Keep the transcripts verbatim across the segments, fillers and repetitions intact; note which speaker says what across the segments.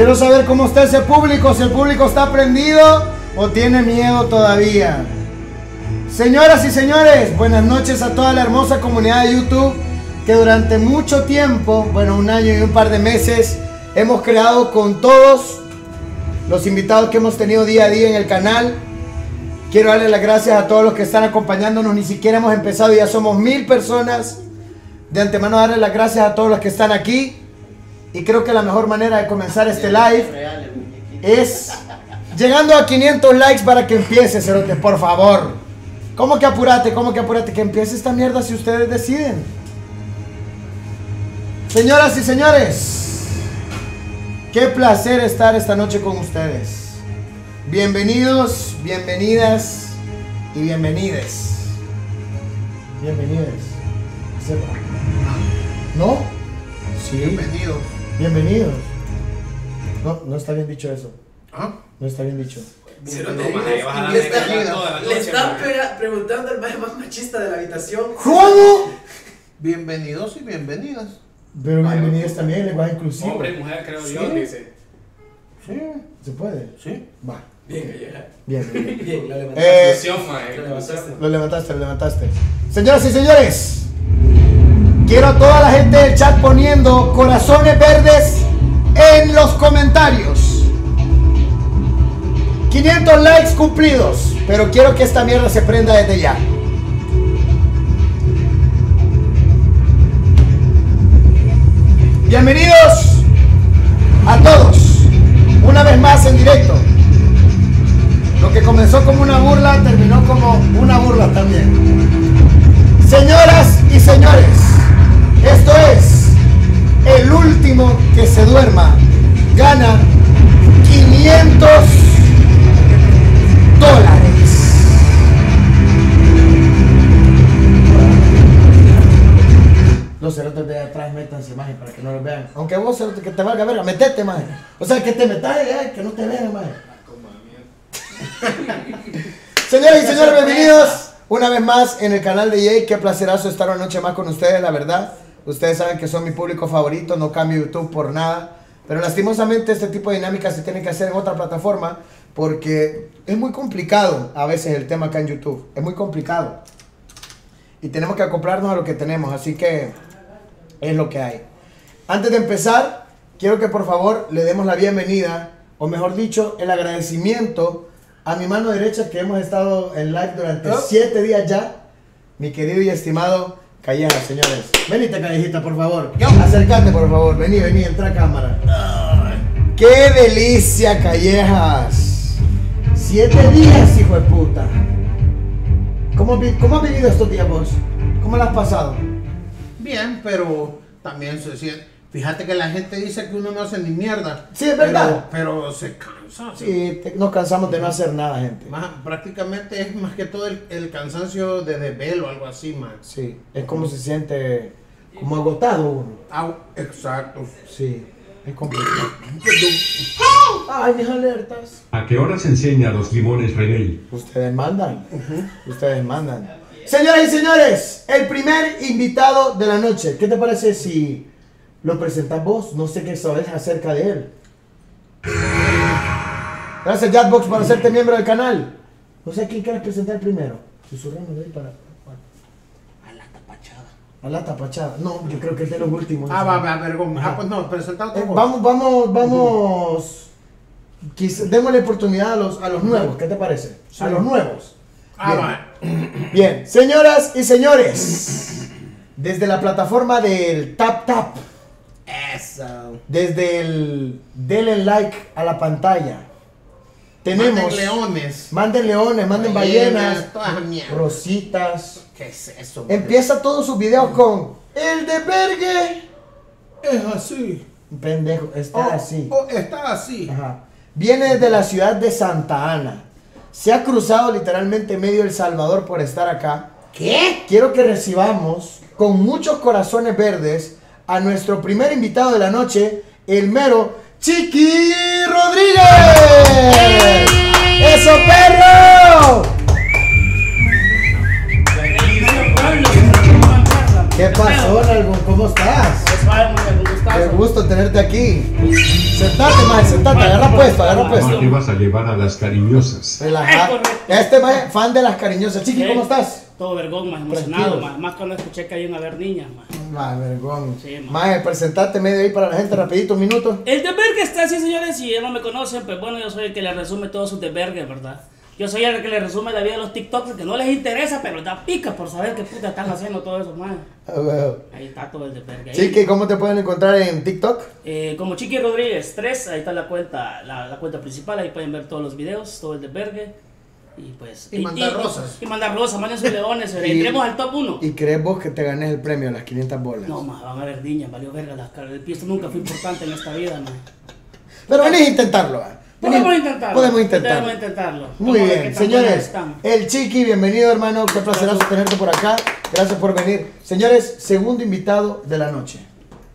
Speaker 1: Quiero saber cómo está ese público, si el público está prendido o tiene miedo todavía. Señoras y señores, buenas noches a toda la hermosa comunidad de YouTube que durante mucho tiempo, bueno, un año y un par de meses, hemos creado con todos los invitados que hemos tenido día a día en el canal. Quiero darle las gracias a todos los que están acompañándonos. Ni siquiera hemos empezado y ya somos mil personas. De antemano darle las gracias a todos los que están aquí. Y creo que la mejor manera de comenzar este live es llegando a quinientos likes para que empiece, cerote, por favor. ¿Cómo que apurate? ¿Cómo que apurate? Que empiece esta mierda si ustedes deciden. Señoras y señores, qué placer estar esta noche con ustedes. Bienvenidos, bienvenidas y bienvenides. Bienvenides. ¿No? Sí.
Speaker 2: Bienvenidos.
Speaker 1: Bienvenidos. No, no está bien dicho eso.
Speaker 2: ¿Ah?
Speaker 1: No está bien dicho.
Speaker 3: Le están preguntando al maje más machista de la habitación.
Speaker 1: ¿Cómo?
Speaker 2: Bienvenidos y bienvenidas.
Speaker 1: Pero bienvenidos también, lenguaje inclusivo.
Speaker 4: Hombre y mujer, creo
Speaker 1: Sí.
Speaker 4: yo, dice.
Speaker 1: Sí, se puede.
Speaker 2: Sí.
Speaker 1: Va.
Speaker 3: Bien, gallega.
Speaker 1: Bien, bien.
Speaker 3: Bien, lo levantaste.
Speaker 1: Eh,
Speaker 4: Inclusión, mae,
Speaker 3: Lo
Speaker 4: inclusión.
Speaker 3: levantaste.
Speaker 1: Lo levantaste, lo levantaste. Señoras y señores, quiero a toda la gente del chat poniendo corazones verdes en los comentarios. quinientos likes cumplidos, pero quiero que esta mierda se prenda desde ya. Bienvenidos a todos, una vez más en directo. Lo que comenzó como una burla terminó como una burla también. Señoras y señores, esto es el último que se duerma. Gana quinientos dólares. Los cerotes de atrás métanse, maje, para que no los vean. Aunque vos, cerote, que te valga verga, metete, maje. O sea, que te metas, eh, que no te vean, maje. Señoras y señores, bienvenidos una vez más en el canal de Jay. Qué placerazo estar una noche más con ustedes, la verdad. Ustedes saben que son mi público favorito, no cambio YouTube por nada. Pero lastimosamente este tipo de dinámicas se tienen que hacer en otra plataforma porque es muy complicado a veces el tema acá en YouTube. Es muy complicado. Y tenemos que acoplarnos a lo que tenemos, así que es lo que hay. Antes de empezar, quiero que por favor le demos la bienvenida, o mejor dicho, el agradecimiento a mi mano derecha que hemos estado en live durante
Speaker 2: ¿Oh?
Speaker 1: siete días ya. Mi querido y estimado Calleja, señores. Venite, Callejita, por favor.
Speaker 2: Yo.
Speaker 1: Acércate, por favor. Vení, vení, entra a cámara. ¡Qué delicia, Callejas! Siete días, hijo de puta. ¿Cómo, vi- ¿Cómo has vivido estos días vos? ¿Cómo lo has pasado?
Speaker 2: Bien, pero también se siente. Fíjate que la gente dice que uno no hace ni mierda.
Speaker 1: Sí, es verdad.
Speaker 2: Pero, pero se cansa.
Speaker 1: Sí, te- nos cansamos de no hacer nada, gente.
Speaker 2: Más, prácticamente es más que todo el, el cansancio de desvelo o algo así, man.
Speaker 1: Sí, es como se siente como agotado uno.
Speaker 2: Au, exacto.
Speaker 1: Sí, es complicado. Ay, mis alertas.
Speaker 5: ¿A qué hora se enseña los limones, René?
Speaker 1: Ustedes mandan. Ustedes mandan. Señoras y señores, el primer invitado de la noche. ¿Qué te parece si lo presentas vos? No sé qué sabes acerca de él. Gracias, Jatbox, por hacerte miembro del canal. No sé a quién quieres presentar primero. Susurrando de ahí para.
Speaker 2: A la tapachada.
Speaker 1: A la tapachada. No, yo creo que es de los últimos.
Speaker 2: Ah, va, va, vergón.
Speaker 1: Ajá.
Speaker 2: Ah, pues no, presentado
Speaker 1: Eh,
Speaker 2: todo.
Speaker 1: vamos, vamos, vamos. Quizá- démosle oportunidad a los, a los nuevos. ¿Qué te parece?
Speaker 2: Sí.
Speaker 1: A los nuevos.
Speaker 2: Ah,
Speaker 1: Bien.
Speaker 2: va.
Speaker 1: Bien, señoras y señores, desde la plataforma del Tap Tap,
Speaker 2: Eso.
Speaker 1: desde el denle like a la pantalla, tenemos.
Speaker 2: Manden leones.
Speaker 1: Manden leones, manden ballenas,
Speaker 2: Toda esa mierda.
Speaker 1: rositas.
Speaker 2: ¿Qué es eso? man?
Speaker 1: Empieza todos sus videos con el de Bergue.
Speaker 2: Es así.
Speaker 1: Pendejo, está
Speaker 2: Oh,
Speaker 1: así.
Speaker 2: oh, está así.
Speaker 1: Ajá. Viene de la ciudad de Santa Ana. Se ha cruzado literalmente medio El Salvador por estar acá.
Speaker 2: ¿Qué?
Speaker 1: Quiero que recibamos con muchos corazones verdes a nuestro primer invitado de la noche, el mero Chiqui Rodríguez. ¡Eso, perro! ¿Qué pasó, Nalgón? ¿Cómo estás? Qué gusto tenerte aquí. Sentate, maje, sentate, agarra puesto, agarra puesto.
Speaker 5: ¿Cómo te vas a llevar a las cariñosas?
Speaker 1: Relajado. Este maje, fan de las cariñosas. Chiqui, ¿cómo estás?
Speaker 4: Todo vergón, más emocionado, más, más cuando escuché que hay a ver niñas, más.
Speaker 1: Más vergón.
Speaker 4: Sí, maje.
Speaker 1: Maje, presentate medio ahí para la gente, rapidito, un minuto.
Speaker 4: El desvergue está así, señores, si ya no me conocen, pues bueno, yo soy el que le resume todos sus desvergues, ¿verdad? Yo soy el que le resume la vida de los TikToks, que no les interesa, pero les da pica por saber qué puta están haciendo todo eso, man.
Speaker 1: Ah, bueno.
Speaker 4: Ahí está todo el desvergue. Ahí.
Speaker 1: Chiqui, ¿cómo te pueden encontrar en TikTok?
Speaker 4: Eh, como Chiqui Rodríguez tres, ahí está la cuenta, la, la cuenta principal, ahí pueden ver todos los videos, todo el desvergue. Y pues.
Speaker 2: Y mandar rosas.
Speaker 4: Y mandar rosas, manden sus leones,
Speaker 1: Y-
Speaker 4: entremos al top uno.
Speaker 1: ¿Y crees vos que te ganes el premio a las quinientas bolas?
Speaker 4: No, más, van a ver niñas, valió verga las caras. El pisto nunca fue importante en esta vida, man.
Speaker 1: Pero venís a intentarlo, ¿eh?
Speaker 4: Podemos
Speaker 1: Venís-
Speaker 4: intentarlo.
Speaker 1: Podemos intentarlo.
Speaker 4: Podemos intentarlo.
Speaker 1: Muy
Speaker 4: Vamos a ver
Speaker 1: bien,
Speaker 4: qué tan buenos
Speaker 1: señores.
Speaker 4: están.
Speaker 1: El Chiqui, bienvenido, hermano. Qué placerazo tenerte por acá. Gracias por venir. Señores, segundo invitado de la noche.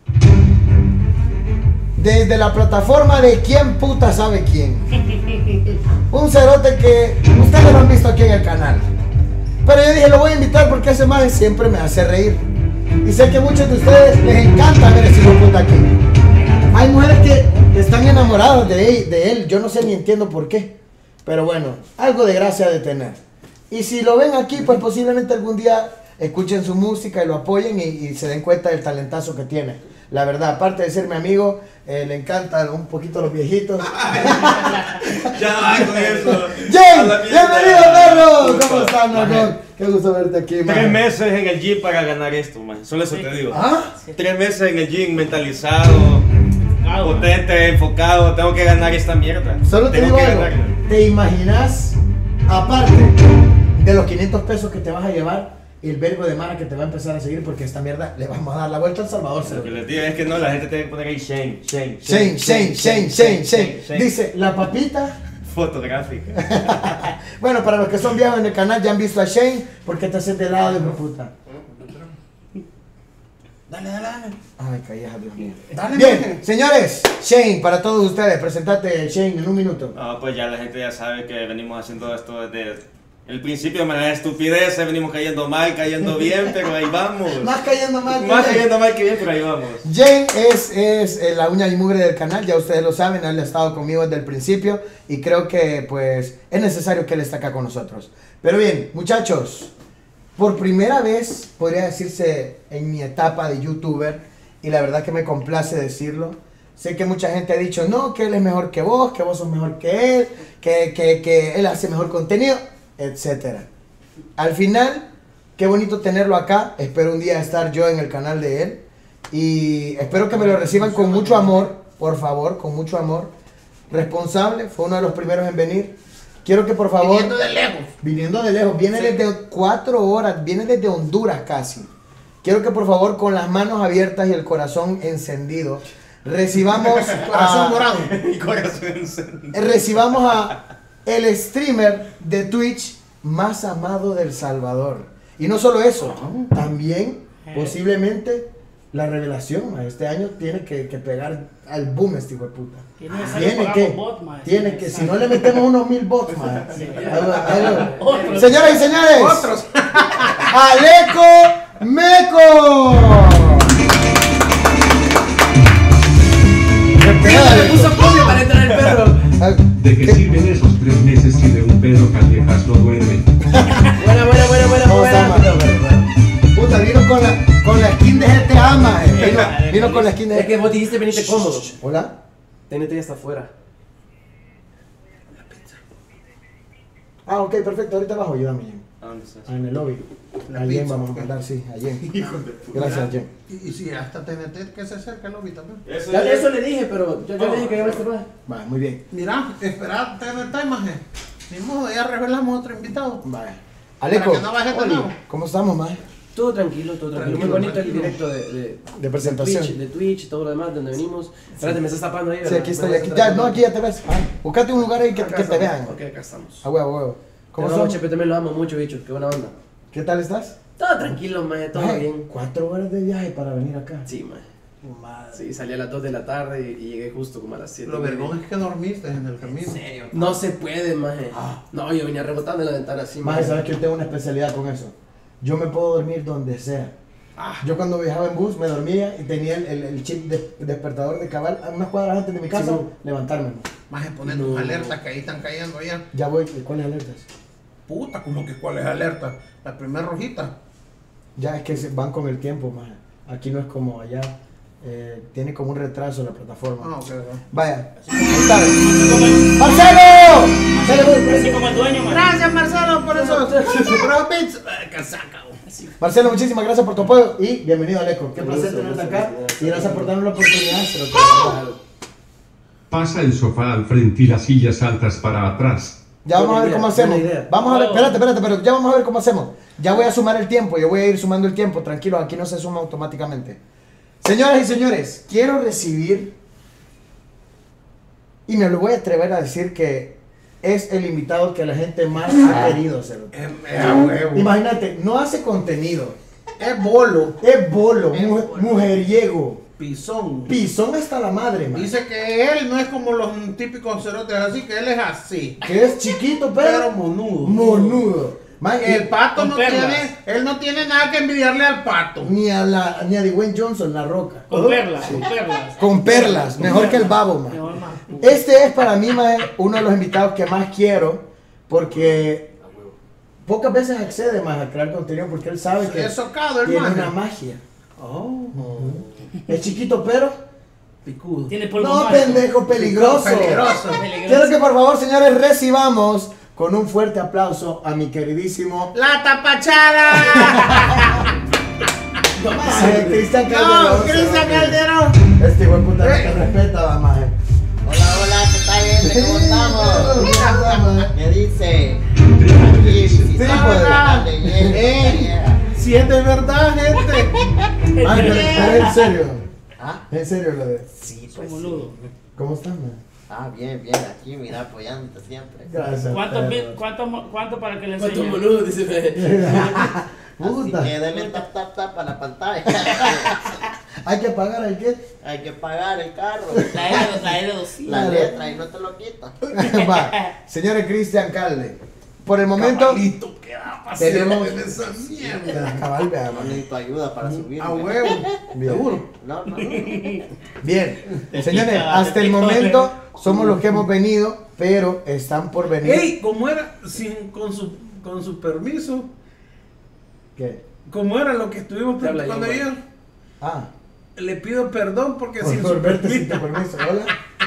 Speaker 1: Desde la plataforma de quién puta sabe quién. Un cerote que ustedes lo han visto aquí en el canal. Pero yo dije, lo voy a invitar porque ese maje siempre me hace reír. Y sé que a muchos de ustedes les encanta ver ese hijo de puta aquí. Hay mujeres que están enamoradas de él, de él, yo no sé ni entiendo por qué. Pero bueno, algo de gracia de tener. Y si lo ven aquí, pues posiblemente algún día escuchen su música y lo apoyen y, y se den cuenta del talentazo que tiene. La verdad, aparte de ser mi amigo, eh, le encantan un poquito los viejitos.
Speaker 6: Ya no hay con eso.
Speaker 1: ¡Jay!
Speaker 6: A la mierda.
Speaker 1: ¡Bienvenido, perro! ¿Cómo estás,
Speaker 6: Maje.
Speaker 1: Margot? Qué gusto verte aquí, man.
Speaker 6: Tres meses en el gym para ganar esto, man. Solo eso
Speaker 4: Sí.
Speaker 6: te digo.
Speaker 1: ¿Ah?
Speaker 6: Tres meses en el gym, mentalizado,
Speaker 4: Ah, bueno.
Speaker 6: potente, enfocado. Tengo que ganar esta mierda.
Speaker 1: Solo te
Speaker 6: Tengo
Speaker 1: digo
Speaker 6: que
Speaker 1: algo.
Speaker 6: ganarla.
Speaker 1: ¿Te imaginas, aparte de los quinientos pesos que te vas a llevar, el verbo de Mara que te va a empezar a seguir? Porque esta mierda le vamos a dar la vuelta a El Salvador.
Speaker 6: Lo que les digo es que no, la gente tiene que poner ahí Shane, Shane,
Speaker 1: Shane, Shane, Shane, Shane, Shane. Dice, la papita.
Speaker 6: Fotográfica.
Speaker 1: Bueno, para los que son viejos en el canal ya han visto a Shane. ¿Por qué te haces de lado de mi puta?
Speaker 2: Dale, dale, dale.
Speaker 1: Ay, calleja, Dios mío.
Speaker 2: Dale,
Speaker 1: Bien,
Speaker 2: dale.
Speaker 1: señores, Shane, para todos ustedes, presentate, Shane, en un minuto.
Speaker 6: No, pues ya la gente ya sabe que venimos haciendo esto desde el principio, de manera estupidez, venimos cayendo mal, cayendo bien, pero ahí vamos.
Speaker 1: Más cayendo mal. que
Speaker 6: Más
Speaker 1: bien.
Speaker 6: cayendo mal que bien, pero ahí vamos.
Speaker 1: Jane es, es eh, la uña y mugre del canal, ya ustedes lo saben, él ha estado conmigo desde el principio y creo que pues es necesario que él esté acá con nosotros. Pero bien, muchachos, por primera vez podría decirse en mi etapa de youtuber, y la verdad que me complace decirlo, sé que mucha gente ha dicho, no, que él es mejor que vos, que vos sos mejor que él, que, que, que él hace mejor contenido, etcétera. Al final, qué bonito tenerlo acá, espero un día estar yo en el canal de él. Y espero que me lo reciban con mucho amor, por favor, con mucho amor. Responsable, fue uno de los primeros en venir. Quiero que por favor...
Speaker 2: Viniendo de lejos.
Speaker 1: Viniendo de lejos, viene
Speaker 2: Sí.
Speaker 1: desde cuatro horas, viene desde Honduras casi. Quiero que por favor con las manos abiertas y el corazón encendido, recibamos
Speaker 2: Corazón
Speaker 1: a,
Speaker 2: morado.
Speaker 6: Mi corazón encendido.
Speaker 1: recibamos a el streamer de Twitch más amado del Salvador. Y no solo eso, también posiblemente la revelación. Este año tiene que, que pegar al boom este hijo de puta.
Speaker 4: Tiene necesario
Speaker 1: Tiene
Speaker 4: pagar
Speaker 1: que,
Speaker 4: los bots, mae.
Speaker 1: tiene
Speaker 4: Sí,
Speaker 1: que, si
Speaker 4: exacto.
Speaker 1: no le metemos unos mil bots, man.
Speaker 4: Sí. Otros.
Speaker 1: Señoras y señores,
Speaker 2: Otros.
Speaker 1: Aleco Meco.
Speaker 3: Mira, le puso copia para entrar el perro.
Speaker 5: ¿De qué sirven esos tres meses si de un pedo callejas no duerme?
Speaker 3: Buena, buena, buena, buena,
Speaker 1: ¿Cómo está,
Speaker 3: buena.
Speaker 1: man? Puta, vino con la, con la skin de G T A, man. Vino, vino con la skin de
Speaker 3: Es que vos dijiste venite cómodo.
Speaker 1: Hola.
Speaker 3: T N T ya está afuera.
Speaker 1: Ah, ok, perfecto. Ahorita abajo, ayúdame, Jen.
Speaker 6: ¿A dónde estás?
Speaker 1: Ah, en el lobby.
Speaker 2: La
Speaker 1: A Jen
Speaker 2: pizza,
Speaker 1: vamos a
Speaker 2: ok.
Speaker 1: mandar, sí, a Jen.
Speaker 6: Hijo de puta.
Speaker 1: Gracias, Jen.
Speaker 2: Y, y si hasta T N T que se acerca el lobby también.
Speaker 6: Eso
Speaker 3: Ya
Speaker 6: ya-
Speaker 3: eso le dije, pero yo, yo le dije que iba a estar más.
Speaker 1: Vale, muy bien.
Speaker 2: Mira, esperad T N T, maje. Ni modo, ya revelamos otro invitado.
Speaker 1: Vale. Aleco,
Speaker 2: Para que no baje tan
Speaker 1: Oli,
Speaker 2: abajo.
Speaker 1: ¿cómo estamos, man?
Speaker 3: Todo tranquilo, todo tranquilo.
Speaker 2: Tranquilo,
Speaker 3: Muy bonito
Speaker 2: tranquilo.
Speaker 3: el directo de, de,
Speaker 1: De presentación.
Speaker 3: Twitch, de Twitch, todo lo demás, de donde venimos. Espérate, me estás tapando ahí,
Speaker 1: Sí,
Speaker 3: ¿verdad?
Speaker 1: aquí
Speaker 3: Me
Speaker 1: estoy.
Speaker 3: vas a
Speaker 1: Aquí,
Speaker 3: traer
Speaker 1: ya, no,
Speaker 3: todo.
Speaker 1: aquí ya te ves. Ah, búscate un lugar ahí que,
Speaker 3: Acá
Speaker 1: que te
Speaker 3: estamos.
Speaker 1: vean.
Speaker 3: Ok, acá estamos.
Speaker 1: A huevo, a huevo. ¿Cómo
Speaker 3: Te amo,
Speaker 1: son?
Speaker 3: Chepe, también lo amo mucho, bicho. Qué buena onda.
Speaker 1: ¿Qué tal estás?
Speaker 3: Todo tranquilo, maje, todo
Speaker 1: Maje,
Speaker 3: bien.
Speaker 1: Cuatro horas de viaje para venir acá.
Speaker 3: Sí, maje. Sí, salí a las dos de la tarde y, y llegué justo como a las siete.
Speaker 2: Lo vergón es que dormiste en el camino.
Speaker 3: No se puede, maje.
Speaker 1: Ah.
Speaker 3: No, yo venía rebotando en la ventana así,
Speaker 1: Maje, sabes que yo tengo una especialidad con eso. Yo me puedo dormir donde sea.
Speaker 2: Ah.
Speaker 1: Yo cuando viajaba en bus me dormía y tenía el, el, el chip de, despertador de cabal a unas cuadras antes de mi casa, sí, no. levantarme.
Speaker 2: Más de poner tus no. alertas que ahí están cayendo ya.
Speaker 1: Ya voy, ¿cuáles alertas?
Speaker 2: Puta, como que cuáles alertas. La primera rojita. Ya
Speaker 1: es que van con el tiempo, más. Aquí no es como allá. Eh, tiene como un retraso la plataforma.
Speaker 2: Ah, okay, okay.
Speaker 1: Vaya. ¡Marcelo!
Speaker 4: Así como el dueño, man.
Speaker 2: Gracias, Marcelo, por eso.
Speaker 1: Marcelo, muchísimas gracias por tu apoyo y bienvenido al Eco. Qué placer tenerte acá y gracias por darnos la oportunidad. Se lo
Speaker 5: Pasa el sofá al frente y las sillas altas para atrás.
Speaker 1: Ya vamos a ver cómo hacemos. Vamos a ver, espérate, espérate, pero ya vamos a ver cómo hacemos. Ya voy a sumar el tiempo, yo voy a ir sumando el tiempo, tranquilos, aquí no se suma automáticamente. Señoras y señores, quiero recibir, y me lo voy a atrever a decir que es el invitado que la gente más ha querido hacer. Imagínate, no hace contenido.
Speaker 2: Es bolo.
Speaker 1: Es bolo,
Speaker 2: es
Speaker 1: mu
Speaker 2: bolo.
Speaker 1: mujeriego.
Speaker 2: Pisón.
Speaker 1: Pisón hasta la madre, man.
Speaker 2: Dice que él no es como los típicos cerotes así, que él es así.
Speaker 1: Que es chiquito, pero,
Speaker 2: pero monudo.
Speaker 1: Monudo. Man,
Speaker 2: el pato no perlas. tiene, él no tiene nada que envidiarle al pato.
Speaker 1: Ni a la, ni a Dwayne Johnson, la roca.
Speaker 4: Con ¿Oh? perlas, sí. con perlas.
Speaker 1: Con perlas, con mejor perlas. que el babo, man. Mejor, man. Este es para mí, man, uno de los invitados que más quiero, porque pocas veces accede más a crear contenido, porque él sabe que
Speaker 2: es socado,
Speaker 1: tiene
Speaker 2: man.
Speaker 1: una magia. Oh. Es chiquito, pero
Speaker 2: picudo.
Speaker 4: Tiene polvo
Speaker 1: no,
Speaker 4: mágico.
Speaker 1: pendejo, peligroso.
Speaker 2: Peligroso.
Speaker 1: Quiero que por favor, señores, recibamos con un fuerte aplauso a mi queridísimo
Speaker 2: La Tapachada.
Speaker 1: no, Cristian Calderón.
Speaker 2: No, Cristian Calderón.
Speaker 1: Este hijo de puta no te respeta, mamá.
Speaker 7: Hola, hola, ¿qué tal, gente? ¿Cómo estamos? ¿Qué dice? Aquí,
Speaker 1: sí,
Speaker 2: hola. Eh, si es de verdad, gente.
Speaker 1: Ah, pero es en serio.
Speaker 7: ¿Ah?
Speaker 1: ¿En serio lo de?
Speaker 7: Sí, pues
Speaker 4: sí.
Speaker 1: ¿Cómo estás, man?
Speaker 7: Ah, bien, bien, aquí, mira, apoyándote siempre.
Speaker 1: Gracias.
Speaker 4: ¿Cuánto, cuánto, cuánto para que le enseñe?
Speaker 3: ¿Cuánto boludo? Dice.
Speaker 7: Así que dale tap, tap, tap a la pantalla.
Speaker 1: Hay que pagar el qué.
Speaker 7: Hay que pagar el carro.
Speaker 4: Trae, trae dos.
Speaker 7: La letra y no te lo quita.
Speaker 1: Va, señores Cristian Calde. Por el momento.
Speaker 2: Cabalito, ¿qué va a pasar
Speaker 1: tenemos
Speaker 2: en esa mierda?
Speaker 1: Cabal, vea,
Speaker 7: No necesito ayuda para subir.
Speaker 2: A huevo.
Speaker 1: ¿Seguro?
Speaker 7: No, no, no.
Speaker 1: Bien, señores, hasta el momento somos los que hemos venido, pero están por venir.
Speaker 2: Ey, ¿cómo era? Sin, con, su, con su permiso.
Speaker 1: ¿Qué?
Speaker 2: ¿Cómo era lo que estuvimos platicando ayer?
Speaker 1: Ah.
Speaker 2: Le pido perdón porque
Speaker 1: por,
Speaker 2: sin
Speaker 1: por
Speaker 2: su
Speaker 1: verte
Speaker 2: permiso.
Speaker 1: sin tu permiso. Hola.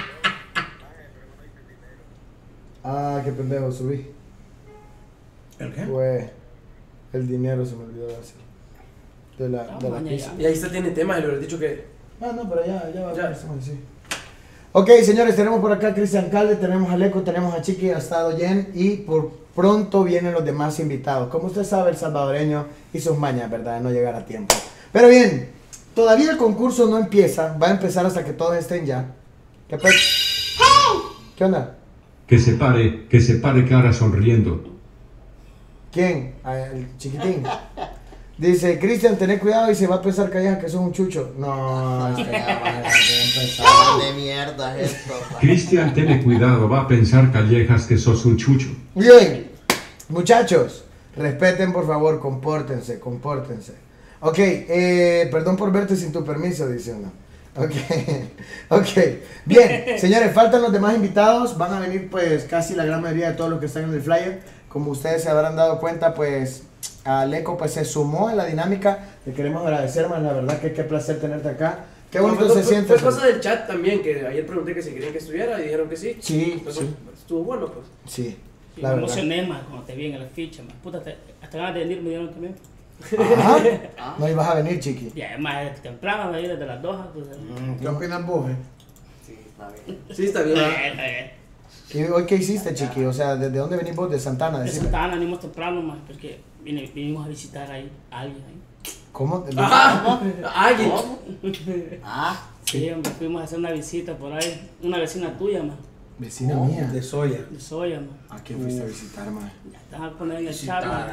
Speaker 1: Ah, qué pendejo, subí.
Speaker 2: ¿El qué?
Speaker 1: Pues el dinero se me olvidó de hacer. De la, de la pizza.
Speaker 3: Y ahí está, tiene temas, y le hubiera dicho que.
Speaker 1: Ah, no, pero ya, ya va
Speaker 3: Ya.
Speaker 1: a ver, sí. Ok, señores, tenemos por acá a Cristian Calde, tenemos a Leco, tenemos a Chiqui, ha estado Jen y por pronto vienen los demás invitados. Como usted sabe, el salvadoreño y sus mañas, ¿verdad? De no llegar a tiempo. Pero bien, todavía el concurso no empieza, va a empezar hasta que todos estén ya. ¿Qué, pe... ¿Qué onda?
Speaker 5: Que se pare, que se pare cara sonriendo.
Speaker 1: ¿Quién? Ah, el chiquitín. Dice, Cristian, tené cuidado y se va a pensar calleja que sos un chucho. No, este
Speaker 7: de mierda es esto.
Speaker 5: Cristian, ten cuidado, va a pensar callejas que sos un chucho.
Speaker 1: Bien, muchachos, respeten por favor, compórtense, compórtense. Ok, eh, perdón por verte sin tu permiso, dice uno. Ok, ok. Bien, señores, faltan los demás invitados. Van a venir pues casi la gran mayoría de todos los que están en el flyer. Como ustedes se habrán dado cuenta, pues Aleco pues se sumó a la dinámica. Le queremos agradecer, man, la verdad que qué placer tenerte acá. Qué bonito
Speaker 3: no,
Speaker 1: se
Speaker 3: fue,
Speaker 1: siente.
Speaker 3: Fue cosa del chat también, que ayer pregunté que si querían que estuviera y dijeron que sí.
Speaker 1: Sí,
Speaker 3: Entonces,
Speaker 1: sí.
Speaker 3: estuvo bueno, pues.
Speaker 1: Sí,
Speaker 4: Sí,
Speaker 1: la
Speaker 4: me
Speaker 1: verdad.
Speaker 4: emocioné más cuando te vi en la ficha, man. Puta, te- hasta ganas de venir me dieron también.
Speaker 1: Ajá. No ibas a venir, chiqui.
Speaker 4: Y además es temprano, ahí desde las dos. Pues,
Speaker 2: ¿Qué opinas vos, eh?
Speaker 7: Sí, está bien.
Speaker 3: Sí, está bien.
Speaker 4: eh, eh,
Speaker 1: ¿Y hoy qué hiciste, chiqui? O sea, ¿desde dónde venís vos? De Santana,
Speaker 4: De
Speaker 1: decime.
Speaker 4: Santana venimos temprano, más porque vine- vinimos a visitar ahí a alguien ahí.
Speaker 1: ¿Cómo?
Speaker 3: Ah, alguien.
Speaker 7: Ah,
Speaker 4: Sí, hombre, fuimos a hacer una visita por ahí. Una vecina tuya, man.
Speaker 1: Vecina mía.
Speaker 2: De soya.
Speaker 4: De Soya, man.
Speaker 1: ¿A quién fuiste a visitar, man?
Speaker 4: Ya te vas a poner en el chat, man.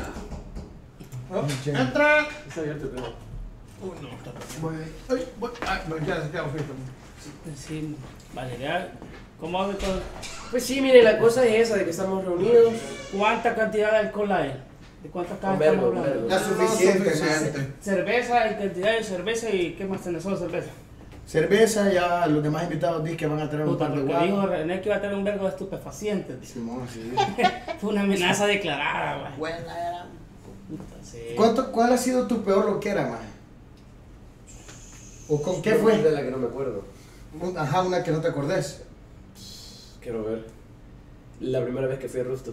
Speaker 2: Entra.
Speaker 3: Está abierto, pero.
Speaker 2: Uy, no, está voy, ay, voy, ay, bueno, ya se quedó fijo.
Speaker 4: Sí, man. Vale, ya. ¿Cómo hablo con
Speaker 3: Pues sí, mire, la cosa es esa, de que estamos reunidos.
Speaker 4: cuánta cantidad de alcohol hay? ¿De cuántas cajas
Speaker 3: Un vergo,
Speaker 4: estamos
Speaker 3: un
Speaker 4: hablando?
Speaker 3: vergo.
Speaker 1: La suficiente,
Speaker 2: suficiente.
Speaker 1: mae.
Speaker 4: Cerveza, en cantidad de cerveza y ¿qué más tenés? Solo cerveza.
Speaker 1: Cerveza, ya los demás invitados dicen que van a traer un
Speaker 4: Puta,
Speaker 1: par de
Speaker 4: porque dijo
Speaker 1: guapos.
Speaker 4: René que iba a tener un vergo de estupefacientes. dice.
Speaker 1: Simón, sí.
Speaker 4: Fue una amenaza declarada, güey.
Speaker 7: Buena era.
Speaker 4: Puta, sí.
Speaker 1: ¿Cuánto, ¿Cuál ha sido tu peor loquera, mae? ¿O con qué
Speaker 3: De
Speaker 1: fue?
Speaker 3: la que no me acuerdo.
Speaker 1: Ajá, una que no te acordés.
Speaker 3: Quiero ver. La primera vez que fui a Rooftop.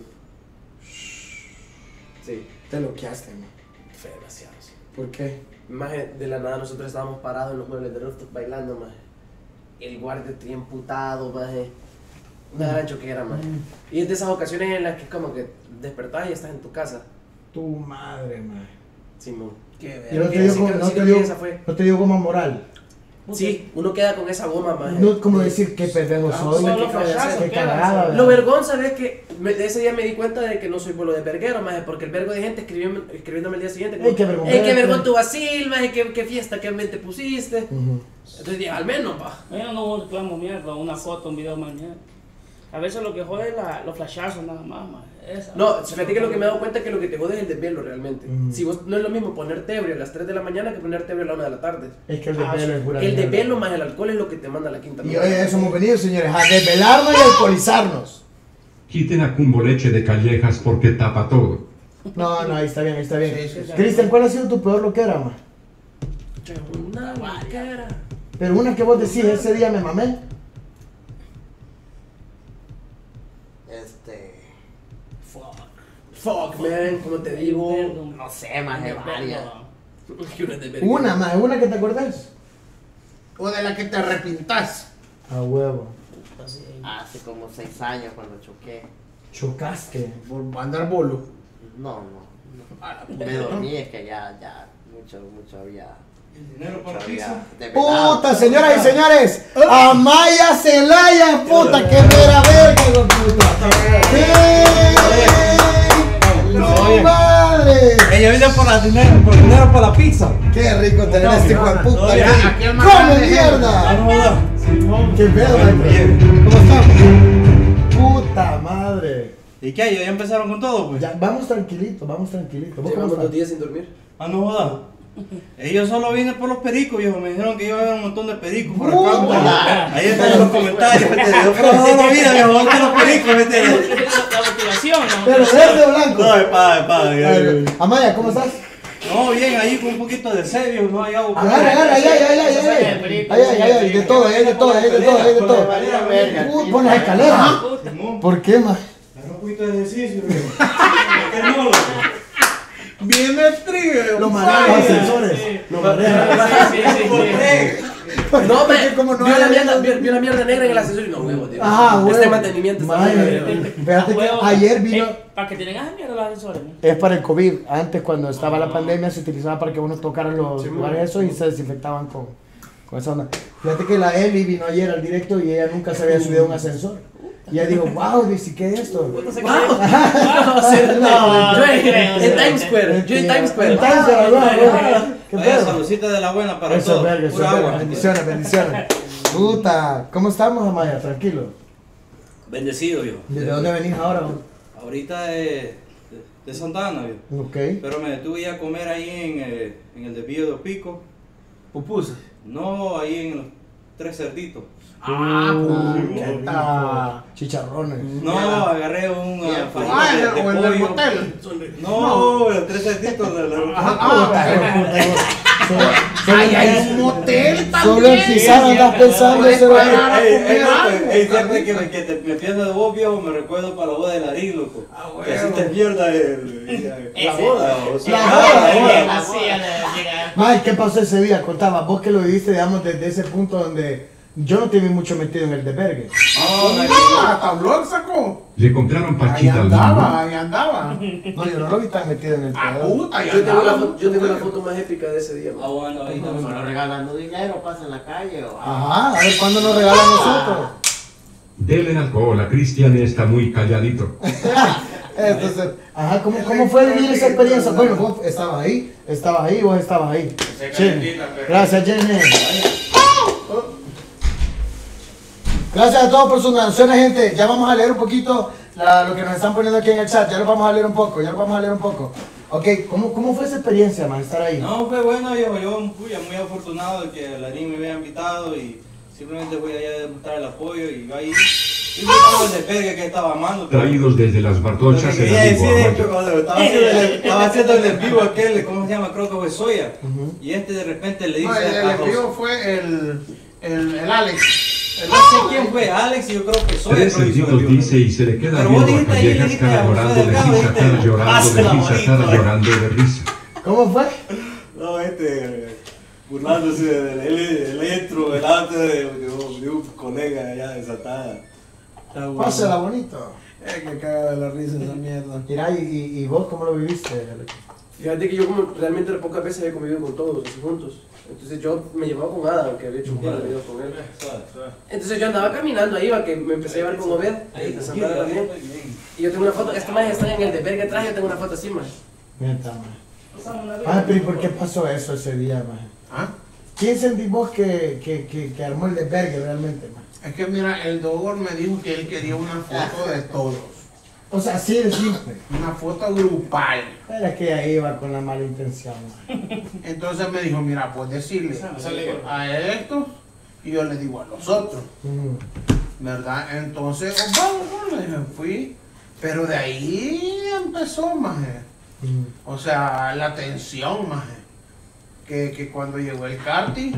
Speaker 3: Sí,
Speaker 1: Te loqueaste, mae.
Speaker 3: fue demasiado. Sí.
Speaker 1: ¿Por qué?
Speaker 3: Más de la nada nosotros estábamos parados en los muebles de Rooftop bailando, más. El guardia está emputado, más. Una gran choquera, más. Y es de esas ocasiones en las que como que despertás y estás en tu casa.
Speaker 1: Tu madre, mae.
Speaker 3: Simón.
Speaker 2: Qué
Speaker 1: Y no
Speaker 2: verga.
Speaker 1: te dio
Speaker 3: sí
Speaker 1: como,
Speaker 3: creo-
Speaker 1: no
Speaker 3: sí
Speaker 1: te
Speaker 3: creo
Speaker 1: dio,
Speaker 3: que esa fue.
Speaker 1: no te dio goma moral.
Speaker 3: Sí, uno queda con esa goma, más.
Speaker 1: No como decir qué pendejo
Speaker 3: Ah,
Speaker 1: soy,
Speaker 3: solo
Speaker 1: qué
Speaker 3: flashazos
Speaker 1: qué
Speaker 4: quedan,
Speaker 1: cagada.
Speaker 4: sí.
Speaker 1: ¿verdad?
Speaker 3: Lo vergonza es que me- de ese día me di cuenta de que no soy bolo de verguero, más porque el vergo de gente escribió, escribiéndome el día siguiente.
Speaker 1: Ey, qué vergüenza.
Speaker 3: Ey, qué vergón tu vacil, más, qué, qué fiesta, qué mente pusiste.
Speaker 1: Ujú.
Speaker 3: Entonces dije, al menos, pa.
Speaker 4: Bueno, no reclamo mierda, una foto, un video más mierda. A veces lo que jode es la, los flashazos nada más, man. Esa.
Speaker 3: No, fíjate que lo que me he dado cuenta es que lo que te jode es el desvelo realmente.
Speaker 1: Mm.
Speaker 3: Si vos no es lo mismo ponerte ebrio a las tres de la mañana que ponerte ebrio a la una de la tarde.
Speaker 1: Es que el
Speaker 4: Ah,
Speaker 1: desvelo es pura
Speaker 3: El
Speaker 1: mierda.
Speaker 3: desvelo más el alcohol es lo que te manda a la quinta.
Speaker 1: Y hoy a eso hemos venido, señores, a desvelarnos y alcoholizarnos.
Speaker 5: Quiten a Cumbo leche de callejas porque tapa todo.
Speaker 1: No, no, ahí está bien, ahí está bien.
Speaker 2: Sí, sí, sí.
Speaker 1: Cristian, ¿cuál ha sido tu peor loquera, ma?
Speaker 3: Una loquera.
Speaker 1: Pero una que vos decís, ese día me mamé.
Speaker 7: Este.
Speaker 3: Fuck, man, como te digo.
Speaker 7: No sé, más de varias.
Speaker 3: Que una de verga.
Speaker 1: Una, más, una que te acordás.
Speaker 2: O de la que te arrepintás.
Speaker 1: A huevo.
Speaker 7: Hace como seis años cuando choqué.
Speaker 1: Chocaste.
Speaker 2: Por andar bolo.
Speaker 7: No, no. Me dormí, es que ya, ya, mucho, mucho había. Mucho había desvelado.
Speaker 1: Puta, señoras y señores, Amaya Celaya, puta, qué mera verga, hijo de puta. ¡Sí!
Speaker 8: Oye.
Speaker 1: ¡Madre!
Speaker 8: Ella viene por, la dinero, por dinero para la pizza.
Speaker 1: Qué rico tener a este hijo de puta.
Speaker 8: Oye,
Speaker 1: aquí.
Speaker 2: aquí el más
Speaker 1: ¡Come
Speaker 2: grande es él.
Speaker 1: mierda!
Speaker 8: no jodas. Simón.
Speaker 1: ¡Qué pedo,
Speaker 8: Bien.
Speaker 1: maestro! ¿Cómo estamos? Puta madre.
Speaker 8: ¿Y qué? ¿Ya empezaron con todo, pues?
Speaker 1: Ya, vamos tranquilitos, vamos tranquilitos. ¿Vos cómo
Speaker 3: Llevamos dos
Speaker 1: estás?
Speaker 3: días sin dormir.
Speaker 8: Ah, no jodas. Ellos solo vienen por los pericos, viejo. Me dijeron que iba a haber un montón de pericos por acá.
Speaker 1: Puta.
Speaker 8: Ahí están en los comentarios, ¿me entiendes? Yo por toda la vida, viejo, voy con los pericos, ¿me entiendes?
Speaker 4: La motivación, ¿no?
Speaker 1: Pero verde o blanco.
Speaker 8: No, es pa, es pa.
Speaker 1: Ay, Amaya, ¿cómo estás?
Speaker 8: No, bien, ahí con un poquito de serio, no hay agua.
Speaker 1: Agarra, agarra, ay, ay, ay, ay, ay, ay, ay, ay, de todo, hay de todo, hay de todo, hay de todo. Uh, pon las escaleras.
Speaker 8: Simón,
Speaker 1: ¿Por qué, ma?
Speaker 8: haga un poquito de ejercicio, viejo. ¿Por qué no, loco?
Speaker 2: Viene el trigo.
Speaker 1: Lo manejan los ascensores. Lo manejan.
Speaker 4: Sí, sí, sí,
Speaker 8: ¿Por
Speaker 4: sí.
Speaker 8: qué?
Speaker 3: No,
Speaker 1: Porque
Speaker 3: me
Speaker 1: como no
Speaker 3: vio
Speaker 1: hay-
Speaker 3: la mierda, vio, vio la mierda negra en el ascensor y no, huevo, tío.
Speaker 1: Ajá, huevo.
Speaker 3: Este mantenimiento está
Speaker 1: Madre,
Speaker 3: bien.
Speaker 1: fíjate que
Speaker 4: Huevo.
Speaker 1: ayer vino.
Speaker 4: Eh, para que tienen esa mierda los ascensores, ¿no?
Speaker 1: Es para el COVID. Antes, cuando estaba la pandemia, se utilizaba para que uno tocara los lugares esos y se desinfectaban con, con esa onda. Fíjate que la Eli vino ayer al directo y ella nunca se había subido a un ascensor. Y ella dijo, wow, dice, ¿qué es esto?
Speaker 3: No, sí, no, yo en, en Times Square, yo en Times Square.
Speaker 1: En Times Square, wow, wow. ¿Qué
Speaker 8: Vaya,
Speaker 1: pedo?
Speaker 8: saludcita de la buena para
Speaker 1: Eso es
Speaker 8: todos.
Speaker 1: verga, eso
Speaker 8: Pura
Speaker 1: es verga.
Speaker 8: agua.
Speaker 1: Bendiciones, bendiciones. Puta, ¿cómo estamos, Amaya? Tranquilo.
Speaker 8: Bendecido, yo.
Speaker 1: ¿Desde dónde venís ahora? Bro?
Speaker 8: Ahorita de, de, de Santa Ana, yo.
Speaker 1: Ok.
Speaker 8: Pero me detuve ya a comer ahí en, eh, en el desvío de Opico.
Speaker 2: Pupusa.
Speaker 8: No, ahí en los Tres Cerditos.
Speaker 2: Ah,
Speaker 1: Ah, chicharrones.
Speaker 8: No, agarré un
Speaker 2: Ah,
Speaker 8: uh, fajita de, de
Speaker 2: o en el
Speaker 8: pollo.
Speaker 2: motel.
Speaker 8: No, los Tres Cerditos. De la...
Speaker 2: Ay, hay un motel
Speaker 1: Solo
Speaker 2: también.
Speaker 1: el pisar andas pensando eso.
Speaker 2: Puedes
Speaker 1: era-
Speaker 2: pagar.
Speaker 8: Ey, ey, loco,
Speaker 2: algo,
Speaker 8: ey, siempre que me, que te, me pienso de vos, viejo, me recuerdo para la boda de Larín, loco.
Speaker 2: Ah,
Speaker 8: Que así te mierda el,
Speaker 4: La
Speaker 8: boda. O sea,
Speaker 1: La
Speaker 8: ah,
Speaker 1: boda,
Speaker 8: la boda.
Speaker 4: La silla le llega.
Speaker 1: Mike, ¿qué pasó ese día? Contaba, vos que lo viviste, digamos, desde ese punto donde yo no te vi mucho metido en el desvergue.
Speaker 8: No, la
Speaker 2: Ah, tablón sacó.
Speaker 5: Le compraron
Speaker 2: Ahí
Speaker 5: pachita al
Speaker 2: andaba, ahí andaba.
Speaker 1: No, yo no lo vi tan metido en el
Speaker 2: Ah,
Speaker 1: pedo.
Speaker 2: puta, ahí
Speaker 3: Yo tengo, la,
Speaker 2: andaba.
Speaker 3: fo- yo tengo la foto más épica de ese día.
Speaker 8: Ah,
Speaker 3: man.
Speaker 8: bueno, ahí
Speaker 7: Pero
Speaker 8: también.
Speaker 7: regalando dinero, pasa en la calle o.
Speaker 1: Ajá, a ver cuándo nos regalan a nosotros.
Speaker 5: Denle alcohol a Cristian, está muy calladito.
Speaker 1: Entonces, ajá, ¿cómo, ¿cómo fue vivir esa experiencia? Bueno, vos estabas ahí, estabas ahí, vos estabas ahí. Jenny. Gracias, Jenny. Gracias a todos por sus donaciones, gente. Ya vamos a leer un poquito la- lo que nos están poniendo aquí en el chat. Ya lo vamos a leer un poco, ya lo vamos a leer un poco. Ok, ¿cómo, cómo fue esa experiencia, man, estar ahí?
Speaker 8: No, fue bueno, viejo. Yo puya, muy afortunado de que Larín me hubiera invitado y simplemente voy allá a demostrar el apoyo y yo ahí. Y yo de verga que estaba amando. pero-
Speaker 5: Traídos desde las
Speaker 8: Lo que
Speaker 5: Bartolchas en
Speaker 8: quería
Speaker 5: la
Speaker 8: decir es que
Speaker 5: Amaya.
Speaker 8: cuando estaba haciendo el, estaba haciendo el en vivo aquel, ¿cómo se llama? Creo que fue Soya. Y este de repente le dice
Speaker 2: No, el, el
Speaker 8: a
Speaker 2: en
Speaker 8: Ros-
Speaker 2: vivo fue el, el, el Alex. El
Speaker 8: No sé quién fue, Alex, y yo creo que Soya.
Speaker 5: Tres
Speaker 8: creo que hizo el
Speaker 5: sentidos
Speaker 8: vivo.
Speaker 5: dice y se le queda
Speaker 8: Pero vos
Speaker 5: viendo a
Speaker 8: dijiste ahí,
Speaker 5: Callejas,
Speaker 8: dijiste,
Speaker 5: cara
Speaker 8: a
Speaker 5: llorando de
Speaker 8: José
Speaker 5: risa,
Speaker 8: Delgado,
Speaker 5: cara
Speaker 8: dijiste,
Speaker 5: llorando de
Speaker 8: "Pásala,
Speaker 5: risa, cara
Speaker 8: bonito".
Speaker 5: llorando de risa.
Speaker 1: ¿Cómo fue?
Speaker 8: No, este, burlándose del el, el intro delante de, de, un- de un colega allá de Satada.
Speaker 1: Pásala bonito.
Speaker 2: Eh, que caga de la risa esa mierda.
Speaker 1: Mira, ¿y, y, y vos cómo lo viviste, Alex?
Speaker 3: Fíjate que yo como realmente pocas veces había convivido con todos así juntos. Entonces yo me llevaba con Adam, que había hecho un par de videos con él. Entonces yo andaba caminando ahí, va, que me empecé a llevar con Obed, de Santana también. Y yo tengo una foto, esta más están en el de verga atrás, yo tengo una foto así, más.
Speaker 1: Neta, man. Ah, pero ¿y por qué pasó eso ese día, man?
Speaker 2: ¿Ah?
Speaker 1: ¿Quién sentís vos que, que, que, que armó el desvergue realmente, man?
Speaker 2: Es que mira, el Dogor me dijo que él quería una foto de todos.
Speaker 1: O sea, así de simple.
Speaker 2: Una foto grupal.
Speaker 1: Era que ella iba con la mala intención, man.
Speaker 2: Entonces me dijo, mira, pues decirle a esto y yo le digo a los otros.
Speaker 1: Mm.
Speaker 2: ¿Verdad? Entonces, oh, vamos, vamos, le dije, fui. Pero de ahí empezó, maje.
Speaker 1: Mm.
Speaker 2: O sea, la tensión, maje. Que, que cuando llegó el karting,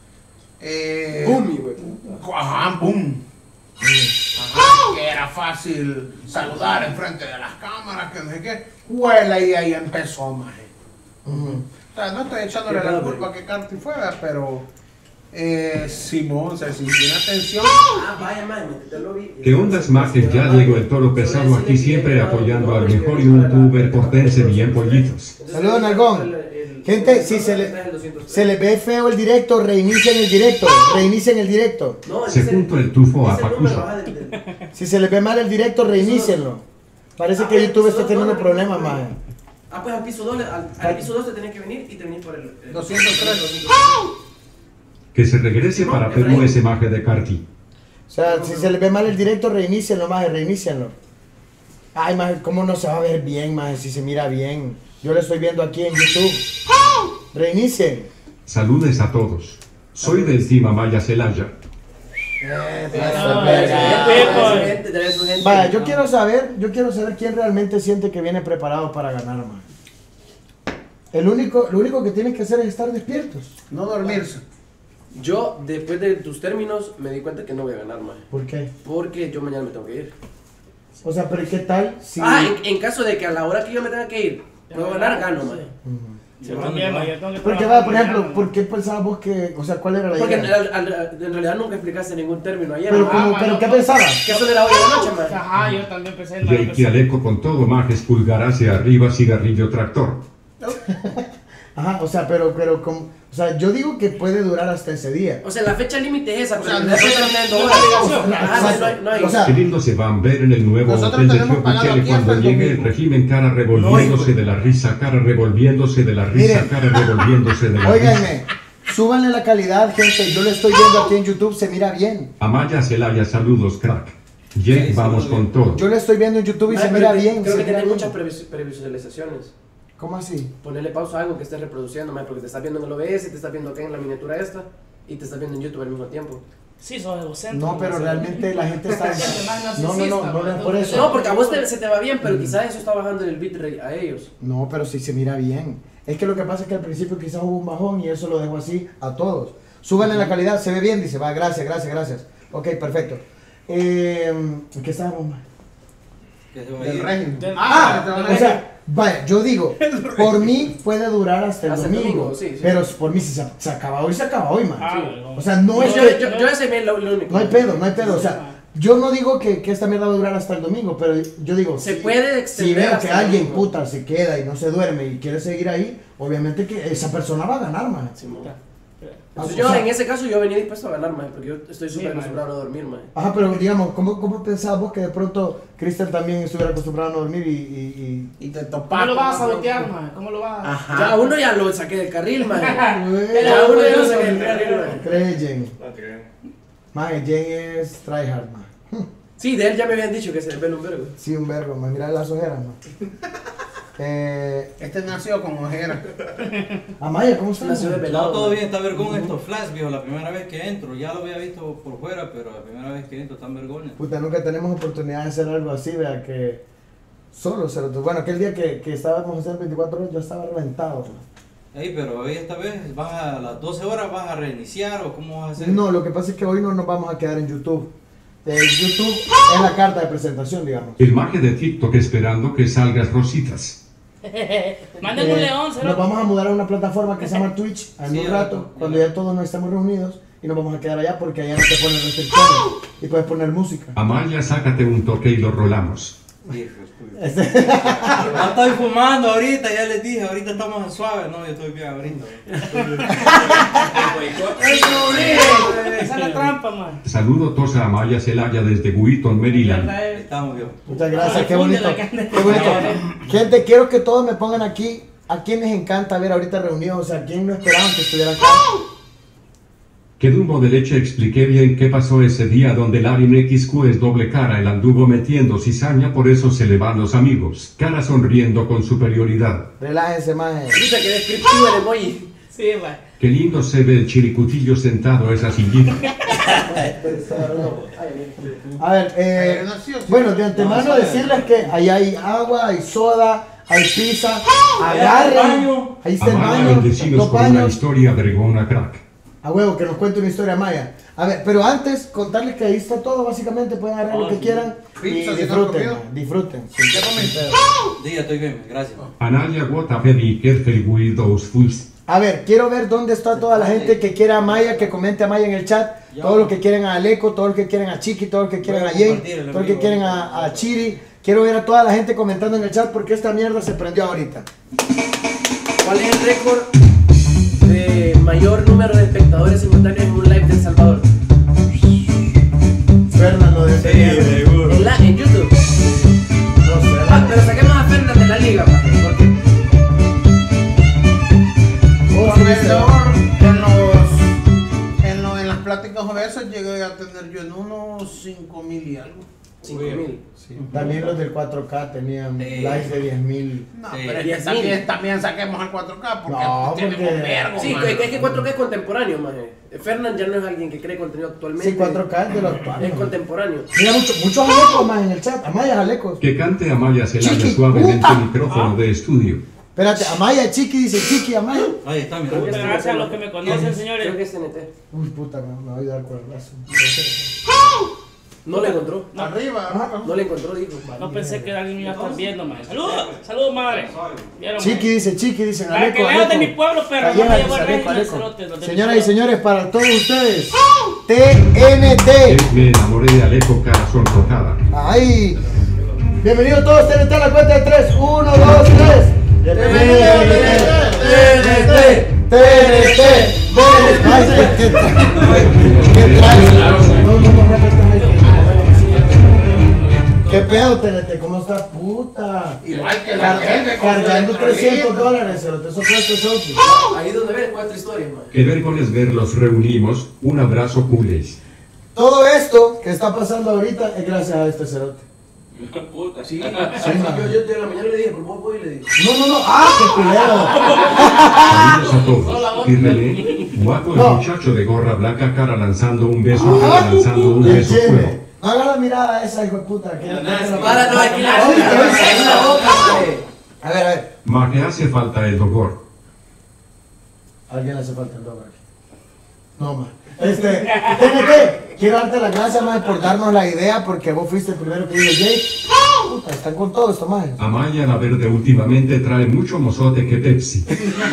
Speaker 2: eh,
Speaker 3: Boom, güey.
Speaker 2: Ajá, boom. Ajá, que era fácil saludar enfrente de las cámaras, que no sé qué. Huela y ahí empezó, maje.
Speaker 1: Mm.
Speaker 2: O sea, no estoy echándole la culpa que karting fuera, pero eh, Simón se sintió una tensión.
Speaker 3: Ah, vaya, man, te lo vi.
Speaker 5: ¿Qué ondas majes? Ya llegó el toro pesado aquí siempre apoyando al mejor youtuber, portense bien pollitos.
Speaker 1: Saludos, Nalgón. Gente, si se le, se le ve feo el directo, reinicien el directo, reinicien el directo.
Speaker 5: Se junto el tufo a Pacuso.
Speaker 1: Si se le ve mal el directo, reinicienlo. Parece que YouTube está teniendo problemas, man.
Speaker 3: Ah, pues al piso dos, al, al piso dos te tenés que venir y te venís por el... el
Speaker 2: doscientos tres.
Speaker 5: Que se regrese para Perú ese maje de Carti.
Speaker 1: O sea, si se le ve mal el directo, reinícienlo, más, reinícienlo. Ay, más, ¿cómo no se va a ver bien, más, si se mira bien? Yo lo estoy viendo aquí en YouTube. Reinicien.
Speaker 5: Saludes a todos. Soy del Team Amaya Celaya.
Speaker 1: Vaya, yo quiero saber, yo quiero saber quién realmente siente que viene preparado para ganar, man. El único, lo único que tienes que hacer es estar despiertos.
Speaker 2: No dormirse.
Speaker 3: Yo, después de tus términos, me di cuenta que no voy a ganar, más.
Speaker 1: ¿Por qué?
Speaker 3: Porque yo mañana me tengo que ir.
Speaker 1: O sea, pero ¿qué tal si...
Speaker 3: Ah, en, en caso de que a la hora que yo me tenga que ir, puedo ganar, gano, man.
Speaker 4: Yo también, man, yo tengo que
Speaker 1: Porque,
Speaker 4: trabajar
Speaker 1: va, por
Speaker 4: mañana,
Speaker 1: ejemplo,
Speaker 4: man.
Speaker 1: ¿por qué pensabas vos que, o sea, cuál era la
Speaker 3: Porque en,
Speaker 1: idea?
Speaker 3: al- al- en realidad nunca explicaste ningún término ayer.
Speaker 1: Pero,
Speaker 3: man.
Speaker 1: como- pero ¿qué pensabas?
Speaker 3: Que eso de la hora de la noche, man.
Speaker 4: Ajá, yo también pensé en
Speaker 5: Y el Kialeco con todo majes pulgar hacia arriba, cigarrillo tractor.
Speaker 1: Ajá, o sea, pero, pero, como, o sea, yo digo que puede durar hasta ese día.
Speaker 3: O sea, la fecha límite es esa, pero
Speaker 2: sea,
Speaker 3: en realidad
Speaker 2: nosotros-
Speaker 3: termina en dos
Speaker 4: no
Speaker 3: horas.
Speaker 4: hay obligación.
Speaker 3: Ajá, no hay- no hay-
Speaker 1: O sea,
Speaker 5: Qué lindo se van a ver en el nuevo
Speaker 2: Nosotros
Speaker 5: hotel de
Speaker 2: tenemos
Speaker 5: Tío
Speaker 2: pagado
Speaker 5: Puchele
Speaker 2: aquí hasta
Speaker 5: cuando
Speaker 2: el
Speaker 5: llegue el
Speaker 2: domingo.
Speaker 5: régimen, cara revolviéndose de la risa, cara revolviéndose de la risa,
Speaker 1: Miren.
Speaker 5: cara revolviéndose de la risa.
Speaker 1: óiganme, súbanle la calidad, gente. Yo lo estoy viendo aquí en YouTube, se mira bien.
Speaker 5: Amaya Celaya, saludos, crack. Jake, vamos con todo.
Speaker 1: Yo lo estoy viendo en YouTube y
Speaker 3: Ay,
Speaker 1: se
Speaker 3: pero
Speaker 1: mira
Speaker 3: te-
Speaker 1: bien.
Speaker 3: Creo
Speaker 1: se
Speaker 3: que
Speaker 1: mira
Speaker 3: tiene
Speaker 1: bien.
Speaker 3: muchas previs- previsualizaciones.
Speaker 1: ¿Cómo así?
Speaker 3: Ponerle pausa a algo que estés reproduciendo, man, porque te estás viendo en el O B S, te estás viendo acá en la miniatura esta y te estás viendo en YouTube al mismo tiempo.
Speaker 4: Sí, sos egocéntrico.
Speaker 1: No, pero
Speaker 4: man,
Speaker 1: realmente la gente está...
Speaker 4: Gente más
Speaker 1: No, no, no,
Speaker 4: narcisista,
Speaker 1: no, no,
Speaker 4: man.
Speaker 1: por eso.
Speaker 3: No, porque a vos te- se te va bien, pero quizás eso está bajando el bitrate a ellos.
Speaker 1: No, pero sí se mira bien. Es que lo que pasa es que al principio quizás hubo un bajón y eso lo dejo así a todos. Súbanle la calidad, se ve bien, dice, va, gracias, gracias, gracias. Ok, perfecto. Eh, ¿en qué estábamos, man?
Speaker 8: Que se va a
Speaker 2: Del
Speaker 8: ir.
Speaker 2: régimen.
Speaker 4: Del-
Speaker 2: Ah, te van a
Speaker 1: O sea, vaya, yo digo, por mí puede durar hasta el
Speaker 3: Hasta el
Speaker 1: domingo,
Speaker 3: domingo, sí, sí.
Speaker 1: pero por mí si se, se acaba hoy, se acaba hoy, man.
Speaker 4: Ah,
Speaker 3: Sí.
Speaker 4: no.
Speaker 1: O sea, no es
Speaker 3: yo,
Speaker 1: que...
Speaker 3: yo, yo ese es lo, lo único.
Speaker 1: No hay pedo, no hay pedo, o sea, yo no digo que, que esta mierda va a durar hasta el domingo, pero yo digo,
Speaker 3: Se
Speaker 1: si-
Speaker 3: puede
Speaker 1: si
Speaker 3: extender
Speaker 1: veo
Speaker 3: hasta
Speaker 1: que
Speaker 3: el
Speaker 1: alguien
Speaker 3: domingo.
Speaker 1: puta se queda y no se duerme y quiere seguir ahí, obviamente que esa persona va a ganar, man.
Speaker 3: Simón.
Speaker 1: Ah,
Speaker 3: Entonces
Speaker 1: o
Speaker 3: yo
Speaker 1: sea,
Speaker 3: en ese caso yo venía dispuesto a ganar, man, porque yo estoy súper
Speaker 4: man.
Speaker 3: acostumbrado a no dormir, man.
Speaker 1: Ajá, pero digamos, ¿cómo, cómo pensabas vos que de pronto Cristian también estuviera acostumbrado a no dormir y... y,
Speaker 2: Y te
Speaker 4: ¿Cómo
Speaker 2: topas.
Speaker 4: lo vas a sabotear, man? ¿Cómo lo vas a...?
Speaker 2: Ajá.
Speaker 3: Ya uno ya lo saqué del carril, man.
Speaker 1: y...
Speaker 3: Ya uno ya lo saqué del carril, man.
Speaker 1: Cree Jen. Man, Jen es tryhard, man.
Speaker 3: Sí, de él ya me habían dicho que se le ve un vergo.
Speaker 1: Sí, un vergo, man. Mira las ojeras, man. Eh,
Speaker 2: Este nació con ojeras.
Speaker 1: Amaya, ¿cómo estás?
Speaker 3: Nació de
Speaker 8: No,
Speaker 3: pelado.
Speaker 8: todo bien, está vergón estos flash, viejo. La primera vez que entro, ya lo había visto por fuera, pero la primera vez que entro están vergones.
Speaker 1: Puta, nunca tenemos oportunidad de hacer algo así, vea, que solo se lo... Bueno, aquel día que, que estábamos haciendo veinticuatro horas, yo estaba reventado.
Speaker 8: Ey, pero hoy esta vez, vas a las doce horas, vas a reiniciar o cómo vas a hacer.
Speaker 1: No, lo que pasa es que hoy no nos vamos a quedar en YouTube. Eh, YouTube es la carta de presentación, digamos.
Speaker 5: El maje de TikTok esperando que salgas rositas.
Speaker 4: Manden un
Speaker 1: Eh,
Speaker 4: león,
Speaker 1: nos
Speaker 4: cero.
Speaker 1: vamos a mudar a una plataforma que se llama Twitch en
Speaker 8: Sí,
Speaker 1: un
Speaker 8: ya
Speaker 1: rato,
Speaker 8: lo-
Speaker 1: cuando
Speaker 8: ya
Speaker 1: ya todos nos estemos reunidos, y nos vamos a quedar allá porque allá no te ponen restricciones y puedes poner música.
Speaker 5: Amaya, sácate un toque y lo rolamos.
Speaker 8: Hijo de puta.
Speaker 1: Este-
Speaker 8: No estoy fumando ahorita, ya les dije, ahorita estamos en suave, no, yo estoy bien ahorita.
Speaker 4: Esa es la trampa, man.
Speaker 5: Saludo Tosa Amaya Celaya desde Wheaton, Maryland.
Speaker 8: Estamos bien.
Speaker 1: Muchas gracias, qué bonito.
Speaker 4: Difunde la carne.
Speaker 1: Qué bonito. Gente, quiero que todos me pongan aquí a quien les encanta ver ahorita reunidos, o sea, a quien no esperaban que estuviera acá.
Speaker 5: Que Dumbo de leche expliqué bien qué pasó ese día donde Larin X Q es doble cara, el anduvo metiendo cizaña, por eso se le van los amigos. Cara sonriendo con superioridad.
Speaker 1: Relájense, maje.
Speaker 3: Ahorita que descriptivo el emoji.
Speaker 4: Sí, man.
Speaker 5: Qué lindo se ve el chiricutillo sentado esa sillita.
Speaker 1: A ver, eh, bueno, de antemano decirles que ahí hay agua, hay soda, hay pizza, agarren, ahí está el
Speaker 5: Amaya,
Speaker 1: baño,
Speaker 5: bendecidos
Speaker 1: dos
Speaker 5: con una
Speaker 1: baños.
Speaker 5: historia vergona, crack.
Speaker 1: A huevo, que nos cuente una historia maya. A ver, pero antes, contarles que ahí está todo, básicamente, pueden agarrar lo que quieran y
Speaker 2: Pizza, si no han
Speaker 1: disfruten,
Speaker 2: comido.
Speaker 1: man, disfruten. sin-
Speaker 2: ¿Ya comí?
Speaker 1: sin pedo.
Speaker 8: Sí, ya estoy bien, gracias.
Speaker 5: Anaya, what a very careful with those fools.
Speaker 1: A ver, quiero ver dónde está toda la gente que quiera a Maya, que comente a Maya en el chat. Todo lo que quieren a Aleco, todo lo que quieren a Chiqui, todo lo que quieren a
Speaker 8: Voy a
Speaker 1: Jay,
Speaker 8: compartir el
Speaker 1: todo lo que
Speaker 8: amigo.
Speaker 1: quieren a, a Chiri. Quiero ver a toda la gente comentando en el chat porque esta mierda se prendió ahorita.
Speaker 3: ¿Cuál es el récord de mayor número de espectadores simultáneos en un live de El Salvador?
Speaker 1: Fernando de
Speaker 8: seguro.
Speaker 3: En, la, en YouTube.
Speaker 1: No sé.
Speaker 3: Ah, pero saquemos a Fernan de la liga, pa, porque
Speaker 1: Oh,
Speaker 2: Por
Speaker 1: sí, viste.
Speaker 2: vendedor, en los, en, lo- en las pláticas a veces llegué a tener yo en unos cinco mil y algo.
Speaker 3: cinco mil.
Speaker 1: También los del cuatro K tenían
Speaker 8: Sí.
Speaker 1: likes de diez mil.
Speaker 2: No,
Speaker 8: Sí.
Speaker 2: pero es que
Speaker 3: diez mil.
Speaker 2: también, también saquemos el cuatro K porque
Speaker 1: No,
Speaker 2: tenemos
Speaker 1: porque-
Speaker 2: vergo,
Speaker 3: Sí,
Speaker 2: man.
Speaker 3: es que es que cuatro K es contemporáneo, maje. Fernan ya no es alguien que cree contenido actualmente.
Speaker 1: Sí, cuatro K es de los actuales.
Speaker 3: Es contemporáneo.
Speaker 1: Mira, mucho, muchos alecos más en el chat. Amaya alecos.
Speaker 5: Que cante Amaya Celaya
Speaker 1: Chiqui,
Speaker 5: suavemente
Speaker 1: puta.
Speaker 5: micrófono de estudio.
Speaker 1: Espérate, Amaya, Chiqui, dice Chiqui, Amaya.
Speaker 8: Ahí está, mira.
Speaker 3: Creo que
Speaker 4: Gracias a los que me conocen,
Speaker 3: Creo que
Speaker 4: señores.
Speaker 3: es T N T.
Speaker 1: Uy, puta, me, me voy a dar con el brazo.
Speaker 3: No le encontró.
Speaker 2: Arriba,
Speaker 1: Ah.
Speaker 2: arriba.
Speaker 3: No le encontró, dijo.
Speaker 4: No pensé que alguien me iba a estar viendo, man. Saludos, saludos, madre. ¿Vieron,
Speaker 1: Chiqui
Speaker 4: man?
Speaker 1: dice, Chiqui dice,
Speaker 4: Para que
Speaker 1: Aleco,
Speaker 4: vean de mi
Speaker 1: Aleco.
Speaker 4: pueblo, perro. No
Speaker 1: Calleja,
Speaker 4: me llevo el
Speaker 1: Aleco,
Speaker 4: régimen,
Speaker 1: Aleco.
Speaker 4: cerotes, los de mi
Speaker 1: Señoras y
Speaker 4: pueblo.
Speaker 1: señores, para todos ustedes, T N T.
Speaker 5: Eh, Me enamoré de Aleco, cara sonrojada.
Speaker 1: Ay. Bienvenidos todos, T N T a la cuenta de tres. uno, dos, tres. T N T, T N T, T N T. Ay, qué qué qué traes. No, no, no, ¿qué pedo, T N T? ¿Cómo está, puta?
Speaker 2: Igual que la gente con
Speaker 1: Cargando
Speaker 2: su
Speaker 1: trescientos
Speaker 2: electrolito.
Speaker 1: dólares, cerote, eso cuesta eso.
Speaker 3: Ahí es donde ves cuatro historias, maje.
Speaker 5: Qué vergones verlos reunimos. Un abrazo, cules.
Speaker 1: Todo esto que está pasando ahorita es gracias a este cerote.
Speaker 3: Puta, sí.
Speaker 1: Sí,
Speaker 3: yo, yo de la mañana le dije, por vos voy y le dije.
Speaker 1: No, no, no. ¡Ah, qué culero!
Speaker 5: Saludos a todos. Y René, guapo el
Speaker 1: No.
Speaker 5: muchacho de gorra blanca, cara lanzando un beso, cara lanzando un
Speaker 1: ¿De
Speaker 5: beso
Speaker 1: quién?
Speaker 5: fuego.
Speaker 1: No haga la mirada esa, hijo de puta. que-
Speaker 3: Para, no, aquí la
Speaker 1: Ay,
Speaker 3: boca,
Speaker 1: ay,
Speaker 3: la boca, maje.
Speaker 1: A ver, a ver.
Speaker 5: Ma que hace falta el dogor.
Speaker 1: ¿A alguien le hace falta el dólar? No, ma. Este, T N T, quiero darte las gracias, ma, por darnos la idea, porque vos fuiste el primero que dijo, Jay. Puta, están con todo esto, ma.
Speaker 5: Amaya la verde últimamente trae mucho mozote que Pepsi.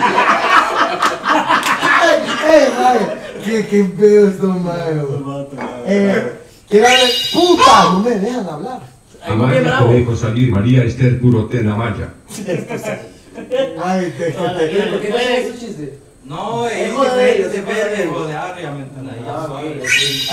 Speaker 1: ¡Ey, ey, ma! ¿Qué, qué pedo esto, ma? Eh, quiero darle... ¡Puta! No me dejan hablar.
Speaker 5: Amaya te dejo salir, María Esther Curotena Amaya.
Speaker 1: Ay,
Speaker 3: ¿Por
Speaker 1: déjate.
Speaker 3: qué no es esos chistes?
Speaker 8: No,
Speaker 3: Es
Speaker 8: es
Speaker 3: joder,
Speaker 8: que
Speaker 3: es
Speaker 8: se
Speaker 3: joder.
Speaker 8: pierde el de Arria, ¿me entiendes? Ya
Speaker 3: Ah,
Speaker 8: suave.
Speaker 3: ok, sí.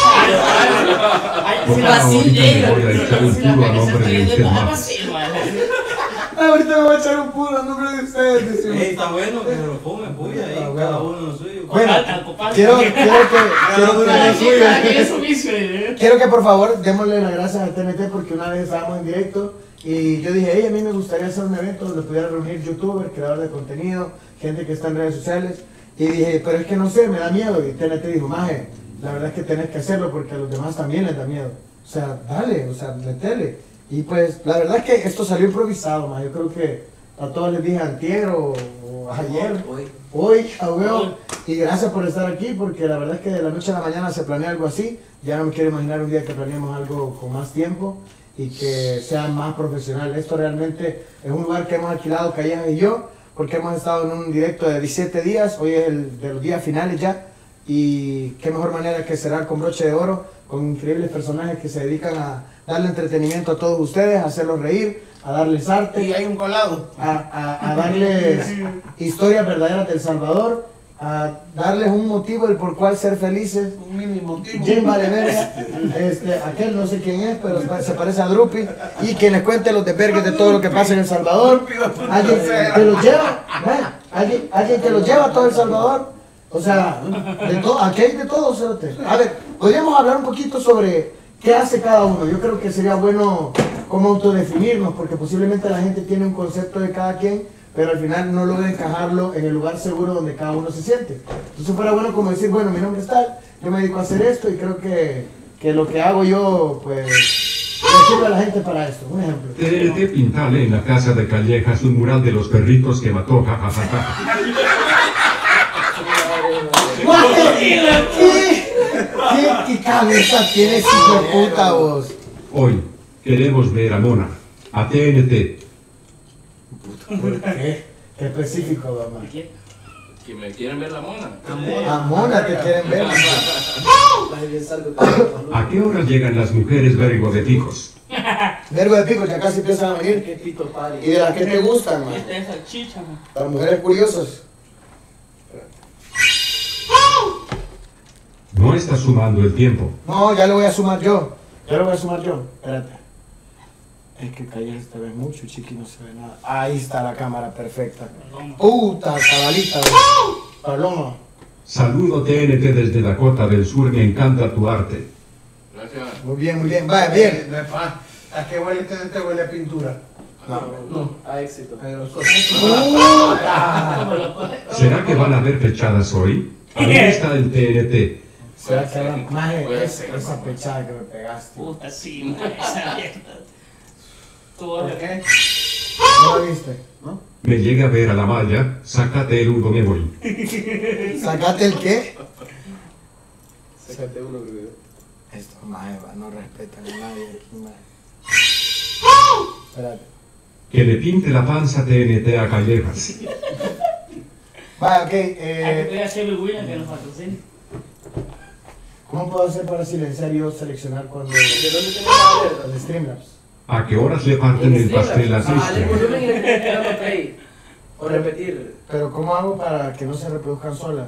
Speaker 5: Por favor, ahorita me voy a echar un puro a nombre de usted, ma.
Speaker 1: Ay, ahorita me voy a echar un puro a nombre de ustedes. dice.
Speaker 8: Ey, está bueno que se lo fume, puya, ahí
Speaker 1: Ah,
Speaker 8: cada
Speaker 1: bueno.
Speaker 8: uno lo suyo.
Speaker 1: Bueno,
Speaker 4: Compadre,
Speaker 1: quiero, quiero que... Quiero que
Speaker 4: ¿Qué es su vicio? eh?
Speaker 1: Quiero que por favor démosle las gracias a T N T porque una vez estábamos en directo Y yo dije, hey, a mí me gustaría hacer un evento donde pudiera reunir youtubers, creadores de contenido, gente que está en redes sociales. Y dije, pero es que no sé, me da miedo. Y T N T dijo, maje, la verdad es que tenés que hacerlo porque a los demás también les da miedo. O sea, dale, o sea, metele. Y pues, la verdad es que esto salió improvisado, maje. Yo creo que a todos les dije antier o, o ayer.
Speaker 3: Hoy.
Speaker 1: Hoy, a huevo. Y gracias por estar aquí porque la verdad es que de la noche a la mañana se planea algo así. Ya no me quiero imaginar un día que planeemos algo con más tiempo y que sea más profesional. Esto realmente es un lugar que hemos alquilado Callejas y yo, porque hemos estado en un directo de diecisiete días, hoy es el de los días finales ya, y qué mejor manera que cerrar con broche de oro, con increíbles personajes que se dedican a darle entretenimiento a todos ustedes, a hacerlos reír, a darles arte,
Speaker 2: Y hay un colado.
Speaker 1: a, a, a darles historias verdaderas del Salvador, a darles un motivo del por cual ser felices.
Speaker 2: Un mini motivo.
Speaker 1: Jim Valeverga, este, aquel no sé quién es, pero se parece a Drupi, y que les cuente los desvergues de todo lo que pasa en El Salvador. Alguien que los lleva, ¿eh? alguien, alguien que los lleva a todo El Salvador. O sea, de todo, aquí hay de todo, cerote. A ver, podríamos hablar un poquito sobre qué hace cada uno. Yo creo que sería bueno como autodefinirnos, porque posiblemente la gente tiene un concepto de cada quien, pero al final no logra encajarlo en el lugar seguro donde cada uno se siente. Entonces fuera bueno como decir, bueno, mi nombre es tal, yo me dedico a hacer esto y creo que, que lo que hago yo, pues, le sirve a la gente para esto. Un ejemplo.
Speaker 5: T N T pintale en la casa de Callejas un mural de los perritos que mató, jajajaja.
Speaker 1: ¿Qué, ¿Qué, qué cabeza tienes, hijo de puta, vos?
Speaker 5: Hoy queremos ver a Mona, a T N T.
Speaker 1: ¿Por qué? Qué específico, mamá.
Speaker 4: ¿Qué?
Speaker 9: Que me quieren ver la mona.
Speaker 1: A Mona te quieren ver.
Speaker 5: ¿A qué hora llegan las mujeres vergo de picos?
Speaker 1: Vergo de pico, ya casi empiezan a venir.
Speaker 3: Qué pito party.
Speaker 1: ¿Y de las que te gustan, man?
Speaker 4: Esta es salchicha, man.
Speaker 1: Las mujeres curiosas.
Speaker 5: No está sumando el tiempo.
Speaker 1: No, ya lo voy a sumar yo. Ya lo voy a sumar yo. Espérate. Es que Callejas te ve mucho, chiqui, no se ve nada. Ahí está la cámara perfecta. Puta cabalita, güey. Paloma.
Speaker 5: Saludo T N T desde Dakota del Sur, me encanta tu arte.
Speaker 9: Gracias.
Speaker 1: Muy bien, muy bien. Vaya, bien.
Speaker 2: De pa, ¿a qué huele T N T? Huele a pintura.
Speaker 1: No.
Speaker 2: No.
Speaker 3: A éxito.
Speaker 2: Pero sos-
Speaker 1: Puta.
Speaker 5: ¿Será que van a haber fechadas hoy? Ahí está el T N T.
Speaker 1: ¿Será que hablan? Maje,
Speaker 9: Puede
Speaker 1: es-
Speaker 9: ser,
Speaker 1: esa
Speaker 9: mamá.
Speaker 1: pechada que me pegaste.
Speaker 4: Puta, sí, man. Esa mierda. Tú,
Speaker 2: ¿Por qué?
Speaker 1: ¿No la viste? ¿No?
Speaker 5: Me llega a ver a la malla, sácate el humo, me voy.
Speaker 1: ¿Sacate el qué?
Speaker 3: Sácate uno, creo.
Speaker 1: Esto, maje, va, no respetan a nadie aquí, maje. Espérate.
Speaker 5: Que le pinte la panza T N T a Callejas.
Speaker 1: Vaya, ok.
Speaker 4: Hay que
Speaker 1: Eh,
Speaker 4: pedir a Chevy Williams que nos patrocine.
Speaker 1: ¿Cómo puedo hacer para silenciar y yo seleccionar cuando...
Speaker 3: ¿De dónde tenés la alerta?
Speaker 1: Con Streamlabs?
Speaker 5: ¿A qué horas le parten el pastel a
Speaker 3: Ah, el
Speaker 5: Sister?
Speaker 3: volumen y le tenés que dar play. O repetir.
Speaker 1: Pero ¿cómo hago para que no se reproduzcan solas?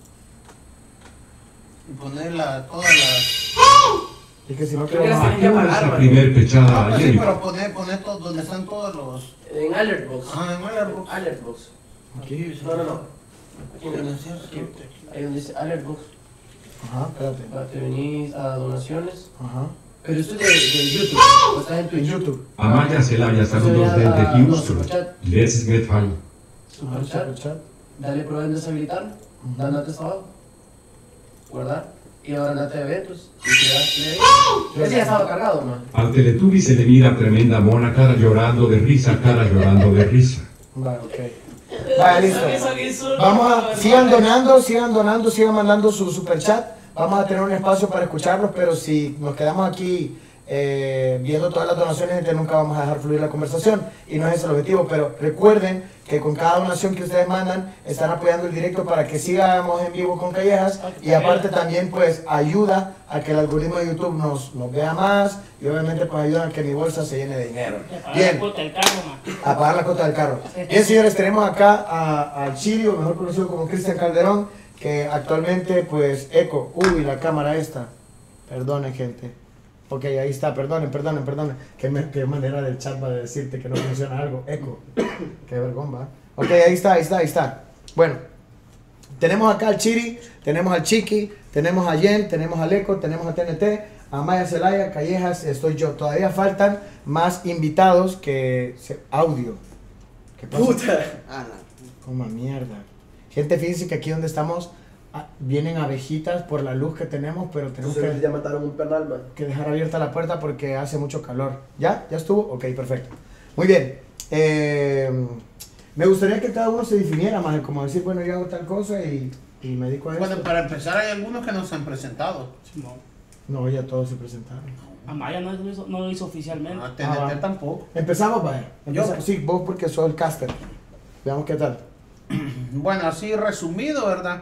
Speaker 2: Y ponerla todas las.
Speaker 1: Es que si no
Speaker 3: Creo
Speaker 1: quiero
Speaker 3: que
Speaker 1: más.
Speaker 5: ¿A qué hora es la
Speaker 3: Bárbaro.
Speaker 5: primer pechada
Speaker 2: Ah,
Speaker 5: a
Speaker 2: sí,
Speaker 5: Jennifer?
Speaker 2: pero poner, poner todo, donde están todos los.
Speaker 3: En Alertbox.
Speaker 2: Ah, en Alertbox.
Speaker 3: Alertbox.
Speaker 1: Aquí.
Speaker 3: No, no, no. Aquí
Speaker 2: No,
Speaker 3: no.
Speaker 2: no es cierto.
Speaker 3: Aquí. Ahí donde dice Alertbox.
Speaker 1: Ajá, espérate.
Speaker 3: Ah, te venís a donaciones.
Speaker 1: Ajá.
Speaker 3: Pero esto es de, de YouTube. O estás en
Speaker 1: En
Speaker 3: Twitch.
Speaker 1: YouTube.
Speaker 5: Amaya Celaya, saludos desde Houston. Let's get fun.
Speaker 1: Ajá,
Speaker 3: Superchat.
Speaker 1: Superchat.
Speaker 3: Dale prueba en deshabilitar. Dale antes abajo. Guardar. Y ahora andate a eventos. Y te das play. Ese ya estaba cargado, man.
Speaker 5: Al Teletubby se le mira tremenda mona, cara llorando de risa, cara llorando de risa.
Speaker 1: Vale, ok. Vale, listo.
Speaker 4: Eso que hizo-
Speaker 1: Vamos a, sigan donando, sigan donando, sigan mandando su super chat. Vamos a tener un espacio para escucharlos, pero si nos quedamos aquí eh, viendo todas las donaciones, entonces nunca vamos a dejar fluir la conversación y no es ese el objetivo. Pero recuerden que con cada donación que ustedes mandan están apoyando el directo para que sigamos en vivo con Callejas y aparte también pues ayuda a que el algoritmo de YouTube nos, nos vea más y obviamente pues ayuda a que mi bolsa se llene de dinero. Bien.
Speaker 4: Puta, el carro, man.
Speaker 1: A pagar la cuota del carro. Bien, señores, tenemos acá a, a Chirio, mejor conocido como Cristian Calderón, que actualmente, pues, Eco, uy, la cámara esta. Perdonen, gente. Ok, ahí está, perdonen, perdonen, perdonen. Qué, me- qué manera del chat va a decirte que no funciona algo. Eco. Qué vergón, va. Ok, ahí está, ahí está, ahí está. Bueno, tenemos acá al Chiri, tenemos al Chiqui, tenemos a Jen, tenemos al Eco, tenemos a T N T, Amaya Celaya, Callejas, estoy yo. Todavía faltan más invitados que se- audio. ¿Qué pasa?
Speaker 3: Puta.
Speaker 7: Ah, no.
Speaker 1: Como mierda. Gente, fíjense que aquí donde estamos ah, vienen abejitas por la luz que tenemos, pero tenemos
Speaker 3: Entonces
Speaker 1: que,
Speaker 3: ya mataron un penal, man.
Speaker 1: que dejar abierta la puerta porque hace mucho calor. ¿Ya? ¿Ya estuvo? Ok, perfecto. Muy bien. Eh, me gustaría que cada uno se definiera más, como decir, bueno, yo hago tal cosa y, y me dedico a eso.
Speaker 2: Bueno, para empezar hay algunos que no se han presentado.
Speaker 4: No.
Speaker 1: No, ya todos se presentaron.
Speaker 4: Amaya no lo hizo, no lo hizo oficialmente.
Speaker 2: No, T N T
Speaker 1: Ah, va.
Speaker 2: tampoco.
Speaker 1: Empezamos, vaya. Empeza-
Speaker 2: Yo.
Speaker 1: Sí, vos porque sos el caster. Veamos qué tal.
Speaker 2: Bueno, así resumido, ¿verdad?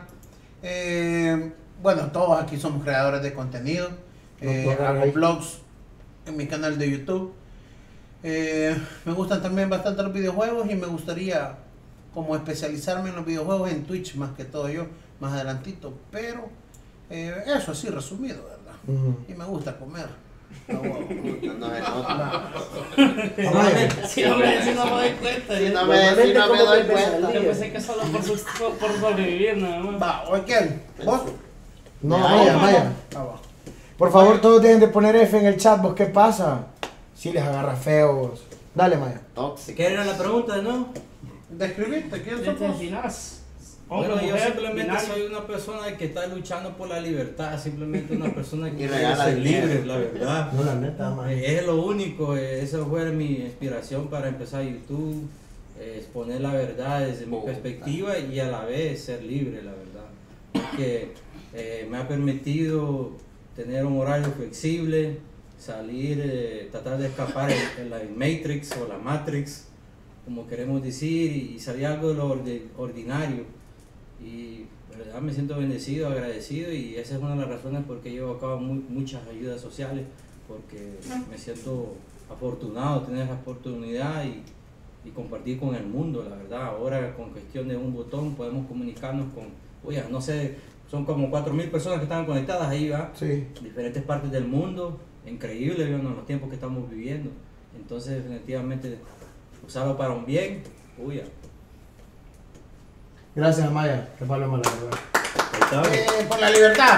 Speaker 2: Eh, bueno, todos aquí somos creadores de contenido. Eh,
Speaker 1: Doctor
Speaker 2: hago
Speaker 1: Garay.
Speaker 2: vlogs en mi canal de YouTube. Eh, me gustan también bastante los videojuegos y me gustaría como especializarme en los videojuegos en Twitch más que todo yo, más adelantito. Pero eh, eso así resumido, ¿verdad?
Speaker 1: Ujú.
Speaker 2: Y me gusta comer.
Speaker 7: No, no se nota.
Speaker 1: Amaya.
Speaker 4: Sí, hombre, si no me doy cuenta.
Speaker 7: Si
Speaker 4: yo-
Speaker 7: no me, si no me doy cuenta.
Speaker 4: Yo pensé que solo por, su- por, por sobrevivir nada más.
Speaker 2: Va, ¿o quién? ¿Vos?
Speaker 1: No,
Speaker 7: Ya,
Speaker 1: Amaya,
Speaker 7: ya,
Speaker 1: Amaya.
Speaker 2: Ah, va.
Speaker 1: Por favor, todos dejen de poner F en el chat, vos, ¿qué pasa? Si les agarra feo, vos. Dale, Maya.
Speaker 7: Tóxico.
Speaker 8: ¿Qué era la pregunta, no?
Speaker 2: Describirte, ¿quién
Speaker 4: ¿Qué
Speaker 2: sos
Speaker 4: te
Speaker 2: vos?
Speaker 4: definás?
Speaker 8: Bueno,
Speaker 4: Hombre,
Speaker 8: yo
Speaker 4: mujer,
Speaker 8: simplemente
Speaker 4: binario.
Speaker 8: soy una persona que está luchando por la libertad, simplemente una persona que
Speaker 7: Y
Speaker 8: quiere
Speaker 7: regala
Speaker 8: ser
Speaker 7: dinero.
Speaker 8: libre, la verdad.
Speaker 1: No, la neta, Maya.
Speaker 8: Eh, Es lo único, eh, esa fue mi inspiración para empezar YouTube, eh, exponer la verdad desde mi
Speaker 7: Puta.
Speaker 8: perspectiva y a la vez ser libre, la verdad. Que eh, me ha permitido tener un horario flexible, salir, eh, tratar de escapar en, en la Matrix o la Matrix, como queremos decir, y salir algo de lo ordi- ordinario. Y de verdad me siento bendecido, agradecido, y esa es una de las razones por qué llevo a cabo mu- muchas ayudas sociales, porque me siento afortunado de tener la oportunidad y, y compartir con el mundo, la verdad. Ahora con cuestión de un botón podemos comunicarnos con, oye, no sé, son como cuatro mil personas que están conectadas ahí, ¿va?
Speaker 1: Sí.
Speaker 8: Diferentes partes del mundo, increíble, ¿no? En los tiempos que estamos viviendo. Entonces, definitivamente, usarlo para un bien, uy,
Speaker 1: Gracias, Amaya. Qué paloma, la verdad.
Speaker 2: Eh, por la libertad.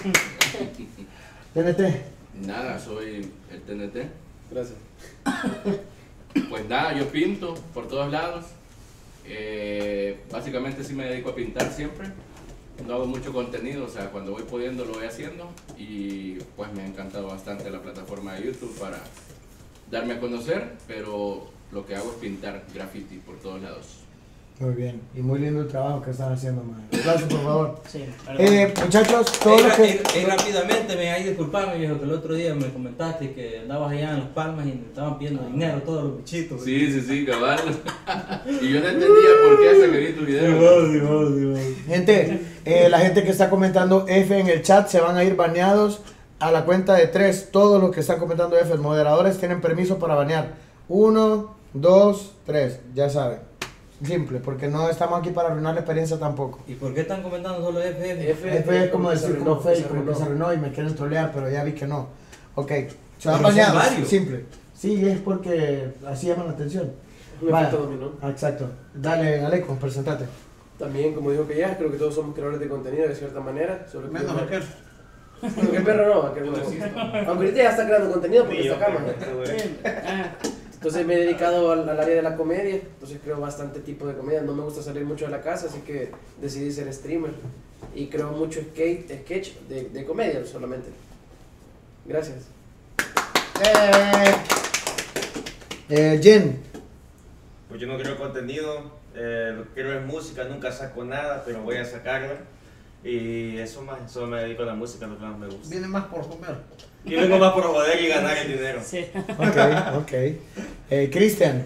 Speaker 1: T N T.
Speaker 9: Nada, soy el T N T.
Speaker 3: Gracias.
Speaker 9: Pues nada, yo pinto por todos lados. Eh, básicamente sí me dedico a pintar siempre. No hago mucho contenido, o sea, cuando voy pudiendo lo voy haciendo. Y pues me ha encantado bastante la plataforma de YouTube para darme a conocer, pero lo que hago es pintar graffiti por todos lados.
Speaker 1: Muy bien. Y muy lindo el trabajo que están haciendo, Maya. Aplausos, por favor.
Speaker 4: Sí,
Speaker 1: Eh, muchachos, todo
Speaker 8: Ey,
Speaker 1: lo
Speaker 8: ra-
Speaker 1: que...
Speaker 8: ey, ey, rápidamente, me ahí disculpame, viejo, que el otro día me comentaste que andabas allá en Las Palmas y me estaban pidiendo dinero todos los bichitos.
Speaker 9: Sí, sí, sí, cabal. Y yo no entendía por qué hasta que vi tu video.
Speaker 1: Gente, eh, la gente que está comentando F en el chat se van a ir baneados a la cuenta de tres. Todos los que están comentando F, moderadores tienen permiso para banear. Uno, dos, tres. Ya saben. Simple, porque no estamos aquí para arruinar la experiencia tampoco.
Speaker 8: ¿Y por qué están comentando solo F F?
Speaker 3: F,
Speaker 1: F es como
Speaker 3: que se
Speaker 1: decir como
Speaker 3: arruinó, que
Speaker 1: fake,
Speaker 3: se
Speaker 1: como que se
Speaker 3: arruinó.
Speaker 1: arruinó y me quieren trolear, pero ya vi que no. Ok, se van
Speaker 8: Pero son
Speaker 1: baneados.
Speaker 8: varios.
Speaker 1: Simple. Sí, es porque así llaman la atención.
Speaker 3: Un
Speaker 1: Vaya.
Speaker 3: efecto dominó.
Speaker 1: Ah, exacto. Dale, Aleco, presentate.
Speaker 3: También, como dijo que ya, creo que todos somos creadores de contenido de cierta manera. Solo que
Speaker 2: Menos aquel.
Speaker 3: Porque el perro no, aquel no. Aunque ahorita ya está creando contenido porque está acá, man.
Speaker 4: Sí, ah,
Speaker 3: Entonces me he dedicado al, al área de la comedia, entonces creo bastante tipo de comedia. No me gusta salir mucho de la casa, así que decidí ser streamer. Y creo mucho skate, sketch de, de comedia solamente. Gracias.
Speaker 1: Eh, eh, Jen.
Speaker 6: Pues yo no creo contenido, eh, lo que quiero es música, nunca saco nada, pero voy a sacarla. Y eso más, eso me dedico a la música, lo que más me gusta.
Speaker 2: Viene más por comer.
Speaker 6: Y vengo más por joder y ganar el dinero.
Speaker 4: sí.
Speaker 1: Ok, ok. Eh, Cristian.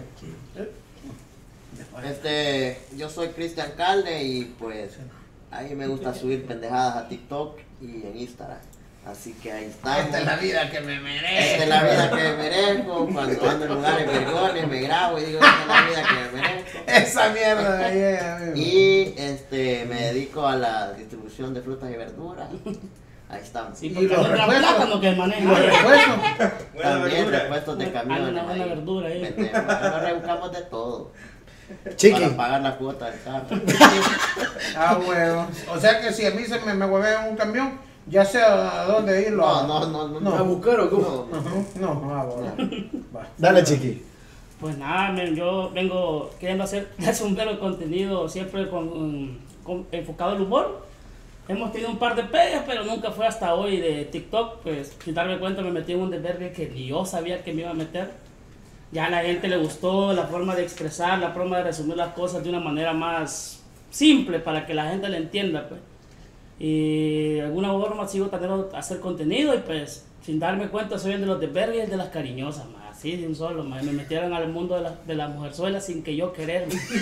Speaker 7: Este, yo soy Cristian Calde y pues ahí me gusta subir pendejadas a TikTok y en Instagram. Así que ahí estamos.
Speaker 2: Esta es la vida que me merezco.
Speaker 7: Esta es la vida que me merezco. Cuando ando en lugares vergones me grabo y digo, esta es la vida que me merezco.
Speaker 2: Esa mierda de ahí, amigo.
Speaker 7: Y este, me dedico a la distribución de frutas y verduras. Ahí estamos.
Speaker 4: Sí,
Speaker 2: Y
Speaker 4: porque
Speaker 2: los
Speaker 4: no es la
Speaker 2: repuestos.
Speaker 4: plata que maneja.
Speaker 2: Y los repuestos.
Speaker 6: Buena
Speaker 7: También
Speaker 6: verdura.
Speaker 7: repuestos de
Speaker 4: Una-
Speaker 7: camiones.
Speaker 4: una buena
Speaker 7: ahí.
Speaker 4: verdura ahí.
Speaker 7: Vendemos. Nos rebuscamos de todo.
Speaker 1: Chiqui.
Speaker 7: Para pagar la cuota del carro.
Speaker 2: Ah, huevo. O sea que si a mí se me, me huevea un camión, Ya sé a dónde irlo.
Speaker 7: No, no, no, no.
Speaker 2: No.
Speaker 3: ¿A buscar o cómo?
Speaker 7: No,
Speaker 2: Ajá. No, ah, bueno. Va.
Speaker 1: Dale, Chiqui.
Speaker 4: Pues nada, men, yo vengo queriendo hacer, hacer un vero contenido siempre con, con enfocado al humor. Hemos tenido un par de pegas, pero nunca fue hasta hoy de TikTok. Pues sin darme cuenta me metí en un desvergue que ni yo sabía que me iba a meter. Ya a la gente le gustó la forma de expresar, la forma de resumir las cosas de una manera más simple para que la gente le entienda, pues. Y de alguna forma sigo tratando de hacer contenido y pues sin darme cuenta soy el de los desvergues y de las cariñosas, más. Así de un solo, más. Me metieron al mundo de la, de la mujerzuela sin que yo querer.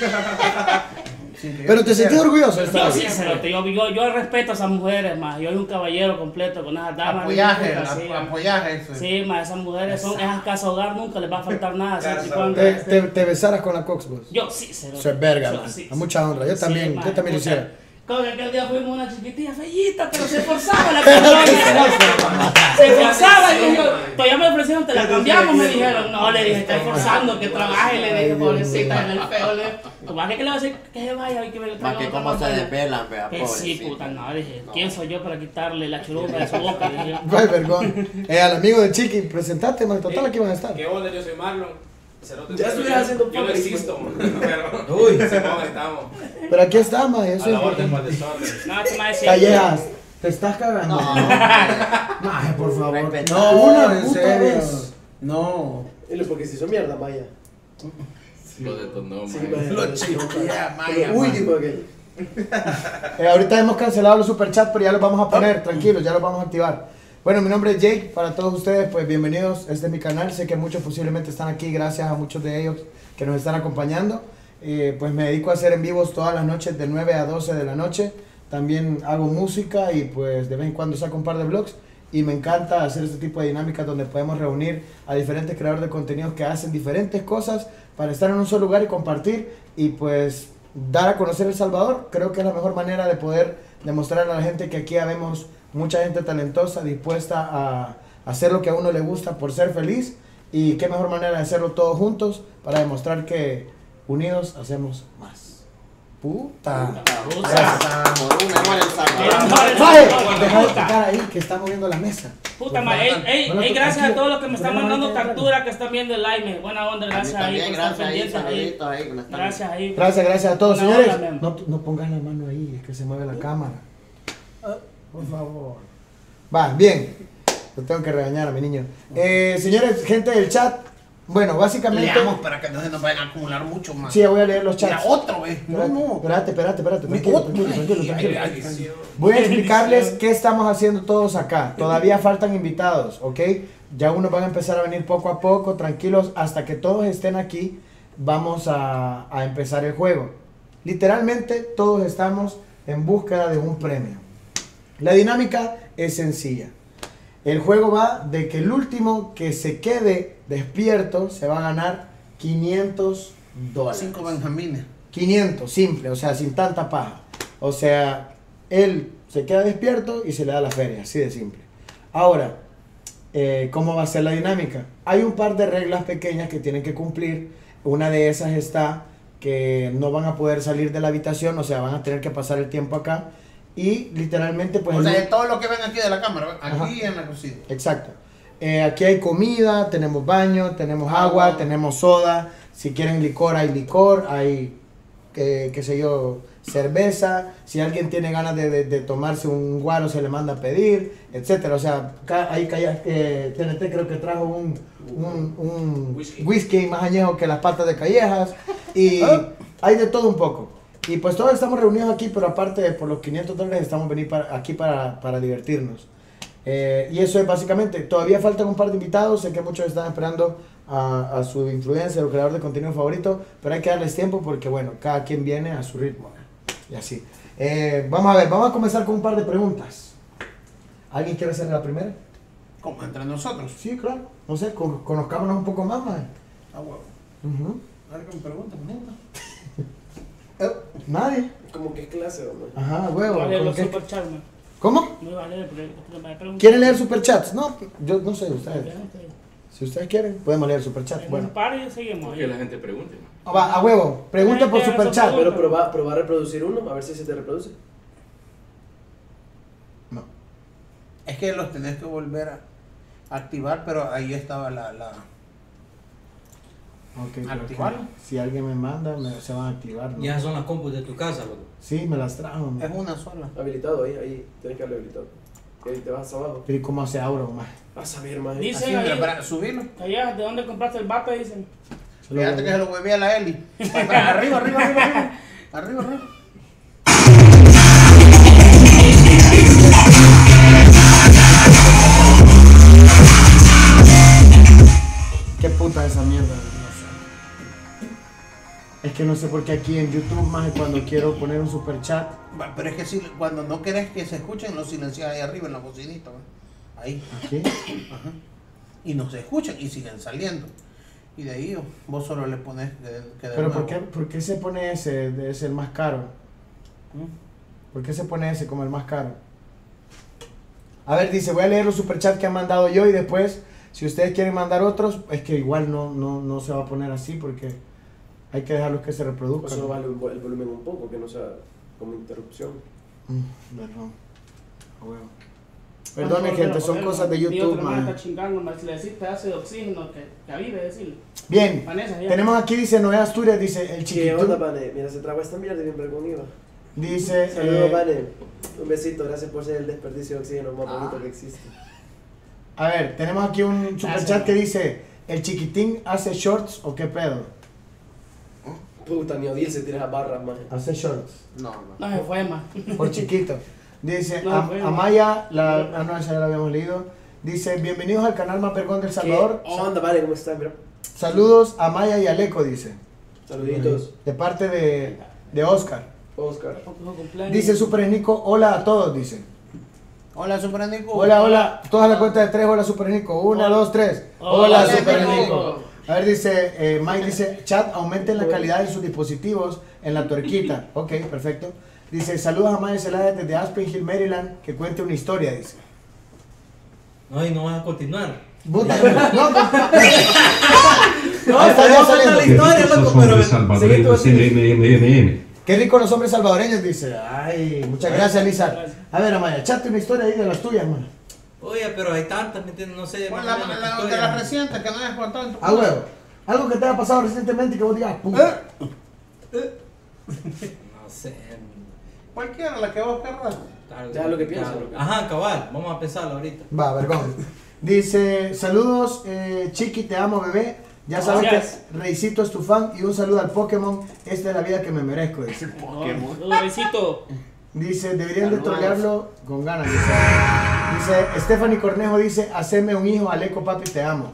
Speaker 1: Pero te sentís orgulloso de
Speaker 4: Yo
Speaker 1: estar
Speaker 4: sí,
Speaker 1: ahí.
Speaker 4: cerote, yo, yo, yo respeto a esas mujeres, más. Yo soy un caballero completo con esas damas.
Speaker 2: Apoyaje,
Speaker 4: bien putas,
Speaker 2: ap-
Speaker 4: sí.
Speaker 2: apoyaje eso.
Speaker 4: Sí, más esas mujeres son esas casa hogar, nunca les va a faltar nada.
Speaker 6: Casa
Speaker 4: siempre y cuando
Speaker 1: Te,
Speaker 4: estén-
Speaker 1: te, te besaras con la Cox, vos.
Speaker 4: Yo sí, cerote.
Speaker 1: Eso es verga,
Speaker 4: Yo
Speaker 1: man.
Speaker 4: sí,
Speaker 1: A
Speaker 4: sí.
Speaker 1: mucha honra. Yo
Speaker 4: Sí,
Speaker 1: también,
Speaker 4: man,
Speaker 1: yo también lo
Speaker 4: puta.
Speaker 1: hiciera.
Speaker 4: Como que aquel día fuimos una chiquitilla feíta, pero se esforzaba la cabrona. Se esforzaba y yo, todavía me ofrecieron, te la cambiamos, me dijeron. No, le dije, está esforzando, que trabaje, le dije, pobrecita, en el feo. Le dije, ¿para qué que le va a decir que se vaya y que me
Speaker 7: Para
Speaker 4: traiga
Speaker 7: que
Speaker 4: otra
Speaker 7: cómo se
Speaker 4: persona?
Speaker 7: desvelan, vea,
Speaker 4: Eh, sí,
Speaker 7: pobrecito.
Speaker 4: puta, no, dije, ¿quién soy yo para quitarle la churumba de su boca? Le dije,
Speaker 1: Ay, vergón. Eh, al amigo de Chiqui, presentate, man. Total, aquí van a estar.
Speaker 10: ¿Qué onda? Yo soy Marlon. Cerote,
Speaker 3: Ya
Speaker 10: soy
Speaker 3: estuvieras
Speaker 10: yo.
Speaker 3: haciendo
Speaker 10: Yo no
Speaker 3: public,
Speaker 10: existo, man, pero
Speaker 8: Uy.
Speaker 10: Simón, estamos
Speaker 1: Pero aquí está, man. Eso
Speaker 10: a
Speaker 1: es
Speaker 10: la orden
Speaker 1: importante.
Speaker 10: para el desorden.
Speaker 4: no, este mae sí.
Speaker 1: Callejas, te estás cagando.
Speaker 7: No,
Speaker 1: Maje, por favor.
Speaker 7: Respeta.
Speaker 1: No,
Speaker 2: No,
Speaker 1: una
Speaker 2: en
Speaker 1: puta
Speaker 2: serio.
Speaker 1: vez.
Speaker 2: No.
Speaker 3: Y lo- porque se hizo mierda, Maya.
Speaker 9: Lo detonó,
Speaker 3: Sí,
Speaker 9: man.
Speaker 3: Maya.
Speaker 2: Lo chiquilla, Maya.
Speaker 3: Uy,
Speaker 2: man.
Speaker 3: tipo aquel.
Speaker 1: Eh, ahorita hemos cancelado los superchats, pero ya los vamos a poner, tranquilos, ya los vamos a activar. Bueno, mi nombre es Jake, para todos ustedes, pues bienvenidos. Este es mi canal, sé que muchos posiblemente están aquí gracias a muchos de ellos que nos están acompañando. Eh, pues me dedico a hacer en vivos todas las noches de nueve a doce de la noche. También hago música y pues de vez en cuando saco un par de vlogs. Y me encanta hacer este tipo de dinámicas donde podemos reunir a diferentes creadores de contenidos que hacen diferentes cosas para estar en un solo lugar y compartir y pues dar a conocer El Salvador. Creo que es la mejor manera de poder demostrar a la gente que aquí habemos mucha gente talentosa dispuesta a hacer lo que a uno le gusta por ser feliz, y qué mejor manera de hacerlo todos juntos para demostrar que unidos hacemos más. Puta.
Speaker 4: Puta.
Speaker 7: por una no el Salvador.
Speaker 1: Maje, deja de tocar ahí que está moviendo la mesa.
Speaker 4: Puta, ma, ey, ey,
Speaker 1: Bueno,
Speaker 4: ey, gracias a
Speaker 1: tranquilo.
Speaker 4: todos los que me están
Speaker 1: Bueno,
Speaker 4: mandando
Speaker 1: ahorita-
Speaker 4: captura, que están viendo el live. Buena onda,
Speaker 7: A mí
Speaker 4: gracias ahí
Speaker 7: también,
Speaker 4: por estar
Speaker 7: gracias ahí,
Speaker 4: pendientes ahí.
Speaker 7: saluditos ahí. buenas tardes.
Speaker 4: Gracias ahí.
Speaker 1: Gracias, gracias a todos.
Speaker 4: Buena
Speaker 1: Señores,
Speaker 4: onda, man.
Speaker 1: no, no pongas la mano ahí, es que se mueve la cámara. Por favor. Va, bien. Lo tengo que regañar a mi niño. Eh, señores, gente del chat. Bueno, básicamente.
Speaker 2: Leamos para que no se nos vayan a acumular mucho más.
Speaker 1: Sí, voy a leer los chats.
Speaker 2: Mira, otro, vez. No,
Speaker 1: Espérate,
Speaker 2: no.
Speaker 1: espérate, espérate, espérate.
Speaker 2: Mi-
Speaker 1: Tranquilo,
Speaker 2: otro.
Speaker 1: tranquilo, tranquilo,
Speaker 2: Ay,
Speaker 1: tranquilo.
Speaker 2: ay, ay.
Speaker 1: Voy a explicarles qué estamos haciendo todos acá. Todavía faltan invitados, ¿ok? Ya unos van a empezar a venir poco a poco, tranquilos, hasta que todos estén aquí. Vamos a, a empezar el juego. Literalmente todos estamos en búsqueda de un premio. La dinámica es sencilla. El juego va de que el último que se quede despierto se va a ganar quinientos dólares.
Speaker 2: Cinco benjamines.
Speaker 1: quinientos, simple, o sea, sin tanta paja. O sea, él se queda despierto y se le da la feria, así de simple. Ahora, eh, ¿cómo va a ser la dinámica? Hay un par de reglas pequeñas que tienen que cumplir. Una de esas está que no van a poder salir de la habitación, o sea, van a tener que pasar el tiempo acá. Y literalmente, pues...
Speaker 2: O
Speaker 1: el-
Speaker 2: sea, de todo lo que ven aquí de la cámara, aquí
Speaker 1: Ajá.
Speaker 2: en la cocina.
Speaker 1: Exacto. Eh, aquí hay comida, tenemos baño, tenemos agua,
Speaker 2: Agua.
Speaker 1: tenemos soda. Si quieren licor, hay licor, hay, eh, qué sé yo, cerveza. Si alguien tiene ganas de, de- de tomarse un guaro, se le manda a pedir, etcétera. O sea, ca- ahí calla- eh, T N T creo que trajo un, un, un
Speaker 10: Whisky.
Speaker 1: whisky más añejo que las patas de Callejas. Y hay de todo un poco. Y pues todos estamos reunidos aquí, pero aparte por los quinientos dólares estamos venir para, aquí para, para divertirnos. Eh, y eso es básicamente, todavía faltan un par de invitados, sé que muchos están esperando a, a su influencer o creador de contenido favorito, pero hay que darles tiempo porque bueno, cada quien viene a su ritmo. Y así. Eh, vamos a ver, vamos a comenzar con un par de preguntas. ¿Alguien quiere hacer la primera?
Speaker 2: Como entre nosotros.
Speaker 1: Sí, claro. No sé, con- conozcámonos un poco más, man.
Speaker 2: Ah, huevo.
Speaker 1: Ujú.
Speaker 2: Alguien me pregunta, pregunta.
Speaker 1: Nadie.
Speaker 3: Como que es clase, hombre.
Speaker 1: Ajá, huevo.
Speaker 4: Vale,
Speaker 1: ¿con
Speaker 4: los
Speaker 1: qué?
Speaker 4: superchats, man.
Speaker 1: ¿Cómo?
Speaker 4: Muy vale, porque me preguntan.
Speaker 1: ¿Quieren leer superchats? No, yo no sé, ustedes. Si ustedes quieren, podemos leer superchats.
Speaker 4: Bueno,
Speaker 1: Bueno,
Speaker 4: par y seguimos.
Speaker 9: Que la gente pregunte.
Speaker 1: Ah, va, a huevo, pregunta por
Speaker 4: Gente,
Speaker 1: superchat.
Speaker 4: eso
Speaker 3: Pero proba, proba a reproducir uno, a ver si se te reproduce.
Speaker 1: No.
Speaker 2: Es que los tenés que volver a activar, pero ahí estaba la... la
Speaker 1: Ok, pero
Speaker 2: Activarlo.
Speaker 1: que si alguien me manda, me, se van a activar, ¿no?
Speaker 8: Ya son las compus de tu casa, loco.
Speaker 1: Sí, me las trajo, ¿no?
Speaker 2: es una sola.
Speaker 3: Habilitado ahí, ahí. Tienes que darle habilitado. Y ahí te vas abajo.
Speaker 1: Pero ¿y cómo hace Auro, más?
Speaker 3: Vas a ver, maje.
Speaker 4: Dice
Speaker 2: Así,
Speaker 4: ahí,
Speaker 2: para subirlo.
Speaker 4: allá, ¿de dónde compraste el vape? Dicen.
Speaker 2: Fíjate que se lo hueve a la Eli. arriba, arriba, arriba, arriba. Arriba, arriba.
Speaker 1: ¿Qué puta esa mierda? No sé. Es que no sé por qué aquí en YouTube, más cuando quiero poner un super chat.
Speaker 2: Va, pero es que si, cuando no querés que se escuchen, los silencias ahí arriba en la bocinita. ¿Va? Ahí.
Speaker 1: Aquí.
Speaker 2: Ajá. Y no se escuchan y siguen saliendo. Y de ahí vos solo le pones que, que de
Speaker 1: Pero
Speaker 2: nuevo.
Speaker 1: ¿por qué, ¿por qué se pone ese? Es el más caro.
Speaker 2: ¿Mm?
Speaker 1: ¿Por qué se pone ese como el más caro? A ver, dice, voy a leer los superchats que han mandado yo y después, si ustedes quieren mandar otros, es que igual no, no, no se va a poner así porque hay que dejarlos que se
Speaker 3: Pues
Speaker 1: reproduzcan.
Speaker 3: solo vale el volumen un poco, que no sea como interrupción.
Speaker 1: Mm, perdón. A huevo. Perdone, gente, son cosas de YouTube, man.
Speaker 4: Está chingando, man. Si le decís pedazo de oxígeno que, que avive, decirle.
Speaker 1: Bien,
Speaker 4: Vanessa, ya.
Speaker 1: tenemos aquí, dice Noé Asturias, dice el
Speaker 3: ¿Qué onda,
Speaker 1: chiquitú.
Speaker 3: pane? Mira, se tragó esta mierda bien vergonida.
Speaker 1: Dice,
Speaker 3: Saludos,
Speaker 1: eh,
Speaker 3: pane. Un besito, gracias por ser el desperdicio de oxígeno más
Speaker 1: Ah.
Speaker 3: bonito que existe.
Speaker 1: a ver, tenemos aquí un superchat que dice, el chiquitín hace shorts o qué pedo.
Speaker 3: Puta, ni Odil se tira esas barras, maje.
Speaker 1: Hace shorts.
Speaker 7: No, no.
Speaker 4: No se fue, man.
Speaker 1: Por chiquito. Dice,
Speaker 4: No,
Speaker 1: Am-
Speaker 4: bueno.
Speaker 1: Amaya, la, ah, no, esa ya la habíamos leído. Dice, bienvenidos al canal más pergón del Salvador.
Speaker 3: ¿Qué onda, pane? ¿Cómo estás, mira?
Speaker 1: Saludos a Maya y Aleco, dice.
Speaker 3: Saluditos.
Speaker 1: De parte de, de Oscar.
Speaker 3: Oscar.
Speaker 1: Dice Super Nico, hola a todos, dice.
Speaker 2: Hola, Super Nico.
Speaker 1: Hola, hola. Todas las cuentas de tres, hola Super Nico. Una,
Speaker 4: Hola.
Speaker 1: dos, tres.
Speaker 4: Hola,
Speaker 1: Hola, Super
Speaker 4: Nico.
Speaker 1: Nico. A ver, dice, eh, Mike dice, chat, aumenten la calidad de sus dispositivos en la tuerquita. Ok, perfecto. Dice, saludos a Maya Celaya desde Aspen Hill, Maryland, que cuente una historia, dice.
Speaker 8: No, y no vas a continuar.
Speaker 1: Puta, no, no.
Speaker 8: No,
Speaker 1: Ahí está,
Speaker 8: pero
Speaker 1: ya
Speaker 8: vamos a
Speaker 1: saliendo.
Speaker 8: la historia,
Speaker 5: Los
Speaker 8: loco,
Speaker 5: hombres
Speaker 8: pero...
Speaker 5: salvadoreños en M M M M.
Speaker 1: Qué rico los hombres salvadoreños, dice. Ay, muchas gracias, Lisa. A ver, Amaya, echate una historia ahí de las tuyas, hermano.
Speaker 8: Oye, pero hay tantas, ¿me entiendes? No sé,
Speaker 2: Bueno,
Speaker 8: más
Speaker 2: la,
Speaker 8: o menos
Speaker 2: la-
Speaker 8: qué
Speaker 2: de
Speaker 8: historia.
Speaker 2: las recientes que no hayas contado en tu
Speaker 1: A huevo. Algo que te haya pasado recientemente y que vos digas, puta.
Speaker 8: No sé.
Speaker 2: Cualquiera, la que vos querrás.
Speaker 8: Claro,
Speaker 3: Ya, lo que
Speaker 8: claro.
Speaker 3: pienso, lo que-
Speaker 8: Ajá, cabal, vamos a pensarlo ahorita.
Speaker 1: Va, vergón. Dice, saludos, eh, Chiqui, te amo, bebé. Ya sabes
Speaker 4: Gracias.
Speaker 1: que Reisito es tu fan y un saludo al Pokémon. Esta es la vida que me merezco, dice.
Speaker 4: Un besito.
Speaker 1: Dice, deberían de
Speaker 7: Saludos.
Speaker 1: trolearlo con ganas. Dice, dice Stephanie Cornejo dice, haceme un hijo, Aleco, papi, te amo.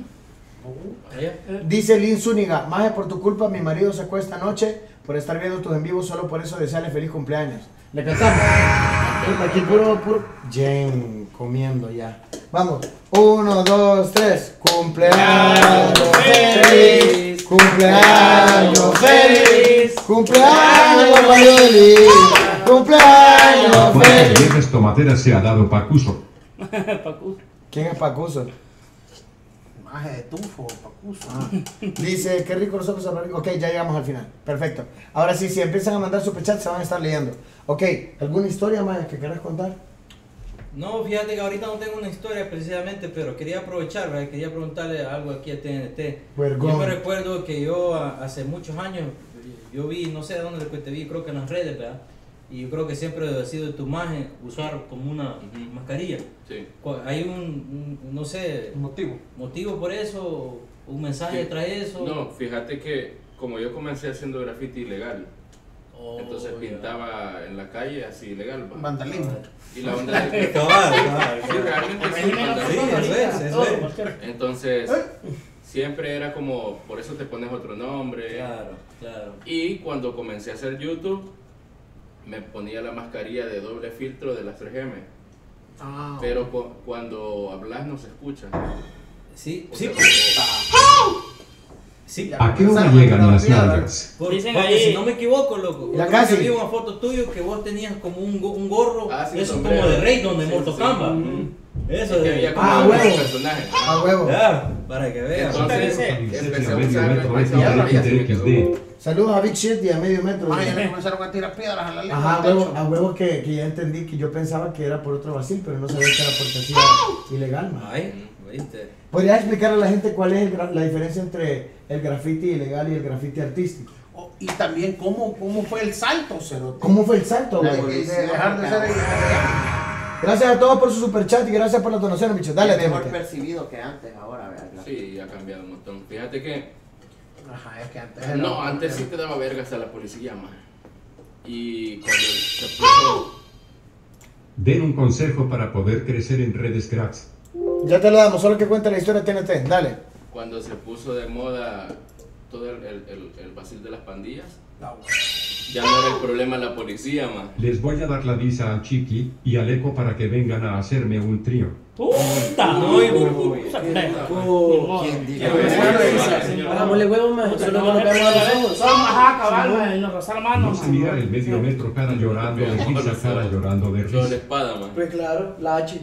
Speaker 8: Vaya.
Speaker 1: Dice Lin Zúñiga, maje, por tu culpa mi marido se acuesta anoche por estar viendo tus en vivo, solo por eso desearle feliz cumpleaños. Le cantamos. Puta, aquí puro, puro. Jane comiendo ya. Vamos. Uno, dos, tres. Cumpleaños feliz. Cumpleaños feliz. Cumpleaños Mayoli. Cumpleaños
Speaker 5: Cuántas
Speaker 1: feliz.
Speaker 5: viejas tomateras se ha dado Pacuso.
Speaker 4: Pacu.
Speaker 1: ¿Quién es Pacuso?
Speaker 2: Maje de tufo, pacuso.
Speaker 1: Ah, dice, qué rico los ojos amarillos. Ok, ya llegamos al final. Perfecto. Ahora sí, si empiezan a mandar superchats, se van a estar leyendo. Ok, ¿alguna historia más que quieras contar?
Speaker 8: No, fíjate que ahorita no tengo una historia precisamente, pero quería aprovechar, ¿verdad? Quería preguntarle algo aquí a T N T.
Speaker 1: Vergón.
Speaker 8: Yo me recuerdo que yo a- hace muchos años, yo vi, no sé de dónde después te vi, creo que en las redes, ¿verdad? Y yo creo que siempre ha sido de tu imagen usar como una
Speaker 9: Ujú.
Speaker 8: mascarilla.
Speaker 9: Sí.
Speaker 8: Cu- ¿Hay un, un, no sé,
Speaker 2: Motivo.
Speaker 8: motivo por eso? ¿Un mensaje
Speaker 9: Sí.
Speaker 8: trae eso?
Speaker 9: No, fíjate que como yo comencé haciendo graffiti ilegal,
Speaker 8: Oh,
Speaker 9: entonces
Speaker 8: ya.
Speaker 9: pintaba en la calle así ilegal. va.
Speaker 2: Vandalismo.
Speaker 9: Y la onda de que...
Speaker 8: Cabal, cabal,
Speaker 9: Sí,
Speaker 8: cabal.
Speaker 9: realmente sí,
Speaker 4: Régimen
Speaker 9: vandalismo.
Speaker 8: Sí, eso es, eso
Speaker 4: Todo,
Speaker 8: es.
Speaker 4: cualquier-
Speaker 9: Entonces, siempre era como, por eso te pones otro nombre.
Speaker 8: Claro, claro.
Speaker 9: Y cuando comencé a hacer YouTube, me ponía la mascarilla de doble filtro de las tres eme.
Speaker 2: Ah,
Speaker 9: Pero cu- cuando hablas no se escucha.
Speaker 8: Sí,
Speaker 9: O
Speaker 8: sí.
Speaker 9: sea,
Speaker 8: Sí,
Speaker 5: ¿A qué hora llegan las nalgas?
Speaker 8: Por-
Speaker 4: Dicen
Speaker 8: porque
Speaker 4: ahí-
Speaker 8: si no me equivoco, loco,
Speaker 1: Ya
Speaker 8: yo creo
Speaker 1: casi.
Speaker 8: que vi una foto tuya que vos tenías como un, go- un gorro,
Speaker 9: Ah, sí,
Speaker 8: eso
Speaker 9: sombrero.
Speaker 8: como de Raiden de
Speaker 9: Sí,
Speaker 8: Mortal
Speaker 9: sí.
Speaker 8: Kombat.
Speaker 9: Ujú.
Speaker 8: Eso
Speaker 9: es que
Speaker 8: de...
Speaker 9: había como
Speaker 1: Ah,
Speaker 9: varios
Speaker 1: huevo.
Speaker 9: personajes.
Speaker 1: A huevo.
Speaker 8: Ya, para que veas.
Speaker 9: Entonces,
Speaker 4: Parece.
Speaker 9: empecé a
Speaker 5: Medio
Speaker 9: usar
Speaker 5: metro
Speaker 9: y
Speaker 5: X
Speaker 9: ahora ya se me
Speaker 5: D X D.
Speaker 9: quedó.
Speaker 1: Saludos a Big Shit y a Medio Metro.
Speaker 2: Ay, ya le comenzaron a tirar piedras a la lengua.
Speaker 1: Ajá, a
Speaker 2: al techo.
Speaker 1: huevos, a huevos que, que ya entendí que yo pensaba que era por otro vacil, pero no sabía que era porque hacía ilegal, man.
Speaker 8: Ay, ¿viste?
Speaker 1: ¿Podrías explicarle a la gente cuál es el gra- la diferencia entre el graffiti ilegal y el graffiti artístico?
Speaker 2: Oh, y también cómo, cómo fue el salto, cerote.
Speaker 1: ¿Cómo fue el salto,
Speaker 2: De,
Speaker 1: güey?
Speaker 2: de dejar de ser
Speaker 1: Gracias a todos por su superchat y gracias por las donaciones, bichos. Dale,
Speaker 7: Es mejor
Speaker 1: Timothy.
Speaker 7: percibido que antes ahora, ¿verdad?
Speaker 9: Sí, ha cambiado un montón. Fíjate que
Speaker 2: Ajá, es que antes era-
Speaker 9: no, antes sí te daba verga hasta la policía, man. Y cuando se puso
Speaker 5: Den un consejo para poder crecer en redes, cracks.
Speaker 1: Ya te lo damos, solo que cuenta la historia T N T. Dale.
Speaker 9: cuando se puso de moda todo el, el, el, el vacil de las pandillas, ya no era el problema la policía, man.
Speaker 5: Les voy a dar la visa a Chiqui y al Eco para que vengan a hacerme un trío.
Speaker 4: ¡Puta!
Speaker 8: Uy, uy, uy.
Speaker 7: ¿Quién dijo
Speaker 3: ¿Quién hagámosle huevos, más. Solo que nos veamos a los ojos.
Speaker 4: Somos, ajá, cabal, man, y nos rozar la mano.
Speaker 5: No se mira el medio metro cara llorando de risa, cara llorando de
Speaker 9: Solo la
Speaker 5: risa.
Speaker 9: espada, man.
Speaker 3: Pues claro, la H.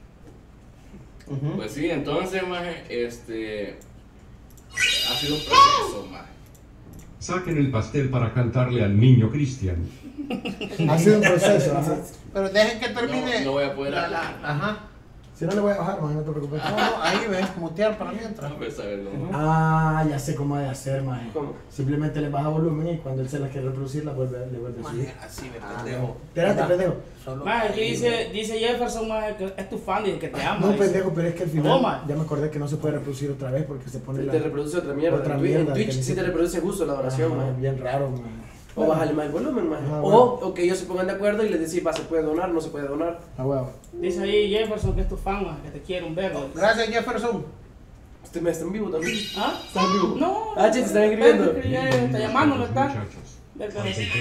Speaker 9: Pues sí, entonces, man, este... ha sido un proceso, man.
Speaker 5: Saquen el pastel para cantarle al niño Cristian.
Speaker 1: Ha sido un proceso, ajá.
Speaker 2: Pero dejen que termine.
Speaker 9: No, no voy a poder
Speaker 2: la-
Speaker 9: hablar.
Speaker 2: la- Ajá.
Speaker 1: Si no le voy a bajar, man, no te preocupes.
Speaker 2: No, no, ahí ves, mutear para mientras.
Speaker 9: No, pues, a ver, no.
Speaker 1: Ah, ya sé cómo ha de hacer, man.
Speaker 3: ¿Cómo?
Speaker 1: Simplemente le baja volumen y cuando él se la quiere reproducir, la vuelve, le vuelve a subir.
Speaker 2: Maje, así de
Speaker 1: Ah,
Speaker 2: pendejo.
Speaker 1: no. Espérate, pendejo.
Speaker 2: Solo
Speaker 4: Man, aquí
Speaker 2: ahí,
Speaker 4: dice, dice Jefferson, man, que es tu fan y que te ama.
Speaker 1: No,
Speaker 4: dice.
Speaker 1: pendejo, pero es que al final
Speaker 4: Toma.
Speaker 1: ya me acordé que no se puede reproducir otra vez porque se pone
Speaker 3: Te,
Speaker 1: la...
Speaker 3: te reproduce otra mierda.
Speaker 1: Otra
Speaker 3: en, Twi-
Speaker 1: mierda,
Speaker 3: en Twitch
Speaker 1: que
Speaker 3: sí
Speaker 1: ni-
Speaker 3: te reproduce justo la oración,
Speaker 1: Ajá,
Speaker 3: man.
Speaker 1: bien raro, man.
Speaker 3: O bájale más el volumen, man.
Speaker 1: Ajá,
Speaker 3: o,
Speaker 1: bueno.
Speaker 3: o que ellos se pongan de acuerdo y les decís, va, se puede donar, no se puede donar.
Speaker 1: Ah, huevo.
Speaker 4: Dice ahí Jefferson que es tu fan, man, que te quiere un verbo.
Speaker 2: Gracias, Jefferson.
Speaker 3: Usted me está en vivo también.
Speaker 4: ¿Ah?
Speaker 3: ¿Estás en vivo?
Speaker 4: No.
Speaker 3: Ah, che, te están escribiendo.
Speaker 4: Está llamando, ¿no está?
Speaker 5: Muchachos.
Speaker 4: Verga.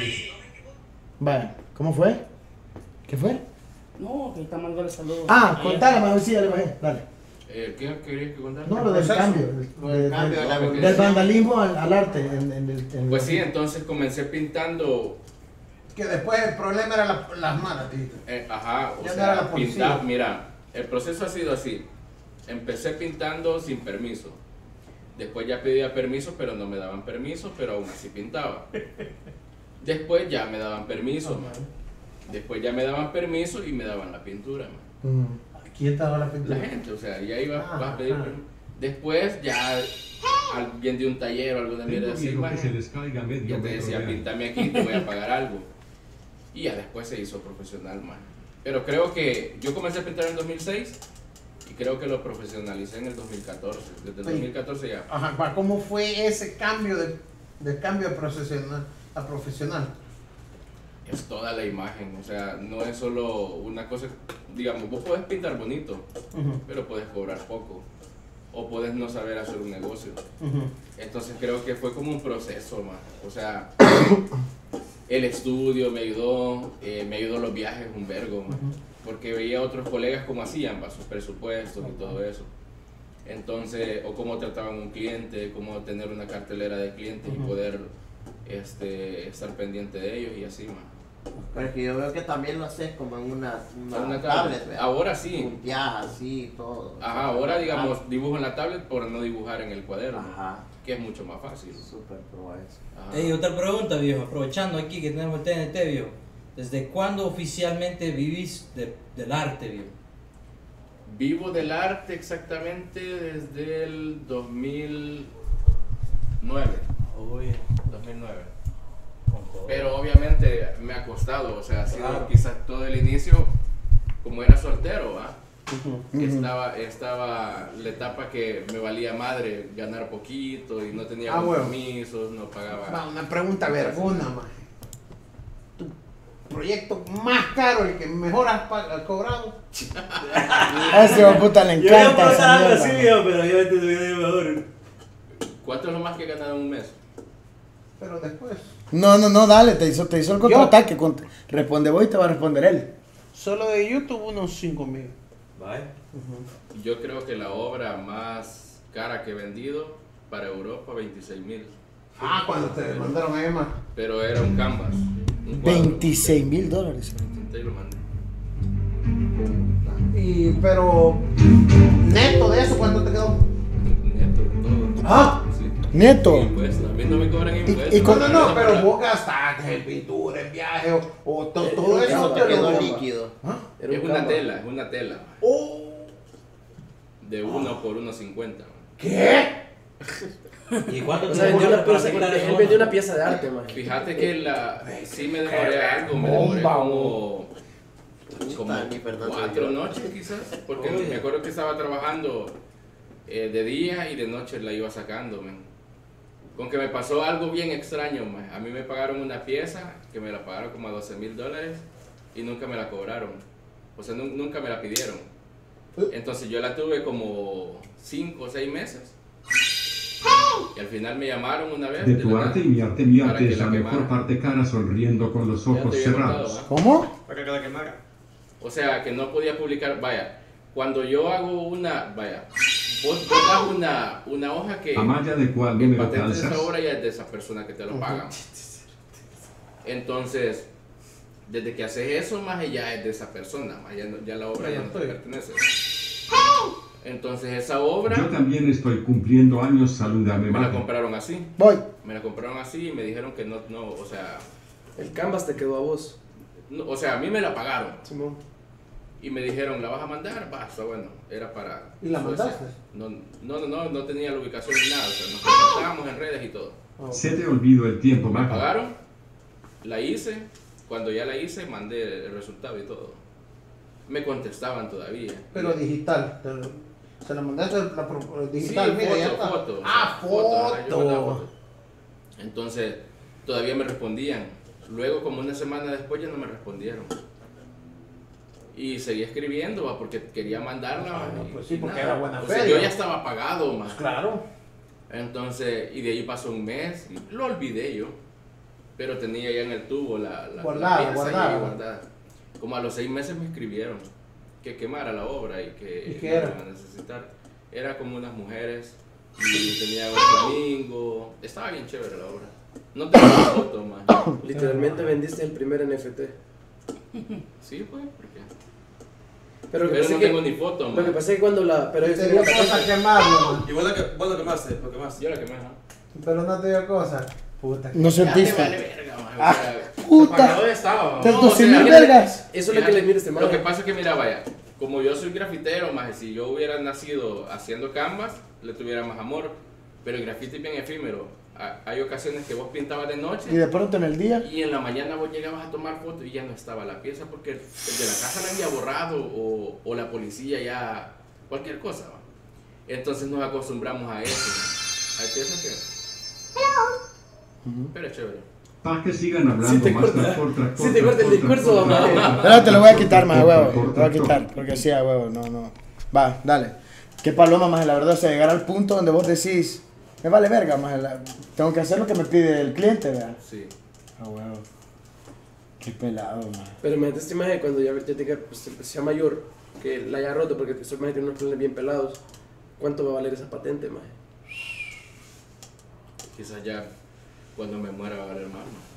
Speaker 1: Vaya, ¿cómo fue? ¿Qué fue?
Speaker 4: No, que está mandando el saludo.
Speaker 1: Ah,
Speaker 4: Ahí
Speaker 1: contala,
Speaker 4: está.
Speaker 1: man, sí, ya le bajé. Dale.
Speaker 9: Eh, ¿Qué querías que contar?
Speaker 1: No, lo del
Speaker 2: proceso.
Speaker 1: cambio.
Speaker 2: Lo
Speaker 1: de-
Speaker 2: del
Speaker 1: de-
Speaker 2: cambio de la
Speaker 1: del
Speaker 2: evolución.
Speaker 1: vandalismo al, al arte. En, en el, en
Speaker 9: Pues
Speaker 1: el-
Speaker 9: sí, entonces comencé pintando,
Speaker 2: Que después el problema era la- las manos, dijiste.
Speaker 9: eh, ajá, o
Speaker 2: Ya no era la
Speaker 9: sea,
Speaker 2: policía.
Speaker 9: pintar, mira, el proceso ha sido así. Empecé pintando sin permiso. Después ya pedía permiso, pero no me daban permiso, pero aún así pintaba. Después ya me daban permiso, man. Después ya me daban permiso y me daban la pintura, man.
Speaker 1: Mm.
Speaker 2: Aquí estaba la
Speaker 9: La
Speaker 2: pintura.
Speaker 9: gente, o sea, ya iba
Speaker 2: Ah,
Speaker 9: vas a pedir
Speaker 2: ah.
Speaker 9: permiso. Después ya alguien de un taller o alguna mierda
Speaker 5: Tengo
Speaker 9: así,
Speaker 5: miedo
Speaker 9: man,
Speaker 5: que se les caiga medio
Speaker 9: ya te
Speaker 5: metro
Speaker 9: decía,
Speaker 5: de algo.
Speaker 9: píntame aquí, te voy a pagar algo. Y ya después se hizo profesional, man. Pero creo que yo comencé a pintar en el dos mil seis y creo que lo profesionalicé en el dos mil catorce. Desde el
Speaker 2: Sí.
Speaker 9: dos mil catorce ya.
Speaker 2: Ajá, pa, ¿cómo fue ese cambio de, de cambio de profesional a profesional?
Speaker 9: Es toda la imagen, o sea, no es solo una cosa, digamos, vos podés pintar bonito,
Speaker 2: Ujú,
Speaker 9: pero puedes cobrar poco. O puedes no saber hacer un negocio.
Speaker 2: ujú.
Speaker 9: Entonces creo que fue como un proceso, man. O sea, el estudio me ayudó, eh, me ayudó los viajes un vergo, man. Porque veía a otros colegas cómo hacían, pa, sus presupuestos y todo eso. Entonces, o cómo trataban un cliente, cómo tener una cartelera de clientes y
Speaker 2: Ujú.
Speaker 9: poder este, estar pendiente de ellos y así, man.
Speaker 7: Pero es que yo veo que también lo haces como en una, una,
Speaker 9: Una
Speaker 7: tablet,
Speaker 9: tablet.
Speaker 7: ¿verdad?
Speaker 9: Ahora sí.
Speaker 7: Punteas así, todo.
Speaker 9: Ajá, ahora digamos, dibujo en la tablet por no dibujar en el cuaderno,
Speaker 7: Ajá,
Speaker 9: que es mucho más fácil.
Speaker 7: súper pro eso.
Speaker 9: Ajá.
Speaker 8: Ey, otra pregunta, viejo. Aprovechando aquí que tenemos el T N T, viejo. ¿Desde cuándo oficialmente vivís de- del arte, viejo?
Speaker 9: Vivo del arte exactamente desde el dos mil nueve.
Speaker 8: Uy,
Speaker 9: dos mil nueve.
Speaker 8: con todo.
Speaker 9: Pero obviamente me ha costado, o sea, ha sido
Speaker 8: Claro.
Speaker 9: quizás todo el inicio, como era soltero, ¿ah?
Speaker 1: Ujú.
Speaker 9: Estaba, estaba la etapa que me valía madre ganar poquito y no tenía
Speaker 2: Ah, bueno.
Speaker 9: compromisos, no pagaba.
Speaker 2: Va, una pregunta vergona, man. Tu proyecto más caro, el que mejor has pag- cobrado.
Speaker 1: A ese hijo de puta le encanta esa mierda.
Speaker 8: viejo, pero yo te voy mejor.
Speaker 9: ¿Cuánto es lo más que he ganado en un mes?
Speaker 2: Pero después,
Speaker 1: No, no, no, dale, te hizo, te hizo el contraataque. cont- Responde vos y te va a responder él.
Speaker 2: solo de YouTube unos cinco mil.
Speaker 8: Vaya.
Speaker 9: Yo creo que la obra más cara que he vendido para Europa, veintiséis mil.
Speaker 2: Ah, cuando te mandaron a Emma.
Speaker 9: Pero era un canvas. Un cuadro.
Speaker 1: veintiséis mil dólares.
Speaker 9: Ahí lo mandé.
Speaker 2: Y, pero, neto de eso, ¿cuánto te quedó?
Speaker 9: Neto, todo.
Speaker 2: Ah,
Speaker 9: Sí.
Speaker 1: Neto.
Speaker 9: Impuestos, a mí no me cobran impuestos.
Speaker 1: y con-
Speaker 2: No, no, no, pero vos gastaste en pintura, en viaje o, o to- todo
Speaker 7: Eso
Speaker 2: eso
Speaker 7: te
Speaker 2: te
Speaker 7: quedó
Speaker 2: lo
Speaker 7: líquido.
Speaker 2: ¿Ah?
Speaker 3: Era
Speaker 9: Es
Speaker 3: un
Speaker 9: una
Speaker 3: cama.
Speaker 9: tela, es una tela.
Speaker 2: Oh,
Speaker 9: De uno por uno cincuenta.
Speaker 2: ¿qué?
Speaker 11: ¿Y cuánto
Speaker 3: O
Speaker 11: te
Speaker 3: sea, vendió
Speaker 11: demora
Speaker 3: una
Speaker 11: para
Speaker 3: pieza,
Speaker 11: pintar
Speaker 3: él
Speaker 11: eso?
Speaker 3: vendió una pieza de arte, man.
Speaker 9: Fíjate que la, sí me demoré algo, me demoré
Speaker 2: Bomba,
Speaker 9: como, como
Speaker 7: Ni Fernando
Speaker 9: cuatro
Speaker 7: vio.
Speaker 9: noches quizás, porque
Speaker 11: Oye.
Speaker 9: me acuerdo que estaba trabajando eh, de día y de noche la iba sacando, man. Con que me pasó algo bien extraño, man. A mí me pagaron una pieza que me la pagaron como a doce mil dólares y nunca me la cobraron, o sea, nu- nunca me la pidieron. Entonces yo la tuve como cinco o seis meses. Y al final me llamaron una vez.
Speaker 5: De
Speaker 9: de
Speaker 5: tu
Speaker 9: la
Speaker 5: arte y
Speaker 9: nada,
Speaker 5: mi arte, mi
Speaker 9: para
Speaker 5: arte
Speaker 9: que
Speaker 5: es la
Speaker 9: la
Speaker 5: mejor
Speaker 9: quemara.
Speaker 5: parte, cara sonriendo con los
Speaker 9: Ya
Speaker 5: ojos
Speaker 9: te había contado,
Speaker 5: cerrados.
Speaker 9: ¿va?
Speaker 1: ¿Cómo?
Speaker 6: Para que la quemara.
Speaker 9: O sea, que no podía publicar, vaya, cuando yo hago una, vaya, vos, vos das una, una hoja que
Speaker 5: Amaya, ¿de cuál
Speaker 9: el
Speaker 5: número
Speaker 9: patente de esa
Speaker 5: calzas?
Speaker 9: obra ya es de esa persona que te lo paga. Entonces, desde que haces eso, más ya es de esa persona, más ya, no- ya la obra ya no te pertenece. Entonces esa obra
Speaker 5: Yo también estoy cumpliendo años, salúdame,
Speaker 9: me la
Speaker 5: Mate.
Speaker 9: compraron así,
Speaker 1: Voy.
Speaker 9: me la compraron así y me dijeron que no, no, o sea,
Speaker 3: El canvas te quedó a vos,
Speaker 9: no, o sea, a mí me la pagaron.
Speaker 3: Simón.
Speaker 9: Y me dijeron, ¿la vas a mandar? Basta, bueno, era para...
Speaker 2: ¿Y la
Speaker 9: Suecia.
Speaker 2: mandaste?
Speaker 9: No, no, no, no, no tenía la ubicación ni nada, o sea, nos contactábamos en redes y todo.
Speaker 5: Se te olvidó el tiempo,
Speaker 9: Me
Speaker 5: Mate.
Speaker 9: pagaron, la hice, cuando ya la hice mandé el resultado y todo. Me contestaban todavía.
Speaker 2: Pero digital. te- Se la mandaste la pro- digital,
Speaker 9: Sí,
Speaker 2: mira, ya
Speaker 9: foto,
Speaker 2: está.
Speaker 9: foto,
Speaker 2: Ah,
Speaker 9: o sea, foto, ajá, yo mandaba
Speaker 2: foto.
Speaker 9: foto. Entonces, todavía me respondían. Luego, como una semana después, ya no me respondieron. Y seguí escribiendo, va, porque quería mandarla.
Speaker 2: Ah, no,
Speaker 9: y-
Speaker 2: pues sí,
Speaker 9: y
Speaker 2: porque
Speaker 9: nada.
Speaker 2: era buena
Speaker 9: O sea,
Speaker 2: feria.
Speaker 9: yo ya estaba pagado, más.
Speaker 2: Claro.
Speaker 9: Entonces, y de ahí pasó un mes, y lo olvidé yo. Pero tenía ya en el tubo la, la,
Speaker 2: Guardada,
Speaker 9: la pieza
Speaker 2: guardada.
Speaker 9: ahí guardada. Como a los seis meses me escribieron que quemara la obra y que
Speaker 2: ¿Y qué
Speaker 9: no
Speaker 2: era?
Speaker 9: iban a necesitar. Era como unas mujeres y tenía un flamingo. Estaba bien chévere la obra. No tengo una foto más.
Speaker 3: Literalmente vendiste el primer N F T.
Speaker 9: Sí, pues, porque.
Speaker 3: Pero, lo que
Speaker 9: Pero
Speaker 3: pasa
Speaker 9: no
Speaker 3: es que-
Speaker 9: tengo ni foto,
Speaker 3: Lo que
Speaker 9: man.
Speaker 3: pasa es que cuando la... Pero ellos
Speaker 2: Te
Speaker 3: tenían
Speaker 2: dio
Speaker 3: la
Speaker 2: cosa
Speaker 3: patente.
Speaker 2: quemarlo, man.
Speaker 10: Y vos lo, que, vos lo quemaste, lo quemaste.
Speaker 9: Yo la quemé, ajá.
Speaker 2: Pero no te dio cosa. Puta.
Speaker 1: No
Speaker 9: Ya te vale
Speaker 1: sentiste.
Speaker 9: verga, man.
Speaker 2: Ah,
Speaker 9: O sea,
Speaker 1: Puta.
Speaker 9: ¿para qué estaba?
Speaker 1: Te
Speaker 9: No,
Speaker 1: doce
Speaker 9: o sea,
Speaker 1: mil vergas.
Speaker 3: Eso es lo que le mira este
Speaker 9: Lo
Speaker 3: man.
Speaker 9: que pasa es que, mira, vaya, como yo soy grafitero, más si yo hubiera nacido haciendo canvas, le tuviera más amor. Pero el grafiti es bien efímero. Ha- Hay ocasiones que vos pintabas de
Speaker 1: Y
Speaker 9: noche
Speaker 1: de pronto en el día.
Speaker 9: y en la mañana vos llegabas a tomar fotos y ya no estaba la pieza porque el de la casa la había borrado o, o la policía ya, cualquier cosa. ¿va? Entonces nos acostumbramos a eso. Hay piezas que... Pero es chévere.
Speaker 5: Para que sigan hablando
Speaker 3: Si te
Speaker 5: más
Speaker 3: corta-
Speaker 5: tractor, tractor,
Speaker 3: si te corta el
Speaker 5: tractor,
Speaker 3: discurso,
Speaker 5: tractor,
Speaker 3: mamá.
Speaker 5: tractor,
Speaker 1: Espérate, lo voy a quitar más,
Speaker 5: tractor,
Speaker 1: huevo.
Speaker 5: tractor,
Speaker 1: Lo voy a
Speaker 5: tractor.
Speaker 1: quitar, porque sí, a huevo, no, no. Va, dale. Qué paloma, más la verdad, o sea, llegar al punto donde vos decís, me vale verga, más tengo que hacer lo que me pide el cliente, ¿verdad?
Speaker 9: Sí.
Speaker 1: A huevo. Qué pelado, man.
Speaker 3: Pero me esta imagen cuando ya, ya tenga, pues, sea mayor, que la haya roto porque esa imagen tiene unos planes bien pelados. ¿Cuánto va a valer esa patente, maje?
Speaker 9: Quizás ya cuando me muera va a valer más. ¿no?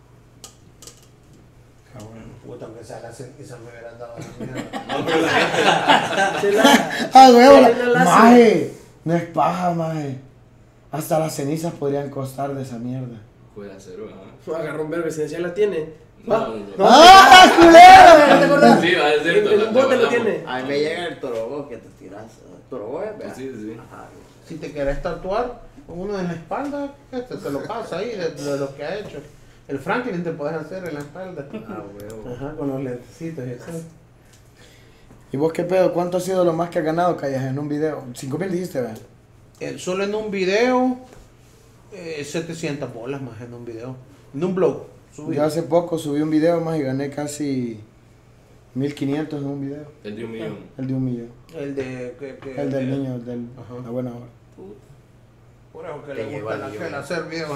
Speaker 2: Puta, aunque sea la ceniza me hubieran dado la mierda.
Speaker 10: No, pero la gente.
Speaker 3: Se la-
Speaker 1: Ah, huevo,
Speaker 3: Dale una
Speaker 1: la...
Speaker 3: láser.
Speaker 1: maje. No es paja, maje. Hasta las cenizas podrían costar de esa mierda.
Speaker 9: Puede ser, ¿verdad?
Speaker 3: Agarró un verbo, si ya la tiene.
Speaker 9: No,
Speaker 3: Va.
Speaker 9: no, no.
Speaker 1: ¡Ah, culero!
Speaker 3: ¿No te acordás?
Speaker 9: Sí, va a ser
Speaker 3: En, en un bote lo tiene.
Speaker 7: A mí me llega el torobó que te tiras. Torobó es, ¿verdad?
Speaker 9: Sí, sí.
Speaker 7: Ajá.
Speaker 2: Si te quieres tatuar uno en la espalda, este te lo pasa ahí de, de lo que ha hecho. El Franklin te puedes hacer en la espalda.
Speaker 7: Ah, huevo.
Speaker 2: Ajá, con los lentecitos y eso.
Speaker 1: ¿Y vos qué pedo? ¿Cuánto ha sido lo más que has ganado, Callas, en un video? cinco mil dijiste, ¿verdad?
Speaker 2: Eh, solo en un video, eh, setecientas bolas más en un video. En un blog. subí.
Speaker 1: Yo hace poco subí un video más y gané casi mil quinientos en un video.
Speaker 9: El de un millón.
Speaker 1: El de un millón.
Speaker 2: El de. Que, que-
Speaker 1: El del
Speaker 2: que-
Speaker 1: niño, el del...
Speaker 2: Ajá.
Speaker 1: La buena hora.
Speaker 2: Puro que
Speaker 7: Te
Speaker 2: le
Speaker 7: llegó
Speaker 2: gusta
Speaker 7: al
Speaker 2: la,
Speaker 7: millón.
Speaker 2: que hacer videos.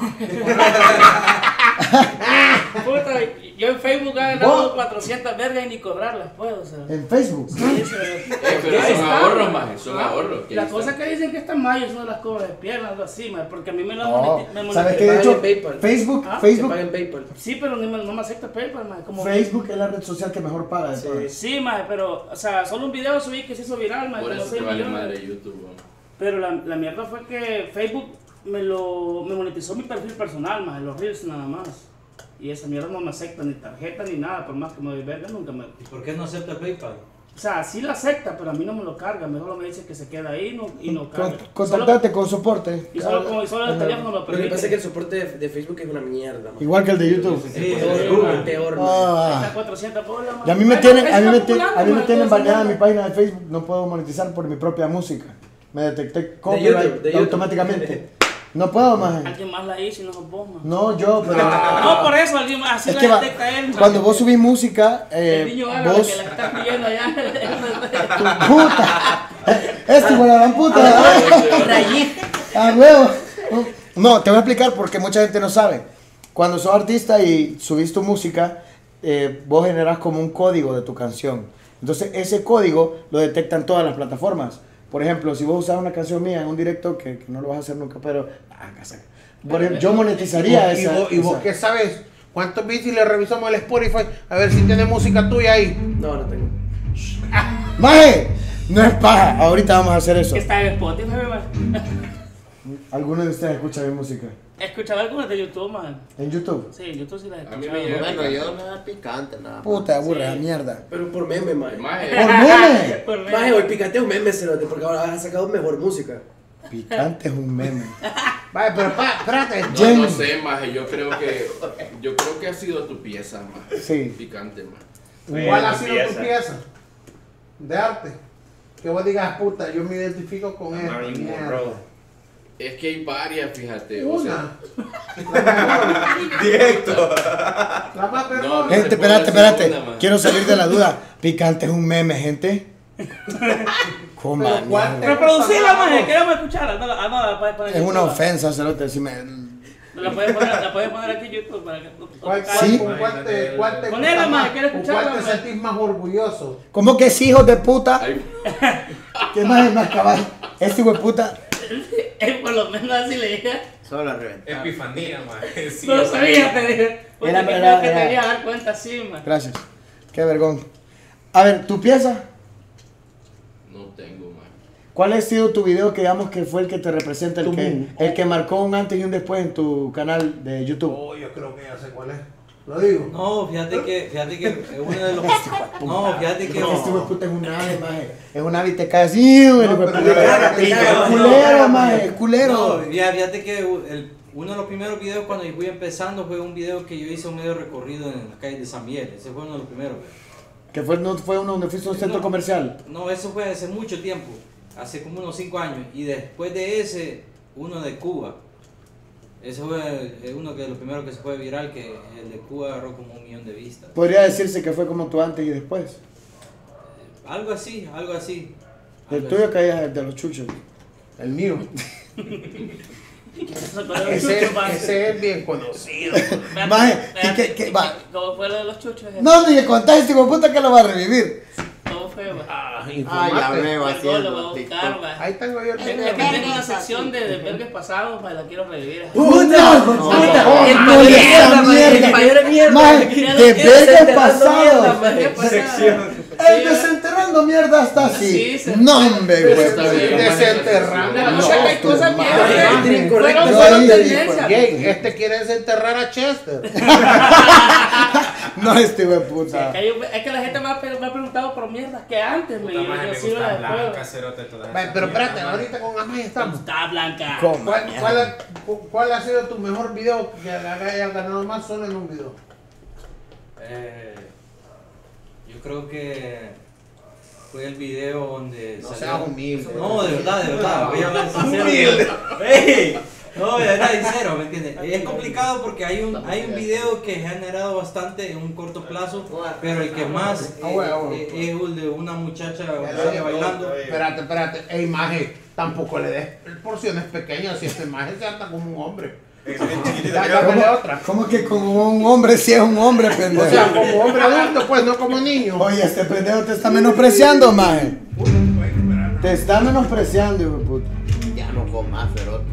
Speaker 4: Puta, yo en Facebook he ganado cuatrocientas vergas y ni cobrarlas, pues, o sea.
Speaker 1: En Facebook.
Speaker 4: Sí, sí,
Speaker 9: Eh, pero
Speaker 4: ahí
Speaker 9: son
Speaker 4: está.
Speaker 9: ahorros, maje, son
Speaker 4: Ah,
Speaker 9: ahorros.
Speaker 4: y la cosa que dicen que está mayo no las cobra de piernas, algo así, maje, porque a mí me lo
Speaker 1: No,
Speaker 4: moneti- me
Speaker 1: ¿sabes
Speaker 4: moneti-
Speaker 1: qué? De
Speaker 3: pagan
Speaker 1: hecho,
Speaker 3: en PayPal.
Speaker 1: Facebook,
Speaker 4: Ah,
Speaker 3: Se
Speaker 1: Facebook,
Speaker 3: paga en PayPal.
Speaker 4: Sí, pero ni me- no me acepta PayPal, maje, como...
Speaker 1: Facebook es la red social que mejor paga de
Speaker 3: Sí.
Speaker 1: todas.
Speaker 4: Sí, maje, pero, o sea, solo un video subí que se hizo viral, maje,
Speaker 9: Por
Speaker 4: como
Speaker 9: eso te
Speaker 4: seis
Speaker 9: vale
Speaker 4: millones.
Speaker 9: madre YouTube, ¿no?
Speaker 4: Pero la, la mierda fue que Facebook me lo me monetizó mi perfil personal, más los reels nada más. Y esa mierda no me acepta ni tarjeta ni nada, por más que me doy verga, nunca me...
Speaker 8: ¿Y por qué no acepta el PayPal?
Speaker 4: O sea, sí lo acepta, pero a mí no me lo carga, mejor me dice que se queda ahí no, y no carga.
Speaker 1: Con- Contactate con soporte.
Speaker 4: Y solo, como, y solo el teléfono lo
Speaker 3: Lo que
Speaker 4: permite.
Speaker 3: pasa es que el soporte de, de Facebook es una mierda, man.
Speaker 1: Igual que el de YouTube.
Speaker 8: Sí,
Speaker 3: Peor, peor, man.
Speaker 4: Ahí
Speaker 1: Ah.
Speaker 4: está cuatrocientos bolas,
Speaker 1: Y a mí me
Speaker 4: Ay,
Speaker 1: tienen,
Speaker 4: no,
Speaker 1: a mí me,
Speaker 4: está
Speaker 1: tienen- a mí me
Speaker 4: populando,
Speaker 1: tienen
Speaker 4: man,
Speaker 1: baneada
Speaker 4: esa
Speaker 1: mi página de Facebook, no puedo monetizar por mi propia música. Me detecté copyright
Speaker 3: YouTube, de YouTube.
Speaker 1: automáticamente. No puedo más.
Speaker 4: Alguien más la hizo y no sos vos, man.
Speaker 1: No, yo, pero.
Speaker 4: No, por eso alguien más, así
Speaker 1: Es
Speaker 4: la
Speaker 1: que va,
Speaker 4: detecta él, man.
Speaker 1: cuando vos subís música,
Speaker 4: El
Speaker 1: eh,
Speaker 4: niño Álvaro
Speaker 1: vos.
Speaker 4: que la está pidiendo allá.
Speaker 1: Tu puta. Este hijo de la gran puta. A huevo. No, te voy a explicar porque mucha gente no sabe. Cuando sos artista y subís tu música, eh, vos generás como un código de tu canción. Entonces ese código lo detectan todas las plataformas. Por ejemplo, si vos usas una canción mía en un directo, que, que no lo vas a hacer nunca, pero ah, casa- por ejemplo, yo monetizaría
Speaker 2: ¿Y
Speaker 1: esa.
Speaker 2: vos, y vos
Speaker 1: esa-
Speaker 2: qué sabes? ¿Cuántos bits y le revisamos el Spotify a ver si tiene música tuya ahí?
Speaker 3: No, no tengo.
Speaker 1: ¡Maje! No es paja, ahorita vamos a hacer eso.
Speaker 4: Que está en Spotify, man.
Speaker 1: ¿Alguno de ustedes escucha mi música?
Speaker 4: He escuchado algunas de YouTube, man.
Speaker 1: ¿En YouTube?
Speaker 4: Sí, en YouTube sí las he
Speaker 9: A mí
Speaker 4: escuchado.
Speaker 9: me llega.
Speaker 7: Bueno, yo nada picante, nada.
Speaker 1: Puta, aburre
Speaker 4: Sí.
Speaker 1: la mierda.
Speaker 3: Pero por meme, man.
Speaker 9: Maje,
Speaker 1: ¡Por meme!
Speaker 4: Por mí.
Speaker 3: Maje, hoy picante es un meme, cerote, porque ahora has sacado mejor música.
Speaker 1: Picante es un meme.
Speaker 2: Vale, pero pa, espérate.
Speaker 9: no,
Speaker 1: Jen.
Speaker 9: no sé, maje, yo creo que yo creo que ha sido tu pieza, maje.
Speaker 1: Sí.
Speaker 9: Picante, maje.
Speaker 2: ¿Cuál ha sido tu
Speaker 6: Empieza.
Speaker 2: pieza de arte? Que vos digas, puta, yo me identifico con él.
Speaker 6: Marilyn Monroe.
Speaker 9: Es que hay varias, fíjate. O sea,
Speaker 2: Una. La mejor.
Speaker 6: Directo.
Speaker 2: La más
Speaker 9: No,
Speaker 2: perrona.
Speaker 1: Gente,
Speaker 9: te puedo
Speaker 1: espérate,
Speaker 9: decir
Speaker 1: espérate.
Speaker 9: una, man.
Speaker 1: Quiero salir de la duda. Picante es un meme, gente. Coma,
Speaker 2: Pero ¿cuál
Speaker 1: mierda.
Speaker 2: te-
Speaker 4: Reproducirla, man. Queremos escucharla. No, la- ah, no, la puedes poner
Speaker 1: Es
Speaker 4: en
Speaker 1: una
Speaker 4: YouTube.
Speaker 1: ofensa, cerote. Si me...
Speaker 4: La puedes poner, la puedes poner aquí en YouTube para que tú. tú-
Speaker 2: ¿Cuál, cuál,
Speaker 1: Sí.
Speaker 2: con cuál te, cuál te
Speaker 4: Ponela,
Speaker 2: gusta
Speaker 4: man,
Speaker 2: más?
Speaker 4: quiero
Speaker 2: ¿Con
Speaker 4: escucharla,
Speaker 2: cuál te
Speaker 4: man.
Speaker 2: sentís más orgulloso?
Speaker 1: ¿Cómo que es hijo de puta?
Speaker 9: hay-
Speaker 1: ¿Qué más es más cabal? Este hijo de puta.
Speaker 4: Eh, por lo menos así le dije.
Speaker 7: Solo a reventar.
Speaker 11: Epifanía, man. Sí,
Speaker 4: No lo
Speaker 11: o sea,
Speaker 4: sabía, te dije. Porque
Speaker 1: Era-
Speaker 4: creo
Speaker 1: era-
Speaker 4: que
Speaker 1: era-
Speaker 4: te iba a dar cuenta así, man.
Speaker 1: Gracias. Qué vergón. A ver, ¿tu pieza?
Speaker 9: No tengo, maje.
Speaker 1: ¿Cuál ha sido tu video que digamos que fue el que te representa, el
Speaker 2: Tu
Speaker 1: que,
Speaker 2: boom.
Speaker 1: el que marcó un antes y un después en tu canal de YouTube?
Speaker 2: Oh, yo creo que ya sé cuál es. Lo digo.
Speaker 8: No, fíjate que, fíjate que es uno de los... No, fíjate que...
Speaker 1: Este hijo de puta es un ave, maje. Es un ave y te cae así, güey.
Speaker 2: No,
Speaker 1: hijo de
Speaker 2: pero
Speaker 1: puta.
Speaker 2: te caga, te
Speaker 1: Es
Speaker 2: caga.
Speaker 1: culero,
Speaker 8: No,
Speaker 1: maje, es
Speaker 8: No,
Speaker 1: culero.
Speaker 8: ya, fíjate que el- uno de los primeros videos cuando yo fui empezando fue un video que yo hice un medio recorrido en la calle de San Miguel. Ese fue uno de los primeros.
Speaker 1: Que fue, no fue uno donde fuiste a un centro
Speaker 8: No.
Speaker 1: comercial.
Speaker 8: No, eso fue hace mucho tiempo, hace como unos cinco años. Y después de ese, uno de Cuba. Ese fue eh, uno que de los primeros que se fue viral, que el de Cuba agarró como un millón de vistas.
Speaker 1: Podría decirse que fue como tu antes y después.
Speaker 8: Algo así, algo así.
Speaker 1: El
Speaker 8: Algo
Speaker 1: tuyo
Speaker 8: así.
Speaker 1: caía de los chuchos. El mío.
Speaker 2: Ese, ese es bien conocido.
Speaker 1: Maje, ¿qué- qué- qué- va?
Speaker 4: ¿Cómo fue lo de los chuchos?
Speaker 1: No, ni le contás este hijo de puta que lo va a revivir.
Speaker 4: ¿Cómo fue, man?
Speaker 2: Ah,
Speaker 7: Ah, ya
Speaker 2: informate.
Speaker 7: veo
Speaker 4: Algo lo voy a
Speaker 7: haciendo
Speaker 4: buscar,
Speaker 7: TikTok.
Speaker 4: man.
Speaker 2: Ahí tengo yo el
Speaker 4: Tengo
Speaker 2: video.
Speaker 4: tengo una sección de desvergues pasados, man, la quiero revivir.
Speaker 1: ¡Puta!
Speaker 7: No,
Speaker 1: ¡No,
Speaker 3: el
Speaker 1: no,
Speaker 3: mayor
Speaker 1: esa
Speaker 3: mierda, maje,
Speaker 1: mierda!
Speaker 3: el mayor mierda,
Speaker 1: Maje,
Speaker 3: maje.
Speaker 1: de verga
Speaker 3: Desenterrando
Speaker 1: pasado.
Speaker 3: mierda, maje.
Speaker 2: Sección.
Speaker 1: El desenterrando mierda está así.
Speaker 4: Sí, se-
Speaker 1: No, hombre, güey.
Speaker 9: Está bien.
Speaker 2: Desenterrando.
Speaker 4: La
Speaker 1: No,
Speaker 4: cosa que hay
Speaker 1: tú,
Speaker 4: cosas
Speaker 1: maje.
Speaker 4: viejas.
Speaker 3: Maje, incorrecto.
Speaker 4: Fueron
Speaker 1: Yo
Speaker 4: fueron
Speaker 1: ahí,
Speaker 4: tendencias.
Speaker 2: Gay, este quiere desenterrar a Chester.
Speaker 1: No, este güey
Speaker 4: Es
Speaker 1: puta.
Speaker 4: que, hay- es que la gente me ha, pre- me ha preguntado por mierdas que antes me
Speaker 11: Puta madre, me
Speaker 4: yo sigo
Speaker 11: gusta
Speaker 4: la
Speaker 11: blanca,
Speaker 4: después.
Speaker 11: cerote, todas
Speaker 2: Vale,
Speaker 11: esas
Speaker 2: pero espérate,
Speaker 11: mierdas,
Speaker 2: ahorita con Amay
Speaker 4: Me
Speaker 2: estamos.
Speaker 4: gusta blanca.
Speaker 1: ¿Cómo?
Speaker 2: ¿Cuál, cuál, ha- cuál ha sido tu mejor video que hayas ganado más solo en un video?
Speaker 8: Eh, yo creo que fue el video donde
Speaker 2: No
Speaker 8: salió-
Speaker 2: seas humilde.
Speaker 8: No, de verdad, de verdad. Voy a hablar sincero.
Speaker 2: Humilde.
Speaker 8: Ey, no, de verdad, sincero, ¿me entiendes? Es complicado porque hay un, hay un video que ha generado bastante en un corto plazo, pero el que más eh,
Speaker 2: Ah, bueno, bueno.
Speaker 8: eh, es el de una muchacha
Speaker 2: Ya
Speaker 8: bailando,
Speaker 2: lo-
Speaker 8: bailando.
Speaker 2: Espérate, espérate. Ey, maje, tampoco le des porciones pequeñas si este maje se anda como un hombre. Ya, dámele otra.
Speaker 1: ¿Cómo que como un hombre si es un hombre,
Speaker 2: O
Speaker 1: pendejo?
Speaker 2: sea, como hombre adulto, pues, no como niño.
Speaker 1: Oye, este pendejo te está menospreciando, maje. Te está menospreciando, hijo de puta.
Speaker 7: Ya no comas, ferote.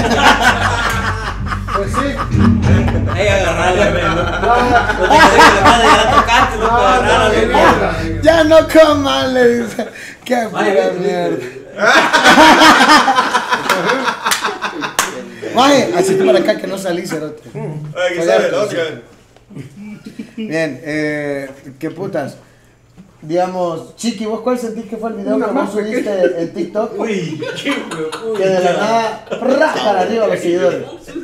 Speaker 2: Pues sí.
Speaker 8: Ey, agarrarle, men.
Speaker 2: No,
Speaker 8: No te crees que le vas a llegar a tocarte, loco,
Speaker 2: no,
Speaker 8: agarrarle,
Speaker 2: no,
Speaker 8: men.
Speaker 2: no.
Speaker 1: Ya no comas, le dice. Qué
Speaker 8: Ay,
Speaker 1: pura
Speaker 8: vete,
Speaker 1: mierda.
Speaker 8: vete.
Speaker 1: Maje, así para acá que no salí, cerote.
Speaker 6: Aquí sale el otro.
Speaker 1: Bien, eh, qué putas. Digamos, Chiqui, ¿vos cuál sentís que fue el video que vos subiste en TikTok?
Speaker 10: Uy, qué
Speaker 1: Que de la nada, ¡prá! Para arriba los seguidores.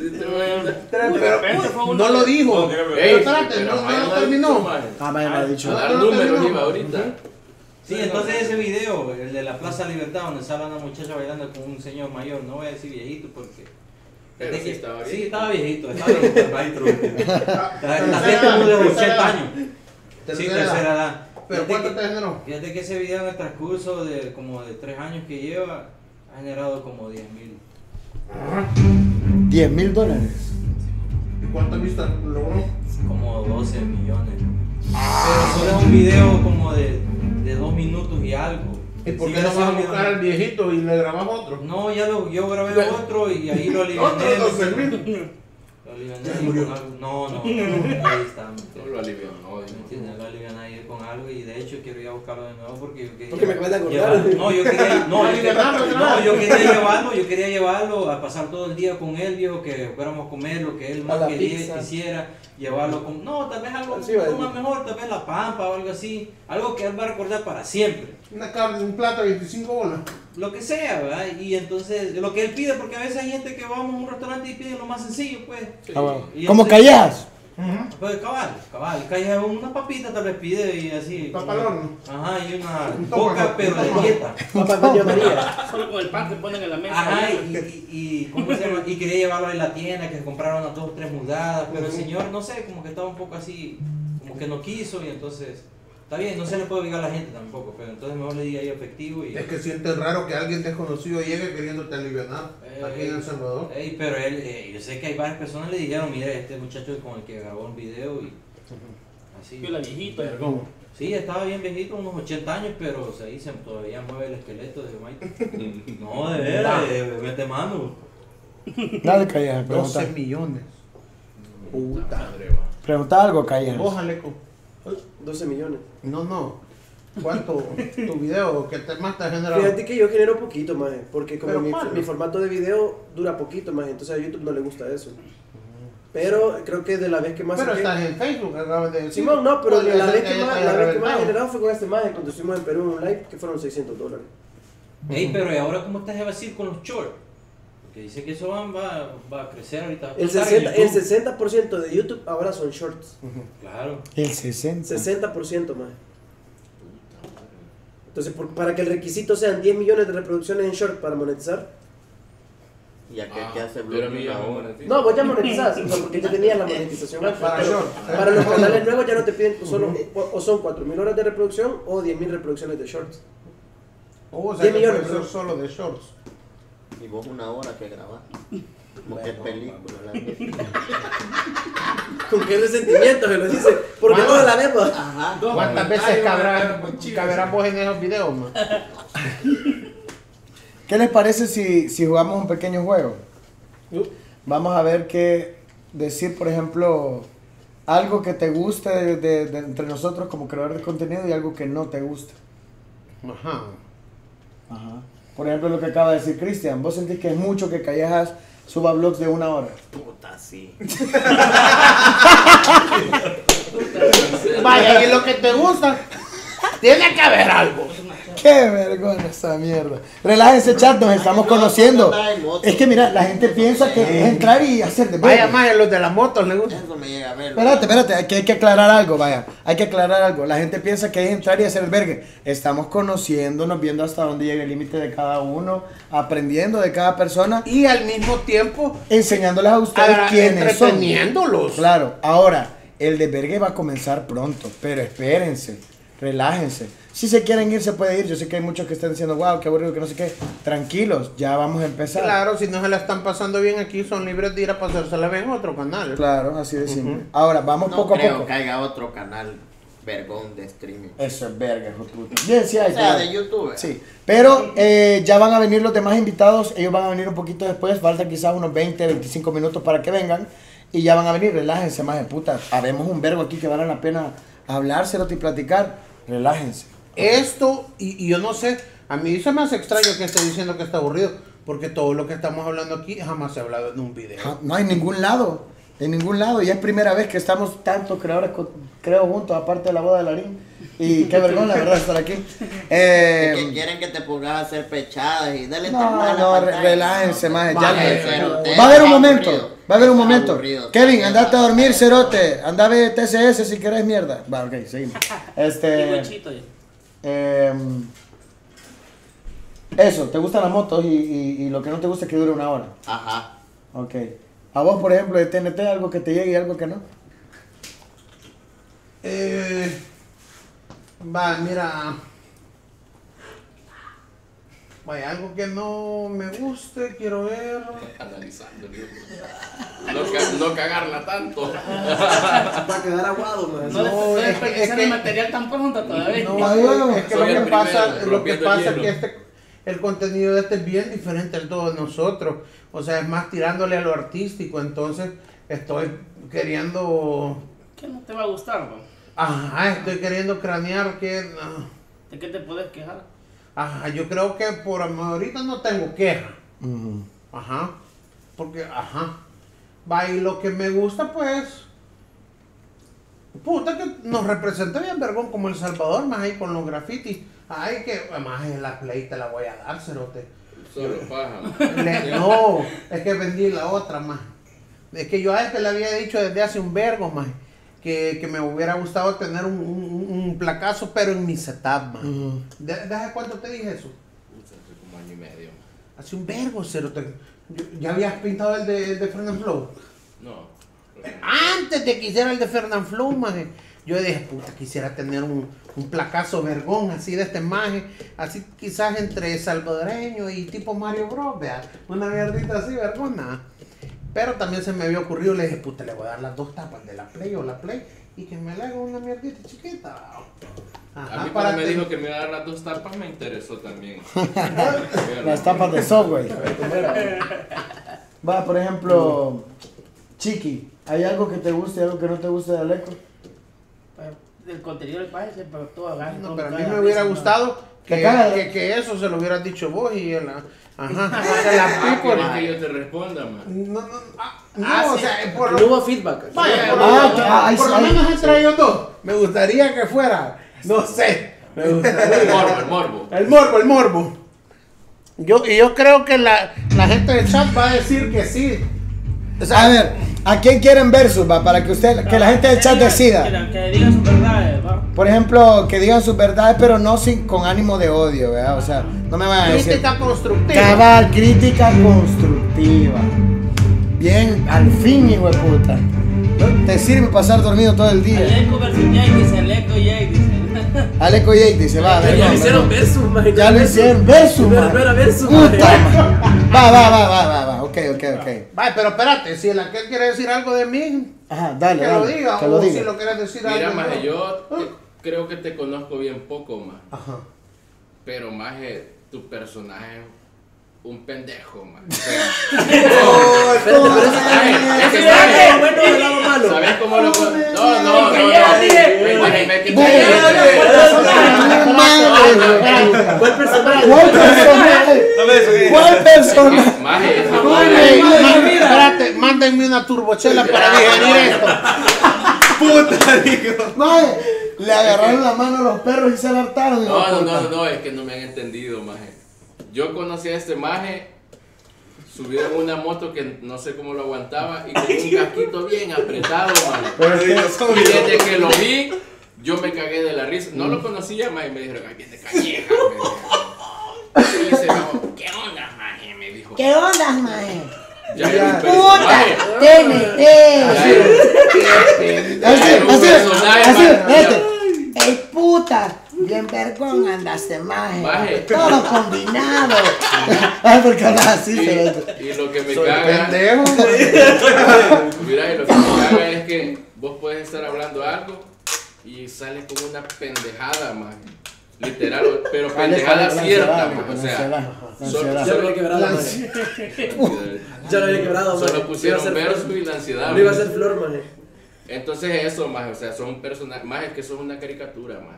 Speaker 2: Pero no lo dijo. Pero espérate, no, no lo terminó.
Speaker 1: Ah, me ha dicho.
Speaker 9: A dar números iba ahorita.
Speaker 8: Sí, entonces ese video, el de la Plaza Libertad, donde sale una muchacha bailando con un señor mayor, no voy a decir viejito porque...
Speaker 9: Pero
Speaker 8: Desde
Speaker 9: sí
Speaker 8: que-
Speaker 9: estaba
Speaker 8: sí,
Speaker 9: bien.
Speaker 8: estaba viejito, estaba viejito el maestro. La la gente como de ochenta años. Sí, tercera edad.
Speaker 2: ¿Pero
Speaker 8: Fíjate
Speaker 2: cuánto
Speaker 8: que-
Speaker 2: te generó?
Speaker 8: Fíjate que ese video en el transcurso de como de tres años que lleva, ha generado como diez mil.
Speaker 1: diez mil dólares.
Speaker 2: ¿Y cuántas vistas logró?
Speaker 8: Como doce millones. Pero solo es un video como de, de dos minutos y algo.
Speaker 2: ¿Y por
Speaker 8: Si
Speaker 2: qué no
Speaker 8: hubiera
Speaker 2: vas a
Speaker 8: sido
Speaker 2: buscar al viejito y le grabas otro?
Speaker 8: No, ya lo, yo grabé otro y ahí lo aliviané.
Speaker 2: Otro doce mil.
Speaker 8: Lo aliviané ahí con algo. No, no, ahí está.
Speaker 9: No lo alivió, no.
Speaker 8: ¿Me entiendes? Lo aliviané ahí con algo y de hecho quiero ir a buscarlo de nuevo porque yo quería.
Speaker 3: Porque me cuesta acordar.
Speaker 8: llevar- No, yo quería. No, yo quería,
Speaker 2: Alivianarlo,
Speaker 8: no, yo quería llevarlo, yo quería llevarlo a pasar todo el día con él, viejo, que fuéramos a comer lo que él
Speaker 3: A
Speaker 8: más
Speaker 3: la
Speaker 8: quería,
Speaker 3: pizza.
Speaker 8: quisiera. Llevarlo con. No, tal vez algo
Speaker 3: Así va,
Speaker 8: algo más mejor, tal vez la pampa o algo así. Algo que él va a recordar para siempre.
Speaker 2: Una carne, un plato de veinticinco bolas.
Speaker 8: Lo que sea, ¿verdad? Y entonces, lo que él pide, porque a veces hay gente que vamos a un restaurante y pide lo más sencillo, pues.
Speaker 1: Ah, bueno.
Speaker 8: Y
Speaker 1: Como
Speaker 8: entonces-
Speaker 1: callejas.
Speaker 8: Pues cabal, cabal, calleja una papita tal vez pide y así.
Speaker 2: Papa al horno.
Speaker 8: Ajá, y una
Speaker 2: Un
Speaker 8: coca,
Speaker 2: toque,
Speaker 8: pero
Speaker 2: un
Speaker 8: de
Speaker 2: toque.
Speaker 8: dieta.
Speaker 3: Papá María María.
Speaker 4: Solo con el pan que ponen en la mesa.
Speaker 8: Ajá, y, y, y, ¿cómo se llama? Y quería llevarlo a la tienda, que se compraron unas dos o tres mudadas, pero el señor, no sé, como que estaba un poco así, como que no quiso y entonces, está bien, no se le puede obligar a la gente tampoco, pero entonces mejor le di ahí efectivo y...
Speaker 2: Es que sientes raro que alguien desconocido llegue queriéndote aliviar aquí en El Salvador.
Speaker 8: Ey, pero él, eh, yo sé que hay varias personas que le dijeron, mire, este muchacho es con el que grabó un video y así.
Speaker 4: Yo la viejita.
Speaker 2: ¿Cómo?
Speaker 8: Sí, estaba bien viejito, unos ochenta años, pero se dice, todavía mueve el esqueleto de Mike. No, de veras, de, mete mano.
Speaker 1: Dale, callejas,
Speaker 2: doce
Speaker 1: pregunta.
Speaker 2: millones. Puta.
Speaker 9: Madre, va.
Speaker 1: Pregunta algo, callejas.
Speaker 2: Vos, Aleco.
Speaker 3: doce millones.
Speaker 2: No, no. ¿Cuánto tu video que te más te ha generado?
Speaker 3: Fíjate que yo genero poquito más, porque como
Speaker 2: Pero
Speaker 3: mi,
Speaker 2: ¿cuál?
Speaker 3: mi formato de video dura poquito más, entonces a YouTube no le gusta eso. Pero creo que de la vez que más
Speaker 2: Pero
Speaker 3: saqué-
Speaker 2: estás en Facebook, acabas de decir.
Speaker 3: Simón, no, pero
Speaker 2: Podría
Speaker 3: la
Speaker 2: ser
Speaker 3: vez
Speaker 2: que
Speaker 3: que
Speaker 2: ella
Speaker 3: más,
Speaker 2: te
Speaker 3: la
Speaker 2: haya
Speaker 3: vez que más he
Speaker 2: reventado.
Speaker 3: generado fue con este maje cuando estuvimos en Perú en un live, que fueron seiscientos dólares.
Speaker 8: Ey, pero ¿y ahora cómo estás a decir con los shorts? Porque dice que eso va, va, va a crecer ahorita. va a
Speaker 3: El
Speaker 8: explotar en
Speaker 3: sesenta, el
Speaker 8: YouTube.
Speaker 3: sesenta por ciento de YouTube ahora son shorts.
Speaker 8: Claro.
Speaker 1: El sesenta.
Speaker 3: sesenta por ciento más. Entonces, por- para que el requisito sean diez millones de reproducciones en short para monetizar.
Speaker 7: Y a que,
Speaker 9: Ah,
Speaker 7: que hace
Speaker 9: pero a mí
Speaker 7: Blue
Speaker 9: ya me
Speaker 7: ahora.
Speaker 9: monetiza.
Speaker 3: No, vos ya monetizás, o sea, porque ya tenías la monetización antes.
Speaker 2: Para
Speaker 3: pero
Speaker 2: short.
Speaker 3: para los canales nuevos ya no te piden solo, o, o son cuatro mil horas de reproducción o diez mil reproducciones de shorts.
Speaker 2: Oh, o sea,
Speaker 3: diez
Speaker 2: que
Speaker 3: millones,
Speaker 2: puede ser
Speaker 3: pero-
Speaker 2: solo de shorts.
Speaker 7: Y vos una hora que grabás. Como que es película. La neta.
Speaker 3: Con qué resentimiento se lo dice. Porque
Speaker 2: Bueno.
Speaker 3: no la vemos.
Speaker 7: Ajá.
Speaker 2: ¿Cuántas veces cabrán, cabrán vos en esos videos, man?
Speaker 1: ¿Qué les parece si, si jugamos un pequeño juego? Vamos a ver qué decir, por ejemplo, algo que te guste de, de- de entre nosotros como creador de contenido y algo que no te guste.
Speaker 2: Ajá.
Speaker 1: Ajá. Por ejemplo, lo que acaba de decir Cristian. ¿Vos sentís que es mucho que Callejas suba vlogs de una hora?
Speaker 7: Puta, sí.
Speaker 2: Vaya, y lo que te gusta, tiene que haber algo.
Speaker 1: ¡Qué vergüenza esa mierda! Relájense, chat, nos estamos conociendo. Es que mira, la gente piensa que es entrar y hacer de
Speaker 2: Vaya,
Speaker 1: verga.
Speaker 2: más los de las motos le gusta.
Speaker 7: Eso me llega a ver.
Speaker 1: Espérate, espérate, hay que, hay que aclarar algo, vaya. Hay que aclarar algo. La gente piensa que es entrar y hacer el vergue. Estamos conociéndonos, viendo hasta dónde llega el límite de cada uno, aprendiendo de cada persona,
Speaker 2: Y al mismo tiempo,
Speaker 1: enseñándoles a ustedes
Speaker 2: a-
Speaker 1: quiénes son.
Speaker 2: entreteniéndolos.
Speaker 1: Claro, ahora, el desvergue va a comenzar pronto, pero espérense, relájense. Si se quieren ir, se puede ir. Yo sé que hay muchos que están diciendo, wow, qué aburrido, que no sé qué. Tranquilos, ya vamos a empezar.
Speaker 2: Claro, si no se la están pasando bien aquí, son libres de ir a pasársela bien a otro canal.
Speaker 1: Claro, así de simple. Ahora, vamos
Speaker 7: No
Speaker 1: poco a
Speaker 7: creo
Speaker 1: poco.
Speaker 7: que haya otro canal vergón de streaming.
Speaker 1: Eso es verga, hijo de puta. Bien, sí hay.
Speaker 7: O sea,
Speaker 1: claro.
Speaker 7: de YouTube.
Speaker 1: Sí, pero eh, ya van a venir los demás invitados. Ellos van a venir un poquito después. Falta quizás unos veinte, veinticinco minutos para que vengan. Y ya van a venir. Relájense, más de puta. Habemos un verbo aquí que vale la pena hablárselo y platicar. Relájense.
Speaker 2: Esto, y, y yo no sé, a mí se me hace extraño que esté diciendo que está aburrido, Porque todo lo que estamos hablando aquí jamás se ha hablado en un video.
Speaker 1: Ja- No hay ningún lado, en ningún lado. Y es primera vez que estamos tantos creadores, co- creo, juntos, aparte de la boda de Larín. Y qué vergüenza, la verdad, estar aquí. Eh,
Speaker 7: Es que quieren que te pongas a hacer pechadas y dale
Speaker 1: no,
Speaker 7: terminar la
Speaker 1: no, re-
Speaker 7: pantalla.
Speaker 1: relájense, más.
Speaker 2: Maje,
Speaker 7: pero te-
Speaker 1: Va a haber un
Speaker 7: está
Speaker 1: momento,
Speaker 7: aburrido.
Speaker 1: va a haber un
Speaker 7: Está
Speaker 1: momento.
Speaker 7: aburrido.
Speaker 1: Kevin,
Speaker 7: Está
Speaker 1: andate a dormir,
Speaker 7: aburrido.
Speaker 1: cerote. Anda a ver T C S si querés mierda. Va, ok, seguimos.
Speaker 4: Y
Speaker 1: Este.
Speaker 4: huechito ya.
Speaker 1: em, eso, ¿te gustan las motos y, y, y lo que no te gusta es que dure una hora?
Speaker 7: Ajá.
Speaker 1: Ok. A vos, por ejemplo, de T N T, algo que te llegue y algo que no.
Speaker 2: Eh, va, mira. Vaya, algo que no me guste, quiero ver.
Speaker 9: Analizando, digo. No, ca- no cagarla tanto.
Speaker 3: Va a quedar aguado, man.
Speaker 4: No,
Speaker 2: No,
Speaker 4: le
Speaker 2: es que-
Speaker 4: desperdician
Speaker 2: es
Speaker 4: el
Speaker 2: que-
Speaker 4: material tan pronto todavía.
Speaker 2: No,
Speaker 1: No,
Speaker 2: es que lo
Speaker 9: soy
Speaker 2: que
Speaker 9: el
Speaker 2: pasa,
Speaker 9: primero,
Speaker 2: lo que
Speaker 9: rompiendo
Speaker 2: pasa
Speaker 9: el
Speaker 2: es que
Speaker 9: hielo.
Speaker 2: este, el contenido de este es bien diferente al todo de nosotros. O sea, es más tirándole a lo artístico. Entonces, estoy queriendo.
Speaker 4: ¿Qué no te va a gustar, bro?
Speaker 2: Ajá, estoy queriendo cranear que. ah,
Speaker 4: ¿De qué te puedes quejar?
Speaker 2: Ajá, yo creo que por ahorita no tengo queja. Ajá. Porque, ajá. Va, y lo que me gusta, pues. Puta, que nos representa bien, vergón, como El Salvador, más ahí con los grafitis. Ay, que. Más la play te la voy a dar, cerote.
Speaker 9: Solo paja. man.
Speaker 2: Le- no, es que vendí la otra, más. Es que yo a este le había dicho desde hace un vergo, más. Que, que me hubiera gustado tener un, un, un placazo, pero en mi setup, más. ¿De, de hace cuánto te dije eso?
Speaker 9: Hace como año y medio. man.
Speaker 2: Hace un vergo, cerote. Yo- ¿Ya habías pintado el de, el de Fernand Flow?
Speaker 9: No.
Speaker 2: Antes de que hiciera el de Fernand Flow, maje, yo dije, puta, quisiera tener un, un placazo vergón así de este maje, así quizás entre salvadoreño y tipo Mario Bros, vea, una mierdita así, vergona. Pero también se me había ocurrido, le dije, puta, le voy a dar las dos tapas de la Play o la Play y que me le haga una mierdita chiquita. Ajá,
Speaker 9: A mí
Speaker 2: para
Speaker 9: cuando me
Speaker 2: te-
Speaker 9: dijo que me iba a dar las dos tapas me interesó también.
Speaker 1: Las tapas de software. Va, por ejemplo, Chiqui, ¿hay algo que te guste y algo que no te guste de Aleco?
Speaker 4: Pues, del contenido del país, pero todo agarra.
Speaker 2: No,
Speaker 4: todo
Speaker 2: pero a mí
Speaker 4: cae
Speaker 2: me
Speaker 4: la
Speaker 2: hubiera
Speaker 4: risa,
Speaker 2: gustado que,
Speaker 1: Te caga,
Speaker 2: que, que eso se lo hubieras dicho vos y él. Ajá, que la
Speaker 9: Ah,
Speaker 2: people.
Speaker 9: ¿quieres que yo te responda, man?
Speaker 2: No, no, ah, no,
Speaker 4: Ah,
Speaker 2: o
Speaker 4: sí.
Speaker 2: sea, por
Speaker 3: No
Speaker 2: lo,
Speaker 3: hubo feedback.
Speaker 2: vaya, por,
Speaker 1: Ah,
Speaker 2: lo-
Speaker 1: que- ah, ahí
Speaker 2: por
Speaker 1: sí,
Speaker 2: lo
Speaker 1: ahí.
Speaker 2: menos entre ellos dos, me gustaría que fuera, no sé, me
Speaker 9: El
Speaker 2: gustaría.
Speaker 9: morbo, el morbo.
Speaker 2: El morbo, el morbo. Yo, y yo creo que la, la gente del chat va a decir que sí. O sea,
Speaker 1: A ver, ¿a quién quieren versus, va? Para que usted, que la gente del chat
Speaker 4: digan-
Speaker 1: decida.
Speaker 4: Que, la- que digan sus verdades, va.
Speaker 1: Por ejemplo, que digan sus verdades, pero no sin, con ánimo de odio, ¿verdad? O sea, no me van a decir.
Speaker 2: crítica constructiva.
Speaker 1: Cabal, crítica constructiva. Bien, al fin, hijo de puta. ¿No? Te sirve pasar dormido todo el día.
Speaker 4: Aleco versus Jake, dice Aleco y Jake, dice.
Speaker 1: Aleco Jake dice, va, a ver.
Speaker 3: Ya
Speaker 1: va,
Speaker 3: lo hicieron
Speaker 1: va.
Speaker 3: versus, man.
Speaker 1: Ya lo hicieron, versus,
Speaker 3: Pero
Speaker 1: man.
Speaker 3: no era versus,
Speaker 1: Puta,
Speaker 3: man.
Speaker 1: man. Va, va, va, va, va, va. Ok, ok, ok.
Speaker 2: Vaya, pero espérate, si el aquel quiere decir algo de mí,
Speaker 1: Ajá, dale,
Speaker 2: que
Speaker 1: dale.
Speaker 2: lo diga,
Speaker 1: que lo
Speaker 2: o
Speaker 1: diga.
Speaker 2: si lo quieres decir
Speaker 9: Mira,
Speaker 2: algo.
Speaker 9: maje,
Speaker 2: no.
Speaker 9: yo te- creo que te conozco bien poco, más.
Speaker 2: Ajá.
Speaker 9: Pero, maje, tu personaje es un pendejo, man. O sea,
Speaker 3: Espérate, pero ese-
Speaker 9: es que
Speaker 3: ese
Speaker 9: sabe-
Speaker 3: es el bueno del lado malo.
Speaker 9: ¿sabes cómo lo con- No, no, no, no.
Speaker 4: ya dije.
Speaker 9: Déjame que te-
Speaker 3: ¿Cuál personaje?
Speaker 1: ¿Cuál personaje?
Speaker 6: No me desogué.
Speaker 1: ¿Cuál personaje?
Speaker 9: Maje, ese
Speaker 2: Ey,
Speaker 9: maje-
Speaker 2: ma- espérate, mándenme una turbochela para digerir esto.
Speaker 6: Puta, digo.
Speaker 1: Mae, le agarraron la mano a los perros y se la hartaron. hijo
Speaker 9: No,
Speaker 1: de
Speaker 9: no,
Speaker 1: puta.
Speaker 9: no, no, es que no me han entendido, maje. Yo conocí a este maje subido en una moto que no sé cómo lo aguantaba y con un casquito bien apretado, maje.
Speaker 6: Pero
Speaker 9: Y desde que lo vi, yo me cagué de la risa. No lo conocía, maje, y me dijeron, ay, viene calleja, me dijeron. Y dice, no, ¿qué onda, maje? Me dijo.
Speaker 1: ¿Qué onda, mae?
Speaker 9: Ya era un
Speaker 1: ¡Puta!
Speaker 9: personaje.
Speaker 1: ¡T N T!
Speaker 9: Ya era-
Speaker 1: Así,
Speaker 9: ya era un
Speaker 1: así,
Speaker 9: personaje,
Speaker 1: así,
Speaker 9: maje.
Speaker 1: espérate. ¡Ey, puta! Bien vergón andaste, maje.
Speaker 9: Maje.
Speaker 1: Todo combinado. Ay, porque hablas así,
Speaker 9: Y,
Speaker 1: pero...
Speaker 9: y lo que me
Speaker 2: Soy
Speaker 9: caga,
Speaker 2: pendejo.
Speaker 9: mira, y lo que me caga es que vos puedes estar hablando algo y sales con una pendejada, maje. Literal, pero pendejada cierta, maje. O sea, solo,
Speaker 3: Ya lo había quebrado, man.
Speaker 9: solo,
Speaker 3: Ya lo había quebrado, man.
Speaker 9: solo
Speaker 3: Iba a
Speaker 9: pusieron
Speaker 3: ser
Speaker 9: verso
Speaker 3: flor.
Speaker 9: y la ansiedad.
Speaker 3: No iba a
Speaker 9: maje.
Speaker 3: ser flor, man.
Speaker 9: Entonces eso, más, o sea, son personajes, más es que son una caricatura, más.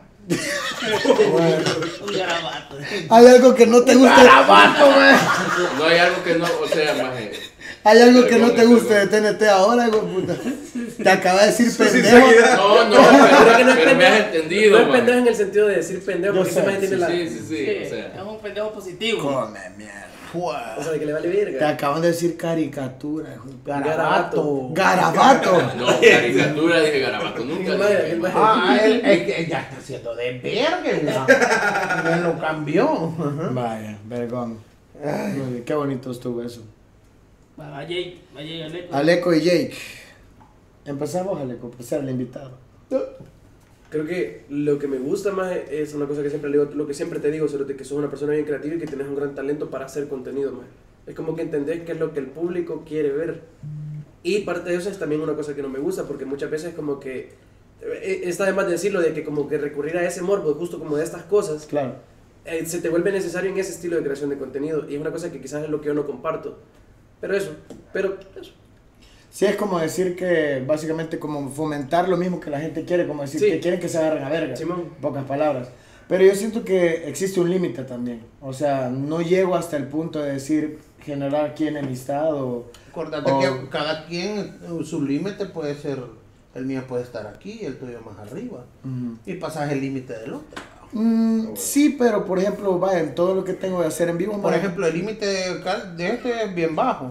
Speaker 4: Un garabato.
Speaker 1: Hay algo que no te gusta.
Speaker 2: ¡Garabato, güey!
Speaker 9: No hay algo que no, o sea, más es.
Speaker 1: Hay algo que no te guste de T N T ahora, hijo de puta. Te acaba de decir pendejo.
Speaker 9: No, no,
Speaker 3: Pero
Speaker 9: pero,
Speaker 3: que no es
Speaker 9: pero me has
Speaker 3: pendejo.
Speaker 9: entendido,
Speaker 3: No es
Speaker 9: man.
Speaker 3: pendejo en el sentido de decir pendejo,
Speaker 1: Yo
Speaker 3: porque
Speaker 1: sé,
Speaker 3: esa maje tiene
Speaker 9: Sí,
Speaker 3: la.
Speaker 9: sí, sí, sí,
Speaker 4: Sí,
Speaker 9: o sea.
Speaker 4: es un pendejo positivo.
Speaker 1: Come mierda.
Speaker 3: O sea, de que le vale
Speaker 1: Te
Speaker 3: verga.
Speaker 1: acaban de decir caricatura, hijo.
Speaker 2: Garabato.
Speaker 1: Garabato.
Speaker 9: No, caricatura, dije garabato, nunca
Speaker 3: El maje,
Speaker 9: dije,
Speaker 3: el
Speaker 9: man.
Speaker 3: maje.
Speaker 2: Ah, él, es que ya está haciendo de verga, él lo cambió.
Speaker 1: Vaya, vergón. Muy bien, qué bonito estuvo eso.
Speaker 4: Va, Jake, va Jake, Aleco.
Speaker 1: Aleco y Jake. Empezamos, Aleco, por ser el invitado.
Speaker 3: Creo que lo que me gusta más es una cosa que siempre le digo, lo que siempre te digo, sobre que sos una persona bien creativa y que tienes un gran talento para hacer contenido más. Es como que entender qué es lo que el público quiere ver. Y parte de eso es también una cosa que no me gusta, porque muchas veces como que, eh, está de más decirlo, de que como que recurrir a ese morbo, justo como de estas cosas,
Speaker 1: Claro.
Speaker 3: eh, se te vuelve necesario en ese estilo de creación de contenido. Y es una cosa que quizás es lo que yo no comparto. Pero eso, pero eso.
Speaker 1: Sí, es como decir que, básicamente, como fomentar lo mismo que la gente quiere, como decir
Speaker 3: Sí.
Speaker 1: que quieren que se agarren a verga,
Speaker 3: Simón.
Speaker 1: en pocas palabras. Pero yo siento que existe un límite también. O sea, no llego hasta el punto de decir generar aquí enemistad o...
Speaker 2: Acordate
Speaker 1: o-
Speaker 2: que cada quien, eh, su límite puede ser, el mío puede estar aquí y el tuyo más arriba.
Speaker 1: Ujú.
Speaker 2: Y pasas el límite del otro.
Speaker 1: Mm, sí, pero por ejemplo, vaya, en todo lo que tengo de hacer en vivo,
Speaker 2: Por
Speaker 1: man,
Speaker 2: ejemplo, el límite de, cal- de este es bien bajo.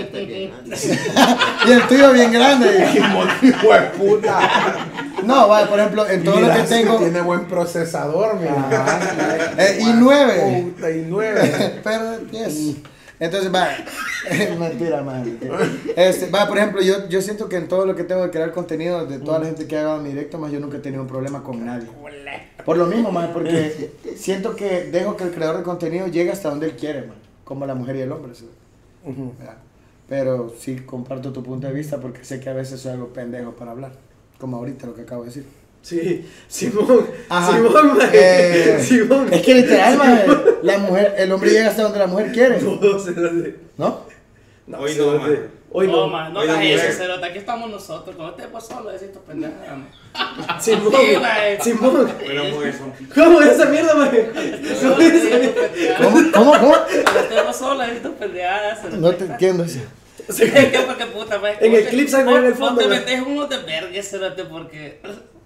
Speaker 1: y el tuyo bien grande.
Speaker 2: ¡Hijo de puta!
Speaker 1: No, vaya, por ejemplo, en todo
Speaker 2: Mira,
Speaker 1: lo que
Speaker 2: sí
Speaker 1: tengo...
Speaker 2: tiene buen procesador, mira.
Speaker 1: Ajá. Eh, y nueve.
Speaker 2: Puta, y nueve.
Speaker 1: Pero diez. Entonces, va. Mentira, man. Este, va, por ejemplo, yo, yo siento que en todo lo que tengo de crear contenido, de toda la gente que ha grabado mi directo, más yo nunca he tenido un problema con nadie. Por lo mismo, man, porque siento que dejo que el creador de contenido llegue hasta donde él quiere, man. Como la mujer y el hombre, ¿sí? ¿Verdad? Pero sí comparto tu punto de vista porque sé que a veces soy algo pendejo para hablar. Como ahorita lo que acabo de decir.
Speaker 3: Sí, Simón,
Speaker 1: Ajá.
Speaker 3: Simón, maje.
Speaker 1: Eh,
Speaker 3: Simón.
Speaker 1: Es que literal, man, la mujer, el hombre llega hasta donde la mujer quiere.
Speaker 3: No, cerote.
Speaker 1: ¿No?
Speaker 3: No,
Speaker 6: Hoy no,
Speaker 3: cerote.
Speaker 6: maje.
Speaker 3: Hoy
Speaker 4: No,
Speaker 3: no.
Speaker 4: man, no
Speaker 6: Hoy no,
Speaker 4: hagas eso,
Speaker 6: mujer.
Speaker 4: Cerota. Aquí estamos nosotros. Cuando te vos solo, decís tus pendejas, man.
Speaker 3: Simón,
Speaker 4: Sí, maje.
Speaker 3: Simón.
Speaker 6: Bueno, mujeres son
Speaker 3: ¿Cómo es esa mierda, maje? ¿Cómo es esa mierda?
Speaker 1: ¿Cómo? ¿Cómo? ¿Cómo?
Speaker 4: Cuando te vos solo, decís tus pendejadas, Cerota.
Speaker 1: No te entiendo eso.
Speaker 4: ¿Qué porque puta, man?
Speaker 3: En el clip salgo en el fondo,
Speaker 4: No te
Speaker 3: man.
Speaker 4: metes uno de verga, Cerota, porque...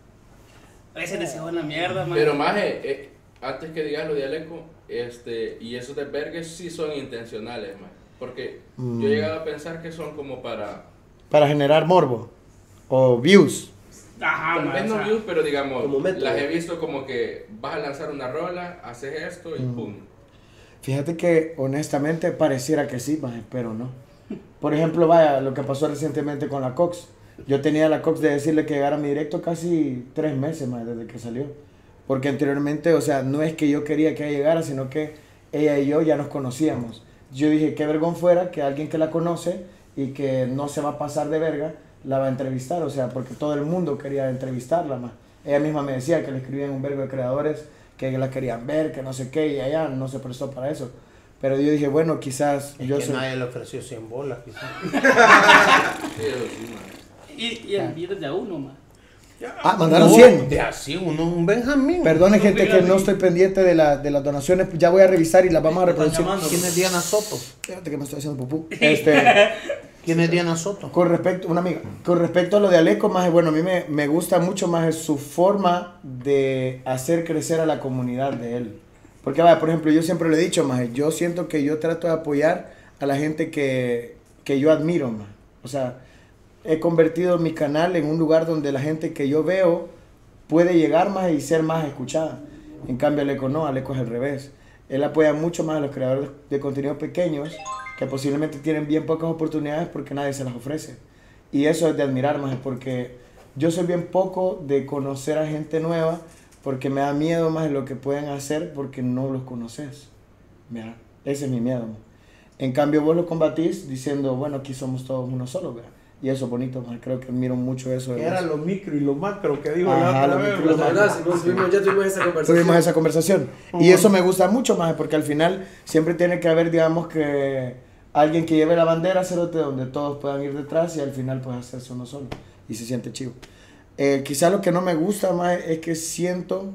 Speaker 4: A veces decís una mierda, man.
Speaker 9: Pero más, eh, antes que digas lo de Aleco, este, y esos desvergues sí son intencionales, más. Porque
Speaker 1: Mm.
Speaker 9: yo he llegado a pensar que son como para,
Speaker 1: Para generar morbo. O views.
Speaker 4: Ajá,
Speaker 9: tal
Speaker 4: man.
Speaker 9: vez
Speaker 4: o
Speaker 9: no
Speaker 4: sea,
Speaker 9: views, pero digamos,
Speaker 3: como método.
Speaker 9: las he visto como que vas a lanzar una rola, haces esto y
Speaker 1: Mm.
Speaker 9: pum.
Speaker 1: Fíjate que honestamente pareciera que sí, maje, pero no. Por ejemplo, vaya, lo que pasó recientemente con la Cox. Yo tenía la Cox de decirle que llegara a mi directo casi tres meses más desde que salió. Porque anteriormente, o sea, no es que yo quería que ella llegara, sino que ella y yo ya nos conocíamos. Yo dije, qué vergón fuera que alguien que la conoce y que no se va a pasar de verga, la va a entrevistar. O sea, porque todo el mundo quería entrevistarla más. Ella misma me decía que le escribían un vergo de creadores que la querían ver, que no sé qué, y allá no se prestó para eso. Pero yo dije, bueno, quizás
Speaker 2: Es
Speaker 1: yo
Speaker 2: que
Speaker 1: soy...
Speaker 2: nadie le ofreció cien bolas, quizás.
Speaker 9: Sí, eso sí, man.
Speaker 4: Y, y el video de a uno, man.
Speaker 1: Ah, mandaron
Speaker 2: No,
Speaker 1: cien.
Speaker 2: De así, uno, un Benjamín.
Speaker 1: Perdone, gente, que no estoy pendiente de, la, de las donaciones. Ya voy a revisar y las vamos a reproducir.
Speaker 2: ¿Quién es Diana Soto?
Speaker 1: Espérate que me estoy haciendo pupú. Este,
Speaker 2: ¿Quién es Diana Soto?
Speaker 1: con respecto, una amiga, con respecto a lo de Aleco, más bueno, a mí me, me gusta mucho más su forma de hacer crecer a la comunidad de él. Porque, vaya, por ejemplo, yo siempre lo he dicho, más yo siento que yo trato de apoyar a la gente que, que yo admiro, más. O sea, he convertido mi canal en un lugar donde la gente que yo veo puede llegar más y ser más escuchada. En cambio, Aleco no, Aleco es al revés. Él apoya mucho más a los creadores de contenido pequeños que posiblemente tienen bien pocas oportunidades porque nadie se las ofrece. Y eso es de admirar más, porque yo soy bien poco de conocer a gente nueva porque me da miedo más de lo que pueden hacer porque no los conoces. Mira, ese es mi miedo. Man. En cambio, vos lo combatís diciendo, bueno, aquí somos todos uno solo, ¿verdad? Y eso es bonito, man. Creo que admiro mucho eso. de
Speaker 2: Que era
Speaker 1: vos.
Speaker 2: lo micro y lo macro que dijo
Speaker 1: Ajá,
Speaker 2: la otra
Speaker 1: lo
Speaker 2: vez.
Speaker 1: micro y lo
Speaker 2: ¿verdad?
Speaker 3: La verdad, Simón, tuvimos- ya tuvimos esa conversación.
Speaker 1: Tuvimos esa conversación. Y eso me gusta mucho más, porque al final siempre tiene que haber, digamos, que alguien que lleve la bandera, cerote, donde todos puedan ir detrás y al final pues hacerse uno solo. y se siente chivo. Eh, quizá lo que no me gusta más es que siento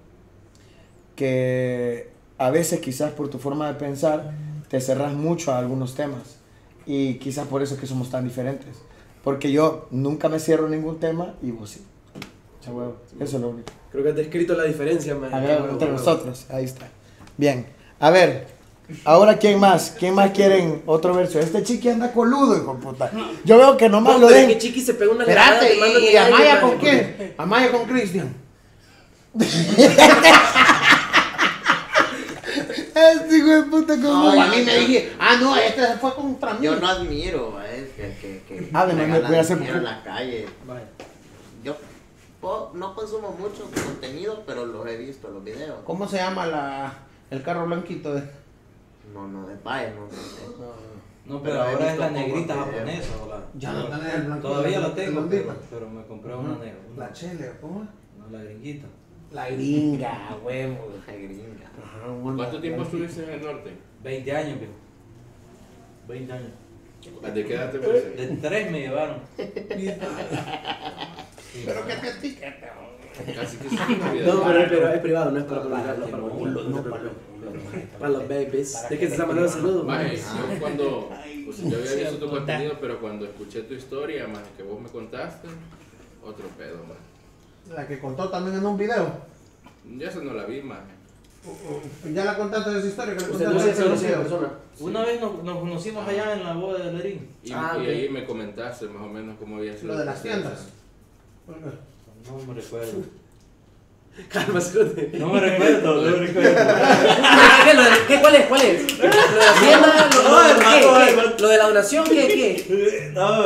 Speaker 1: que a veces quizás por tu forma de pensar te cerras mucho a algunos temas y quizás por eso es que somos tan diferentes. Porque yo nunca me cierro ningún tema y vos sí. Cha huevo. Eso es lo único.
Speaker 3: Creo que has descrito la diferencia, man.
Speaker 1: A ver, entre nosotros, ahí está. Bien, a ver, ahora quién más, quién más quieren otro verso. Este chiqui anda coludo, hijo de puta. Yo veo que nomás
Speaker 3: No,
Speaker 1: lo
Speaker 3: pero es
Speaker 1: den.
Speaker 3: que Chiqui se pegó una
Speaker 2: Espérate,
Speaker 3: te mando
Speaker 2: ¿y, y
Speaker 3: que
Speaker 2: Amaya
Speaker 3: alguien,
Speaker 2: con
Speaker 3: man,
Speaker 2: quién? Amaya con Cristian.
Speaker 1: Este hijo de puta como.
Speaker 2: No, a mí me dije, ah, no, este fue contra mí.
Speaker 7: Yo no admiro, ¿eh? que, que, que
Speaker 1: Ah, de manera,
Speaker 7: regalan
Speaker 1: voy a hacer-
Speaker 7: dinero en la calle.
Speaker 8: Vaya.
Speaker 7: Yo po- no consumo mucho contenido, pero los he visto, los videos.
Speaker 2: ¿Cómo se llama la, el carro blanquito? De...
Speaker 7: No, no, de país, no, no sé.
Speaker 8: No, pero,
Speaker 7: Pero he
Speaker 8: ahora es
Speaker 7: visto
Speaker 8: la
Speaker 7: pocos
Speaker 8: negrita
Speaker 7: videos.
Speaker 8: japonesa. ¿O la?
Speaker 2: Ya no tenés el blanquito.
Speaker 8: Todavía la
Speaker 2: el
Speaker 8: tengo,
Speaker 2: blanquito.
Speaker 8: pero, pero me compré una negra. una-
Speaker 2: La chele, ¿cómo es?
Speaker 8: No, la gringuita.
Speaker 2: La gringa, huevo.
Speaker 7: Ay, gringa.
Speaker 2: Ajá, bueno,
Speaker 9: ¿Cuánto tiempo
Speaker 2: la-
Speaker 9: estuviste en el norte?
Speaker 8: veinte años, viejo. veinte años.
Speaker 9: ¿De qué edad te fuiste?
Speaker 8: De tres me llevaron.
Speaker 2: Pero que te etiquete.
Speaker 9: Casi que se me olvidó.
Speaker 3: No, pero, pero es privado, no es para publicarlo.
Speaker 8: que
Speaker 3: Para,
Speaker 8: no,
Speaker 3: publicarlo,
Speaker 2: no,
Speaker 3: no te
Speaker 2: para
Speaker 3: preocupes. Para los babies. Es que se está mandando saludos.
Speaker 9: Maje,
Speaker 3: man.
Speaker 9: yo cuando, pues, yo había visto tu
Speaker 4: puta.
Speaker 9: contenido, pero cuando escuché tu historia, maje, que vos me contaste, otro pedo, maje.
Speaker 2: La que contó también en un video.
Speaker 9: Yo esa no la vi, maje.
Speaker 2: Ya la contaste de esa historia que le
Speaker 3: Usted no
Speaker 2: contaste
Speaker 3: se
Speaker 2: en
Speaker 3: conoce
Speaker 2: el
Speaker 3: en
Speaker 2: video.
Speaker 3: persona.
Speaker 8: Una vez nos, nos conocimos allá en la boda de Lerín.
Speaker 9: Y,
Speaker 3: Ah,
Speaker 9: y
Speaker 3: ok.
Speaker 9: ahí me comentaste más o menos cómo había sido.
Speaker 2: Lo de
Speaker 9: el
Speaker 2: las
Speaker 9: proceso.
Speaker 2: tiendas.
Speaker 8: No me recuerdo.
Speaker 3: Calma, cerote.
Speaker 8: No me recuerdo, no me recuerdo.
Speaker 3: ¿Qué, lo de- qué, ¿Cuál es? ¿Cuál es? ¿Lo de la Hacienda? ¿Lo, lo, lo- qué, qué? ¿Lo de la donación? ¿Qué? ¿Qué?
Speaker 8: No,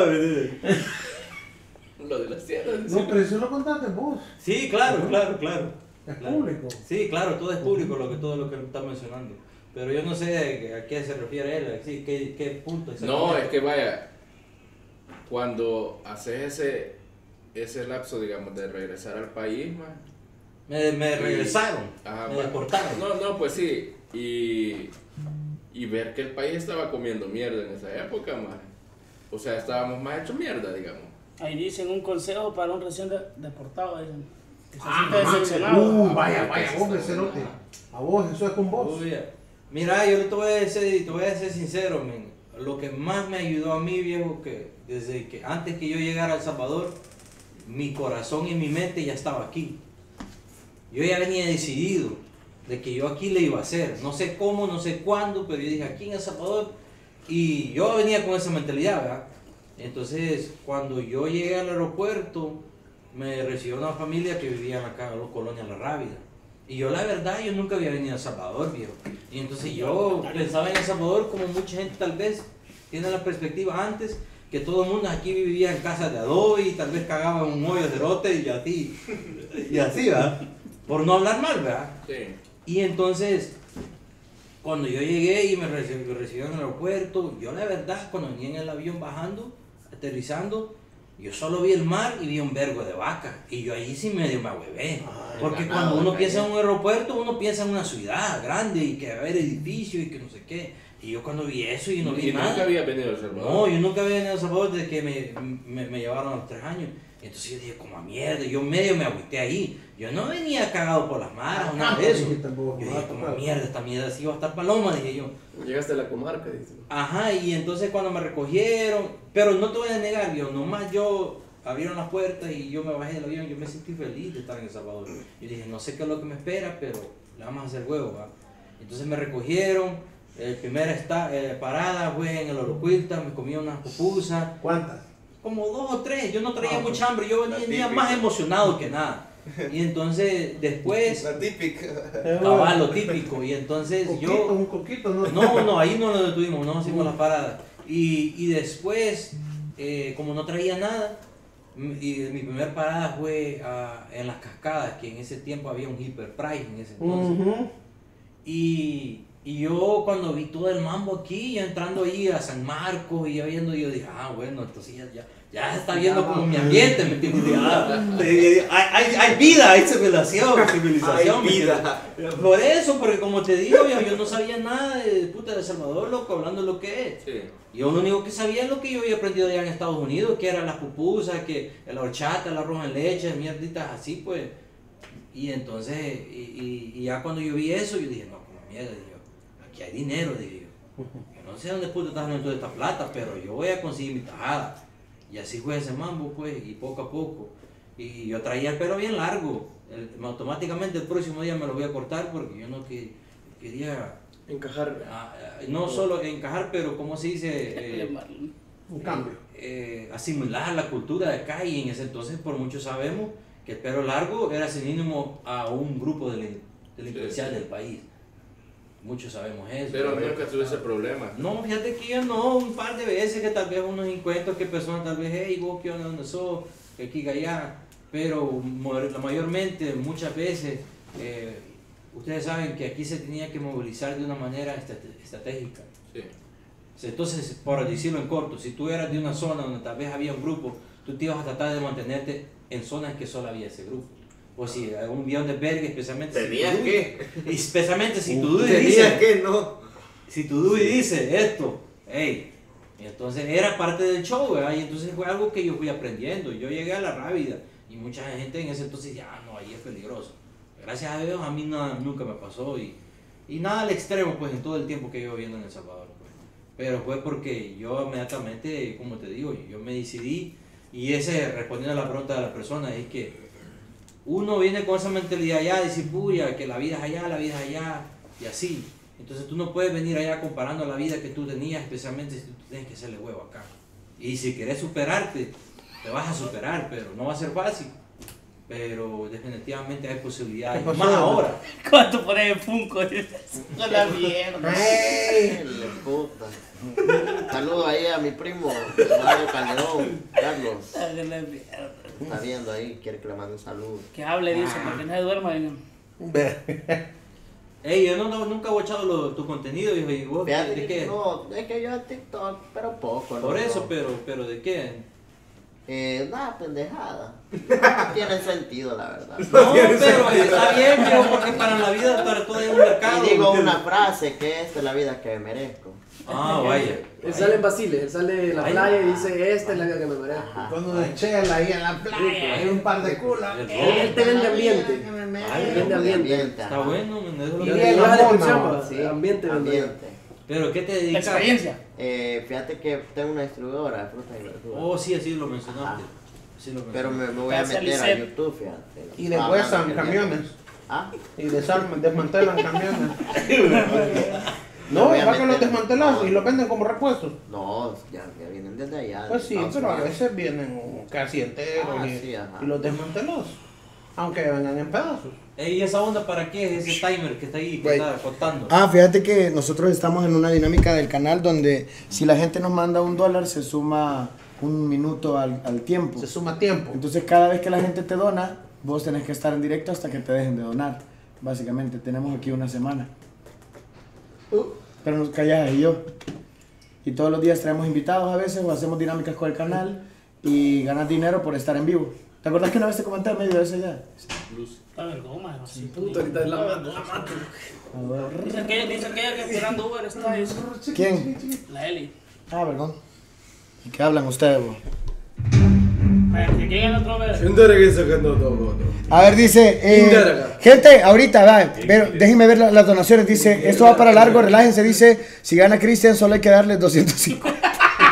Speaker 9: Lo de las tiendas.
Speaker 2: No, pero eso lo contaste vos.
Speaker 8: sí, claro, claro, claro.
Speaker 2: Es
Speaker 8: Claro.
Speaker 2: público.
Speaker 8: Sí, claro, todo es público, lo que, todo lo que está mencionando. Pero yo no sé a qué se refiere él, sí, qué, qué punto.
Speaker 9: No,
Speaker 8: exactamente.
Speaker 9: es que vaya, cuando haces ese, ese lapso, digamos, de regresar al país, maje,
Speaker 8: Me, me regresaron,
Speaker 9: ajá,
Speaker 8: me
Speaker 9: va-
Speaker 8: deportaron.
Speaker 9: No, no, pues sí. Y, y ver que el país estaba comiendo mierda en esa época, maje. O sea, estábamos más hechos mierda, digamos.
Speaker 4: Ahí dicen un consejo para un recién de- deportado. Dicen. Que se
Speaker 2: Ah,
Speaker 4: siente decepcionado.
Speaker 2: Uh, vaya, vaya, vos, cerote. A vos, eso es con vos.
Speaker 8: Uy, mira, yo te voy a decir, te voy a ser sincero, men. Lo que más me ayudó a mí, viejo, que desde que antes que yo llegara a El Salvador, mi corazón y mi mente ya estaba aquí. Yo ya venía decidido de que yo aquí le iba a hacer. No sé cómo, no sé cuándo, pero yo dije aquí en El Salvador. Y yo venía con esa mentalidad, ¿verdad? Entonces, cuando yo llegué al aeropuerto, me recibió una familia que vivía acá en la colonia La Rábida. Y yo la verdad, yo nunca había venido a El Salvador, viejo. Y entonces yo pensaba en El Salvador como mucha gente tal vez tiene la perspectiva antes, que todo el mundo aquí vivía en casas de adobe y tal vez cagaba en un hoyo de rote y así. Y así, ¿verdad? Por no hablar mal, ¿verdad?
Speaker 9: Sí.
Speaker 8: Y entonces, cuando yo llegué y me reci- me recibieron en el aeropuerto, yo la verdad, cuando venía en el avión bajando, aterrizando, yo solo vi el mar y vi un vergo de vaca. Y yo ahí sí medio me ahuevé. Porque
Speaker 9: ganado,
Speaker 8: cuando uno
Speaker 9: el
Speaker 8: piensa en
Speaker 9: ganado.
Speaker 8: un aeropuerto, uno piensa en una ciudad grande y que va a haber edificios y que no sé qué. Y yo cuando vi eso, yo no vi
Speaker 9: Y
Speaker 8: nada.
Speaker 9: nunca había venido a El Salvador.
Speaker 8: No, yo nunca había venido a El Salvador desde que me, me, me llevaron a los tres años. Entonces yo dije, como a mierda, yo medio me agüité ahí. Yo no venía cagado por las maras o nada de eso. Yo dije, como a mierda, esta mierda sí va a estar paloma, dije yo.
Speaker 3: Llegaste a la comarca, dice.
Speaker 8: Ajá, y entonces cuando me recogieron, pero no te voy a negar, yo nomás yo abrieron las puertas y yo me bajé del avión, yo me sentí feliz de estar en El Salvador. Y dije, no sé qué es lo que me espera, pero le vamos a hacer huevo, ¿va? Entonces me recogieron, el primera esta, eh, parada fue en el Orocuilta, me comí unas pupusas,
Speaker 2: ¿Cuántas?
Speaker 8: como dos o tres, yo no traía
Speaker 2: Ah,
Speaker 8: mucha hambre, yo venía
Speaker 6: típica.
Speaker 8: más emocionado que nada. Y entonces después,
Speaker 6: La típica.
Speaker 8: cabal, lo típico, y entonces
Speaker 2: Coquito,
Speaker 8: yo...
Speaker 2: un coquito, ¿no?
Speaker 8: No, no, ahí no lo detuvimos, no hicimos la parada. Y, y después, eh, como no traía nada, m- y mi primera parada fue ah, en las cascadas, que en ese tiempo había un Hyper Price en ese entonces.
Speaker 2: Ujú.
Speaker 8: Y, y yo cuando vi todo el mambo aquí, ya entrando ahí a San Marcos y ya viendo, yo dije, ah, bueno, entonces ya, ya, ya se está viendo como mi ambiente, ¿me entiendes? Hay, hay, hay vida, hay civilización, civilización.
Speaker 11: Hay vida.
Speaker 8: Por eso, porque como te digo, yo, yo no sabía nada de puta de El Salvador, loco, hablando lo que es.
Speaker 11: Sí.
Speaker 8: Yo lo único que sabía es lo que yo había aprendido allá en Estados Unidos, que eran las pupusas, que la horchata, el arroz en leche, mierditas así, pues. Y entonces, y, y, y ya cuando yo vi eso, yo dije, no, como mierda, dije yo, aquí hay dinero, dije yo. Yo no sé dónde puta estás haciendo toda esta plata, pero yo voy a conseguir mi tajada. Y así fue ese mambo, pues, y poco a poco. Y yo traía el pelo bien largo. El, automáticamente el próximo día me lo voy a cortar porque yo no que, quería...
Speaker 3: Encajar.
Speaker 8: Ah, no solo encajar, pero como se dice... Eh,
Speaker 2: Un cambio.
Speaker 8: Eh, asimilar la cultura de acá, y en ese entonces por muchos sabemos que el pelo largo era sinónimo a un grupo de delincuencial
Speaker 9: Sí, sí.
Speaker 8: del país. Muchos sabemos eso.
Speaker 9: Pero a mí nunca tuve ese problema.
Speaker 8: No, fíjate que yo no, un par de veces que tal vez unos encuentros que personas tal vez, hey, vos qué onda, dónde sos, que aquí, que allá, pero mo- la mayormente, muchas veces, eh, ustedes saben que aquí se tenía que movilizar de una manera estate- estratégica.
Speaker 9: Sí.
Speaker 8: Entonces, por decirlo en corto, si tú eras de una zona donde tal vez había un grupo, tú te ibas a tratar de mantenerte en zonas que solo había ese grupo. O si un guión de verga, especialmente
Speaker 11: ¿Tenías
Speaker 8: si tú,
Speaker 11: que?
Speaker 8: especialmente si tu Dudi
Speaker 11: Tenías
Speaker 8: dice,
Speaker 11: que, no.
Speaker 8: si tu Dudi dice esto, hey, entonces era parte del show, ¿verdad? Y entonces fue algo que yo fui aprendiendo. Yo llegué a la Rábida y mucha gente en ese entonces ya, no, ahí es peligroso. Gracias a Dios a mí nada, nunca me pasó y, y nada al extremo, pues, en todo el tiempo que yo viviendo en El Salvador, pues. Pero fue porque yo inmediatamente, como te digo, yo me decidí, y ese, respondiendo a la pregunta de la persona, es que uno viene con esa mentalidad allá, de decir, puya, que la vida es allá, la vida es allá, y así. Entonces tú no puedes venir allá comparando la vida que tú tenías, especialmente si tú tienes que hacerle huevo acá. Y si querés superarte, te vas a superar, pero no va a ser fácil. Pero definitivamente hay posibilidades.
Speaker 2: ¿Qué pasó?
Speaker 8: Más ahora.
Speaker 4: ¿Cuánto por ahí el Funko? Con la mierda.
Speaker 7: ¡Ey! Le puta. Saludo ahí a mi primo, Mario Calderón, Carlos.
Speaker 4: Con la mierda.
Speaker 7: Está viendo ahí, quiere que le mande un saludo.
Speaker 4: Que hable, dice, para que no se duerma. venga.
Speaker 8: Ey, yo no, no- nunca he watchado lo- tu contenido, viejo, y vos,
Speaker 7: Fíjate
Speaker 8: ¿de
Speaker 7: que
Speaker 8: qué?
Speaker 7: no, es que yo a TikTok, pero poco.
Speaker 8: Por
Speaker 7: ¿no?
Speaker 8: eso, pero, pero ¿de qué?
Speaker 7: Eh, nada, pendejada. No tiene sentido, la verdad.
Speaker 8: No, pero está bien, viejo, porque para la vida, para todo hay un mercado.
Speaker 7: Y digo
Speaker 8: ¿me
Speaker 7: una
Speaker 8: entiendes?
Speaker 7: frase, que esta es la vida que merezco.
Speaker 8: Ah, vaya.
Speaker 3: Él sale en Basile, él sale en la
Speaker 8: Ay.
Speaker 3: playa y dice, esta es la vida que me merezco.
Speaker 7: Ajá.
Speaker 2: Con una chela ahí en la playa, hay un par de culas.
Speaker 8: El
Speaker 3: Él, él te vende ambiente.
Speaker 8: Ay,
Speaker 3: vende ambiente.
Speaker 8: Está bueno, eso es lo
Speaker 2: Y
Speaker 8: que
Speaker 3: Y
Speaker 2: bien,
Speaker 3: él
Speaker 8: digo.
Speaker 3: va de
Speaker 2: amor,
Speaker 3: chamba,
Speaker 2: no.
Speaker 7: Sí,
Speaker 3: ambiente, vende.
Speaker 7: ambiente.
Speaker 8: Pero ¿qué te
Speaker 4: La
Speaker 8: dedicas?
Speaker 4: experiencia.
Speaker 7: Eh, fíjate que tengo una distribuidora de frutas y verduras.
Speaker 8: Oh, sí, así lo mencionaste.
Speaker 7: Ajá.
Speaker 8: Sí lo
Speaker 7: Pero
Speaker 8: mencionaste.
Speaker 7: me, me voy a
Speaker 4: Gracias,
Speaker 7: meter a
Speaker 4: Lisette.
Speaker 7: YouTube, fíjate.
Speaker 2: Y
Speaker 7: Estaba
Speaker 2: después
Speaker 7: hablando
Speaker 2: son
Speaker 7: que-
Speaker 2: camiones.
Speaker 7: ¿Ah?
Speaker 2: Y desarman, desmantelan camiones.
Speaker 7: Me
Speaker 2: No,
Speaker 7: voy a
Speaker 2: va que los
Speaker 7: meter-
Speaker 2: desmantelas y los venden como repuestos.
Speaker 7: No, ya, ya vienen desde allá.
Speaker 2: Pues sí,
Speaker 7: de Estados
Speaker 2: pero a
Speaker 7: Unidos.
Speaker 2: veces vienen casi enteros
Speaker 7: Ah,
Speaker 2: y,
Speaker 7: sí, ajá.
Speaker 2: y los desmantelas. Aunque vengan en pedazos.
Speaker 8: Ey, ¿y esa onda para qué es ese timer que está ahí, que
Speaker 1: Güey.
Speaker 8: está contando?
Speaker 1: Ah, fíjate que nosotros estamos en una dinámica del canal donde si la gente nos manda un dólar se suma un minuto al, al tiempo.
Speaker 2: Se suma tiempo.
Speaker 1: Entonces cada vez que la gente te dona, vos tenés que estar en directo hasta que te dejen de donar. Básicamente, tenemos aquí una semana. Pero nos callas y yo. Y todos los días traemos invitados a veces o hacemos dinámicas con el canal y ganas dinero por estar en vivo. ¿Te acordás que una vez te comenté a medio de eso ya?
Speaker 4: Está vergoma, así.
Speaker 3: Puta, ahorita es la mano, la mato.
Speaker 4: Dice que, dice que ella que esperando Uber está eso.
Speaker 1: ¿Quién?
Speaker 4: La Eli.
Speaker 1: Ah, perdón. ¿Y qué hablan ustedes, vos?
Speaker 4: Vaya, que lleguen el otro vez.
Speaker 1: A ver, dice, eh,
Speaker 3: Indarga.
Speaker 1: gente, ahorita, va, pero déjenme ver la- las donaciones, dice, esto va para largo, relájense, dice, si gana Cristian solo hay que darle doscientos cincuenta.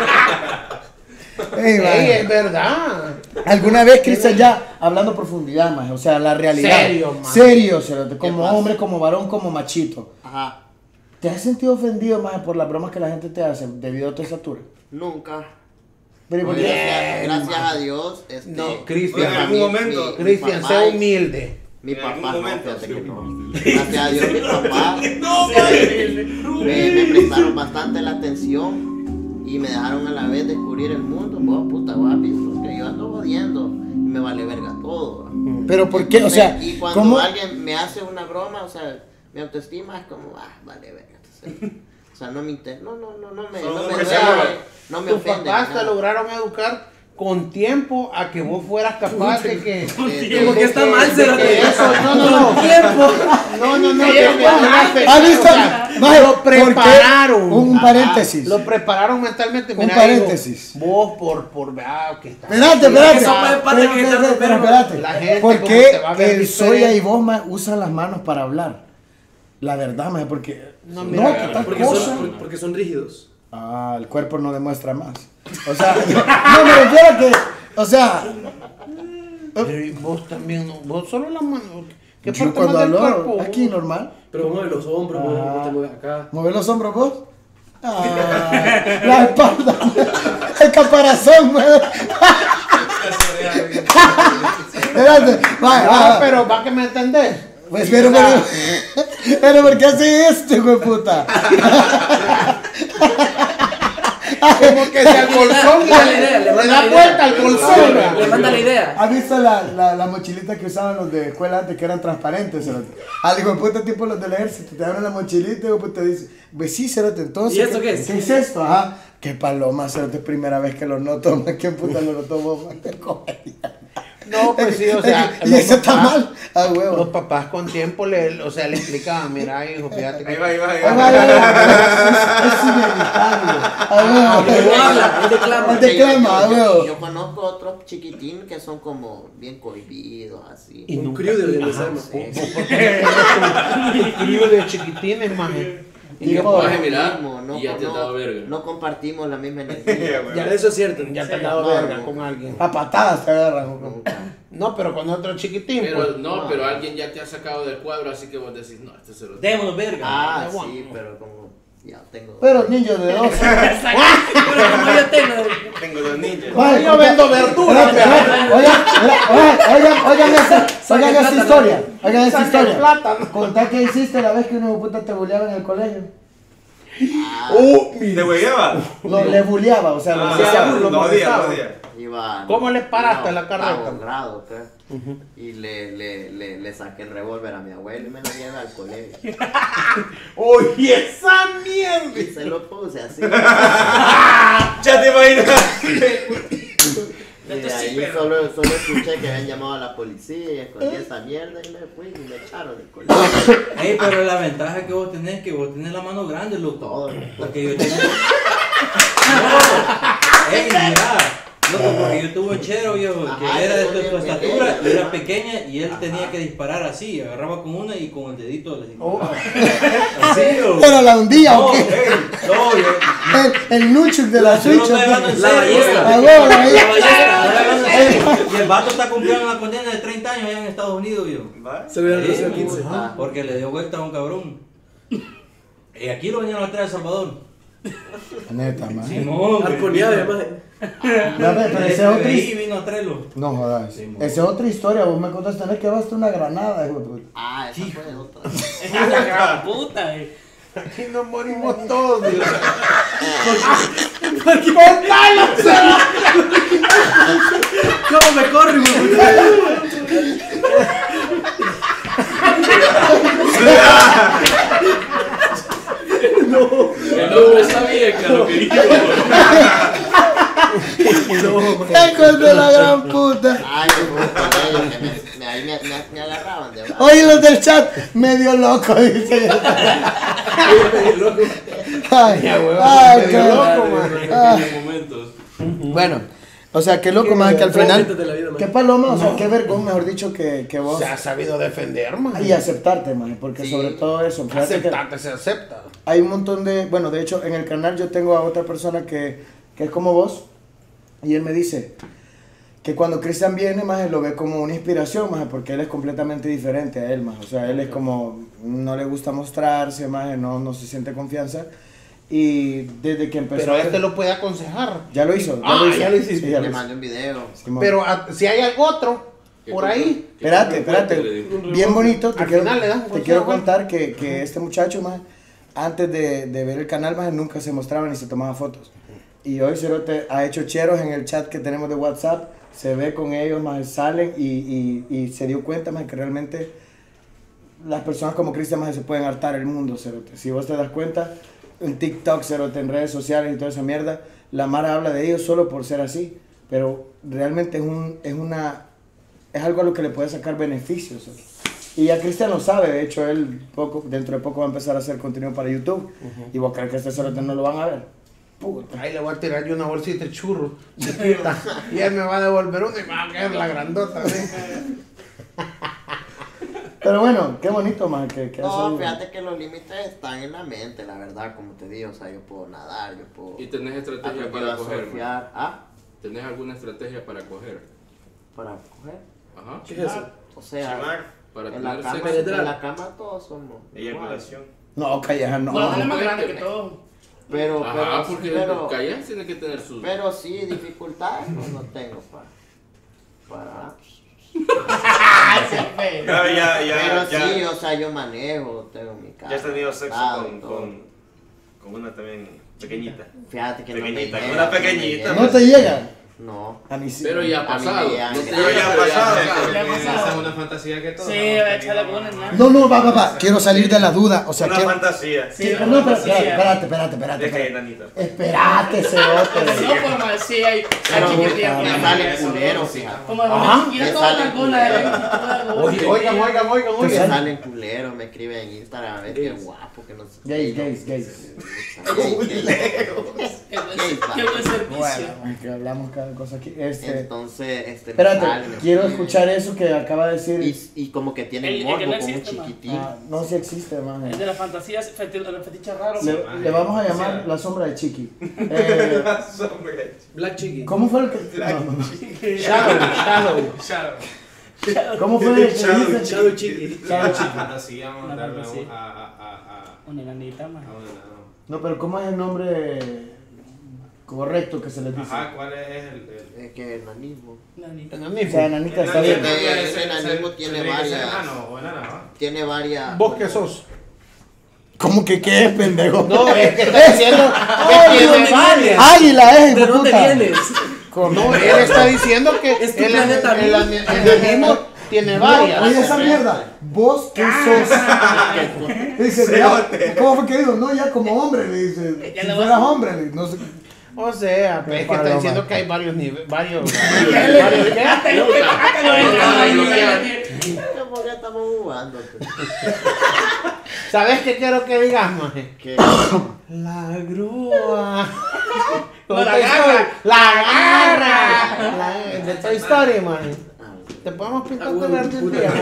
Speaker 1: Ey, va.
Speaker 2: Ey, es verdad.
Speaker 1: Alguna vez Cristian ya, hablando profundidad, más, o sea, la realidad.
Speaker 2: Serio, man.
Speaker 1: Serio, cerote, como
Speaker 7: pasa?
Speaker 1: hombre, como varón, como machito.
Speaker 7: Ajá,
Speaker 1: ¿Te has sentido ofendido, más por las bromas que la gente te hace debido a tu estatura?
Speaker 7: nunca.
Speaker 1: Pero, ¿y por
Speaker 7: Pues,
Speaker 1: qué?
Speaker 7: gracias, gracias a Dios. Este,
Speaker 2: No, Cristian,
Speaker 7: mi
Speaker 6: en algún
Speaker 7: fami-
Speaker 6: momento,
Speaker 7: mi- mi
Speaker 2: Cristian,
Speaker 7: papá
Speaker 2: sé
Speaker 7: y-
Speaker 2: humilde.
Speaker 7: Mi
Speaker 6: En
Speaker 7: papá,
Speaker 6: algún
Speaker 7: no,
Speaker 6: momento,
Speaker 7: fíjate
Speaker 6: sí.
Speaker 7: que no. Gracias a Dios, mi papá me, me prestaron bastante la atención y me dejaron a la vez descubrir el mundo. Vos, puta, vos has visto que yo ando jodiendo y me vale verga todo.
Speaker 1: Pero ¿por qué? O sea,
Speaker 7: y cuando
Speaker 1: ¿cómo?
Speaker 7: alguien me hace una broma, o sea, mi autoestima es como, ah, vale verga. Entonces, o sea, no me inter... no, no, no, no me,
Speaker 6: Son
Speaker 7: no me,
Speaker 6: hombres
Speaker 7: duele,
Speaker 6: amor.
Speaker 7: no me
Speaker 2: Tus
Speaker 7: ofende.
Speaker 2: papás
Speaker 7: ni
Speaker 2: te
Speaker 7: nada.
Speaker 2: lograron educar con tiempo a que vos fueras capaz de que...
Speaker 3: Como que está mal,
Speaker 2: de que eso, no, no, no.
Speaker 3: Con tiempo.
Speaker 2: No, no, no.
Speaker 1: ¿Has
Speaker 2: de que una fe-
Speaker 1: visto?
Speaker 2: o sea,
Speaker 1: Maje,
Speaker 2: lo prepararon.
Speaker 1: ¿por qué? Un- un
Speaker 2: Ajá,
Speaker 1: paréntesis.
Speaker 2: Lo prepararon mentalmente.
Speaker 1: Un
Speaker 2: Mira,
Speaker 1: paréntesis.
Speaker 2: digo, vos por... por ah, que está.
Speaker 1: Espérate, espérate.
Speaker 3: Eso fue parte que
Speaker 1: Espérate,
Speaker 3: está
Speaker 1: espérate,
Speaker 3: enfermo.
Speaker 1: espérate.
Speaker 2: La gente
Speaker 1: ¿Por
Speaker 2: como
Speaker 1: qué
Speaker 2: te va a ver
Speaker 1: el
Speaker 2: diferente?
Speaker 1: Soya y vos ma, usan las manos para hablar? La verdad, maje, porque...
Speaker 2: No,
Speaker 1: No,
Speaker 2: mira,
Speaker 1: que tal
Speaker 3: Porque
Speaker 1: cosa.
Speaker 3: son, por- porque son rígidos.
Speaker 1: Ah, el cuerpo no demuestra más. O sea, no me refiero a que... O sea...
Speaker 2: Pero y vos también, no, vos solo la mano. ¿Qué
Speaker 1: Yo
Speaker 2: parte
Speaker 1: cuando
Speaker 2: más del
Speaker 1: hablo
Speaker 2: cuerpo?
Speaker 1: aquí normal,
Speaker 3: Pero mueve los hombros, mueve-
Speaker 1: Ah.
Speaker 3: te mueves acá.
Speaker 1: ¿mover los hombros vos? Ah, la espalda, el caparazón, mueve. Espérate, va,
Speaker 2: No,
Speaker 1: va,
Speaker 2: pero va que me entendés.
Speaker 1: Pues, pero,
Speaker 2: O sea,
Speaker 1: pero, pero, ¿por qué hace esto, hijo de puta?
Speaker 2: como que si al colchón
Speaker 3: Le manda la idea, le
Speaker 2: le
Speaker 3: manda
Speaker 2: da
Speaker 3: la
Speaker 2: vuelta al
Speaker 3: idea.
Speaker 2: colchón.
Speaker 3: Le- Le manda la idea.
Speaker 1: ¿Has visto la, la, la mochilita que usaban los de escuela antes que eran transparentes, cerote? Al hijo de puta tipo los del ejército, te dan la mochilita y hijo de puta dice, pues sí, cerote, entonces.
Speaker 3: ¿Y esto qué es?
Speaker 1: ¿Qué es esto? Ajá. Qué paloma, cerote, primera vez que lo noto, más que puta lo noto vos, man, qué comedia.
Speaker 2: No, pues sí, o sea.
Speaker 1: y
Speaker 2: los
Speaker 1: eso está
Speaker 2: papás-
Speaker 1: mal. Ah,
Speaker 2: Los
Speaker 1: huevo.
Speaker 2: papás con tiempo le, o sea, le explicaban, mira, hijo, fíjate que.
Speaker 6: Ahí va, ahí va, ahí
Speaker 1: Ah,
Speaker 6: va.
Speaker 1: huevo, es, es inevitable. Ah,
Speaker 3: Él
Speaker 1: huevo.
Speaker 3: no habla, él declama.
Speaker 1: Él declama, ah,
Speaker 7: yo,
Speaker 1: huevo.
Speaker 7: yo, yo conozco otros chiquitines que son como bien cohibidos, así.
Speaker 2: Y
Speaker 3: Un
Speaker 2: nunca-
Speaker 3: crew de
Speaker 2: Ajá,
Speaker 3: Lezama.
Speaker 2: sí. Un crew de chiquitines, maje.
Speaker 9: Y
Speaker 1: Tipo,
Speaker 9: capaz de mirar
Speaker 7: No, no,
Speaker 9: y ya te
Speaker 7: no,
Speaker 9: has dado verga.
Speaker 7: no compartimos la misma energía.
Speaker 3: Ya, eso es cierto.
Speaker 2: Ya te has
Speaker 3: Sí.
Speaker 2: dado
Speaker 7: No,
Speaker 2: verga
Speaker 7: no.
Speaker 2: con alguien.
Speaker 1: A patadas te agarran.
Speaker 7: Nunca.
Speaker 2: No, pero con otro chiquitín,
Speaker 9: Pero
Speaker 2: pues.
Speaker 9: no,
Speaker 7: no.
Speaker 9: pero alguien ya te ha sacado del cuadro, así que vos decís, no, este se lo
Speaker 8: Démonos verga.
Speaker 7: Ah,
Speaker 2: Ya, bueno.
Speaker 7: sí, pero como ya tengo.
Speaker 1: Pero niños de dos.
Speaker 3: Pero como yo tengo.
Speaker 6: Tengo dos niños.
Speaker 1: Vale,
Speaker 2: Yo vendo verduras,
Speaker 1: Espérate, espérate. Oigan, oigan, oigan, oigan esta, oigan esta
Speaker 3: plátano.
Speaker 1: historia. Oigan esta
Speaker 2: Saca el
Speaker 1: historia.
Speaker 2: plátano.
Speaker 1: Contá qué hiciste la vez que una puta te bulleaba en el colegio.
Speaker 2: Uh,
Speaker 6: ¿Te hueveaba?
Speaker 1: Lo le bulleaba, o sea, lo
Speaker 6: Ah,
Speaker 1: decía,
Speaker 2: lo
Speaker 6: no días,
Speaker 2: molestaba.
Speaker 6: no días.
Speaker 7: Iba,
Speaker 2: ¿Cómo le paraste
Speaker 7: iba
Speaker 2: la carreta?
Speaker 7: octavo grado, creo. Y le, le, le, le saqué el revólver a mi abuelo y me lo llevé al colegio.
Speaker 2: Oye, esa mierda.
Speaker 7: Y se lo puse así.
Speaker 6: Ya te imaginas.
Speaker 7: Y de ahí solo, solo escuché que habían llamado a la policía y escondí esa mierda y me fui y me echaron del colegio.
Speaker 8: Ey, pero la ventaja que vos tenés es que vos tenés la mano grande, loco.
Speaker 7: Todo.
Speaker 8: Porque yo tengo. No, ey, mira. Loco, porque yo tuve un chero, viejo, que
Speaker 7: Ajá,
Speaker 8: era de
Speaker 7: yo
Speaker 8: tu, tu
Speaker 7: también
Speaker 8: estatura,
Speaker 7: pequeña.
Speaker 8: era pequeña y él tenía que disparar así. Agarraba con una y con el dedito le disparaba.
Speaker 2: Oh.
Speaker 8: ¿En serio?
Speaker 1: ¿Pero la hundía
Speaker 8: No,
Speaker 1: o qué?
Speaker 8: ey, no, yo.
Speaker 1: El, el nuchuk de la
Speaker 8: Yo
Speaker 1: Switch.
Speaker 8: lo estoy
Speaker 1: ¿o qué?
Speaker 8: hablando en
Speaker 3: La
Speaker 8: serio.
Speaker 3: ballesta.
Speaker 1: Ah, huevo, la
Speaker 3: La
Speaker 1: ballesta.
Speaker 3: ballesta.
Speaker 8: Estoy hablando en serio. Y el vato está cumpliendo una condena de treinta años allá en Estados Unidos, yo.
Speaker 6: ¿Va?
Speaker 3: Se hubiera
Speaker 8: Sí,
Speaker 3: reducido a quince.
Speaker 7: Ah,
Speaker 8: Porque le dio vuelta a un cabrón. Y aquí lo vinieron a traer a El Salvador.
Speaker 1: Neta, man.
Speaker 8: Simón.
Speaker 3: Arponeado, además.
Speaker 1: Ya ve, pero esa es otra
Speaker 8: Y
Speaker 1: historia.
Speaker 8: vino a traerlo.
Speaker 1: No jodas.
Speaker 8: Sí, mo.
Speaker 1: Esa es otra historia. Vos me contaste tenés que baste una granada, hijo de puta.
Speaker 7: ah, esa fue otra.
Speaker 4: La gran puta, eh.
Speaker 2: Aquí nos morimos todos. Dios.
Speaker 3: ¿Cómo me corre, güey?
Speaker 9: El hombre sabía que lo quería.
Speaker 1: ¡Hijo de la gran puta!
Speaker 7: Ay, yo fui con ellos que me, me, ahí me, me, me agarraban de abajo.
Speaker 1: Oye, los del chat, medio loco, dice. Ay, ay, qué loco, man. Ay.
Speaker 9: En momentos.
Speaker 1: Bueno, o sea, qué loco, más que al
Speaker 3: Fue
Speaker 1: final.
Speaker 3: momentos de la vida, man.
Speaker 1: Qué paloma, o sea, qué vergón, mejor dicho, que, que vos.
Speaker 2: Se ha sabido defender, man.
Speaker 1: Y aceptarte, man, porque
Speaker 7: Sí.
Speaker 1: sobre todo eso. fíjate que
Speaker 2: Aceptarte, se acepta.
Speaker 1: hay un montón de. Bueno, de hecho, en el canal yo tengo a otra persona que, que es como vos. Y él me dice que cuando Cristian viene, más lo ve como una inspiración, más porque él es completamente diferente a él, más. O sea, él es como, no le gusta mostrarse, más, no, no se siente confianza. Y desde que empezó
Speaker 2: Pero
Speaker 1: a-
Speaker 2: él te lo puede aconsejar.
Speaker 1: Ya lo hizo, ya
Speaker 2: Ah,
Speaker 1: lo hizo.
Speaker 2: ya lo hiciste.
Speaker 1: Sí, ya lo
Speaker 7: Le
Speaker 1: hizo.
Speaker 7: mandé un video.
Speaker 1: Simón.
Speaker 2: Pero a- si hay algo otro por ahí.
Speaker 1: Espérate, espérate. Bien bonito. Te
Speaker 2: Al
Speaker 1: quiero,
Speaker 2: final le das un
Speaker 1: te
Speaker 2: consejo,
Speaker 1: quiero
Speaker 2: güey.
Speaker 1: contar que, que este muchacho, más antes de, de ver el canal, más nunca se mostraba ni se tomaba fotos. Y hoy Cerote ha hecho cheros en el chat que tenemos de WhatsApp. Se ve con ellos, más salen y, y, y se dio cuenta, más que realmente las personas como Cristian, más se pueden hartar el mundo, Cerote. Si vos te das cuenta, en TikTok, Cerote, en redes sociales y toda esa mierda, la Mara habla de ellos solo por ser así. pero realmente es un, es una, es algo a lo que le puede sacar beneficios. Y ya Cristian lo sabe, de hecho él poco, dentro de poco va a empezar a hacer contenido para YouTube. Uh-huh. Y vos crees que este cerote no lo van a ver.
Speaker 2: Puta. Ahí le voy a tirar yo una bolsita de churro, chiquita, y él me va a devolver una y me va a caer la grandota.
Speaker 1: Pero bueno, qué bonito, man. Que, que
Speaker 7: no,
Speaker 1: eso...
Speaker 7: fíjate que los límites están en la mente, la verdad, como te digo. O sea, yo puedo nadar, yo puedo...
Speaker 9: ¿Y tenés estrategia para coger?
Speaker 7: ¿Ah?
Speaker 9: ¿Tenés alguna estrategia para coger?
Speaker 7: ¿Para coger?
Speaker 9: Ajá.
Speaker 7: ¿Qué es eso? O sea,
Speaker 6: Chimar.
Speaker 9: Para
Speaker 7: en,
Speaker 9: tener
Speaker 7: la cama,
Speaker 9: sexo.
Speaker 7: en la cama todos somos...
Speaker 6: Eyaculación.
Speaker 1: No, Calleja no.
Speaker 4: No, es más grande que todo.
Speaker 7: Pero,
Speaker 9: Ajá,
Speaker 7: pero,
Speaker 9: porque
Speaker 7: pero,
Speaker 9: Calleja tiene que tener sus...
Speaker 7: pero sí, dificultades no, no tengo para... Para...
Speaker 6: Ya, ya, ya,
Speaker 7: pero
Speaker 6: ya.
Speaker 7: sí, o sea, yo manejo, tengo mi casa.
Speaker 6: Ya has tenido sexo
Speaker 7: casado,
Speaker 6: con,
Speaker 7: todo.
Speaker 6: con, con una también pequeñita.
Speaker 7: Fíjate que
Speaker 6: Pequeñita,
Speaker 7: no me
Speaker 6: con
Speaker 7: llega,
Speaker 6: una pequeñita.
Speaker 7: no me
Speaker 1: ¿No te llega?
Speaker 7: No.
Speaker 1: A mí sí.
Speaker 9: Pero ya ha
Speaker 7: A mí
Speaker 9: pasado.
Speaker 7: me llegan
Speaker 9: No te
Speaker 7: gratis.
Speaker 6: Pero ya ha
Speaker 9: llega, pero
Speaker 6: pasado.
Speaker 9: pasado.
Speaker 4: Ya ha pasado.
Speaker 10: Esa es una fantasía que todos
Speaker 4: Sí,
Speaker 10: hemos
Speaker 4: échale
Speaker 10: tenido.
Speaker 4: con el
Speaker 1: No, no, va, va, va. Quiero salir de la duda. O sea,
Speaker 6: Una
Speaker 1: quiero...
Speaker 6: fantasía.
Speaker 4: Sí,
Speaker 1: Quiero-
Speaker 4: una
Speaker 1: no, pero
Speaker 4: fantasía.
Speaker 1: espérate, espérate, espérate.
Speaker 6: Deja ahí,
Speaker 1: espérate.
Speaker 6: nanita.
Speaker 1: Espérate, cerote.
Speaker 4: No, pues más, sí, hay.
Speaker 7: Pero
Speaker 4: Aquí
Speaker 7: me,
Speaker 4: que tiene-
Speaker 7: me sale culero, fíjate.
Speaker 4: Como
Speaker 1: Ajá.
Speaker 4: la chiquilla
Speaker 7: Me
Speaker 4: toda
Speaker 7: sale
Speaker 4: alguna de
Speaker 7: culero.
Speaker 4: la
Speaker 2: Oigan, oigan, oigan, oigan,
Speaker 1: Te
Speaker 7: Me
Speaker 2: oigan.
Speaker 7: salen culeros, me escriben en Instagram, a ver qué guapo, que no sé.
Speaker 1: Gays,
Speaker 7: qué,
Speaker 1: gays,
Speaker 7: no,
Speaker 1: gays.
Speaker 7: Gay, gay.
Speaker 4: Qué buen- qué buen servicio.
Speaker 1: Bueno, que hablamos cada cosa aquí. Este...
Speaker 7: Entonces, este, me
Speaker 1: Espérate,
Speaker 7: salen, me
Speaker 1: quiero
Speaker 7: escriben.
Speaker 1: escuchar eso que acaba de decir.
Speaker 7: Y, y como que tienen
Speaker 4: El- el que
Speaker 7: morbo,
Speaker 4: no
Speaker 7: como un
Speaker 4: existe, man.
Speaker 7: chiquitín.
Speaker 1: Ah, no, si existe,
Speaker 4: Es
Speaker 1: man.
Speaker 4: de las fantasías, feti- los fetiches raros.
Speaker 1: Le,
Speaker 10: man.
Speaker 1: le vamos a llamar
Speaker 10: Sí.
Speaker 1: la sombra de Chiqui. Eh,
Speaker 10: Black Chiqui.
Speaker 1: ¿Cómo fue lo que.? No, no, no.
Speaker 2: Shadow, Shadow.
Speaker 10: Shadow.
Speaker 1: ¿Cómo fue lo que
Speaker 6: Shadow,
Speaker 1: dijiste?
Speaker 10: Shadow Chiqui.
Speaker 1: Shadow
Speaker 10: Una
Speaker 1: Chiqui.
Speaker 10: fantasía, vamos a
Speaker 4: Una
Speaker 10: darle
Speaker 4: fantasía.
Speaker 10: a, a, a, a,
Speaker 4: Una enanita, man.
Speaker 10: a una, no.
Speaker 1: No, pero ¿cómo es el nombre correcto que se les dice?
Speaker 10: Ajá, ¿cuál es el...? el...
Speaker 7: Es que enanismo.
Speaker 4: Enanita.
Speaker 1: O sea, enanita, está bien.
Speaker 7: Eh, ese enanismo tiene
Speaker 10: Tendría que ser
Speaker 7: varias-
Speaker 10: enano o enana, ¿va?
Speaker 7: Tiene varias.
Speaker 2: ¿Vos qué sos?
Speaker 1: ¿Cómo que qué es, pendejo?
Speaker 2: No, es que está diciendo que tiene varias.
Speaker 1: Águila es,
Speaker 12: ¿De dónde
Speaker 1: puta.
Speaker 12: vienes?
Speaker 1: Con-
Speaker 2: No, él está diciendo que
Speaker 12: Es tu
Speaker 2: el,
Speaker 12: planeta
Speaker 2: el, el, el enanismo tiene varias.
Speaker 1: Oye, esa mierda. ¿Vos qué sos? Dice, mira, ¿cómo fue que dijo? No, ya como hombre, le dice.
Speaker 4: Ya
Speaker 1: Si
Speaker 4: le
Speaker 1: fueras
Speaker 4: vas-
Speaker 1: hombre, le no sé.
Speaker 2: O sea, pues, es que está
Speaker 1: Paloma.
Speaker 2: diciendo que hay varios niveles, varios,
Speaker 4: Hátelo, hátelo, hátelo,
Speaker 7: ¿Por qué estamos jugando?
Speaker 2: ¿Sabes qué quiero que digas, maje?
Speaker 7: Que
Speaker 2: La grúa.
Speaker 4: No, la
Speaker 2: Toy
Speaker 4: garra.
Speaker 2: Story. La garra. La- de Toy Story, maje. Te podemos pintar tu verde un día.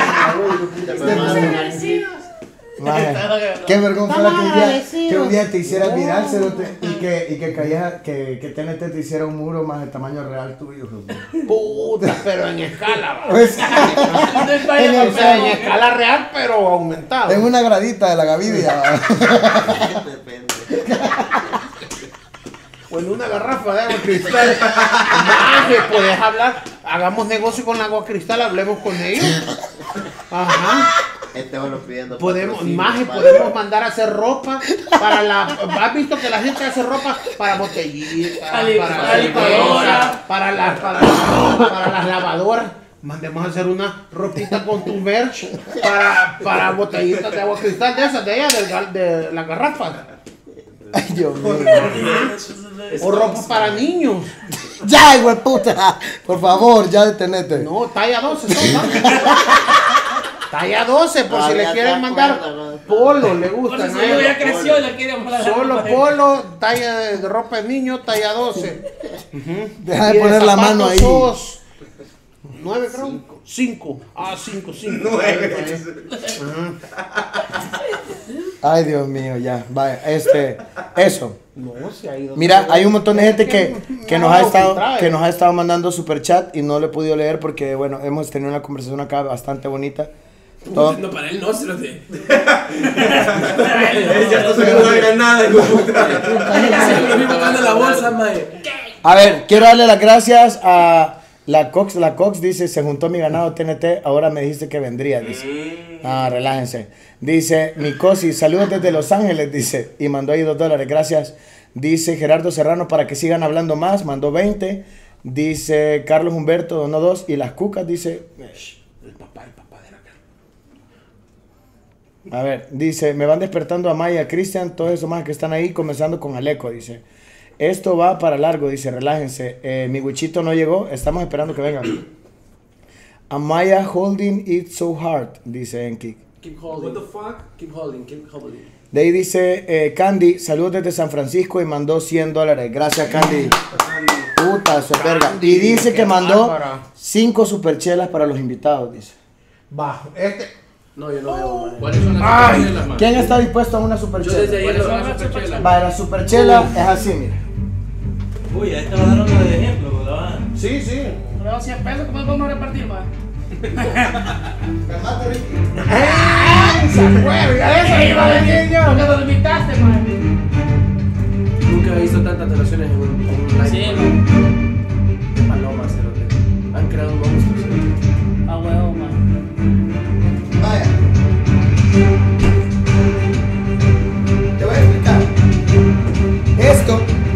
Speaker 1: Maje, qué vergüenza fuera que un día, que un día te hicieras viral, cerote, y que, y que Calleja, que, que T N T te hiciera un muro más de tamaño real tuyo.
Speaker 2: Puta, pero en escala, va.
Speaker 1: Pues, en,
Speaker 2: O
Speaker 1: el-
Speaker 2: sea, en escala real, pero aumentado.
Speaker 1: en una gradita de la Gavidia.
Speaker 7: depende.
Speaker 2: O en una garrafa de agua cristal. Maje, podés hablar. Hagamos negocio con la agua cristal, hablemos con ellos. Ajá.
Speaker 7: Estamos pidiendo.
Speaker 2: Podemos,
Speaker 7: patrocinio
Speaker 2: maje,
Speaker 7: para-
Speaker 2: podemos mandar a hacer ropa para la. ¿Has visto que la gente hace ropa para botellitas,
Speaker 4: Para li-
Speaker 2: para,
Speaker 4: para licuadora.
Speaker 2: para las para, para las lavadoras? Mandemos a hacer una ropita con tu merch para, para botellitas de agua cristal de esas de allá, del gal- de las garrafas.
Speaker 1: Ay, Dios mío.
Speaker 2: O ropa para niños.
Speaker 1: Ya, güey, puta. Por favor, ya detenete.
Speaker 2: No, talla doce son, ¿no? Talla doce, por si
Speaker 7: Todavía
Speaker 2: le quieren
Speaker 7: te
Speaker 2: mandar
Speaker 7: acuerdas, ¿no?
Speaker 2: polo, le
Speaker 4: Por
Speaker 2: gustan.
Speaker 4: eso
Speaker 2: a
Speaker 4: yo
Speaker 2: él.
Speaker 4: ya creció y la quiere molar.
Speaker 2: Solo polo, talla de ropa de niño, talla doce.
Speaker 1: Deja de poner la mano ahí.
Speaker 2: nueve creo. cinco. Ah, cinco, cinco.
Speaker 1: Ay, Dios mío, ya. Vaya, este, eso.
Speaker 2: No, se ha ido.
Speaker 1: Mira, hay un montón de gente que, que, nos,
Speaker 2: No,
Speaker 1: ha estado,
Speaker 2: trae.
Speaker 1: que nos ha estado mandando super chat y no le he podido leer porque, bueno, hemos tenido una conversación acá bastante bonita. Todo-
Speaker 12: No, para él no se lo de.
Speaker 6: Ya no se me va nada, hijo de puta.
Speaker 12: Se lo vi botando la bolsa, mae.
Speaker 1: A ver, quiero darle las gracias a la Cox. La Cox dice, se juntó mi ganado T N T, ahora me dijiste que vendría, dice. Ah, relájense. Dice, mi cosi, saludos desde Los Ángeles, dice. Y mandó ahí dos dólares, gracias. Dice Gerardo Serrano, para que sigan hablando más, mandó veinte. Dice Carlos Humberto, donó dos. Y las cucas, dice...
Speaker 2: El papá, el papá de la cara.
Speaker 1: A ver, dice, me van despertando a Maya, Cristian, todos esos más que están ahí, comenzando con Aleco, dice. Esto va para largo, dice, relájense. Eh, mi Wichito no llegó, estamos esperando que venga. Amaya holding it so hard, dice Enki.
Speaker 12: Keep holding. What the fuck? Keep holding, keep holding.
Speaker 1: De ahí dice eh, Candy, saludos desde San Francisco y mandó cien dólares. Gracias, Candy. Puta, eso es verga. Y dice que mandó cinco superchelas para los invitados, dice.
Speaker 2: Va, este...
Speaker 12: No, yo no veo, man.
Speaker 9: ¿Cuáles son las
Speaker 1: Ay,
Speaker 9: superchelas, man?
Speaker 1: ¿quién está dispuesto a una
Speaker 12: Yo
Speaker 1: superchela?
Speaker 12: desde ayer
Speaker 9: ¿Cuáles
Speaker 12: lo
Speaker 9: son las superchelas?
Speaker 1: Vale, la superchela es así, mira.
Speaker 11: Uy, ahí te va a dar otro de ejemplo, ¿verdad?
Speaker 2: Sí, sí.
Speaker 4: Pero cien pesos, ¿cómo vamos a repartir, man?
Speaker 1: Calmate, Ricky.
Speaker 2: ¡Ay, se acuerda! ¡Eso iba a decir yo!
Speaker 4: ¿Por qué no lo invitaste, man?
Speaker 12: Nunca he visto tantas relaciones en un, en un live.
Speaker 4: Sí, man.
Speaker 12: De palomas, cerote. Han creado monstruos, cerote.
Speaker 4: A huevo, man.
Speaker 1: Vaya. Te voy a explicar. Esto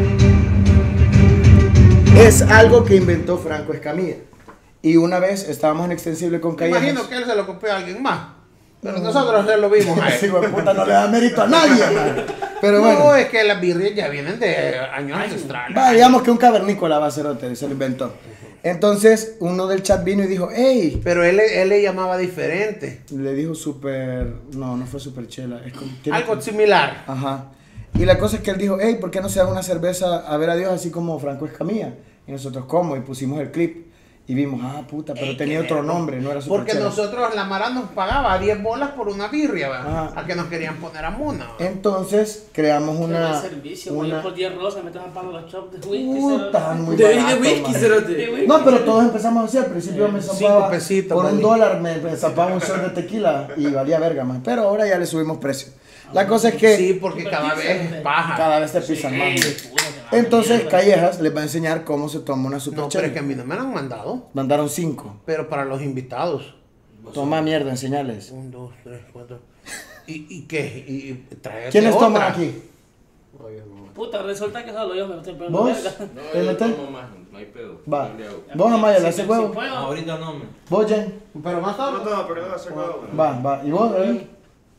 Speaker 1: es algo que inventó Franco Escamilla. Y una vez estábamos en Extensible con
Speaker 2: Me
Speaker 1: Callejas.
Speaker 2: imagino que él se lo copió a alguien más. Pero nosotros ya lo vimos a él.
Speaker 1: Sí, güey, puta, no le da mérito a nadie, man. Pero bueno.
Speaker 2: No, es que las birrias ya vienen de años ancestrales.
Speaker 1: Va, digamos que un cavernícola va a ser otro, se lo inventó. Entonces, uno del chat vino y dijo, hey.
Speaker 2: Pero él, él le llamaba diferente.
Speaker 1: Le dijo super. No, no fue super chela. Es como- tiene-
Speaker 2: Algo similar.
Speaker 1: Ajá. Y la cosa es que él dijo, hey, ¿por qué no se da una cerveza a ver a Dios así como Franco Escamilla? Y nosotros, ¿cómo? Y pusimos el clip. Y vimos, ah, puta, pero
Speaker 2: Ey,
Speaker 1: tenía
Speaker 2: qué
Speaker 1: otro
Speaker 2: verga.
Speaker 1: nombre, no era super
Speaker 2: Porque
Speaker 1: chela.
Speaker 2: nosotros, la Mara nos pagaba diez bolas por una birria, ¿va?
Speaker 1: Ajá.
Speaker 2: A que nos querían poner a Muna. ¿va?
Speaker 1: Entonces, creamos
Speaker 4: Una,
Speaker 1: una.
Speaker 4: servicio,
Speaker 1: una...
Speaker 4: güey, por diez rosas me están pagando los chops de whisky.
Speaker 1: Puta, muy
Speaker 12: De, de
Speaker 1: barato,
Speaker 12: whisky,
Speaker 1: man.
Speaker 12: cerote.
Speaker 4: De whisky.
Speaker 1: No, pero todos empezamos así. Al principio me
Speaker 2: Cinco
Speaker 1: zapaba
Speaker 2: pesitos,
Speaker 1: por un
Speaker 2: vale.
Speaker 1: dólar, me, me zapaba un shot de tequila y valía verga, man. Pero ahora ya le subimos precio. La cosa es que
Speaker 2: Sí, porque cada vez baja.
Speaker 1: cada vez te pisan más.
Speaker 4: Ey,
Speaker 1: man.
Speaker 4: puta, te va a
Speaker 1: Entonces,
Speaker 4: mierda.
Speaker 1: Callejas les va a enseñar cómo se toma una super
Speaker 2: No, pero es que a mí no me la han mandado.
Speaker 1: Mandaron cinco.
Speaker 2: Pero para los invitados.
Speaker 1: Toma mierda, enseñales.
Speaker 2: Un, dos, tres, cuatro. ¿Y, y qué? ¿Y, y tráete
Speaker 1: ¿Quiénes
Speaker 2: otra?
Speaker 1: toman aquí?
Speaker 4: Puta, resulta que solo yo me estoy poniendo
Speaker 1: ¿Vos?
Speaker 4: verga.
Speaker 9: No,
Speaker 1: ¿Te
Speaker 9: yo
Speaker 1: metes?
Speaker 9: tomo más, no hay pedo.
Speaker 1: Va.
Speaker 9: Yo le hago.
Speaker 1: ¿Vos, Amaya, le
Speaker 4: Si-
Speaker 1: haces
Speaker 4: si
Speaker 1: huevo?
Speaker 4: puedo.
Speaker 11: Ahorita no, me.
Speaker 1: ¿Vos, Jen?
Speaker 2: Pero más tarde.
Speaker 6: No, no, pero no hacer huevo.
Speaker 1: Va, va. ¿Y vos, David?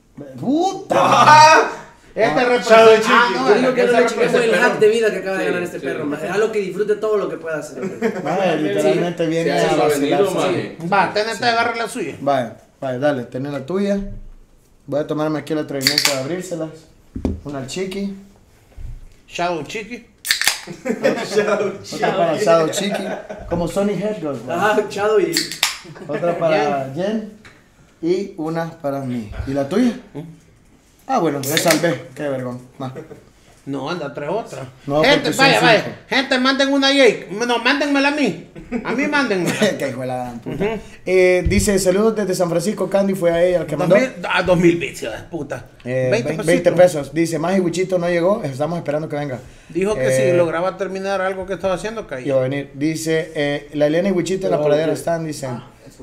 Speaker 1: ¡Puta!
Speaker 2: Este
Speaker 6: Shadow
Speaker 2: representa.
Speaker 6: Chiqui.
Speaker 2: Ah, no,
Speaker 12: Yo digo que
Speaker 2: ese
Speaker 12: no le chingue, fue el
Speaker 2: representa-
Speaker 12: hack de vida que acaba de
Speaker 9: Sí,
Speaker 12: ganar este
Speaker 9: sí.
Speaker 12: perro, man. Déjalo que disfrute todo lo que pueda hacer.
Speaker 1: Vaya, literalmente
Speaker 9: Sí,
Speaker 1: viene
Speaker 9: así
Speaker 1: a
Speaker 9: lo ha venido,
Speaker 1: vacilarse.
Speaker 9: maje.
Speaker 2: Va, tenete, agarra la suya.
Speaker 1: Vaya, vaya, dale, tenés la tuya. Voy a tomarme aquí el atrevimiento de abrírselas. Una al Chiqui,
Speaker 2: Shadow Chiqui.
Speaker 1: otra para el Shadow Chiqui, como Sonic Hedgehog. ¿no?
Speaker 12: Ajá, Chado y.
Speaker 1: Otra para Jen y una para mí. ¿Y la tuya? Ah, bueno, me salvé. Qué vergón. Va.
Speaker 2: No, anda, trae otra.
Speaker 1: No,
Speaker 2: Gente,
Speaker 1: porque son
Speaker 2: vaya, vaya.
Speaker 1: cinco.
Speaker 2: Gente, manden una Jake. No, mándenmela a mí. A mí mándenmela.
Speaker 1: Qué hijo de la gran puta. Eh, dice, saludos desde San Francisco. Candy fue a ella el que
Speaker 2: Dos
Speaker 1: mandó.
Speaker 2: mil, a dos mil bits, hijo de puta.
Speaker 1: Eh,
Speaker 2: veinte
Speaker 1: veinte,
Speaker 2: pesitos.
Speaker 1: pesos. Dice, Magi Wichito no llegó. Estamos esperando que venga.
Speaker 2: Dijo que
Speaker 1: Eh,
Speaker 2: si lograba terminar algo que estaba haciendo,
Speaker 1: Y
Speaker 2: caía.
Speaker 1: va a venir. Dice, eh, la Elena y Wichito en la paradera están, dicen.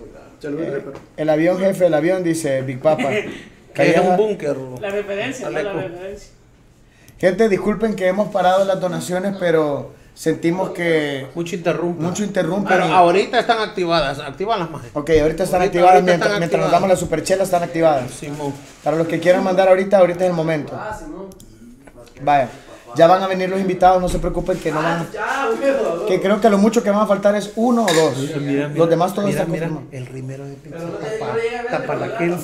Speaker 1: Eh, el avión jefe, el avión, dice Big Papa.
Speaker 2: Que es
Speaker 1: Calleja.
Speaker 2: un búnker.
Speaker 4: La referencia, no la
Speaker 2: Aleco.
Speaker 4: referencia.
Speaker 1: Gente, disculpen que hemos parado las donaciones, pero sentimos que
Speaker 2: Mucho interrumpe.
Speaker 1: mucho interrumpen.
Speaker 2: Pero
Speaker 1: y-
Speaker 2: ahorita están activadas. Actívalas más.
Speaker 1: Ok, ahorita están
Speaker 2: Ahorita-
Speaker 1: activadas,
Speaker 2: ahorita
Speaker 1: mientras,
Speaker 2: están
Speaker 1: mientras nos
Speaker 2: activadas.
Speaker 1: damos la superchela están activadas.
Speaker 2: Simón.
Speaker 1: Para los que quieran mandar ahorita, ahorita es el momento.
Speaker 12: Ah, Simón.
Speaker 1: Vaya, ya van a venir los invitados, no se preocupen que no van.
Speaker 12: Ya, huevo.
Speaker 1: Que creo que lo mucho que van a faltar es uno o dos. Los demás todos
Speaker 2: Mira,
Speaker 1: están
Speaker 2: mira,
Speaker 1: confirmados.
Speaker 2: el rimero de pizza.
Speaker 12: Pero no te-
Speaker 2: Tapa,
Speaker 12: no llega a ver,
Speaker 2: tapa la
Speaker 12: pero-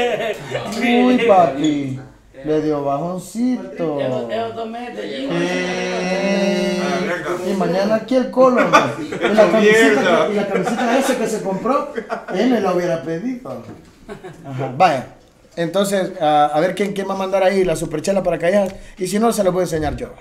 Speaker 2: kill.
Speaker 1: Uy, papi, le dio bajoncito.
Speaker 4: Esos esos dos meses de allí.
Speaker 1: Eh, y mañana aquí el colo. Y la camiseta, que- y la camiseta esa que se compró, él me la hubiera pedido. Ajá, vaya. Entonces, a, a ver quién, quién va a mandar ahí la superchela para callar. Y si no, se lo voy a enseñar yo.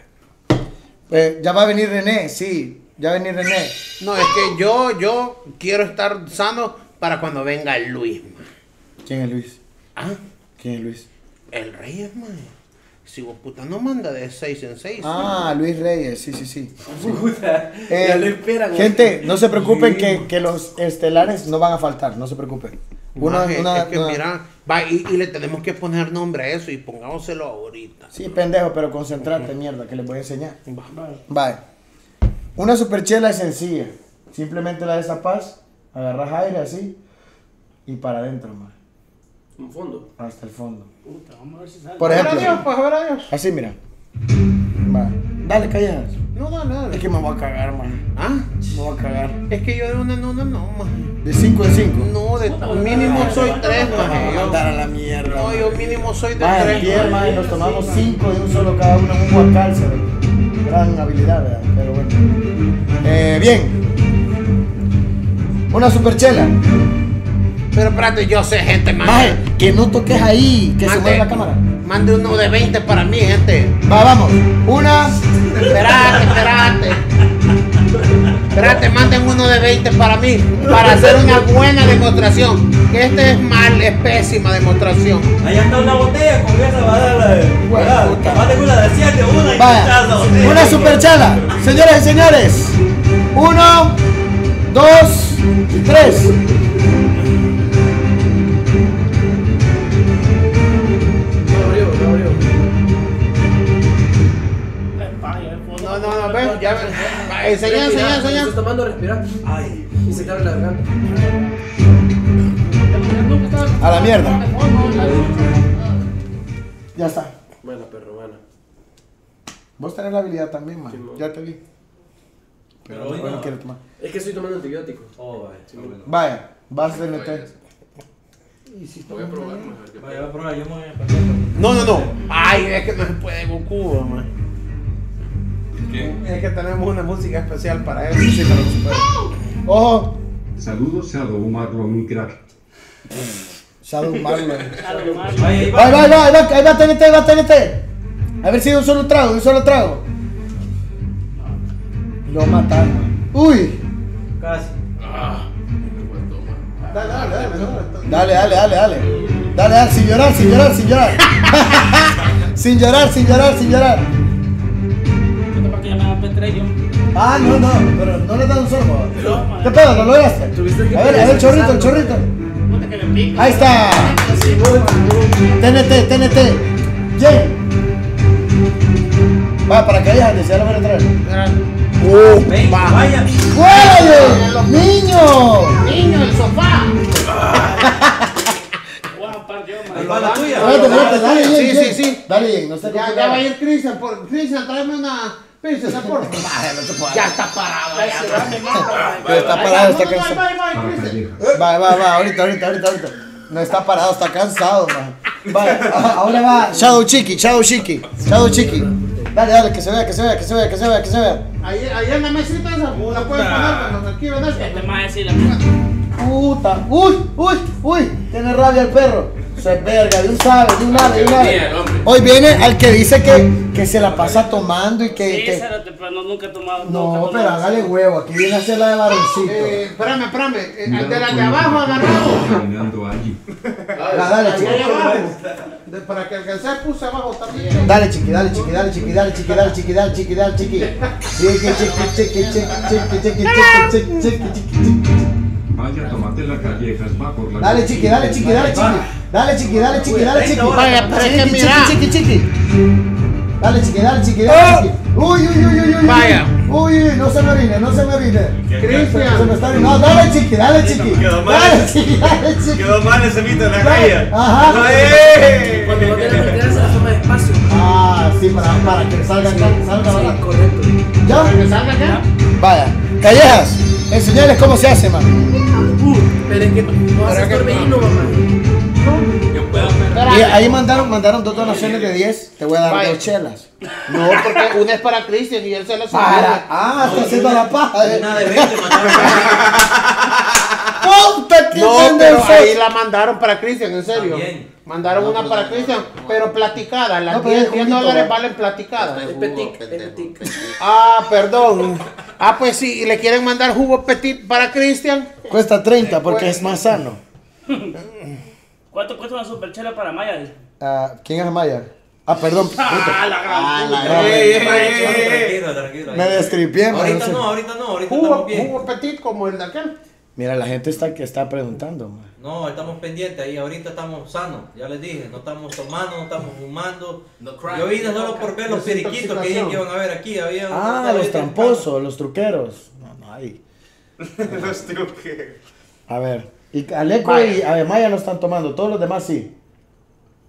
Speaker 1: Eh, ya va a venir René, sí. Ya va a venir René.
Speaker 2: No, es que yo, yo quiero estar sano para cuando venga Luis, man.
Speaker 1: ¿Quién es Luis?
Speaker 2: Ah,
Speaker 1: ¿Quién es Luis?
Speaker 2: el Reyes, man. Si vos puta no manda de seis en seis.
Speaker 1: Ah, Luis Reyes, sí, sí, sí.
Speaker 12: Puta.
Speaker 1: Eh,
Speaker 12: Ya lo esperan.
Speaker 1: gente, no se preocupen que, que los estelares no van a faltar, no se preocupen. Una,
Speaker 2: Maje,
Speaker 1: una-
Speaker 2: es que
Speaker 1: una-
Speaker 2: mira, va, y, y le tenemos que poner nombre a eso y pongámoselo ahorita.
Speaker 1: Sí, pendejo, pero concentrate, mierda, que les voy a enseñar.
Speaker 2: Va.
Speaker 1: Vaya. Una superchela es sencilla. Simplemente la destapas, agarras aire así y para adentro, man.
Speaker 12: Un fondo.
Speaker 1: Hasta el fondo.
Speaker 4: Puta, vamos a ver si sale.
Speaker 1: Por
Speaker 2: A ver a
Speaker 1: ejemplo,
Speaker 2: Dios, pues a ver a Dios.
Speaker 1: así, mira. Va. Dale, calla.
Speaker 2: No, dale, dale.
Speaker 1: Es que me voy a cagar, man.
Speaker 2: ¿Ah?
Speaker 1: Me voy a cagar.
Speaker 2: Es que yo de una en una no, man.
Speaker 1: ¿De cinco en cinco?
Speaker 2: No, de mínimo soy tres,
Speaker 1: Me van a
Speaker 2: man.
Speaker 1: mandar a la mierda.
Speaker 2: No, yo mínimo soy de
Speaker 1: Madre,
Speaker 2: tres.
Speaker 1: ayer, madre, nos tomamos cinco de un solo cada uno en un guacal, ¿sabes? Gran habilidad, ¿verdad? Pero bueno. Eh, bien. Una superchela.
Speaker 2: Pero espérate, yo sé, gente, man.
Speaker 1: Maje, que no toques ahí, que se
Speaker 2: Mande.
Speaker 1: mueve la cámara.
Speaker 2: Mande uno de veinte para mí, gente.
Speaker 1: Va, vamos. Una.
Speaker 2: Espérate, espérate. Espérate, manden uno de veinte para mí. Para hacer una buena demostración. Que este es mal, es pésima demostración.
Speaker 11: Allá está una botella, con esa va a dar la. Más de una de siete, una y
Speaker 1: Vaya.
Speaker 11: echar la botella.
Speaker 1: Una superchala. Señoras y señores. Uno, dos y tres.
Speaker 2: No, no, no, ven, ya ven. Enseña, enseña, enseña.
Speaker 3: Estás tomando, respirar.
Speaker 11: Ay.
Speaker 3: Y se te abre la garganta.
Speaker 1: A la mierda. Ya está.
Speaker 3: Bueno, perro, bueno.
Speaker 1: Vos tenés la habilidad también, man.
Speaker 3: Sí, man.
Speaker 1: Ya te vi.
Speaker 11: Pero
Speaker 1: Pero
Speaker 11: hoy
Speaker 1: no
Speaker 11: no.
Speaker 1: quiero tomar.
Speaker 3: Es que estoy tomando antibiótico.
Speaker 11: Oh, vaya. Ah, bueno.
Speaker 1: Vaya, vas a meter.
Speaker 9: Voy a probar, a ver qué
Speaker 11: Vaya, voy
Speaker 9: pasa.
Speaker 11: a probar, yo me voy a pasar.
Speaker 2: No, no, no. Ay, es que no se puede Goku, man.
Speaker 9: ¿Qué?
Speaker 2: Es que tenemos una música especial para eso. Sí, pero no se puede.
Speaker 1: Ojo.
Speaker 5: Saludos a Shadow Marlon, un crack.
Speaker 1: Shadow Marlon.
Speaker 4: Claro, mal.
Speaker 11: Vaya, ahí
Speaker 1: Va,
Speaker 11: va.
Speaker 1: va, va, ahí va, ahí va, T N T, va, T N T. A ver si de un solo trago, de un solo trago. Lo mataron. Uy.
Speaker 11: Casi.
Speaker 9: Ah, qué buen toma.
Speaker 2: Dale, dale, dale, dale.
Speaker 1: Dale, dale, dale, dale. Dale, dale, sin llorar, sin llorar, sin llorar. Sin llorar, sin llorar, sin llorar.
Speaker 4: Esto para que ya me hagan petreño.
Speaker 1: Ah, no, no, pero no le das un sorbo.
Speaker 4: No, man.
Speaker 1: ¿Qué pedo? ¿No lo oyaste?
Speaker 3: Tuviste que
Speaker 1: A ver, a ver, el chorrito, el chorrito.
Speaker 4: Puta que me pica.
Speaker 1: Ahí está. T N T, T N T. Jay. Va, para que ella ya lo van a traer.
Speaker 2: Uh,
Speaker 11: Ven,
Speaker 2: va.
Speaker 11: vaya.
Speaker 1: ¡Cuélale! ¡Niño!
Speaker 2: Niño, el sofá.
Speaker 4: Voy a jampar yo,
Speaker 11: Ahí
Speaker 4: man.
Speaker 11: va la tuya.
Speaker 1: Espérate, espérate, dale,
Speaker 2: Sí,
Speaker 1: Jay,
Speaker 2: sí,
Speaker 1: Jay.
Speaker 2: sí.
Speaker 1: Dale, Jay, no sé
Speaker 2: Ya, ya va a ir Cristian. por- Cristian, tráeme una princesa, por favor. Ya está parado.
Speaker 4: Ay,
Speaker 2: ya.
Speaker 4: se va, me mata, man.
Speaker 1: Pero está
Speaker 2: Ahí
Speaker 1: parado,
Speaker 2: va,
Speaker 1: está
Speaker 2: no, no,
Speaker 1: cansado.
Speaker 2: ahí va, ahí va,
Speaker 5: Para
Speaker 2: Cristian.
Speaker 5: callejas.
Speaker 1: Va, va, va, ahorita, ahorita, ahorita, ahorita. No está parado, está cansado, man. Va, a- ahora va Shadow Chiqui, Shadow Chiqui, Shadow Chiqui. Dale, dale, que se vea, que se vea, que se vea, que se vea, que se vea.
Speaker 2: Ahí, ahí en la mesita esa, la pueden poner cuando aquí ven
Speaker 4: Este
Speaker 2: esta.
Speaker 4: más decir la puta.
Speaker 1: Puta, uy, uy, uy, tiene rabia el perro. Se es verga, de un sabe, de un ave, de un
Speaker 9: Bien,
Speaker 1: ave.
Speaker 9: hombre.
Speaker 1: Hoy viene al que dice que, que se la pasa tomando y que.
Speaker 4: Sí,
Speaker 1: que-
Speaker 4: cérate, pero no, nunca he tomado. nunca he
Speaker 1: No,
Speaker 4: tomado
Speaker 1: pero
Speaker 4: eso.
Speaker 1: hágale huevo, aquí viene a hacer la de varoncito.
Speaker 2: Eh, espérame, espérame. eh,
Speaker 5: Cuidado
Speaker 2: De la
Speaker 5: con
Speaker 2: de
Speaker 5: lo que
Speaker 2: abajo
Speaker 5: está
Speaker 2: agarrado.
Speaker 5: caminando allí.
Speaker 1: Va, dale, chiqui.
Speaker 2: Ahí abajo. De- Para que alcance puse abajo también.
Speaker 1: Dale, chiqui, dale, chiqui, dale, chiqui, dale, chiqui, dale, chiqui, dale, chiqui, dale, chiqui. Chiqui, chiqui, chiqui, chiqui, chiqui, chiqui, chiqui, chiqui, chiqui, chiqui.
Speaker 5: Vaya, tomate la callejas, va por la.
Speaker 1: Dale, chiqui, dale, chiqui, dale, chiqui. Dale, chiqui, dale, chiqui, dale, chiqui.
Speaker 2: Vaya, pero es que
Speaker 1: Chiqui,
Speaker 2: mira.
Speaker 1: chiqui, chiqui, chiqui. Dale, chiqui, dale, chiqui, dale, chiqui. Uy, uy, uy, uy, uy.
Speaker 2: Vaya.
Speaker 1: Uy, uy, no se me orine, no se me orine. Se me
Speaker 2: Cristian.
Speaker 1: está orinando. No, dale, chiqui, dale, chiqui.
Speaker 6: Quedó mal.
Speaker 1: Dale, chiqui, dale, chiqui.
Speaker 6: Quedó mal ese mito en la
Speaker 1: Dale.
Speaker 6: calle.
Speaker 1: Ajá.
Speaker 6: ¡Eh!
Speaker 3: Cuando no tienes respirar, se la toma despacio.
Speaker 1: Ah, sí, para, para que salga, salga,
Speaker 3: Sí,
Speaker 1: ¿verdad?
Speaker 3: correcto.
Speaker 1: ¿Ya?
Speaker 2: Para que salga ya.
Speaker 1: Vaya. Callejas, enseñales cómo se hace, man.
Speaker 3: Pero es que no haces torbellino, mamá.
Speaker 11: Yo puedo, pero.
Speaker 1: Y ahí mandaron, mandaron dos donaciones de diez. Te voy a dar
Speaker 2: Vaya.
Speaker 1: dos chelas.
Speaker 2: No, porque una es para Cristian y él se la
Speaker 1: Para. Ah, está haciendo la paja. eh.
Speaker 11: Una de veinte, mandaron.
Speaker 1: ¡Puta que
Speaker 2: No,
Speaker 1: pendejo!
Speaker 2: pero ahí la mandaron para Cristian, en serio.
Speaker 11: También.
Speaker 2: Mandaron
Speaker 3: No,
Speaker 2: una
Speaker 3: pues,
Speaker 2: para
Speaker 3: no,
Speaker 2: Cristian,
Speaker 3: no.
Speaker 2: pero platicada. Las
Speaker 1: No, pero es
Speaker 2: diez
Speaker 1: juguito,
Speaker 2: dólares
Speaker 1: ¿verdad?
Speaker 2: valen platicadas.
Speaker 3: Es petit, es petit.
Speaker 2: Ah, perdón. Ah, pues sí, y le quieren mandar jugo petit para Cristian.
Speaker 1: Cuesta treinta porque es más sano.
Speaker 4: ¿Cuánto cuesta una superchela para Maya?
Speaker 1: Ah, ¿quién es Maya? Ah, perdón. puta.
Speaker 4: Ah, la gran
Speaker 7: Ah, la
Speaker 4: puta.
Speaker 2: Ey, ey, ey, ey.
Speaker 11: Tranquilo, tranquilo.
Speaker 1: Me describié, man,
Speaker 11: Ahorita
Speaker 1: no sé.
Speaker 11: no, ahorita no, ahorita
Speaker 2: Jugo,
Speaker 11: estamos bien.
Speaker 2: jugo petit como el de aquel.
Speaker 1: Mira, la gente está que está preguntando, man.
Speaker 11: No, estamos pendientes ahí, ahorita estamos sanos, ya les dije, no estamos tomando, no estamos fumando.
Speaker 9: No crack.
Speaker 11: Yo vine solo por ver los periquitos que dicen que iban a ver aquí, había
Speaker 1: Ah,
Speaker 11: había-
Speaker 1: los tramposos, los truqueros. No, no hay.
Speaker 6: Los truques.
Speaker 1: A ver. Y Aleco
Speaker 2: Vaya.
Speaker 1: y Ave Maya no están tomando, todos los demás sí.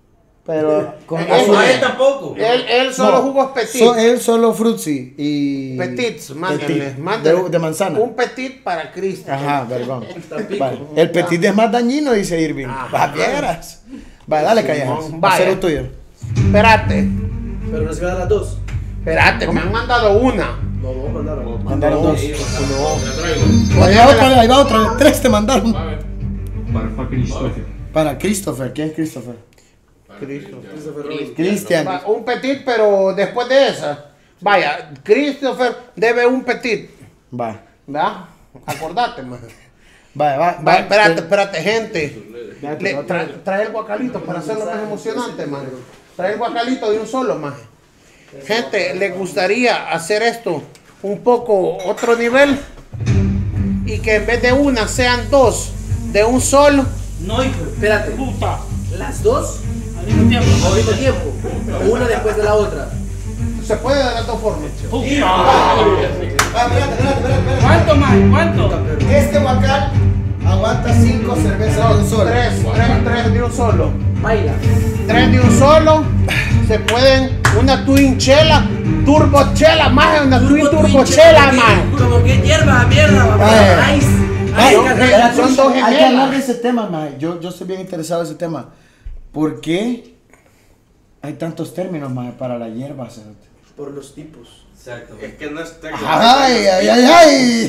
Speaker 1: Pero con
Speaker 11: A
Speaker 1: azul.
Speaker 11: él tampoco.
Speaker 2: Él, él solo
Speaker 1: No,
Speaker 2: jugos petit.
Speaker 1: So- él solo Fruitsy y.
Speaker 2: Petits, mándenle,
Speaker 1: Petit,
Speaker 2: mándenle.
Speaker 1: De, de manzana.
Speaker 2: Un petit para Cristo.
Speaker 1: Ajá, perdón. Vale. El petit es más dañino, dice Irving. Va, vieras. Vale, dale, Callejas. Va a
Speaker 2: Vaya.
Speaker 1: ser lo tuyo.
Speaker 2: Espérate,
Speaker 12: Pero nos iban a dar las dos.
Speaker 2: espérate, me han mandado una.
Speaker 12: No, vamos a mandar a dos.
Speaker 1: Mandaron dos.
Speaker 9: La traigo.
Speaker 1: Ahí va otra, ahí va otra. Tres te mandaron.
Speaker 9: A ver.
Speaker 5: Para Christopher.
Speaker 1: Para Christopher. ¿Quién es Christopher?
Speaker 2: Cristo.
Speaker 12: Christopher Robin.
Speaker 1: Cristian.
Speaker 2: Va, un petit, pero después de esa. Vaya, Christopher debe un petit.
Speaker 1: Va.
Speaker 2: ¿Verdad? Acordate, man.
Speaker 1: Va, va,
Speaker 2: Va, espérate, espérate, gente.
Speaker 1: Ya te
Speaker 2: Le-
Speaker 1: va otra
Speaker 2: tra- trae el guacalito para hacerlo más emocionante, man. Trae el guacalito de un solo, man. Gente, ¿le gustaría hacer esto un poco otro nivel? Y que en vez de una sean dos de un solo.
Speaker 12: No, hijo. Espérate.
Speaker 4: Puta.
Speaker 12: Las dos
Speaker 4: Al mismo tiempo.
Speaker 12: al mismo tiempo. O una después de la otra.
Speaker 2: Se puede de las dos formas.
Speaker 4: Puta.
Speaker 1: Ah, espérate, espérate, espérate, espérate.
Speaker 4: ¿Cuánto más? ¿Cuánto?
Speaker 1: Este guacal aguanta cinco cervezas de un solo.
Speaker 2: Tres, tres, tres de un solo.
Speaker 12: Baila.
Speaker 2: Tres de un solo. Se pueden una twin chela, turbo chela, más una twin turbo chela, más.
Speaker 12: Como que hierba, mierda,
Speaker 1: Ay.
Speaker 12: Ice.
Speaker 1: Ay,
Speaker 2: Son-
Speaker 1: espérate,
Speaker 2: son dos
Speaker 1: hay que
Speaker 2: gemelas.
Speaker 1: hablar de ese tema, mae. Yo, yo estoy bien interesado en ese tema. ¿Por qué hay tantos términos, mae, para la hierba? cerote?
Speaker 12: Por los tipos.
Speaker 11: Exacto.
Speaker 6: Es que no está.
Speaker 1: ¡Ay, ay, ay, ay!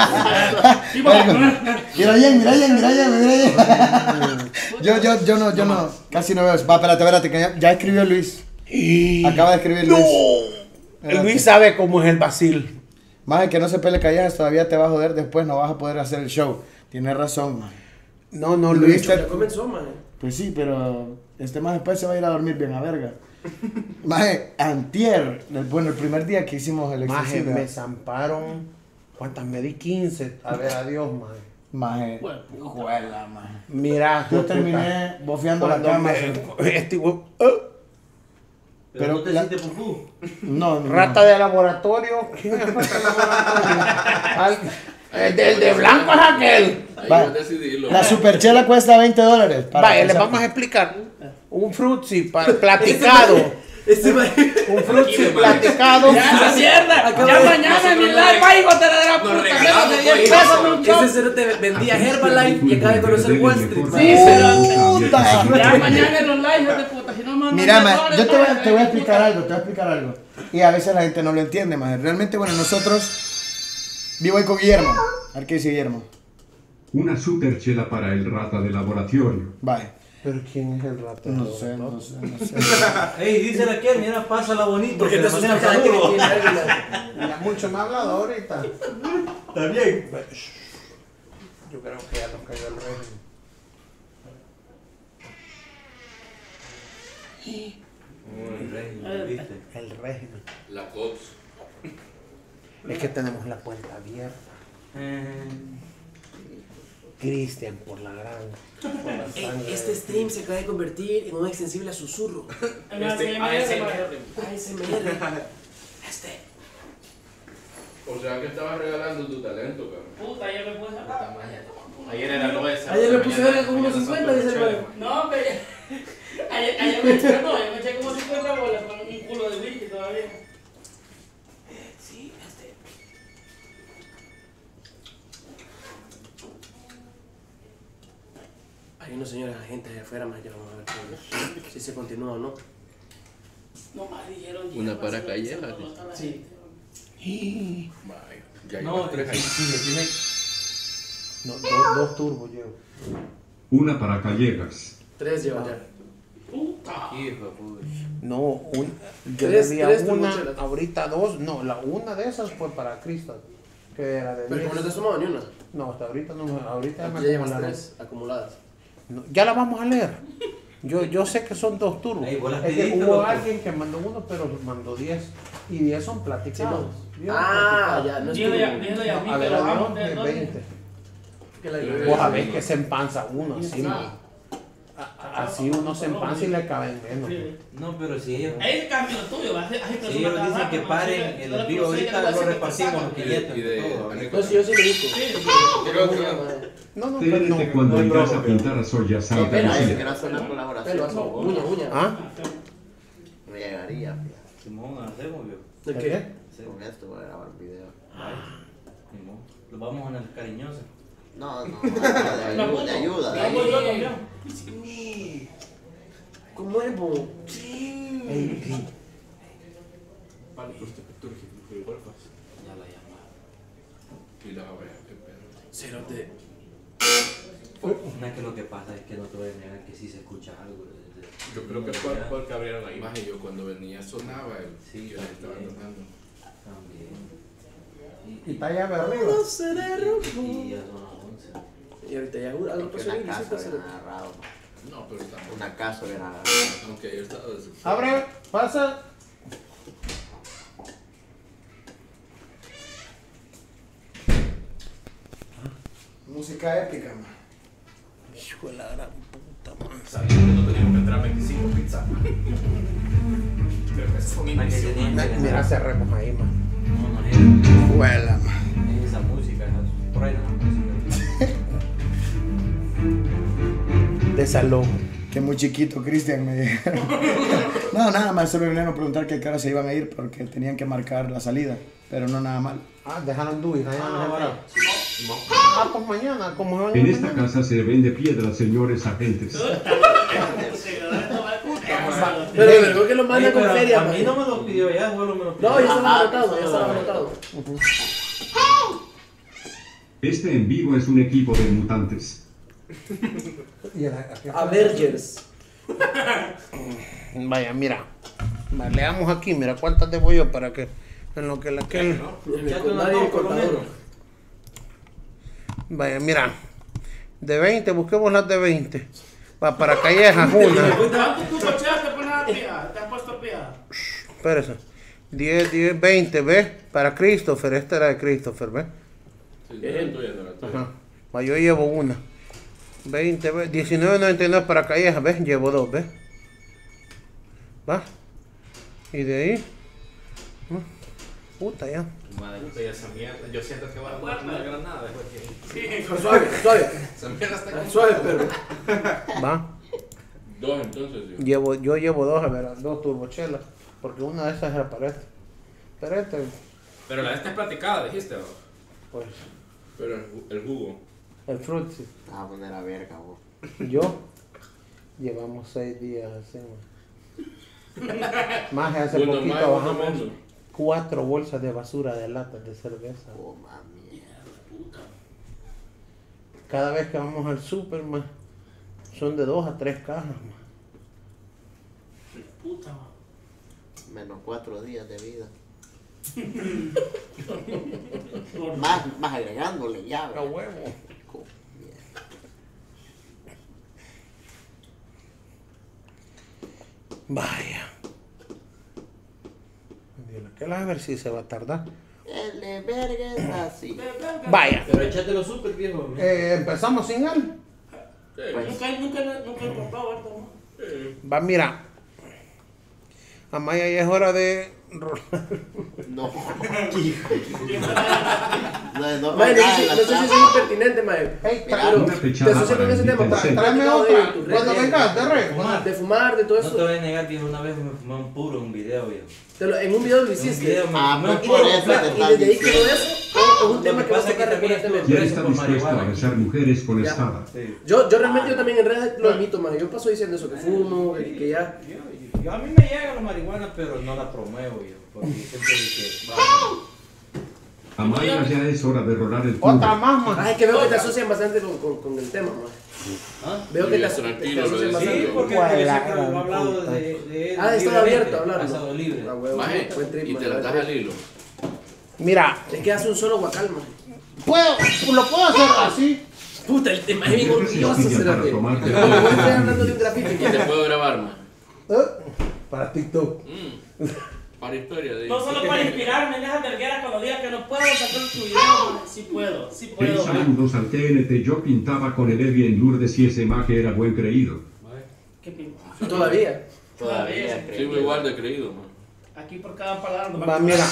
Speaker 1: Mira bien, mira bien, mira bien, mira bien. Yo, yo, yo no, yo no, casi no veo eso. Va, espérate, espérate, que ya, ya escribió Luis. Acaba de escribir Luis.
Speaker 2: El Luis sabe cómo es el Basil.
Speaker 1: Más que no se pele Callejas, todavía te va a joder después, no vas a poder hacer el show. Tienes razón, man.
Speaker 2: No, no,
Speaker 1: Luis,
Speaker 2: Luis.
Speaker 1: te-
Speaker 12: Ya comenzó, man.
Speaker 1: Pues sí, pero este más después se va a ir a dormir bien a verga. Maje, antier, el- bueno, el primer día que hicimos el
Speaker 2: Maje,
Speaker 1: excesivo.
Speaker 2: me zamparon. ¿Cuántas me di? quince. A ver, adiós, maje.
Speaker 1: Maje, juela, maje.
Speaker 2: Mira,
Speaker 1: Yo
Speaker 2: puta.
Speaker 1: terminé bofeando la
Speaker 2: Cuando
Speaker 1: cama.
Speaker 2: me-
Speaker 1: cerote.
Speaker 2: este hue- ¡Oh!
Speaker 11: Pero
Speaker 1: Pero
Speaker 11: no te
Speaker 1: la-
Speaker 11: hiciste pupú.
Speaker 1: No, no.
Speaker 2: Rata de laboratorio. ¿Quién es rata de laboratorio? Ay, el de, el de blanco es aquel.
Speaker 9: Ahí
Speaker 1: Va.
Speaker 9: vos decidilo.
Speaker 1: La superchela cuesta veinte dólares. para
Speaker 2: Vaya,
Speaker 1: que
Speaker 2: les
Speaker 1: sepan.
Speaker 2: vamos a explicar. Un frutzi pa- platicado.
Speaker 12: Este man.
Speaker 2: Un frutzi platicado.
Speaker 4: Ya, esa mierda.
Speaker 12: Acaba
Speaker 4: Ya
Speaker 12: de-
Speaker 4: mañana mi live, va, hijo de la gran puta. Menos de diez pesos en un show.
Speaker 12: Ese cero te vendía Herbalife y acaba de conocer Wall Street. man.
Speaker 4: Sí, pero-
Speaker 1: Puta.
Speaker 4: Ya mañana en los live, hijo de puta. Si no mandan
Speaker 1: Mira,
Speaker 4: diez
Speaker 1: ma,
Speaker 4: dólares,
Speaker 1: yo te voy, a-
Speaker 4: man,
Speaker 1: te voy a explicar algo, te voy a explicar algo. Y a veces la gente no lo entiende, más. Realmente, bueno, nosotros. Vivo ahí con Guillermo. A ver qué dice Guillermo.
Speaker 5: Una superchela para el rata de laboratorio.
Speaker 1: Vale.
Speaker 2: Pero ¿quién es el rata?
Speaker 1: No sé, no sé, no sé.
Speaker 11: Ey, dísele a aquel, mira, pásala bonito.
Speaker 12: Porque
Speaker 11: que
Speaker 12: te
Speaker 11: le
Speaker 12: asustas
Speaker 11: mandé
Speaker 12: cada
Speaker 11: un
Speaker 12: que
Speaker 11: saludo.
Speaker 12: tiene alguien.
Speaker 2: Ya mucho me ha hablado ahorita.
Speaker 11: Está bien.
Speaker 2: Yo creo que ya nos cayó el régimen.
Speaker 11: El régimen, ¿viste?
Speaker 2: El régimen.
Speaker 9: La COPS.
Speaker 2: Es que tenemos la puerta abierta.
Speaker 11: Eh,
Speaker 2: Cristian, por la gran. Por la
Speaker 12: Ey,
Speaker 2: sangre.
Speaker 12: Este stream se acaba de convertir en un extensible a susurro.
Speaker 4: En
Speaker 12: Este,
Speaker 4: A S M R,
Speaker 12: A S M R. Este.
Speaker 9: O sea que estabas regalando tu talento, cabrón.
Speaker 4: Puta, ya me puse a...
Speaker 10: Ayer era nueve.
Speaker 12: Ayer me puse verga como unos cincuenta, dice el man.
Speaker 4: No, pero... Ayer, ayer me eché, no, ayer me eché como cincuenta bolas con un culo de whisky todavía.
Speaker 12: Sí, este. Hay unos señores agentes de afuera, más ya vamos a ver cómo- si se continúa o no.
Speaker 4: No más dijeron...
Speaker 9: Una
Speaker 4: hierba,
Speaker 9: para
Speaker 4: se lo-
Speaker 9: callejas,
Speaker 4: se lo
Speaker 9: sí.
Speaker 4: nota la
Speaker 12: Sí.
Speaker 4: gente.
Speaker 9: Vaya, ya
Speaker 11: no,
Speaker 9: llevas tres ahí.
Speaker 11: sí, sí, tiene.
Speaker 2: No, dos, dos turbos llevo.
Speaker 5: Una para Callejas.
Speaker 12: Tres llevan ya.
Speaker 4: Puta.
Speaker 11: Hijo de puta.
Speaker 2: No, un, yo
Speaker 12: Tres-
Speaker 2: le di a
Speaker 12: tres
Speaker 2: una,
Speaker 12: turbochelas.
Speaker 2: ahorita dos. No, la una de esas fue para Cristo. Que era de
Speaker 12: Pero
Speaker 2: diez.
Speaker 12: como no te has tomado ni una.
Speaker 2: No, hasta ahorita no me. Ahorita
Speaker 12: Ya
Speaker 2: me
Speaker 12: llevas
Speaker 2: acumularon.
Speaker 12: tres acumuladas.
Speaker 2: No, ya la vamos a leer. Yo, yo sé que son dos turbos.
Speaker 11: Ey, vos las
Speaker 2: Es que
Speaker 11: pediste,
Speaker 2: hubo
Speaker 11: loco.
Speaker 2: alguien que mandó uno, pero mandó diez. Y diez son platicados. Bien
Speaker 12: Ah,
Speaker 2: platicados.
Speaker 12: ya, no es
Speaker 4: Dígale ya,
Speaker 12: tu-
Speaker 4: dígale ya a mí
Speaker 2: A
Speaker 4: que
Speaker 2: ver,
Speaker 4: lo
Speaker 2: a
Speaker 4: vamos
Speaker 2: ver,
Speaker 4: de
Speaker 2: veinte.
Speaker 12: que la-
Speaker 2: Vos sabés que se empanza uno así, man. Ah, ah, así uno se empanza y le caben menos.
Speaker 4: Sí.
Speaker 8: No, pero si ellos...
Speaker 4: Ahí el cambio tuyo, vas a hacer
Speaker 8: Si ellos dicen que paren el envío ahorita, lo repartimos los quinientos.
Speaker 3: No, si yo sí lo digo.
Speaker 2: No, no,
Speaker 5: T
Speaker 2: pero
Speaker 5: N
Speaker 2: no.
Speaker 5: T cuando
Speaker 2: no hay
Speaker 5: irás a
Speaker 2: broma,
Speaker 5: pintar a Soya
Speaker 7: No,
Speaker 5: Santa
Speaker 7: pero
Speaker 5: Lucía.
Speaker 7: si quiero hacer una colaboración
Speaker 3: Pero,
Speaker 7: con vos,
Speaker 3: uña, uña.
Speaker 2: ¿Ah?
Speaker 7: me llegaría, fíjate.
Speaker 8: Simón, hacemos, yo.
Speaker 3: ¿De
Speaker 2: ¿De
Speaker 3: qué?
Speaker 2: qué?
Speaker 7: Con esto voy a grabar un video.
Speaker 8: Simón. Lo vamos a las cariñosas.
Speaker 7: No, no, de ayuda, de ayuda. De
Speaker 4: Hago yo
Speaker 7: ayuda.
Speaker 4: también.
Speaker 3: ¿Cómo es, bo?
Speaker 8: Ya la llamaron.
Speaker 9: Y la voy a qué pedo.
Speaker 3: Cerote.
Speaker 8: No es que lo que pasa es que no te voy a negar que sí se escucha algo.
Speaker 9: Yo creo que fue porque abrieron la imagen. Yo cuando venía sonaba el
Speaker 8: Sí,
Speaker 9: yo la estaba
Speaker 8: también.
Speaker 9: tocando.
Speaker 8: También.
Speaker 2: Y está llave arriba.
Speaker 3: No se derrumbó.
Speaker 8: Y ya son las once.
Speaker 3: Y ahorita ya algo
Speaker 7: Porque
Speaker 3: pasó
Speaker 7: una
Speaker 3: en
Speaker 7: casa
Speaker 3: visita,
Speaker 7: hubiera
Speaker 3: cerote.
Speaker 7: agarrado.
Speaker 9: No, pero tampoco.
Speaker 7: Una casa hubiera agarrado.
Speaker 9: Aunque yo estaba desde-
Speaker 2: Abre, pasa. Música épica, man. Hijo de la gran puta, man.
Speaker 9: Sabiendo que no teníamos que entrar a veinticinco pizzas. Creo que eso fue mi
Speaker 8: Más que
Speaker 9: misión.
Speaker 8: tenía que
Speaker 2: Mira, cerremos ahí, man.
Speaker 8: No, no es.
Speaker 2: Huela, man.
Speaker 8: Es esa música, es truena la música.
Speaker 2: De salón. Que muy chiquito, Cristian, me dijeron. No, nada más, solo vinieron a preguntar que a qué hora se iban a ir porque tenían que marcar la salida, pero no nada mal. Ah, dejaron dudas, ahí
Speaker 8: Ah,
Speaker 2: no
Speaker 8: vale.
Speaker 2: Ah, pues mañana, como se van a
Speaker 5: En
Speaker 2: ir
Speaker 5: esta
Speaker 2: mañana.
Speaker 5: casa se vende piedras, señores agentes.
Speaker 3: Pero, pero creo que lo manda
Speaker 8: Oye,
Speaker 3: con
Speaker 8: pero
Speaker 3: feria,
Speaker 8: a mí
Speaker 3: man.
Speaker 8: no me lo pidió ya, solo me lo pidió.
Speaker 3: No, ya estaba
Speaker 7: Ah,
Speaker 3: anotado, ya
Speaker 7: eso
Speaker 3: estaba
Speaker 7: no.
Speaker 3: anotado.
Speaker 5: Este en vivo es un equipo de mutantes.
Speaker 2: Y el- aquí está.
Speaker 3: Avengers.
Speaker 2: Vaya, mira. Va, leamos aquí, mira cuántas debo yo para que en lo que la que
Speaker 3: En el
Speaker 8: Ya tú no
Speaker 3: nadie
Speaker 8: no, por lo
Speaker 3: contador.
Speaker 8: menos.
Speaker 2: Vaya, mira. De veinte, busquemos las de veinte. Va para Callejas, una.
Speaker 4: ¿Cuánto tú cocheas te pones a pía? ¿Te has puesto a pía?
Speaker 2: Espérese. diez, diez, veinte, ¿ves? Para Christopher, esta era de Christopher, ¿ves?
Speaker 9: Sí, no era tuya, no era tuya.
Speaker 2: Ajá. Va, yo llevo una. veinte, ¿ves? diecinueve noventa y nueve para Callejas, ¿ves? Llevo dos, ¿ves? Va. Y de ahí. ¿no? Puta, ya.
Speaker 10: Madre mía, esa mierda. Yo siento que va a dar una granada después que.
Speaker 3: Suave, suave.
Speaker 10: Esa mierda está como.
Speaker 3: Suave, pero.
Speaker 2: Va.
Speaker 9: Dos entonces, yo.
Speaker 2: Llevo, yo llevo dos, a ver, dos turbochelas. Porque una de esas era para este. Pero este,
Speaker 10: Pero la de esta es platicada, dijiste, ¿no?
Speaker 2: pues,
Speaker 9: Pero el, ju- el jugo.
Speaker 2: el Fruitsy.
Speaker 7: Te vas a poner a verga, vos.
Speaker 2: Yo, llevamos seis días así, man. Más hace
Speaker 9: Uno
Speaker 2: poquito
Speaker 9: más, uno
Speaker 2: bajamos
Speaker 9: menos.
Speaker 2: cuatro bolsas de basura de latas de cerveza.
Speaker 7: Oh, mami.
Speaker 2: Cada vez que vamos al super, man, son de dos a tres cajas, man.
Speaker 4: Puta, man.
Speaker 7: Menos cuatro días de vida. más, más agregándole ya,
Speaker 2: A
Speaker 7: ¿verdad?
Speaker 2: huevo.
Speaker 7: Co-
Speaker 2: Vaya. Que a ver si se va a tardar.
Speaker 7: El de verga es así.
Speaker 2: Vaya.
Speaker 8: Pero échatelo súper viejo.
Speaker 2: Eh, Empezamos sin él.
Speaker 7: Pues,
Speaker 4: Nunca, nunca, nunca he comprado ahorita, ¿no?
Speaker 2: Va, mira. Amaya, ya es hora de rolar.
Speaker 7: no. no, no,
Speaker 3: Mae, no sé
Speaker 7: nada
Speaker 3: si
Speaker 7: en la
Speaker 3: no sé si
Speaker 7: trampa.
Speaker 3: soy impertinente, mae.
Speaker 2: Hey,
Speaker 7: Mira,
Speaker 2: tra-
Speaker 5: Una
Speaker 3: Te
Speaker 5: fechada
Speaker 3: asocio con
Speaker 5: para
Speaker 3: ese tema,
Speaker 5: el
Speaker 3: para-
Speaker 5: set.
Speaker 2: tráeme
Speaker 3: Todo
Speaker 2: otra.
Speaker 3: de tu red,
Speaker 2: Cuando
Speaker 3: de-
Speaker 2: vengas, de re.
Speaker 3: De fumar, de todo
Speaker 8: No
Speaker 3: eso.
Speaker 8: te voy a negar, viejo, una vez me fumé un puro en un video, viejo.
Speaker 3: Te lo- en un video lo
Speaker 8: En un
Speaker 3: hiciste.
Speaker 8: video me
Speaker 7: Ah,
Speaker 8: fumé
Speaker 7: pues
Speaker 8: un
Speaker 3: Y
Speaker 7: por
Speaker 8: puro.
Speaker 3: de-
Speaker 7: eso te
Speaker 3: y
Speaker 7: están
Speaker 3: desde ahí quedó
Speaker 7: diciendo.
Speaker 3: eso. Es un
Speaker 8: Lo
Speaker 3: tema
Speaker 8: que
Speaker 3: que vas a
Speaker 8: pasa es que
Speaker 3: tocar
Speaker 8: también
Speaker 3: recurrentemente.
Speaker 5: ¿Quién está
Speaker 8: Por
Speaker 5: dispuesto a
Speaker 8: marihuana.
Speaker 5: besar mujeres con
Speaker 3: Ya.
Speaker 5: espada?
Speaker 8: Sí.
Speaker 3: Yo, yo realmente yo también en redes lo admito, man. Yo paso diciendo eso, que fumo, que, que ya.
Speaker 8: Yo, yo- a mí me llega la marihuana, pero no la promuevo yo. Porque siempre dije, va.
Speaker 5: Amaya, ya es hora de rolar el
Speaker 2: Otra
Speaker 5: tubo.
Speaker 2: más, man.
Speaker 3: Ah, es que veo que te asocian bastante con, con, con el tema, man.
Speaker 8: ¿Ah?
Speaker 3: Veo que te,
Speaker 9: Ya,
Speaker 3: te, te
Speaker 9: tranquilo,
Speaker 3: asocian
Speaker 9: lo
Speaker 8: Sí,
Speaker 3: bastante.
Speaker 8: porque
Speaker 2: Guay,
Speaker 8: yo
Speaker 2: la
Speaker 8: siempre lo he
Speaker 2: gran
Speaker 8: hablado
Speaker 2: puta.
Speaker 8: de, de él.
Speaker 3: Ah, estaba abierto a hablar.
Speaker 8: Pasado libre.
Speaker 3: Ah, huevo,
Speaker 9: Maje,
Speaker 3: buen trip,
Speaker 9: y
Speaker 3: man,
Speaker 9: te la
Speaker 3: buen
Speaker 9: das
Speaker 3: trip.
Speaker 9: al hilo.
Speaker 2: Mira,
Speaker 3: Es que hace un solo guacal, man.
Speaker 2: puedo, lo puedo hacer así.
Speaker 3: Puta, el tema es bien
Speaker 5: Otros se
Speaker 3: orgulloso,
Speaker 5: estudian
Speaker 3: será
Speaker 5: para
Speaker 3: que.
Speaker 5: tomarte
Speaker 3: Como voy a estar
Speaker 5: fotos.
Speaker 3: hablando de un grafito.
Speaker 9: Y te puedo grabar, man.
Speaker 2: ¿Eh? Para TikTok.
Speaker 9: Mm. Para historia de
Speaker 4: No solo para inspirarme en esas vergueras cuando digas que no puedo sacar tu video, man. Sí puedo, sí
Speaker 5: Hey,
Speaker 4: puedo, man.
Speaker 5: saludos al T N T. Yo pintaba con el Evi en Lourdes y ese maje era buen creído.
Speaker 4: ¿Qué pico?
Speaker 3: Todavía.
Speaker 9: Todavía. Sigo igual de creído, man.
Speaker 4: Aquí por cada palabra.
Speaker 2: Va, mira.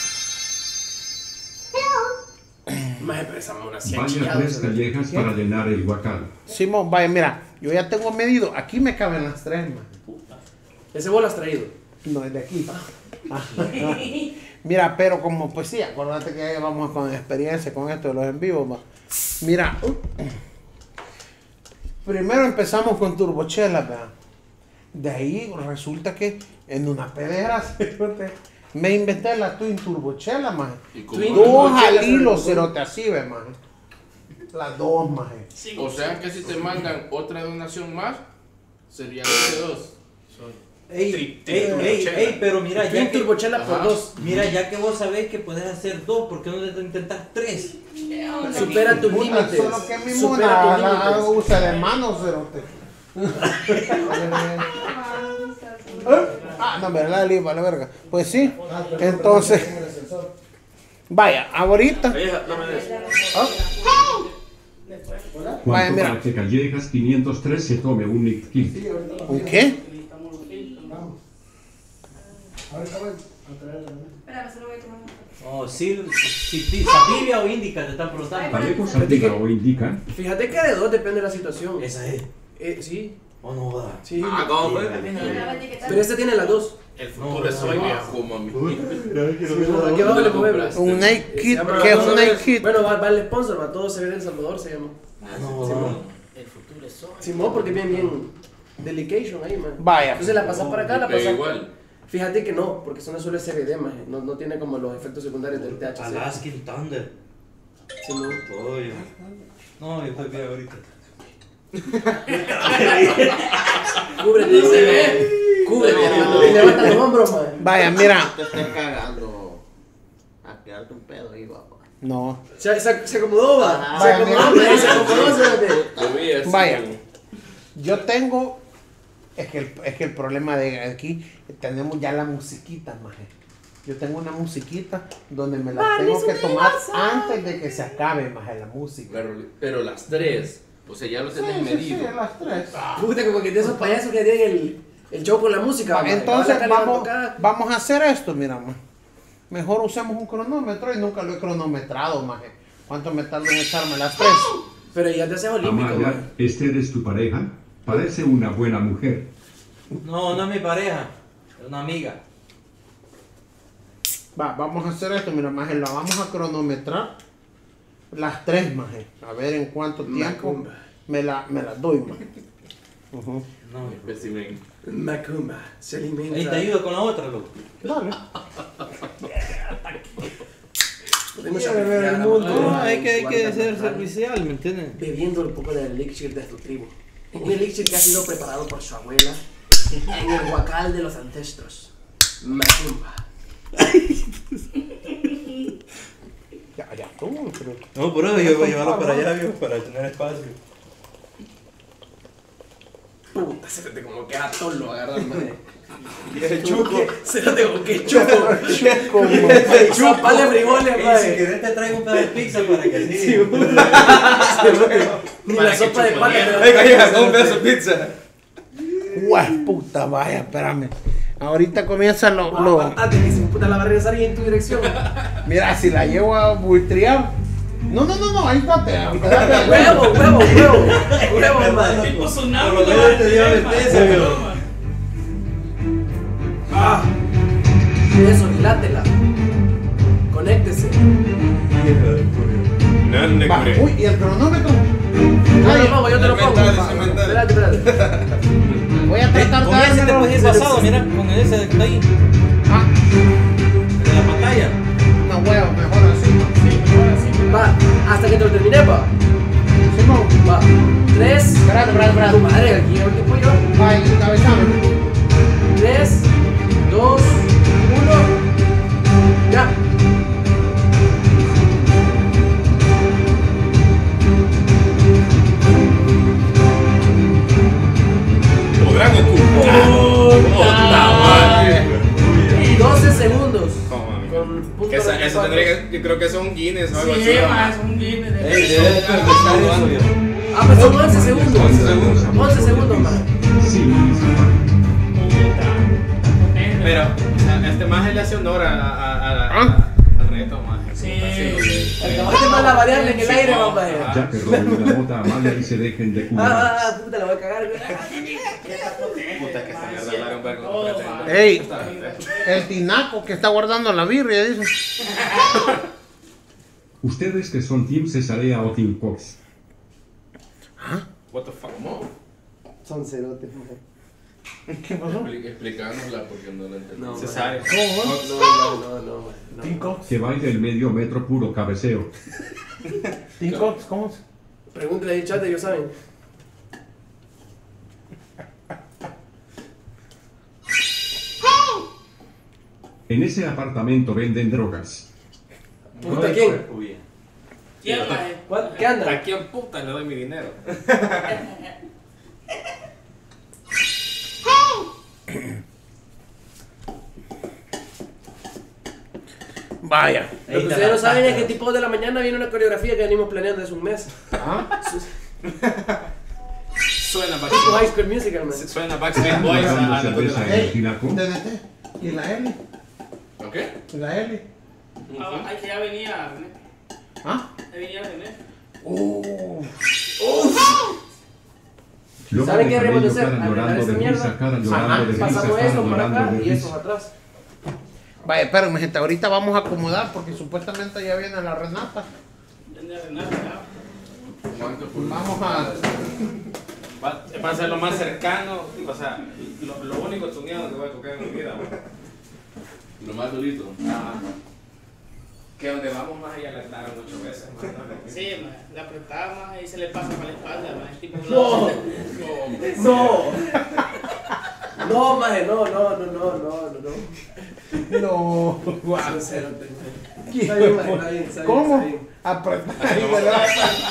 Speaker 3: Más empezamos una cien
Speaker 5: Vaya
Speaker 3: chillados.
Speaker 5: tres callejas para llenar el huacal.
Speaker 2: Simón, vaya, mira, yo ya tengo medido. Aquí me caben las tres, man.
Speaker 3: Ese vos lo has traído.
Speaker 2: No, es de aquí. Ah, ah. Mira, pero como pues sí, acuérdate que ya vamos con experiencia con esto de los en vivo, man. Mira, primero empezamos con turbochela, ¿verdad? De ahí resulta que en una pedera me inventé la Twin Turbochela, man. Dos al hilo, cerote, así, ve, man. Las dos, man.
Speaker 9: O sea que si te mandan otra donación más, serían de dos.
Speaker 8: Ey,
Speaker 9: Tri-
Speaker 8: ey, ey,
Speaker 9: turbochela.
Speaker 8: ey, pero mira, ya
Speaker 3: Twin
Speaker 8: que,
Speaker 3: turbochela por
Speaker 9: Ajá.
Speaker 3: dos.
Speaker 8: mira, ya que vos sabés que puedes hacer dos, ¿por qué no intentas tres?
Speaker 3: Supera tus
Speaker 2: Puta,
Speaker 3: límites.
Speaker 2: solo que mi
Speaker 3: Supera
Speaker 2: mona
Speaker 3: tus
Speaker 2: la
Speaker 3: límites.
Speaker 2: usa de manos, cerote. Ah, no, verdad, Lima, la verga. Pues sí, entonces, vaya, ahorita. ¿Ah? Vaya,
Speaker 5: ¿Cuánto
Speaker 2: mira.
Speaker 5: para que Callejas quinientos tres se tome un Nick Kid?
Speaker 2: ¿Un qué?
Speaker 8: Oh, sí, si, si, Sativa o Indica te están preguntando.
Speaker 5: ¿Parejo Sativa o Indica?
Speaker 3: Fíjate que de dos depende de la situación.
Speaker 8: Esa es.
Speaker 3: Eh, sí.
Speaker 8: ¿O no va?
Speaker 3: Sí.
Speaker 10: Ah, ¿cómo fue?
Speaker 3: Pero este tiene las dos.
Speaker 10: El futuro es hoy, viejo, mami.
Speaker 3: Aquí abajo le movemos.
Speaker 2: Un Nike Kid,
Speaker 3: Se llama-
Speaker 2: ¿qué es un Nike Kid?
Speaker 3: Bueno, va, va el sponsor, va, todo se ve en El Salvador, se llama.
Speaker 8: Ah, no,
Speaker 3: Simón.
Speaker 4: El futuro es hoy.
Speaker 3: Simón, porque bien, bien. Delication ahí, man.
Speaker 2: Vaya.
Speaker 3: Entonces la pasas para acá, la
Speaker 9: Pega
Speaker 3: pasas.
Speaker 9: igual.
Speaker 3: Fíjate que no, porque eso no solo es C B D, man. No, no tiene como los efectos secundarios del T H C.
Speaker 8: Alaskan Thunder.
Speaker 3: Simón.
Speaker 8: Oye. No, yo estoy bien ahorita.
Speaker 3: Cúbrete, C B D. Cúbrete, hermano. Y levanta los hombros, man.
Speaker 2: Vaya, mira.
Speaker 7: Te estés cagando a quedarte un pedo ahí, papá.
Speaker 2: No.
Speaker 3: Se, se, se acomodó, va.
Speaker 7: Ajá.
Speaker 3: Se acomodó, man. Se acomodó, fíjate.
Speaker 9: Lo vi así.
Speaker 2: Vaya. Yo tengo, es que el, es que el problema de aquí, tenemos ya la musiquita, maje. Yo tengo una musiquita donde me la tengo que tomar antes de que se acabe, maje, la música.
Speaker 9: Pero, pero las tres, o sea, ya lo
Speaker 2: Sí,
Speaker 9: tenés
Speaker 2: sí,
Speaker 9: medido.
Speaker 2: sí, las tres.
Speaker 3: Puta, como que de esos payasos que tienen el, el show con la música, man.
Speaker 2: Entonces
Speaker 3: Va la calidad
Speaker 2: vamos,
Speaker 3: tocada.
Speaker 2: vamos a hacer esto, mira, maje. Mejor usemos un cronómetro y nunca lo he cronometrado, maje. ¿Cuánto me tardo en echarme las tres?
Speaker 3: Pero ya te haces olímpico,
Speaker 5: Amaya,
Speaker 3: man.
Speaker 5: ¿este es tu pareja? Parece una buena mujer.
Speaker 8: No, no es mi pareja. Es una amiga.
Speaker 2: Va, vamos a hacer esto, mira, maje, la vamos a cronometrar las tres, maje. A ver en cuánto tiempo
Speaker 3: Macumba.
Speaker 2: me, la, me las doy, maje. Ujú.
Speaker 8: No.
Speaker 9: Espécimen.
Speaker 3: Macumba. Se alimenta.
Speaker 8: Ahí te ayudo con la otra, loco.
Speaker 2: Dale.
Speaker 3: Podemos
Speaker 2: Quiere ver el
Speaker 3: sacrificar,
Speaker 2: mundo.
Speaker 3: man.
Speaker 8: No, hay que, hay que
Speaker 3: Guarda
Speaker 8: ser
Speaker 3: natural.
Speaker 8: servicial, ¿me entiendes?
Speaker 3: Bebiendo un poco del elixir de tu tribu. Un elixir que ha sido preparado por su abuela en el huacal de los ancestros. Macumba.
Speaker 2: Ya, ya, tú, pero...
Speaker 8: No, por eso yo voy a llevarlo para allá, viejo, para tener espacio.
Speaker 3: Puta, se te como que a tolo agarrar, madre. Chuco. Se te como que chuco.
Speaker 2: Como...
Speaker 3: Chupa de frijoles,
Speaker 8: Y si
Speaker 3: madre.
Speaker 8: querés te traigo un pedazo de pizza para que sí.
Speaker 3: Ni la sopa de pata.
Speaker 10: Venga, hija, con un pedazo de pizza.
Speaker 2: Guau, puta, vaya, espérame. Ahorita comienzan los... Lo...
Speaker 3: Antes que se puta la va a regresar ahí en tu dirección.
Speaker 2: Mira, si la llevo a buitrear... No, no, no, no, ahí estate. Espérate.
Speaker 3: Huevo, huevo, huevo. Huevo, madre.
Speaker 4: Tipo
Speaker 8: Por
Speaker 4: tsunami.
Speaker 8: lo menos te dio anestesia, viejo.
Speaker 3: Ah. Eso, dilátela. Conéctese.
Speaker 10: No,
Speaker 2: Va, uy, ¿y el cronómetro?
Speaker 3: Yo te lo pongo, yo te lo pongo.
Speaker 10: Mental, mental.
Speaker 3: Espérate, espérate.
Speaker 2: Voy a tratar
Speaker 8: Con
Speaker 2: de
Speaker 8: ese te
Speaker 2: dármelo.
Speaker 8: puedes ir pasado, mira, con ese que está ahí,
Speaker 2: Ah,
Speaker 8: de la pantalla.
Speaker 2: no, huevo, mejor así. Sí, mejor así.
Speaker 3: Va, hasta que te lo termine, va.
Speaker 2: Simón,
Speaker 3: Va. Tres.
Speaker 2: espérate, espérate,
Speaker 3: Tu
Speaker 2: espérate.
Speaker 3: madre, aquí el tiempo yo.
Speaker 2: Va, y cabezame.
Speaker 3: Tres, dos, uno. Ya.
Speaker 10: Podrán ocupar.
Speaker 3: Y doce segundos.
Speaker 10: ¿Cómo, mami?
Speaker 3: Con punto
Speaker 10: Que esa- eso
Speaker 3: veinticuatro.
Speaker 10: tendría que, yo creo que son Guinness o algo
Speaker 4: Sí,
Speaker 10: así.
Speaker 4: ma, es un Guinness de-
Speaker 8: Ey, debe de perfectar eso, viejo.
Speaker 3: Ah, pues son once segundos.
Speaker 10: once segundos.
Speaker 3: once segundos, man.
Speaker 5: Sí,
Speaker 10: este más le hace honor a, a, a, a,
Speaker 3: ¿Ah?
Speaker 10: al reto, más.
Speaker 4: Sí.
Speaker 3: Acabaste mal la variable en el aire, mamá.
Speaker 5: Ya que roben una mota Amalia y se dejen de curar.
Speaker 3: Ah, ah, puta, la voy a cagar, güey.
Speaker 10: Puta, que esta mierda hablar un vergo no pretende.
Speaker 2: Ey, el tinaco que está guardando la birria, dice.
Speaker 5: Ustedes que son Team Cesarea o Team Cox.
Speaker 10: What the fuck? ¿Cómo?
Speaker 3: Son cerotes, mujer.
Speaker 2: ¿Qué pasó?
Speaker 9: Expli- Explicánosla porque no la entendí.
Speaker 3: No,
Speaker 10: Se
Speaker 3: man.
Speaker 10: sabe.
Speaker 2: ¿Cómo?
Speaker 3: No, no, no, no, man. No.
Speaker 2: Team Cox.
Speaker 5: Que baile el medio metro puro cabeceo.
Speaker 2: Team Cox, ¿cómo se?
Speaker 3: Pregúntale ahí, chat, ellos saben.
Speaker 5: En ese apartamento venden drogas.
Speaker 3: ¿Puta quién?
Speaker 4: ¿Quién, maje?
Speaker 3: ¿Cuál? ¿Qué anda?
Speaker 10: ¿A quién puta le doy mi dinero?
Speaker 2: Vaya.
Speaker 3: Lo que ustedes no saben es que tipo de la mañana viene una coreografía que venimos planeando hace un mes.
Speaker 2: ¿Ah?
Speaker 10: Suena
Speaker 3: Tipo
Speaker 10: Backstreet
Speaker 3: High School Musical, man.
Speaker 10: Suena Backstreet Boys a,
Speaker 5: Tomando
Speaker 10: a la
Speaker 5: cerveza en
Speaker 10: película.
Speaker 5: el tinaco.
Speaker 2: D D T. ¿Y la L?
Speaker 9: ¿Ok?
Speaker 2: ¿Y la L?
Speaker 4: Ah, ay, que ya venía René.
Speaker 2: ¿Ah?
Speaker 4: Ya venía René.
Speaker 2: Uh.
Speaker 5: Lobo
Speaker 3: ¿Saben
Speaker 5: de
Speaker 3: qué deberíamos de
Speaker 5: cabello,
Speaker 3: hacer?
Speaker 5: cara
Speaker 3: Arreglar
Speaker 5: llorando
Speaker 3: esta
Speaker 5: de
Speaker 3: mierda.
Speaker 5: risa, cara
Speaker 2: Ajá,
Speaker 5: llorando de risa,
Speaker 3: Pasamos
Speaker 5: cara
Speaker 3: esto para
Speaker 5: llorando
Speaker 3: acá
Speaker 5: de
Speaker 3: y eso
Speaker 5: risa.
Speaker 3: atrás.
Speaker 2: Vaya, espérenme, gente. Ahorita vamos a acomodar porque supuestamente ya viene la Renata.
Speaker 4: Venía Renato, ya.
Speaker 9: ¿Cuánto por
Speaker 2: Vamos a.
Speaker 10: Va, va a ser lo más cercano, o sea, lo, lo único tuneado que voy a tocar en mi vida, güey.
Speaker 9: Lo más solito.
Speaker 10: Ah, que donde vamos más allá le daron ocho veces, más no,
Speaker 4: Sí, maje. Le apretaba más y se le pasa para la espalda, maje. Tipo
Speaker 3: No.
Speaker 4: no.
Speaker 3: No. No, maje, no, no, no, no, no, no, no.
Speaker 2: No.
Speaker 3: Son cerotes, maje. Está bien, maje, está bien, está bien,
Speaker 2: ¿Cómo?
Speaker 3: está bien.
Speaker 2: Apretar y ¿verdad?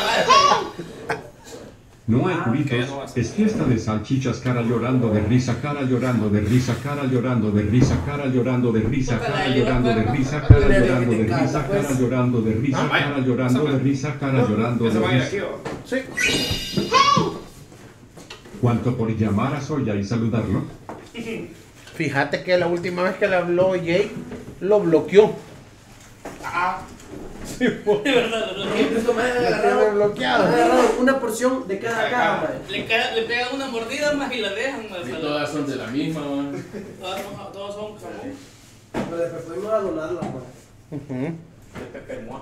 Speaker 5: No hay
Speaker 10: Ah,
Speaker 5: cubitos,
Speaker 10: ok, no va a ser.
Speaker 5: es fiesta de salchichas, cara llorando de risa, cara llorando de risa, cara llorando de risa, cara llorando de risa, cara llorando de risa, cara llorando de risa, cara llorando de risa,
Speaker 10: Ah, vaya.
Speaker 5: cara llorando de risa, cara llorando
Speaker 10: ¿Ya se
Speaker 5: de
Speaker 10: va a ir
Speaker 5: risa.
Speaker 10: aquí o?
Speaker 2: Sí.
Speaker 5: ¿Cuánto por llamar a Soya y saludarlo?
Speaker 2: Fíjate que la última vez que le habló Jake, lo bloqueó.
Speaker 4: Ah.
Speaker 2: Sí, pues.
Speaker 4: De verdad, lo bloqueé.
Speaker 3: Entonces, maje,
Speaker 2: Lo tiene
Speaker 3: agarraron,
Speaker 2: bloqueado.
Speaker 3: agarraron una porción de cada caja, maje.
Speaker 4: Le, ca- le pegan una mordida más y la dejan. Más
Speaker 9: Y todas son de la misma, man.
Speaker 4: Todas son, todos son jamón.
Speaker 3: Pero después fuimos a donarla, maje.
Speaker 2: Ujú.
Speaker 10: De Pepe Moa.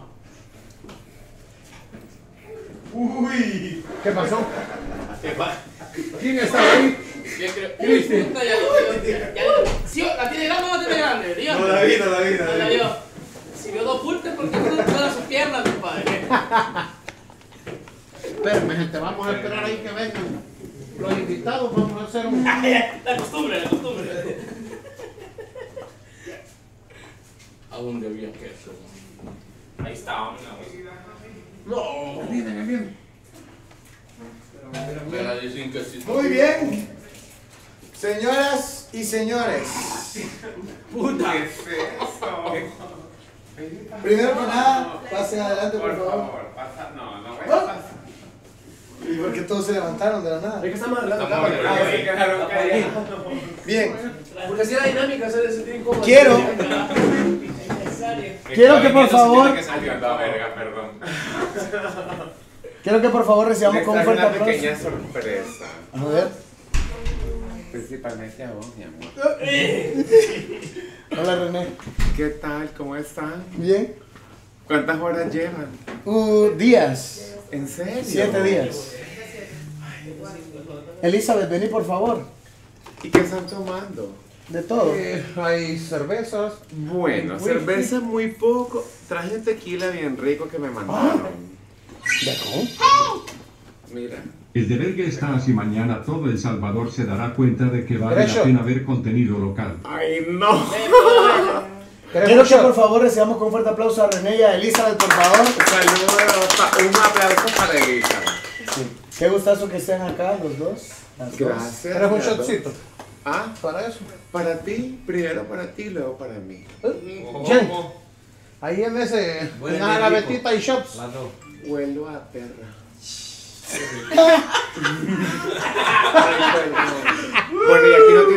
Speaker 2: Uy. ¿Qué pasó?
Speaker 10: ¿Qué va?
Speaker 2: ¿Quién estaba ahí?
Speaker 9: ¿Quién cree?
Speaker 2: ¿Qué viste?
Speaker 4: Puta, ya lo vio. Ya, ya, ¿sí, ¿la tiene grande o no tiene grande? Dígame.
Speaker 10: No la vi, no la vi, no
Speaker 4: No
Speaker 10: la
Speaker 4: la
Speaker 10: vi.
Speaker 4: vio. Si vio dos pulpes, ¿por qué no todas sus piernas, compadre?
Speaker 2: Espérenme, gente, vamos a esperar ahí que vengan los invitados. Vamos a hacer un.
Speaker 4: La costumbre, la costumbre.
Speaker 9: ¿A dónde había queso?
Speaker 10: Ahí está, hombre.
Speaker 2: No, vienen, vienen.
Speaker 9: Mira, dicen que sí.
Speaker 1: Muy bien. Señoras y señores.
Speaker 10: Puta. ¿Qué es eso?
Speaker 1: Primero que nada, pasen adelante, por favor.
Speaker 10: pasa. No, no voy
Speaker 1: ¿Ah?
Speaker 10: a pasar.
Speaker 1: ¿Y por qué todos se levantaron de la nada?
Speaker 3: Es que estamos arreglando
Speaker 10: Estamos
Speaker 3: cámara.
Speaker 10: arreglando, sí, quedaron callados.
Speaker 1: Bien.
Speaker 3: Porque así la dinámica se sentir incómoda.
Speaker 1: Quiero,
Speaker 4: Necesario.
Speaker 1: quiero que por favor,
Speaker 10: Tiene que salir, no, verga, perdón.
Speaker 1: quiero que por favor recibamos con un fuerte
Speaker 13: una
Speaker 1: aplauso.
Speaker 13: pequeña sorpresa.
Speaker 1: A ver.
Speaker 13: Principalmente a vos, mi amor.
Speaker 1: Hola René.
Speaker 13: ¿Qué tal? ¿Cómo están?
Speaker 1: Bien.
Speaker 13: ¿Cuántas horas llevan?
Speaker 1: Uh, días.
Speaker 13: ¿En serio?
Speaker 1: Siete días. Elizabeth, vení por favor.
Speaker 13: ¿Y qué están tomando?
Speaker 1: De todo.
Speaker 2: Eh, hay cervezas.
Speaker 13: Bueno,
Speaker 2: Whisky.
Speaker 13: cerveza muy poco. Traje un tequila bien rico que me mandaron.
Speaker 1: ¿De cómo?
Speaker 13: Mira.
Speaker 5: El de verga está así mañana todo El Salvador se dará cuenta de que vale
Speaker 2: Grecio.
Speaker 5: la pena ver contenido local.
Speaker 13: Ay, no.
Speaker 1: Quiero que por favor recibamos con un fuerte aplauso a René y a Elizabeth, por favor.
Speaker 13: Saludos. pa- Un aplauso para Elizabeth.
Speaker 1: Qué gustazo que estén acá los dos. las dos.
Speaker 13: Gracias.
Speaker 2: ¿Eres un
Speaker 13: las dos.
Speaker 2: shotcito?
Speaker 13: Ah,
Speaker 2: Para eso.
Speaker 13: para ti. Primero para ti, luego para mí.
Speaker 2: Jen, ahí en ese. En la gavetita hay shots.
Speaker 13: Huelo a perra. Bueno, y aquí no tiene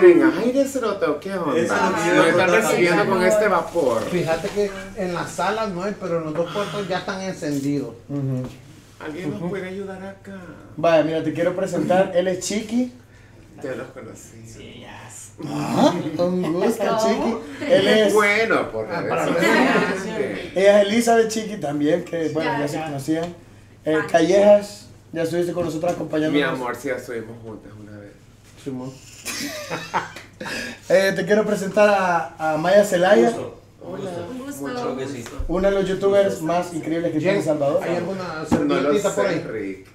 Speaker 13: quieren aire, cerote, o qué onda?
Speaker 2: Eso es lo que yo
Speaker 13: Nos
Speaker 2: iba a
Speaker 13: están
Speaker 2: contar
Speaker 13: recibiendo
Speaker 2: también.
Speaker 13: con este vapor.
Speaker 2: Fíjate que en las salas no hay, pero en los dos puertos ya están encendidos.
Speaker 1: Ujú.
Speaker 13: ¿Alguien nos puede ayudar acá?
Speaker 1: Vaya, mira, te quiero presentar. Él es Chiqui.
Speaker 13: Te los conocí.
Speaker 1: Ah, un gusto, Chiqui. Él es.
Speaker 13: Bueno, por
Speaker 2: Ah,
Speaker 13: redes
Speaker 2: para
Speaker 13: sociales.
Speaker 1: Ella es Elizabeth Chiqui también, que bueno, ya,
Speaker 14: Ya,
Speaker 1: se
Speaker 14: ya.
Speaker 1: conocían. Eh, Callejas, ya estuviste con nosotros acompañándonos.
Speaker 13: Mi amor, si ya estuvimos juntas una vez.
Speaker 2: Simón.
Speaker 1: Eh, te quiero presentar a, a Maya Zelaya,
Speaker 13: Hola.
Speaker 14: Un gusto.
Speaker 11: Mucho que sí.
Speaker 1: uno de los youtubers más increíbles que tiene El Salvador.
Speaker 2: ¿Hay alguna
Speaker 13: No lo
Speaker 2: servilletita por
Speaker 13: sé,
Speaker 2: ahí?
Speaker 13: Rick.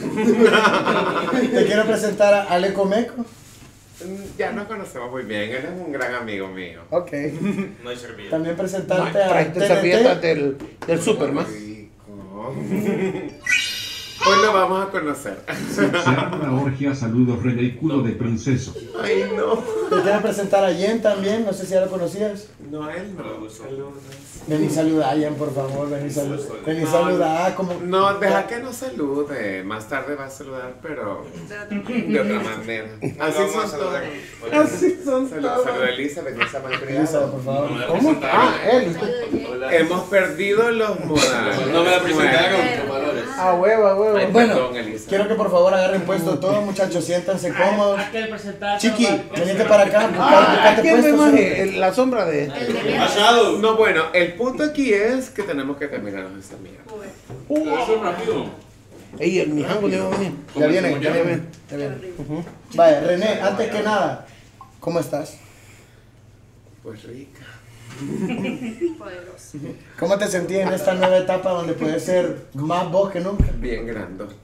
Speaker 1: Te quiero presentar a Aleco Meco.
Speaker 13: Mm, Ya nos conocemos muy bien, él es un gran amigo mío.
Speaker 1: Ok.
Speaker 6: No hay servilleta.
Speaker 1: También presentarte a
Speaker 2: Traiste servilletas
Speaker 1: T N T.
Speaker 2: del, del super, más.
Speaker 13: Rico. Hoy lo vamos a conocer.
Speaker 5: Se arma la orgia, saludos René y culo de princeso.
Speaker 13: Ay, no.
Speaker 1: Te quiero presentar a Jen también, no sé si ya lo conocías.
Speaker 13: No, él no. Saludos.
Speaker 1: Vení saluda a Jen, por favor, vení saluda. Vení saluda a como.
Speaker 13: No, deja que nos salude. Más tarde va a saludar, pero de otra manera. Así
Speaker 6: Vamos a
Speaker 13: son todos.
Speaker 6: saludar.
Speaker 2: Así son
Speaker 13: Saludos,
Speaker 2: todos.
Speaker 13: saluda Elizabeth, esa
Speaker 1: Elizabeth,
Speaker 13: malcriada.
Speaker 1: por favor.
Speaker 2: ¿Cómo? Ah, él.
Speaker 13: Hemos perdido los modales.
Speaker 9: No me la presentaron
Speaker 14: Bueno.
Speaker 9: con valores.
Speaker 2: A huevo, a huevo.
Speaker 13: Ay,
Speaker 1: Bueno,
Speaker 13: perdón, Elizabeth.
Speaker 1: quiero que por favor agarren puesto todos, muchachos, siéntanse cómodos.
Speaker 4: Aquel presentado.
Speaker 1: Chiqui, venite para acá, busca-
Speaker 2: Ah,
Speaker 1: buscate
Speaker 2: ¿quién me
Speaker 1: puesto.
Speaker 2: imaginé?
Speaker 1: cerote.
Speaker 2: El- La sombra de.
Speaker 14: El de bien.
Speaker 6: Machado.
Speaker 13: No, bueno, el punto aquí es que tenemos que terminarnos esta mierda.
Speaker 9: Eso es rápido.
Speaker 2: Ey, el mijango le va a venir.
Speaker 1: Ya viene, ya
Speaker 2: Ya
Speaker 1: viene.
Speaker 2: viene.
Speaker 1: Ya viene. Vaya, René, antes que nada, ¿cómo estás?
Speaker 13: Pues rica.
Speaker 14: Poderoso.
Speaker 1: ¿Cómo te sentís en esta nueva etapa donde puedes ser más vos que nunca?
Speaker 13: Bien grandota.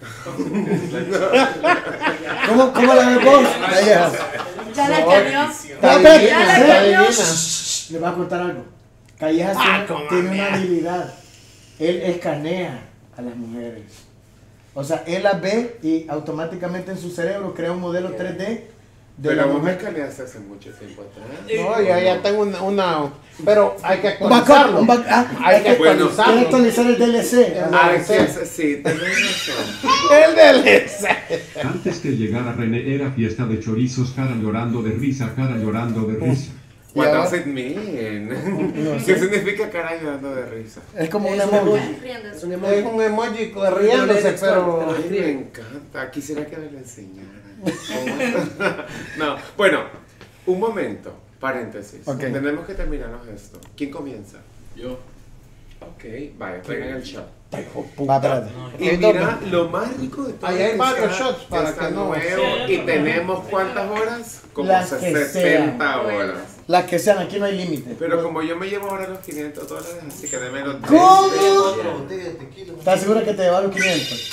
Speaker 1: ¿Cómo, cómo la ves vos? Callejas.
Speaker 14: Ya la cambió.
Speaker 1: No, espérate,
Speaker 2: divina,
Speaker 14: Ya la
Speaker 2: está
Speaker 14: cambió.
Speaker 2: divina.
Speaker 1: Le voy a contar algo. Callejas
Speaker 2: Ah,
Speaker 1: tiene,
Speaker 2: cómo
Speaker 1: tiene una
Speaker 2: mierda.
Speaker 1: habilidad. Él escanea a las mujeres. O sea, él las ve y automáticamente en su cerebro crea un modelo tres D de
Speaker 13: Pero
Speaker 1: la
Speaker 13: vos me
Speaker 1: mujer.
Speaker 13: escaneaste hace mucho tiempo atrás.
Speaker 2: No, ya, ya tengo una, una. Pero hay que
Speaker 1: Un backup,
Speaker 2: actualizarlo.
Speaker 1: un back- ah,
Speaker 2: Hay que
Speaker 13: Bueno,
Speaker 1: Quiere
Speaker 2: actualizarlo.
Speaker 1: actualizar el D L C.
Speaker 13: Ah,
Speaker 2: sí.
Speaker 13: sí, sí, tenés razón.
Speaker 2: El del S.
Speaker 5: Antes que llegara René era fiesta de chorizos, cara llorando de risa, cara llorando de risa.
Speaker 13: What
Speaker 1: Ya.
Speaker 13: does it mean?
Speaker 1: No
Speaker 13: ¿Qué
Speaker 1: sé.
Speaker 13: significa cara llorando de risa?
Speaker 1: Es como un
Speaker 3: Es un
Speaker 1: emoji.
Speaker 3: emoji.
Speaker 14: Riéndose.
Speaker 3: Es un
Speaker 2: Es
Speaker 3: emoji.
Speaker 2: un emoji de riéndose, pero.
Speaker 13: Ay, me encanta. Quisiera que me lo enseñaran. No, bueno, un momento. Paréntesis.
Speaker 1: Ok.
Speaker 13: Tenemos que terminarnos esto. ¿Quién comienza?
Speaker 9: Yo.
Speaker 13: Ok, vaya, traigan el shot.
Speaker 1: Va, espérate.
Speaker 13: Y mira, lo más rico de todo
Speaker 2: Ahí hay
Speaker 13: es que
Speaker 2: varios
Speaker 13: está-
Speaker 2: shots para
Speaker 13: está
Speaker 2: que no-
Speaker 13: nuevo.
Speaker 4: Sí,
Speaker 13: Y tenemos ¿cuántas horas? Como
Speaker 1: Las que
Speaker 13: sesenta
Speaker 14: sean.
Speaker 13: horas.
Speaker 1: Las que sean, aquí no hay límite.
Speaker 13: Pero como yo me llevo ahora los quinientos dólares, así que déme los
Speaker 1: ¿Cómo?
Speaker 7: Otra botella de tequila.
Speaker 1: ¿Estás seguro que te lleva los quinientos?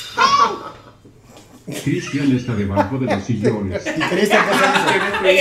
Speaker 5: Cristian está debajo de los sillones.
Speaker 1: Y Cristian, ¿qué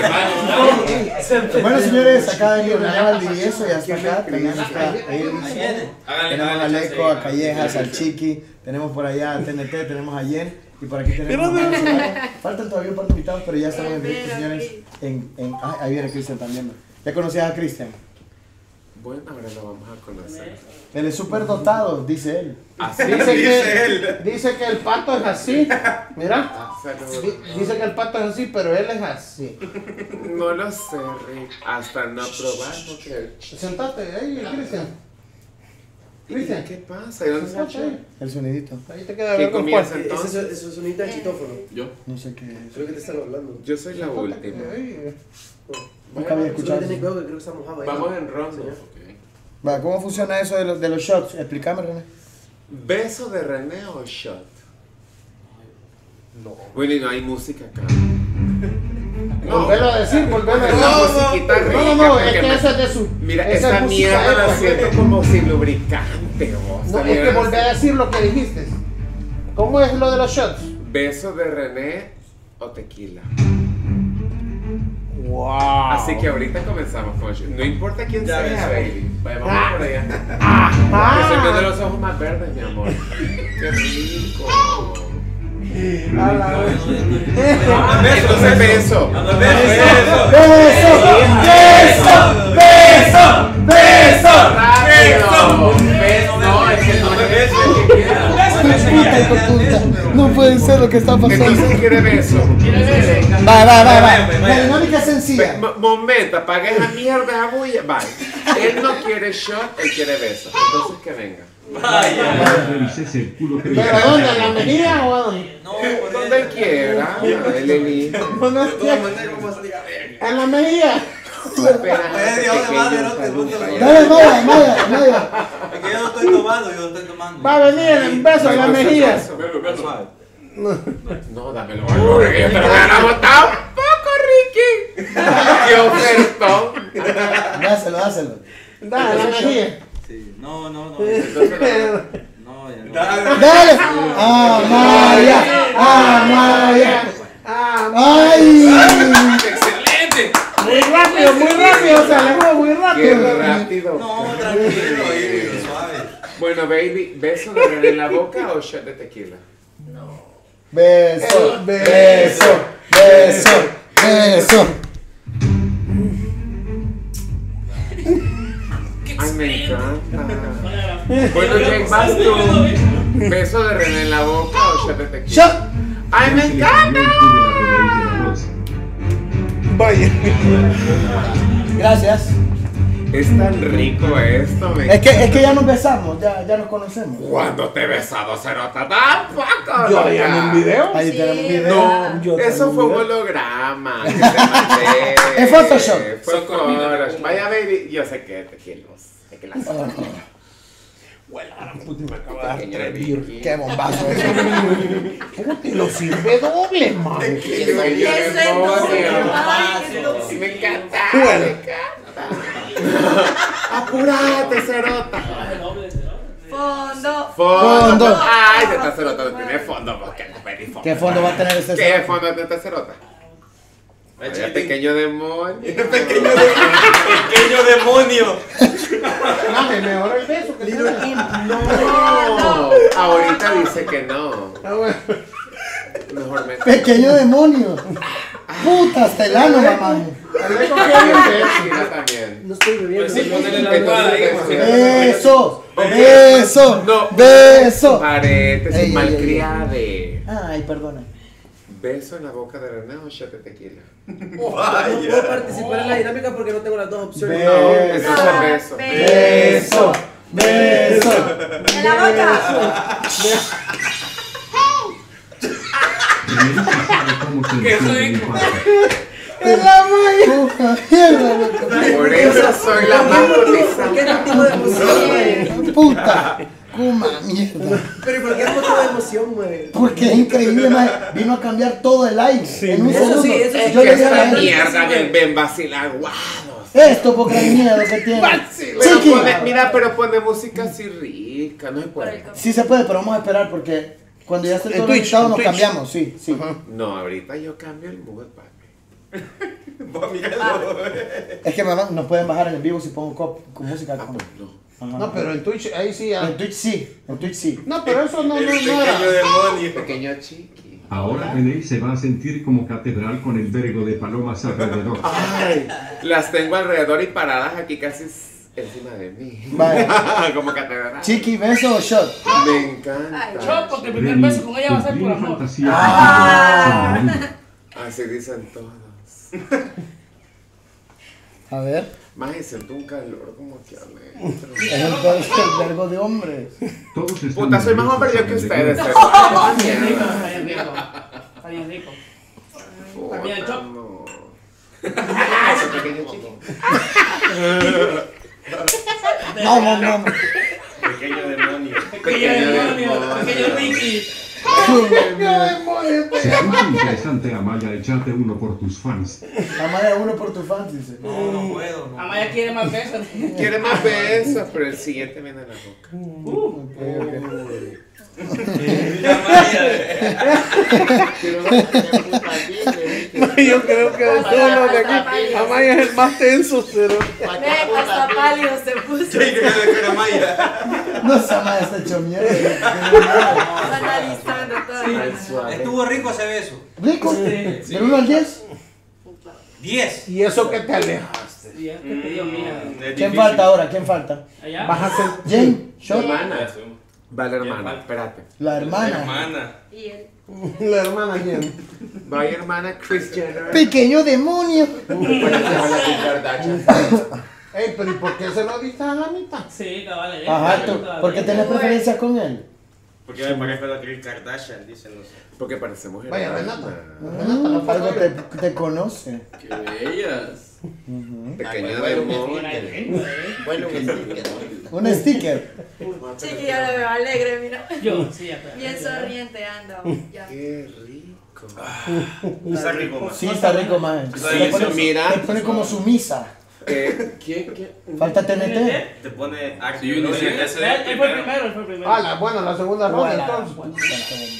Speaker 1: se dice? Bueno, señores, acá de René Valdivieso y hasta acá tenemos a Edison, tenemos a Aleco, a Callejas, al Chiqui, tenemos por allá a T N T, tenemos a Jen y por aquí tenemos a Maya Zelaya. Faltan todavía un par de invitados, pero ya estamos en directo, señores. En, en, ah, ahí viene Cristian también. ¿no? ¿Ya conocías a Cristian?
Speaker 13: Bueno, ahora lo vamos a conocer.
Speaker 1: Él es súper dotado, dice él.
Speaker 13: Así
Speaker 2: Dice
Speaker 13: dice
Speaker 2: que,
Speaker 13: él.
Speaker 2: dice que el pato es así. Mira.
Speaker 13: Salud.
Speaker 2: Di- Dice que el pato es así, pero él es así.
Speaker 13: No lo sé, Rick. Hasta no probar, porque...
Speaker 2: Sentate ahí, Cristian. Cristian.
Speaker 13: ¿Qué pasa? ¿Y dónde está el
Speaker 2: Sentate
Speaker 13: shot?
Speaker 2: ahí.
Speaker 1: El sonidito.
Speaker 2: Ahí te queda
Speaker 13: ¿Quién
Speaker 2: ver con
Speaker 13: comienza
Speaker 2: cuál.
Speaker 13: entonces?
Speaker 3: Ese es un sonido de chitófono.
Speaker 9: Yo.
Speaker 1: No sé qué es.
Speaker 3: Creo que te están hablando.
Speaker 13: Yo soy la última.
Speaker 2: Ahí.
Speaker 1: Nunca había escuchado
Speaker 3: Solo de Nick
Speaker 1: eso.
Speaker 3: Bell, que creo que está mojado ahí.
Speaker 13: Vamos en ronda.
Speaker 3: Señor.
Speaker 9: Ok.
Speaker 1: Va, ¿cómo funciona eso de los, de los shots? Explícame, René.
Speaker 13: ¿Beso de René o shot? No. Bueno, y no hay música acá.
Speaker 2: Volvelo a decir, volvelo a
Speaker 13: Pero
Speaker 2: decir.
Speaker 13: la musiquita rica,
Speaker 2: No, no, no, es
Speaker 13: porque
Speaker 2: que
Speaker 13: me-
Speaker 2: esa es de su.
Speaker 13: Mira,
Speaker 2: esa
Speaker 13: esta
Speaker 2: es música
Speaker 13: mierda la
Speaker 2: épica.
Speaker 13: siento como sin lubricante, vos.
Speaker 2: No, es
Speaker 13: Esta
Speaker 2: que
Speaker 13: mierda
Speaker 2: volví a decir lo que dijiste. ¿Cómo es lo de los shots?
Speaker 13: ¿Beso de René o tequila?
Speaker 2: Wow.
Speaker 13: Así que ahorita comenzamos con shot. No importa quién
Speaker 3: Ya
Speaker 13: sea,
Speaker 3: ves.
Speaker 13: baby. Vaya, vamos
Speaker 2: Ah.
Speaker 13: por allá.
Speaker 2: Ah.
Speaker 13: Yo soy viendo los ojos más verdes, mi amor. Qué rico.
Speaker 2: A la vez.
Speaker 13: Entonces beso.
Speaker 1: ¡Beso! ¡Beso! ¡Beso! ¡Beso!
Speaker 13: Rápido. Beso. No, es que no es beso. Es que quiero.
Speaker 1: puta, hijo de puta. No puede ser lo que está pasando.
Speaker 13: Entonces quiere beso.
Speaker 1: Va, va, va, va. La dinámica es sencilla.
Speaker 13: Ve, momento, apaga esa mierda, esa bulla. Vale. Él no quiere shot, él quiere beso. Entonces que venga.
Speaker 5: Vaya. Revises el culo que
Speaker 1: ¿Pero dónde? ¿En la mejilla o a dónde?
Speaker 11: No,
Speaker 13: donde él quiera. Él elige.
Speaker 1: En la mejilla.
Speaker 13: Espera,
Speaker 11: Media hora más de no te gusta.
Speaker 1: Dale, Maya, Maya, Maya.
Speaker 11: Es que yo no estoy tomando, yo no estoy tomando.
Speaker 1: Va a venir en beso en la mejilla.
Speaker 11: Suave.
Speaker 13: No, dámelo. Uy, que yo te lo voy a botar un poco, Ricky. ¡Qué ofertón!
Speaker 1: Dáselo, dáselo. Dale, en la mejilla.
Speaker 11: Sí, no, no, no.
Speaker 13: Entonces,
Speaker 11: No, ya no.
Speaker 1: Dale. Ah, Maya. Ah, Maya. Ay.
Speaker 10: ¡Excelente!
Speaker 1: Muy rápido, muy rápido. Se alejó muy
Speaker 13: ¡Qué
Speaker 1: rápido.
Speaker 13: rápido!
Speaker 11: No, tranquilo, ahí, suave.
Speaker 13: Bueno, baby, ¿beso de René en la boca o shot de tequila?
Speaker 1: Beso, beso, beso, beso.
Speaker 13: Ay, me encanta. Bueno, Jake, vas tú. ¿Beso de René en la boca o shot de tequila?
Speaker 1: Shot.
Speaker 13: ¡Ay, me encanta!
Speaker 1: Vaya. Gracias.
Speaker 13: Es tan rico esto, me
Speaker 1: Es que, es que ya nos besamos, ya, ya nos conocemos.
Speaker 13: ¿Cuándo te he besado, Cerota? ¡Tampoco!
Speaker 1: Yo
Speaker 13: loca.
Speaker 1: ahí en un video. Ahí
Speaker 14: Sí.
Speaker 1: tenemos un video.
Speaker 13: No,
Speaker 1: Yo
Speaker 13: eso
Speaker 1: tengo
Speaker 13: fue
Speaker 1: un
Speaker 13: un
Speaker 1: video.
Speaker 13: holograma que te mandé.
Speaker 1: Es Photoshop.
Speaker 13: Fue Photoshop. Vaya, baby, yo sé que te quiero. Sé que la sabes.
Speaker 1: Huela, gran puta, me acaba de dar
Speaker 13: Pequeño
Speaker 1: tres
Speaker 13: Ricky.
Speaker 1: beer. Qué bombazo eso. Puta, y lo sirve doble, man.
Speaker 13: Qué
Speaker 14: Ese no, ay,
Speaker 13: Sí, me encanta.
Speaker 1: Huela.
Speaker 13: Me encanta. Apúrate, Cerota.
Speaker 14: Fondo.
Speaker 13: Fondo.
Speaker 1: Fondo.
Speaker 13: Ay, esta Cerota no tiene fondo. Porque no pedí fondo.
Speaker 1: ¿Qué fondo va a tener este?
Speaker 13: ¿Qué fondo tiene esta Cerota? Vaya pequeño demonio.
Speaker 11: Pequeño, de, pequeño demonio.
Speaker 1: Mami, mejor el beso que
Speaker 13: No, ahorita dice que no. Mejor me.
Speaker 1: Pequeño demonio. Puta, hasta el ano, mamá.
Speaker 13: Hablé con Kevin también.
Speaker 7: No estoy bebiendo.
Speaker 10: Pues sí, ponele la almohada ahí, como si-
Speaker 1: Beso, beso,
Speaker 13: No.
Speaker 1: beso.
Speaker 13: Paréntesis,
Speaker 1: Ey, ey,
Speaker 13: malcriade.
Speaker 1: Ay, perdona.
Speaker 13: ¿Beso en la boca de René o shot de tequila?
Speaker 3: No puedo participar en la dinámica porque no tengo las dos opciones.
Speaker 1: Beso.
Speaker 13: No, entonces beso.
Speaker 1: Beso, beso.
Speaker 14: En la boca.
Speaker 10: ¡Qué rico!
Speaker 1: En la malla. Mierda, loco.
Speaker 13: Por eso soy la más cotizada.
Speaker 3: ¿Por qué motivo de emoción, güey?
Speaker 1: Puta. Cuma, mierda.
Speaker 3: Pero ¿y por qué motivo de emoción, güey?
Speaker 1: Porque es increíble, man. Vino a cambiar todo el live. En un
Speaker 3: Eso
Speaker 1: segundo.
Speaker 3: sí, eso sí.
Speaker 13: Es
Speaker 1: Yo
Speaker 13: que
Speaker 1: le dije a
Speaker 13: esta
Speaker 1: la gente,
Speaker 13: mierda ven, ven vacilaguados.
Speaker 1: esto porque el miedo que tiene.
Speaker 13: Pero
Speaker 1: Chiqui.
Speaker 13: pone, mira, pero pone música así rica, no se puede.
Speaker 1: Sí se puede, pero vamos a esperar porque cuando ya esté
Speaker 2: En
Speaker 1: todo
Speaker 2: Twitch,
Speaker 1: editado
Speaker 2: en
Speaker 1: nos
Speaker 2: Twitch.
Speaker 1: cambiamos, sí, sí.
Speaker 13: No, ahorita yo cambio el mood, papi.
Speaker 1: Es que me van- nos pueden bajar en el vivo si pongo cop- con música. Con...
Speaker 13: No.
Speaker 1: Ajá.
Speaker 2: No, pero en Twitch, ahí sí ya.
Speaker 1: En Twitch sí, en Twitch sí.
Speaker 2: No, pero eso no, no, no
Speaker 11: Pequeño
Speaker 2: era.
Speaker 11: demonio.
Speaker 13: Pequeño chiqui.
Speaker 5: Ahora René se va a sentir como catedral con el vergo de palomas alrededor.
Speaker 13: Ay, las tengo alrededor y paradas aquí casi s- encima de mí.
Speaker 1: Vale.
Speaker 13: Como catedral.
Speaker 1: Chiqui, beso o shot.
Speaker 13: Me encanta.
Speaker 4: Yo, porque el primer
Speaker 5: Reni,
Speaker 4: beso con ella va a ser por
Speaker 5: cumplir
Speaker 4: amor.
Speaker 5: fantasías
Speaker 1: Ah.
Speaker 5: de chiquito.
Speaker 13: Así dicen todos.
Speaker 1: A ver.
Speaker 13: Más siento un calor como que adentro.
Speaker 1: Es el vergo, el vergo de hombres.
Speaker 5: Todos están
Speaker 13: Puta, soy más hombre yo que
Speaker 5: nerviosos
Speaker 13: ustedes.
Speaker 5: de
Speaker 13: ¿eh?
Speaker 4: Está bien rico, está bien rico. Está bien rico.
Speaker 13: Puta,
Speaker 4: También el chop.
Speaker 13: no. Ese pequeño chiqui.
Speaker 1: No, no, no.
Speaker 11: Pequeño demonio.
Speaker 4: Pequeño demonio, pequeño Ricky.
Speaker 5: Se escucha interesante, Amaya, échate uno por tus fans.
Speaker 1: Amaya uno por tu fans, dice.
Speaker 11: No, no puedo. No.
Speaker 4: Amaya quiere más besos.
Speaker 13: Quiere más besos, pero el siguiente viene en la boca.
Speaker 11: La Maya.
Speaker 2: Yo creo que de todos los de aquí, Amaya es el más tenso, pero.
Speaker 14: Ve, hasta pálido se puso.
Speaker 11: Sí, que me la Maya.
Speaker 1: No se Amaya está hecho mierda.
Speaker 14: Está analizando todo.
Speaker 11: Estuvo rico ese beso.
Speaker 1: ¿Rico? ¿Del uno al diez?
Speaker 11: diez.
Speaker 2: Y eso que te alejas.
Speaker 4: Y es que te dio miedo.
Speaker 1: ¿Quién falta ahora? ¿Quién falta?
Speaker 4: Allá.
Speaker 2: Vas a ser.
Speaker 1: Jane, shot.
Speaker 13: Hermana. Va la hermana, espérate.
Speaker 1: La hermana.
Speaker 10: La hermana.
Speaker 14: Y él.
Speaker 1: La hermana quién.
Speaker 13: Va la hermana Kris Jenner.
Speaker 1: Pequeño demonio.
Speaker 13: Bueno, se va la Kim Kardashian.
Speaker 2: Ey, pero ¿y por qué se lo diste a la mitad?
Speaker 4: Sí, cabal.
Speaker 1: Ajá, ¿tú- ¿por qué tenés preferencia con él?
Speaker 6: Porque me parece la Kim Kardashian, dicen los.
Speaker 13: Porque parecemos
Speaker 2: Vaya,
Speaker 13: hermanas.
Speaker 2: Renata.
Speaker 1: Mm, algo te, te conoce.
Speaker 9: ¡Qué bellas!
Speaker 13: Pequeño
Speaker 7: Bueno,
Speaker 13: demonio.
Speaker 7: Bueno, un sticker.
Speaker 1: Un sticker.
Speaker 14: Chiqui, ya lo veo alegre, mira.
Speaker 4: Yo, sí, ya.
Speaker 14: Bien sonriente anda. Ya.
Speaker 13: Qué rico.
Speaker 6: Está rico, man.
Speaker 1: Sí, está rico, man.
Speaker 13: Sí,
Speaker 1: Te pone,
Speaker 13: mira.
Speaker 1: te pone como sumisa.
Speaker 13: Eh, ¿Qué? ¿Qué?
Speaker 1: Falta T N T.
Speaker 6: Te pone
Speaker 10: Sí, yo ni sé qué hacer
Speaker 4: Él él fue el
Speaker 10: primero.
Speaker 4: primero, él fue el primero.
Speaker 2: Ah, la, bueno, la segunda ronda
Speaker 1: Hola.
Speaker 2: entonces.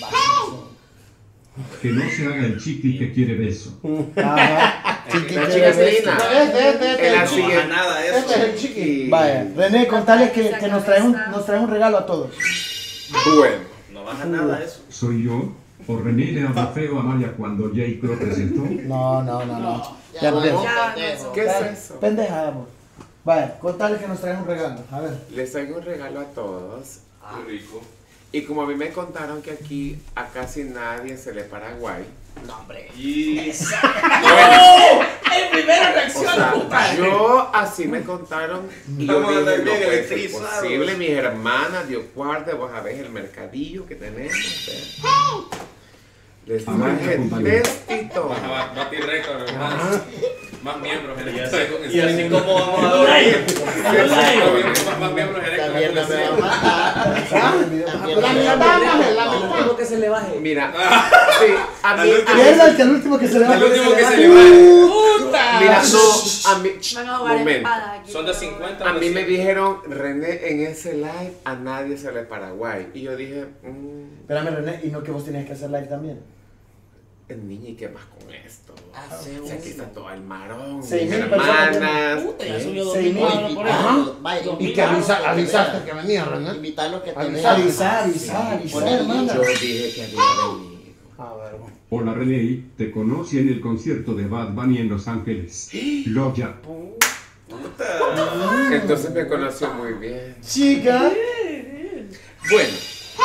Speaker 5: Que no se haga el chiqui que quiere beso.
Speaker 1: Ajá. Chiqui,
Speaker 13: La
Speaker 1: quiere
Speaker 13: chica
Speaker 1: beso.
Speaker 13: Selena.
Speaker 2: Este, este, este.
Speaker 13: En la
Speaker 6: No
Speaker 13: siguiente.
Speaker 6: baja nada eso.
Speaker 2: Este es el chiqui.
Speaker 1: Vaya, René, contale que, que nos, traes un, nos traes un regalo a todos.
Speaker 13: Bueno.
Speaker 6: No baja nada eso.
Speaker 5: ¿Soy yo? ¿O René le habló feo a Maya cuando Jake lo presentó?
Speaker 1: No, no, no, no.
Speaker 7: Ya,
Speaker 1: Ya,
Speaker 7: vamos,
Speaker 14: Ya,
Speaker 7: pendejo.
Speaker 13: ¿Qué es eso?
Speaker 1: Pendejada, amor. Vaya, contale que nos traes un regalo. A ver.
Speaker 13: Les traigo un regalo a todos.
Speaker 9: Qué rico.
Speaker 13: Y como a mí me contaron que aquí a casi nadie se le Paraguay.
Speaker 7: No, hombre.
Speaker 6: Y.
Speaker 4: ¡El primero
Speaker 13: O
Speaker 4: reacciona,
Speaker 13: sea,
Speaker 4: puta!
Speaker 13: yo así me contaron y yo
Speaker 6: Vamos a
Speaker 13: dije,
Speaker 6: andar
Speaker 13: no
Speaker 6: bien
Speaker 13: puede ser
Speaker 6: electrizados.
Speaker 13: posible, mis hermanas, Dios guarde, vos sabés el mercadillo que tenemos. ¿ves? Les
Speaker 5: Amaya,
Speaker 13: traje
Speaker 5: compañero.
Speaker 13: testito.
Speaker 10: Va va a batir récord, más, más miembros en el
Speaker 6: Y así como vamos a dormir.
Speaker 10: Más, más miembros en
Speaker 7: La
Speaker 10: el
Speaker 7: mierda me va a matar.
Speaker 2: La mitad, maje, la mitad.
Speaker 3: Último que se le baje.
Speaker 13: Mira, sí, a mí, a
Speaker 1: Mierda,
Speaker 13: mí,
Speaker 1: que el último que se le va
Speaker 10: El último que se le
Speaker 1: va.
Speaker 10: va.
Speaker 13: mira, no, a mí,
Speaker 14: Van a jugar
Speaker 13: momento.
Speaker 14: espada aquí.
Speaker 10: Son de cincuenta.
Speaker 13: A
Speaker 10: o de
Speaker 13: mí me
Speaker 10: cien.
Speaker 13: dijeron, René, en ese live a nadie se le Paraguay. Y yo dije, mmm,
Speaker 1: Espérame, René, ¿y no que vos tenías que hacer live también?
Speaker 13: niña, ¿y qué más con esto?
Speaker 7: Hace
Speaker 13: O sea, aquí está
Speaker 7: uno.
Speaker 13: todo el marón,
Speaker 1: Seis
Speaker 13: mis
Speaker 1: mil personas
Speaker 13: hermanas.
Speaker 4: Puta, ya subió dos
Speaker 1: Seis
Speaker 4: mil
Speaker 1: mil.
Speaker 4: cuadros por
Speaker 1: Ajá.
Speaker 4: eso.
Speaker 7: Vaya,
Speaker 4: Dos
Speaker 2: Y
Speaker 4: mil
Speaker 2: que avisa,
Speaker 4: cuadros.
Speaker 2: avisaste que venía, René.
Speaker 7: invitar los que te
Speaker 2: Avisar,
Speaker 7: vean.
Speaker 1: Avisar, avisar, avisar, hermana.
Speaker 13: Yo dije que había venido.
Speaker 2: A ver, bueno.
Speaker 5: Hola René, te conocí en el concierto de Bad Bunny en Los Ángeles. Loya.
Speaker 13: Entonces me conoció muy bien.
Speaker 1: Chica.
Speaker 13: Bueno,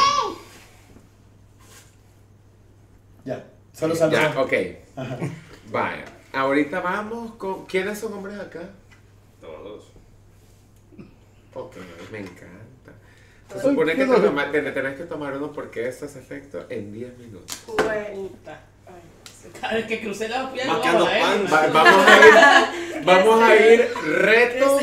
Speaker 1: Ya, solo
Speaker 13: ya,
Speaker 1: saludamos.
Speaker 13: ok.
Speaker 1: Ajá.
Speaker 13: Vaya, ahorita vamos con... ¿Quiénes son hombres acá?
Speaker 6: Todos.
Speaker 13: Ok, me encanta. Se supone que te, toma- te- tenés que tomar uno porque esto hace efecto en diez minutos.
Speaker 14: Güey.
Speaker 4: Puta. Cada vez que crucé la piel,
Speaker 6: Marcando
Speaker 4: vamos a
Speaker 6: pan.
Speaker 4: ver.
Speaker 13: Va- vamos a ir, vamos a ir reto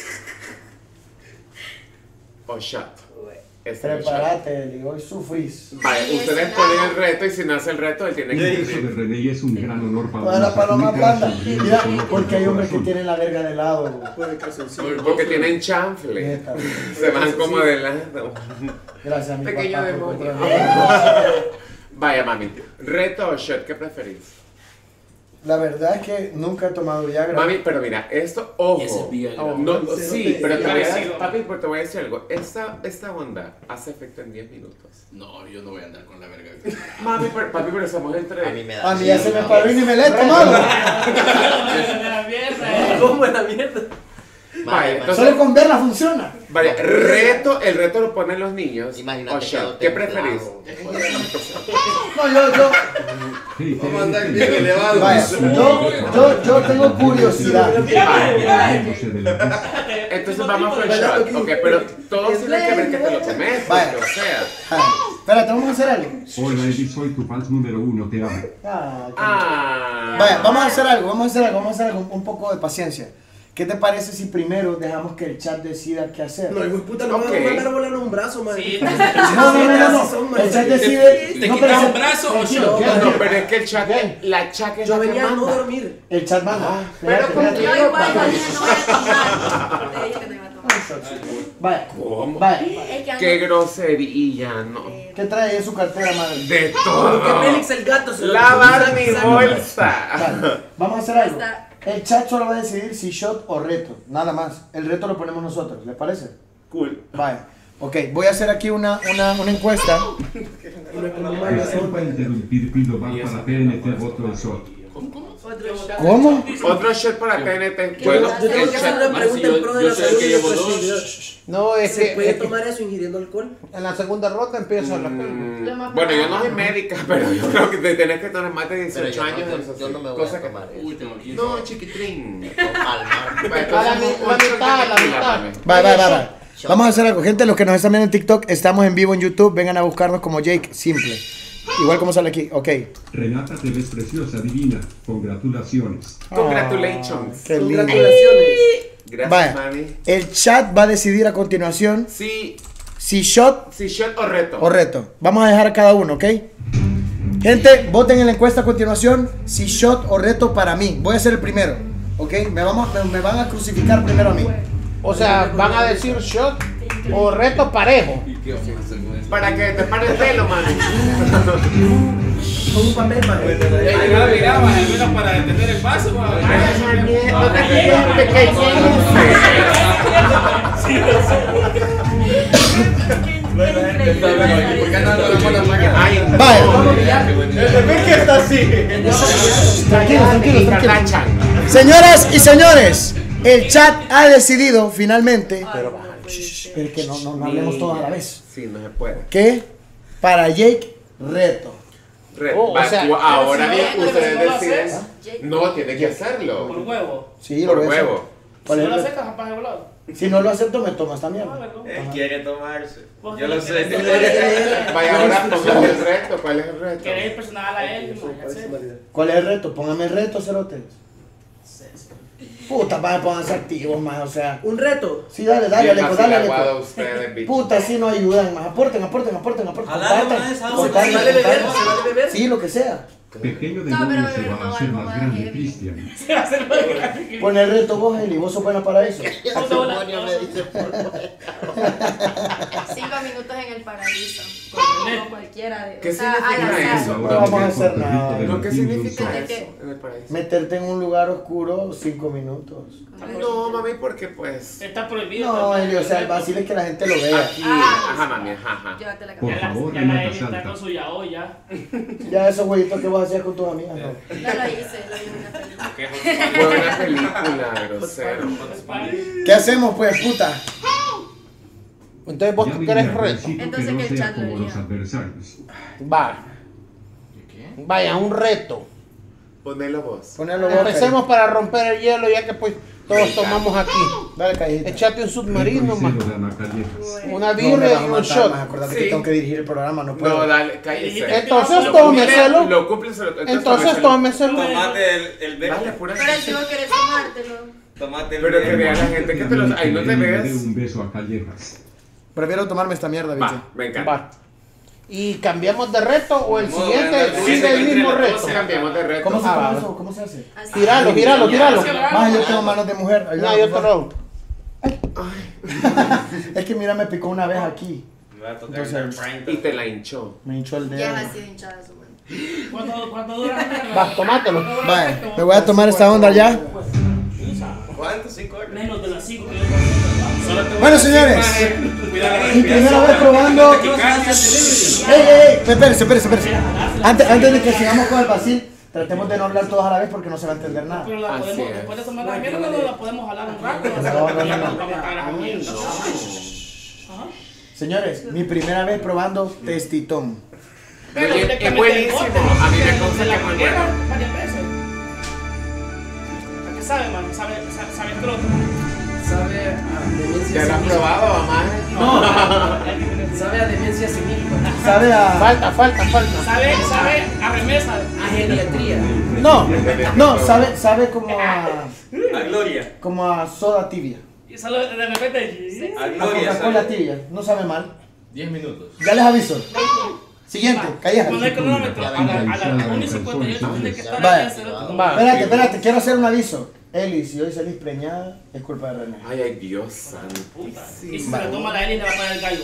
Speaker 13: o shot. Este es el shot.
Speaker 1: Prepárate, Eli, hoy sufrís.
Speaker 13: Vaya, ustedes ponen el reto y si no hace el reto, él tiene que
Speaker 5: El beso de
Speaker 13: cumplir.
Speaker 5: René es un gran honor para
Speaker 1: Toda la
Speaker 5: una
Speaker 1: paloma
Speaker 5: Satúnica
Speaker 1: blanda.
Speaker 5: sonriendo
Speaker 1: Mira,
Speaker 5: con ojos
Speaker 1: porque hay
Speaker 5: de
Speaker 1: hombres que
Speaker 5: corazón.
Speaker 1: tienen la verga de lado.
Speaker 13: Porque tienen chanfle.
Speaker 1: Neta.
Speaker 13: Se van como de lado.
Speaker 1: Gracias a mi
Speaker 13: Pequeño
Speaker 1: papá. por
Speaker 13: demonio.
Speaker 1: comprarme.
Speaker 13: Vaya, mami. ¿Reto o shot? ¿Qué preferís?
Speaker 1: La verdad es que nunca he tomado Viagra.
Speaker 13: Mami, pero mira, esto, ojo.
Speaker 3: Ese es Viagra.
Speaker 13: No, sí, pero te voy a decir,
Speaker 10: Parecido.
Speaker 13: papi, pero te voy a decir algo. Esta, esta onda hace efecto en diez minutos.
Speaker 9: No, yo no voy a andar con la verga.
Speaker 13: Mami, pero, papi, pero somos entre...
Speaker 7: A mí me da.
Speaker 1: A mí ya se me
Speaker 7: miedo.
Speaker 1: paró y ni me la he tomado.
Speaker 4: La mierda, eh.
Speaker 3: ¿Cómo es la mierda?
Speaker 13: Vaya, entonces,
Speaker 1: Solo con verla funciona.
Speaker 13: vaya, reto, el reto lo ponen los niños.
Speaker 7: Imagínate
Speaker 13: o
Speaker 7: que
Speaker 13: shot.
Speaker 7: yo
Speaker 13: ¿Qué
Speaker 7: te
Speaker 13: preferís?
Speaker 7: clavo.
Speaker 1: No, yo, yo,
Speaker 5: Hey,
Speaker 6: Vamos a andar
Speaker 5: hey,
Speaker 6: bien
Speaker 5: hey.
Speaker 6: elevados.
Speaker 1: vaya, yo, yo, yo tengo curiosidad.
Speaker 5: Riéndose de la risa.
Speaker 13: Entonces vamos con el shot. Ok, pero todos tienen que ver que te lo tomes.
Speaker 1: Vaya.
Speaker 13: Porque, o sea.
Speaker 1: Ay, espérate, vamos a hacer algo.
Speaker 5: Hola Eli, soy tu fans número uno, te amo.
Speaker 1: Ah, qué-
Speaker 13: Ah.
Speaker 1: Vaya, vamos a hacer algo, vamos a hacer algo, vamos a hacer algo, un poco de paciencia. ¿Qué te parece si primero dejamos que el chat decida qué hacer?
Speaker 3: No, hijo de puta, no
Speaker 13: Ok.
Speaker 3: van a mandar a volar un brazo, man.
Speaker 4: Sí,
Speaker 1: No, no, no, no, no. El chat decide.
Speaker 10: ¿Te
Speaker 1: no,
Speaker 10: quitas
Speaker 1: pero-
Speaker 10: un brazo o
Speaker 1: tranquilo,
Speaker 10: shot?
Speaker 13: No, pero es que el chat, la chaca es
Speaker 3: Yo
Speaker 13: la que
Speaker 3: venía a no
Speaker 13: manda.
Speaker 3: dormir.
Speaker 1: El chat manda.
Speaker 13: pero
Speaker 1: Espérate,
Speaker 13: ¿cómo
Speaker 1: espérate.
Speaker 14: Yo igual mañana no voy a tomar. Te dije que no iba a tomar.
Speaker 1: Vaya,
Speaker 13: ¿Cómo?
Speaker 1: vaya.
Speaker 14: Es que ando-
Speaker 13: Qué grosería, no.
Speaker 1: ¿Qué trae en su cartera, madre?
Speaker 13: De
Speaker 3: Que
Speaker 13: todo.
Speaker 3: Félix el gato se lo
Speaker 13: Lavar mi
Speaker 3: saca.
Speaker 13: bolsa.
Speaker 1: Vale, vamos a hacer algo.
Speaker 14: Está-
Speaker 1: El chat solo va a decidir si shot o reto, nada más. El reto lo ponemos nosotros, ¿les parece?
Speaker 13: Cool.
Speaker 1: Vaya. Ok, voy a hacer aquí una, una, una encuesta.
Speaker 5: Disculpa interrumpir, pido van para P N T voto el shot.
Speaker 14: Otro shot.
Speaker 1: ¿Cómo?
Speaker 13: Otro shot para T N T.
Speaker 3: ¿Qué
Speaker 13: Bueno,
Speaker 3: pasa? Yo tengo
Speaker 13: el
Speaker 3: que hacer
Speaker 13: shot-
Speaker 3: una pregunta en pro de
Speaker 9: yo
Speaker 3: la
Speaker 9: soy el
Speaker 3: salud
Speaker 9: que
Speaker 3: y
Speaker 9: llevo
Speaker 3: después
Speaker 9: dos.
Speaker 3: sí,
Speaker 15: No, es
Speaker 3: ¿Se
Speaker 15: que,
Speaker 3: puede
Speaker 15: es que
Speaker 3: tomar eso ingiriendo alcohol?
Speaker 15: en la segunda ronda empieza la
Speaker 13: Mm,
Speaker 14: Lo más
Speaker 13: Bueno, yo no
Speaker 14: probable.
Speaker 13: soy médica, pero yo creo que te tenés que tener más de
Speaker 7: Pero
Speaker 13: dieciocho
Speaker 7: yo no,
Speaker 13: años.
Speaker 7: yo-
Speaker 13: eso
Speaker 7: yo
Speaker 13: sí.
Speaker 7: no me voy a
Speaker 13: Cosa que-
Speaker 7: tomar eso.
Speaker 9: Uy, tengo quince.
Speaker 13: No, chiquitrín.
Speaker 7: Calmar.
Speaker 13: Bueno,
Speaker 15: A la
Speaker 13: entonces,
Speaker 15: mi-
Speaker 13: un
Speaker 15: la
Speaker 13: shot de
Speaker 15: mitad, la
Speaker 13: tequila,
Speaker 15: mitad.
Speaker 13: mami.
Speaker 1: Va, va, va, va. Vamos a hacer algo, gente. Los que nos están viendo en TikTok, estamos en vivo en YouTube. Vengan a buscarnos como Jake Simple. Igual como sale aquí. Ok.
Speaker 5: Renata, te ves preciosa, divina. Congratulaciones.
Speaker 13: Congratulations.
Speaker 1: Qué lindo.
Speaker 3: Congratulaciones.
Speaker 13: Gracias,
Speaker 1: Vaya.
Speaker 13: mami.
Speaker 1: El chat va a decidir a continuación
Speaker 13: Sí,
Speaker 1: si shot
Speaker 13: sí, shot o reto.
Speaker 1: o reto. Vamos a dejar a cada uno, ¿ok? Gente, voten en la encuesta a continuación si shot o reto para mí. Voy a ser el primero, ¿ok? Me, vamos, me, me van a crucificar primero a mí.
Speaker 15: o sea, van a decir shot o reto parejo.
Speaker 9: ¿Y qué vamos a hacer con eso?
Speaker 13: Para que te pare el pelo, mami.
Speaker 3: Con un papel, man.
Speaker 10: Ya llegaba, miraba, al menos para detener el paso.
Speaker 13: No te quedes pequeño.
Speaker 9: ¿Por qué no lo ponen para
Speaker 13: Ay, no.
Speaker 1: Vaya.
Speaker 13: ¿Ves que está así?
Speaker 1: Tranquilos, tranquilos,
Speaker 13: Y
Speaker 1: tranquilos.
Speaker 13: Kardashian.
Speaker 1: Señoras y señores, el chat ha decidido finalmente, pero que no, no, no hablemos todos a la vez,
Speaker 13: Sí, no se puede.
Speaker 1: que para Jake, reto.
Speaker 13: Re-
Speaker 15: Oh, o
Speaker 13: va,
Speaker 15: sea,
Speaker 13: tú- ahora
Speaker 4: pero
Speaker 13: bien,
Speaker 4: si no-
Speaker 13: ustedes
Speaker 4: pero si no lo
Speaker 13: deciden.
Speaker 4: haces,
Speaker 13: No, tiene que
Speaker 4: Por
Speaker 13: hacerlo.
Speaker 4: huevo.
Speaker 1: Sí, lo
Speaker 13: Por
Speaker 1: voy a hacer.
Speaker 13: huevo.
Speaker 4: Si
Speaker 1: ¿Cuál
Speaker 4: no
Speaker 1: es
Speaker 4: lo
Speaker 1: el
Speaker 4: aceptas,
Speaker 1: reto?
Speaker 4: capaz de volado.
Speaker 1: Si no lo acepto, me tomo esta mierda.
Speaker 6: Él quiere tomarse.
Speaker 4: Vos
Speaker 6: Yo lo
Speaker 4: querés-
Speaker 6: sé.
Speaker 4: querés-
Speaker 13: Vaya, ahora póngale el reto. ¿Cuál es el reto?
Speaker 4: Querés personal a él, man, ya sé.
Speaker 1: ¿Cuál es el reto? Póngame el reto, cerotes. Puta, vaya, pónganse activos, más, o sea.
Speaker 3: ¿Un reto?
Speaker 1: Sí, dale, dale,
Speaker 13: Bien
Speaker 1: Aleco,
Speaker 13: fácil,
Speaker 1: dale,
Speaker 13: aguado
Speaker 1: Aleco.
Speaker 13: ustedes, bicho.
Speaker 1: Puta, sí no ayudan, más. Aporten, aporten, aporten, aporten.
Speaker 11: Jalale
Speaker 1: Compartan,
Speaker 11: una vez, jalale.
Speaker 1: compartan,
Speaker 3: ¿Se vale beber?
Speaker 1: compartan.
Speaker 3: ¿Se vale beber?
Speaker 1: Sí, lo que sea.
Speaker 5: Pequeño
Speaker 14: No, pero
Speaker 5: demonio se
Speaker 14: bebé,
Speaker 5: va
Speaker 14: no,
Speaker 5: a hacer
Speaker 14: algo
Speaker 5: más
Speaker 14: más
Speaker 5: grande,
Speaker 14: heavy.
Speaker 5: Cristian.
Speaker 4: Se va a hacer más grande.
Speaker 1: Pon el reto vos, Eli, vos sos buena para eso.
Speaker 7: Ese demonio me dice por
Speaker 14: Cinco minutos en el paraíso. Con, con cualquiera de.
Speaker 13: ¿Qué
Speaker 14: o sea, al
Speaker 13: significa
Speaker 14: azar.
Speaker 13: eso?
Speaker 1: No vamos a hacer nada.
Speaker 13: ¿No? ¿Qué significa
Speaker 14: Tienes
Speaker 13: eso
Speaker 14: que-
Speaker 13: en el paraíso?
Speaker 1: Meterte en un lugar oscuro cinco minutos.
Speaker 13: No, mami, porque pues.
Speaker 4: Está prohibido.
Speaker 1: No,
Speaker 4: también.
Speaker 1: Eli, o sea, el vacilo es que la gente lo vea.
Speaker 13: Aquí.
Speaker 14: Ah,
Speaker 13: Ajá, mami, ajá, ajá.
Speaker 14: Llévate la
Speaker 5: Por
Speaker 4: Ya
Speaker 14: cabeza.
Speaker 4: la,
Speaker 5: favor,
Speaker 4: ya la
Speaker 5: Renata,
Speaker 4: Eli está
Speaker 5: salta.
Speaker 4: con su yaoi ya.
Speaker 1: Ya esos jueguitos que vos hacías con tus amigas, no.
Speaker 14: No lo hice, lo vi en una película.
Speaker 13: Fue una película, grosero.
Speaker 1: ¿Qué hacemos, pues, puta?
Speaker 15: Entonces vos
Speaker 5: Ya
Speaker 15: querés
Speaker 5: dile a
Speaker 15: reto.
Speaker 5: Juancito
Speaker 14: Entonces
Speaker 5: que no
Speaker 14: que el
Speaker 5: sea
Speaker 14: chat lo
Speaker 5: como los
Speaker 14: diga.
Speaker 5: adversarios.
Speaker 15: Va. Vaya, un reto.
Speaker 13: Ponelo vos.
Speaker 1: Ponelo vos.
Speaker 15: Empecemos para romper el hielo ya que pues todos tomamos aquí.
Speaker 1: Dale, callita.
Speaker 15: Échate un
Speaker 5: El
Speaker 15: submarino,
Speaker 5: coliseo
Speaker 15: man.
Speaker 5: de Ana Callejas.
Speaker 15: Una
Speaker 1: No, me
Speaker 15: birria
Speaker 1: vas a
Speaker 15: y un
Speaker 1: matar,
Speaker 15: shot.
Speaker 1: más. Acordate
Speaker 13: Sí.
Speaker 1: que tengo que dirigir el programa, no puedo.
Speaker 13: No, dale, cállese.
Speaker 15: Entonces
Speaker 13: Lo
Speaker 15: tómeselo.
Speaker 13: cumple- Lo cumple, se lo
Speaker 15: Entonces tómeselo.
Speaker 6: Tomate el, el verde.
Speaker 13: Dale, pura.
Speaker 14: Pero si vos querés tomártelo.
Speaker 6: Tomate el
Speaker 13: Pero que
Speaker 6: verde.
Speaker 13: vea la gente que te los. Ahí no te
Speaker 5: Le dé
Speaker 13: veas.
Speaker 5: un beso a Callejas.
Speaker 1: Prefiero tomarme esta mierda, bicho.
Speaker 13: Va, me encanta.
Speaker 15: Va. ¿Y cambiamos de reto o el
Speaker 10: No,
Speaker 15: siguiente
Speaker 10: no,
Speaker 15: sigue el
Speaker 10: no,
Speaker 15: mismo
Speaker 10: no,
Speaker 15: reto?
Speaker 10: no,
Speaker 13: Cambiamos de reto.
Speaker 1: ¿Cómo se
Speaker 15: Ah,
Speaker 1: toma
Speaker 15: va.
Speaker 1: eso? ¿Cómo se hace?
Speaker 14: Así.
Speaker 15: Tíralo, tíralo, tíralo.
Speaker 1: Más, yo tengo manos de mujer. ayúdame,
Speaker 15: No, yo te
Speaker 1: por favor.
Speaker 15: lo.
Speaker 1: Es que mira, me picó una vez aquí.
Speaker 6: Me va a tocar
Speaker 1: Entonces,
Speaker 6: el
Speaker 13: Y te la hinchó.
Speaker 1: me hinchó el
Speaker 14: Ya
Speaker 1: dedo.
Speaker 14: es así de hinchada su mano.
Speaker 4: ¿Cuánto, cuánto dura?
Speaker 15: Va, tomátelo.
Speaker 1: Vale, me voy a tomar esta onda ya.
Speaker 6: ¿Cuánto? ¿Cinco horas?
Speaker 4: Menos de las cinco que yo conozco.
Speaker 10: Solo te voy
Speaker 1: Bueno,
Speaker 10: a decir,
Speaker 1: señores,
Speaker 10: maje, cuidar la
Speaker 1: mi primera
Speaker 10: respiración,
Speaker 1: vez probando.
Speaker 10: no te quites.
Speaker 1: ¡Ey, ey, ey! Espérense, espérense, espérense. Antes, antes de que sigamos con el vacil, tratemos de no hablar todos a la vez porque no se va a entender nada.
Speaker 4: Pero la
Speaker 13: Así
Speaker 4: podemos,
Speaker 13: es.
Speaker 4: después de tomar la mierda, no la podemos jalar un rato.
Speaker 1: No, no, no, no.
Speaker 4: Vamos a cagar a mierda. Ajá.
Speaker 1: Señores, mi primera vez probando testitón.
Speaker 4: Pero
Speaker 13: Oye,
Speaker 4: te
Speaker 13: es
Speaker 4: cambias
Speaker 13: buenísimo.
Speaker 4: el bote,
Speaker 13: A mí me
Speaker 4: se
Speaker 13: consta
Speaker 4: la
Speaker 13: que es muy
Speaker 4: prueba
Speaker 13: bueno.
Speaker 4: varias veces. ¿A qué sabe, man? Sabe, sabe, sabe escroto.
Speaker 3: Sabe a demencia
Speaker 13: ¿Ya lo has
Speaker 3: senil.
Speaker 13: probado, mamá?
Speaker 3: No. Sabe a demencia senil.
Speaker 1: ¿Sabe a.?
Speaker 15: Falta, falta, falta.
Speaker 4: Sabe, sabe a remesa.
Speaker 3: A geriatría.
Speaker 1: No, no, sabe, sabe como a.
Speaker 6: A Gloria.
Speaker 1: Como a soda tibia.
Speaker 4: Y solo de repente.
Speaker 6: A
Speaker 1: A
Speaker 6: Gloria.
Speaker 1: Coca-Cola
Speaker 6: ¿sabes?
Speaker 1: tibia. No sabe mal.
Speaker 9: diez minutos.
Speaker 1: Ya les aviso. Siguiente, calleja.
Speaker 4: Cuando hay cronómetro, a la- a las una y cincuenta y ocho tiene que estar
Speaker 1: Vaya.
Speaker 4: ahí cerote.
Speaker 15: Va.
Speaker 1: Espérate, espérate, quiero hacer un aviso. Eli, si hoy salís preñada, es culpa de René.
Speaker 13: Ay, ay, Dios
Speaker 4: Y si
Speaker 13: santísimo.
Speaker 4: se le toma la Eli, le va a pagar el gallo.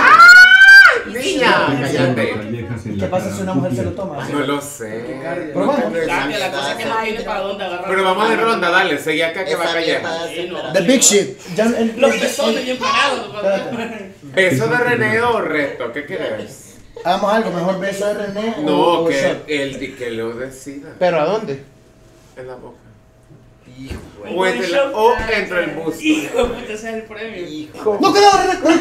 Speaker 13: Niña, cállate.
Speaker 5: Callejas en
Speaker 1: ¿Qué
Speaker 5: la
Speaker 1: pasa
Speaker 5: cara
Speaker 1: si una mujer se
Speaker 5: tuya.
Speaker 1: lo toma?
Speaker 13: No lo sé.
Speaker 1: Pero vamos.
Speaker 4: Cambia la cosa que no tiene para dónde agarrar.
Speaker 13: Pero vamos de ronda, dale, seguí acá que va a
Speaker 7: Esa
Speaker 13: callar.
Speaker 7: vieja
Speaker 4: Sí, no.
Speaker 1: The big shit. Ya el-
Speaker 4: Los
Speaker 1: el-
Speaker 4: pezones bien parados.
Speaker 1: Espérate.
Speaker 13: ¿Beso de René o reto? ¿Qué quieres?
Speaker 1: Hagamos algo, mejor beso de René o,
Speaker 13: No,
Speaker 1: o
Speaker 13: que
Speaker 1: shot.
Speaker 13: él que lo decida.
Speaker 15: ¿Pero a dónde?
Speaker 13: En la boca.
Speaker 3: Hijo,
Speaker 13: O
Speaker 3: güey.
Speaker 13: entre, la- o entre el busto.
Speaker 4: Hijo de puta, ese es el premio.
Speaker 3: Hijo.
Speaker 1: ¡No quedó!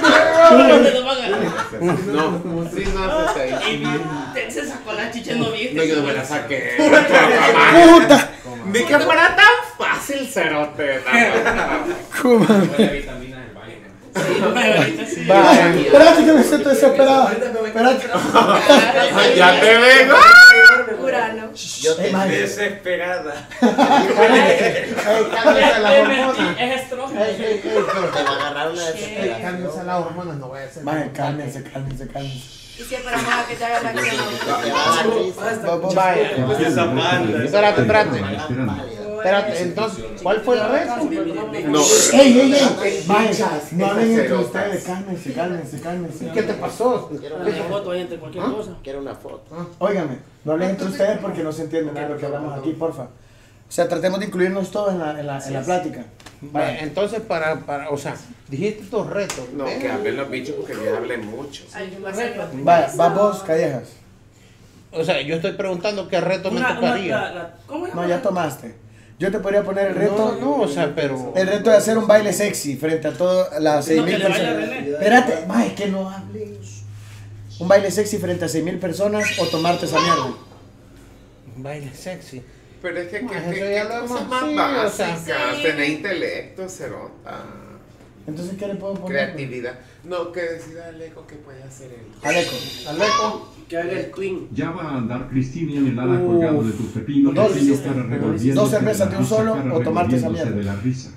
Speaker 13: No, sí, no se
Speaker 4: Y te- se sacó la chicha, no viste.
Speaker 13: No, yo no me la saqué.
Speaker 1: ¡Puta!
Speaker 13: Ni que fuera tan fácil, cerote.
Speaker 1: ¿Cómo?
Speaker 10: Huele a vitaminas del baño.
Speaker 1: Vaya. Espérate que me siento desesperado. Espérate.
Speaker 13: Ya te vengo.
Speaker 14: Urano.
Speaker 7: Yo te
Speaker 6: Desesperada.
Speaker 15: Cámbiense las hormonas.
Speaker 4: Es estrógeno.
Speaker 15: Ey, ey, ey, pero-
Speaker 7: te va a agarrar una
Speaker 15: Ey,
Speaker 7: desesperada.
Speaker 15: cámbiense las hormonas, no voy a hacer.
Speaker 1: Vaya, cálmense, cálmense, cálmense.
Speaker 14: Y si esperamos a que te haga reacción.
Speaker 7: Te va a dar risa.
Speaker 15: Vaya.
Speaker 6: Esa banda.
Speaker 15: Espérate, espérate.
Speaker 5: Esperando.
Speaker 15: Espérate, entonces, ¿cuál fue el reto?
Speaker 13: No.
Speaker 1: ¡Ey, ey, ey! Vaya, no hablen entre ustedes, cálmense, cálmense, cálmense.
Speaker 15: ¿Qué te pasó?
Speaker 7: Quiero
Speaker 4: Una
Speaker 7: una,
Speaker 4: foto ahí entre cualquier cosa.
Speaker 7: quiero una foto.
Speaker 1: Óigame, no hablen entre ustedes porque no se entiende nada de lo que hablamos aquí, porfa. O sea, tratemos de incluirnos todos en la, en la, en la plática.
Speaker 15: Vaya, entonces, para, para, o sea, dijiste tus retos.
Speaker 13: No,
Speaker 15: ¿eh?
Speaker 13: que hablen los bichos porque yo hablé mucho.
Speaker 14: Ay, va a ser lo-
Speaker 1: Vaya, va vos, Callejas.
Speaker 15: O sea, yo estoy preguntando qué reto me
Speaker 4: Una- una-
Speaker 15: tocaría.
Speaker 4: la- la- ¿Cómo es?
Speaker 1: No, ya tomaste. Yo te podría poner el reto.
Speaker 15: No, no, o sea, pero.
Speaker 1: El reto de hacer un baile sexy frente a todas las seis
Speaker 4: No,
Speaker 1: mil
Speaker 4: que le vaya
Speaker 1: personas.
Speaker 4: René.
Speaker 1: Espérate, vaya, que no hables. Un baile sexy frente a seis mil personas o tomarte esa mierda.
Speaker 15: Baile sexy.
Speaker 13: Pero es que, que,
Speaker 15: Ah,
Speaker 13: que,
Speaker 15: eso
Speaker 13: que
Speaker 15: ya lo
Speaker 13: cosas
Speaker 15: hemos-
Speaker 13: más
Speaker 15: sí, o sea,
Speaker 13: básicas.
Speaker 14: sí.
Speaker 13: Tener intelecto, cerota.
Speaker 1: Entonces, ¿qué le puedo poner?
Speaker 13: Creatividad. No, que decida Aleco que puede hacer él.
Speaker 1: Aleco.
Speaker 15: Aleco.
Speaker 3: Que haga el twin.
Speaker 5: Ya va a andar Cristina en el ala colgado de tus pepinos
Speaker 1: Dos,
Speaker 5: pequeños
Speaker 1: sí,
Speaker 5: cara
Speaker 1: sí.
Speaker 5: revolviéndose
Speaker 1: Dos cervezas de un
Speaker 5: la
Speaker 1: solo
Speaker 5: cara
Speaker 1: o tomarte esa
Speaker 5: revolviéndose
Speaker 1: mierda.
Speaker 5: de la risa.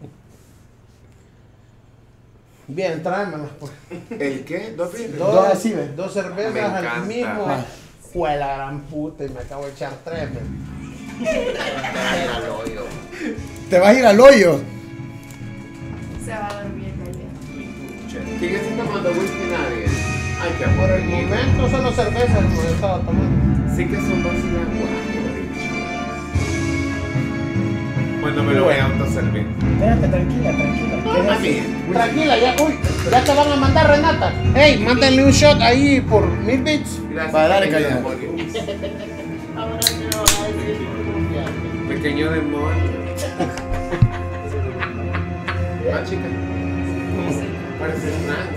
Speaker 15: Bien, tráemelas, pues.
Speaker 13: ¿El qué? ¿Dos birras?
Speaker 1: Dos así, ¿ve?
Speaker 15: Dos cervezas
Speaker 13: Me
Speaker 15: al
Speaker 13: encanta.
Speaker 15: mismo.
Speaker 1: Ah.
Speaker 15: Fue la gran puta y me acabo de echar tres. pues.
Speaker 7: Era el hoyo.
Speaker 1: Te vas a ir al hoyo.
Speaker 14: Se va a dormir, Calle.
Speaker 13: ¿Quién está tomando whisky? Nadie. Ay, qué
Speaker 15: Por el
Speaker 13: aburrido.
Speaker 15: momento solo cervezas como yo estaba tomando.
Speaker 13: Sí que son vacilas guapos. Bueno, me lo voy a autoservir.
Speaker 1: Espérate, tranquila, tranquila.
Speaker 15: No,
Speaker 1: ¿Qué
Speaker 15: mami,
Speaker 1: es?
Speaker 15: tranquila, ya, uy, ya te van a mandar, Renata. Ey, mándenle un shot ahí por mil bits.
Speaker 13: Gracias.
Speaker 1: Va, dale,
Speaker 13: pequeño
Speaker 1: calla.
Speaker 13: demonio.
Speaker 7: Ahora te lo van a decir confiante.
Speaker 13: Pequeño demonio. Ah, chica. Parece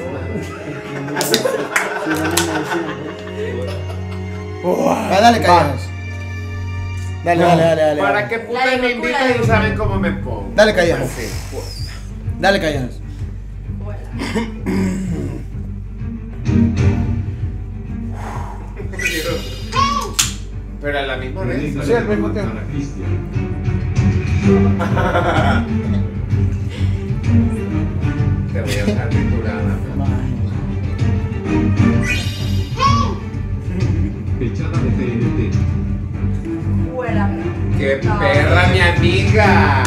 Speaker 13: trans,
Speaker 1: Va, dale, Callejas. Dale, dale, dale, dale.
Speaker 13: ¿Para
Speaker 1: dale.
Speaker 13: qué puta me invitan y saben cómo me pongo?
Speaker 1: Dale, Callejas.
Speaker 13: Sí, pues.
Speaker 1: Dale, Callejas.
Speaker 13: Pero a la misma vez.
Speaker 5: René
Speaker 15: Sí, al mismo
Speaker 5: matar
Speaker 15: tiempo.
Speaker 5: a Cristian.
Speaker 13: Te voy a dejar triturada.
Speaker 5: Pechada de T N T.
Speaker 14: Huela.
Speaker 13: ¡Qué perra, mi amiga!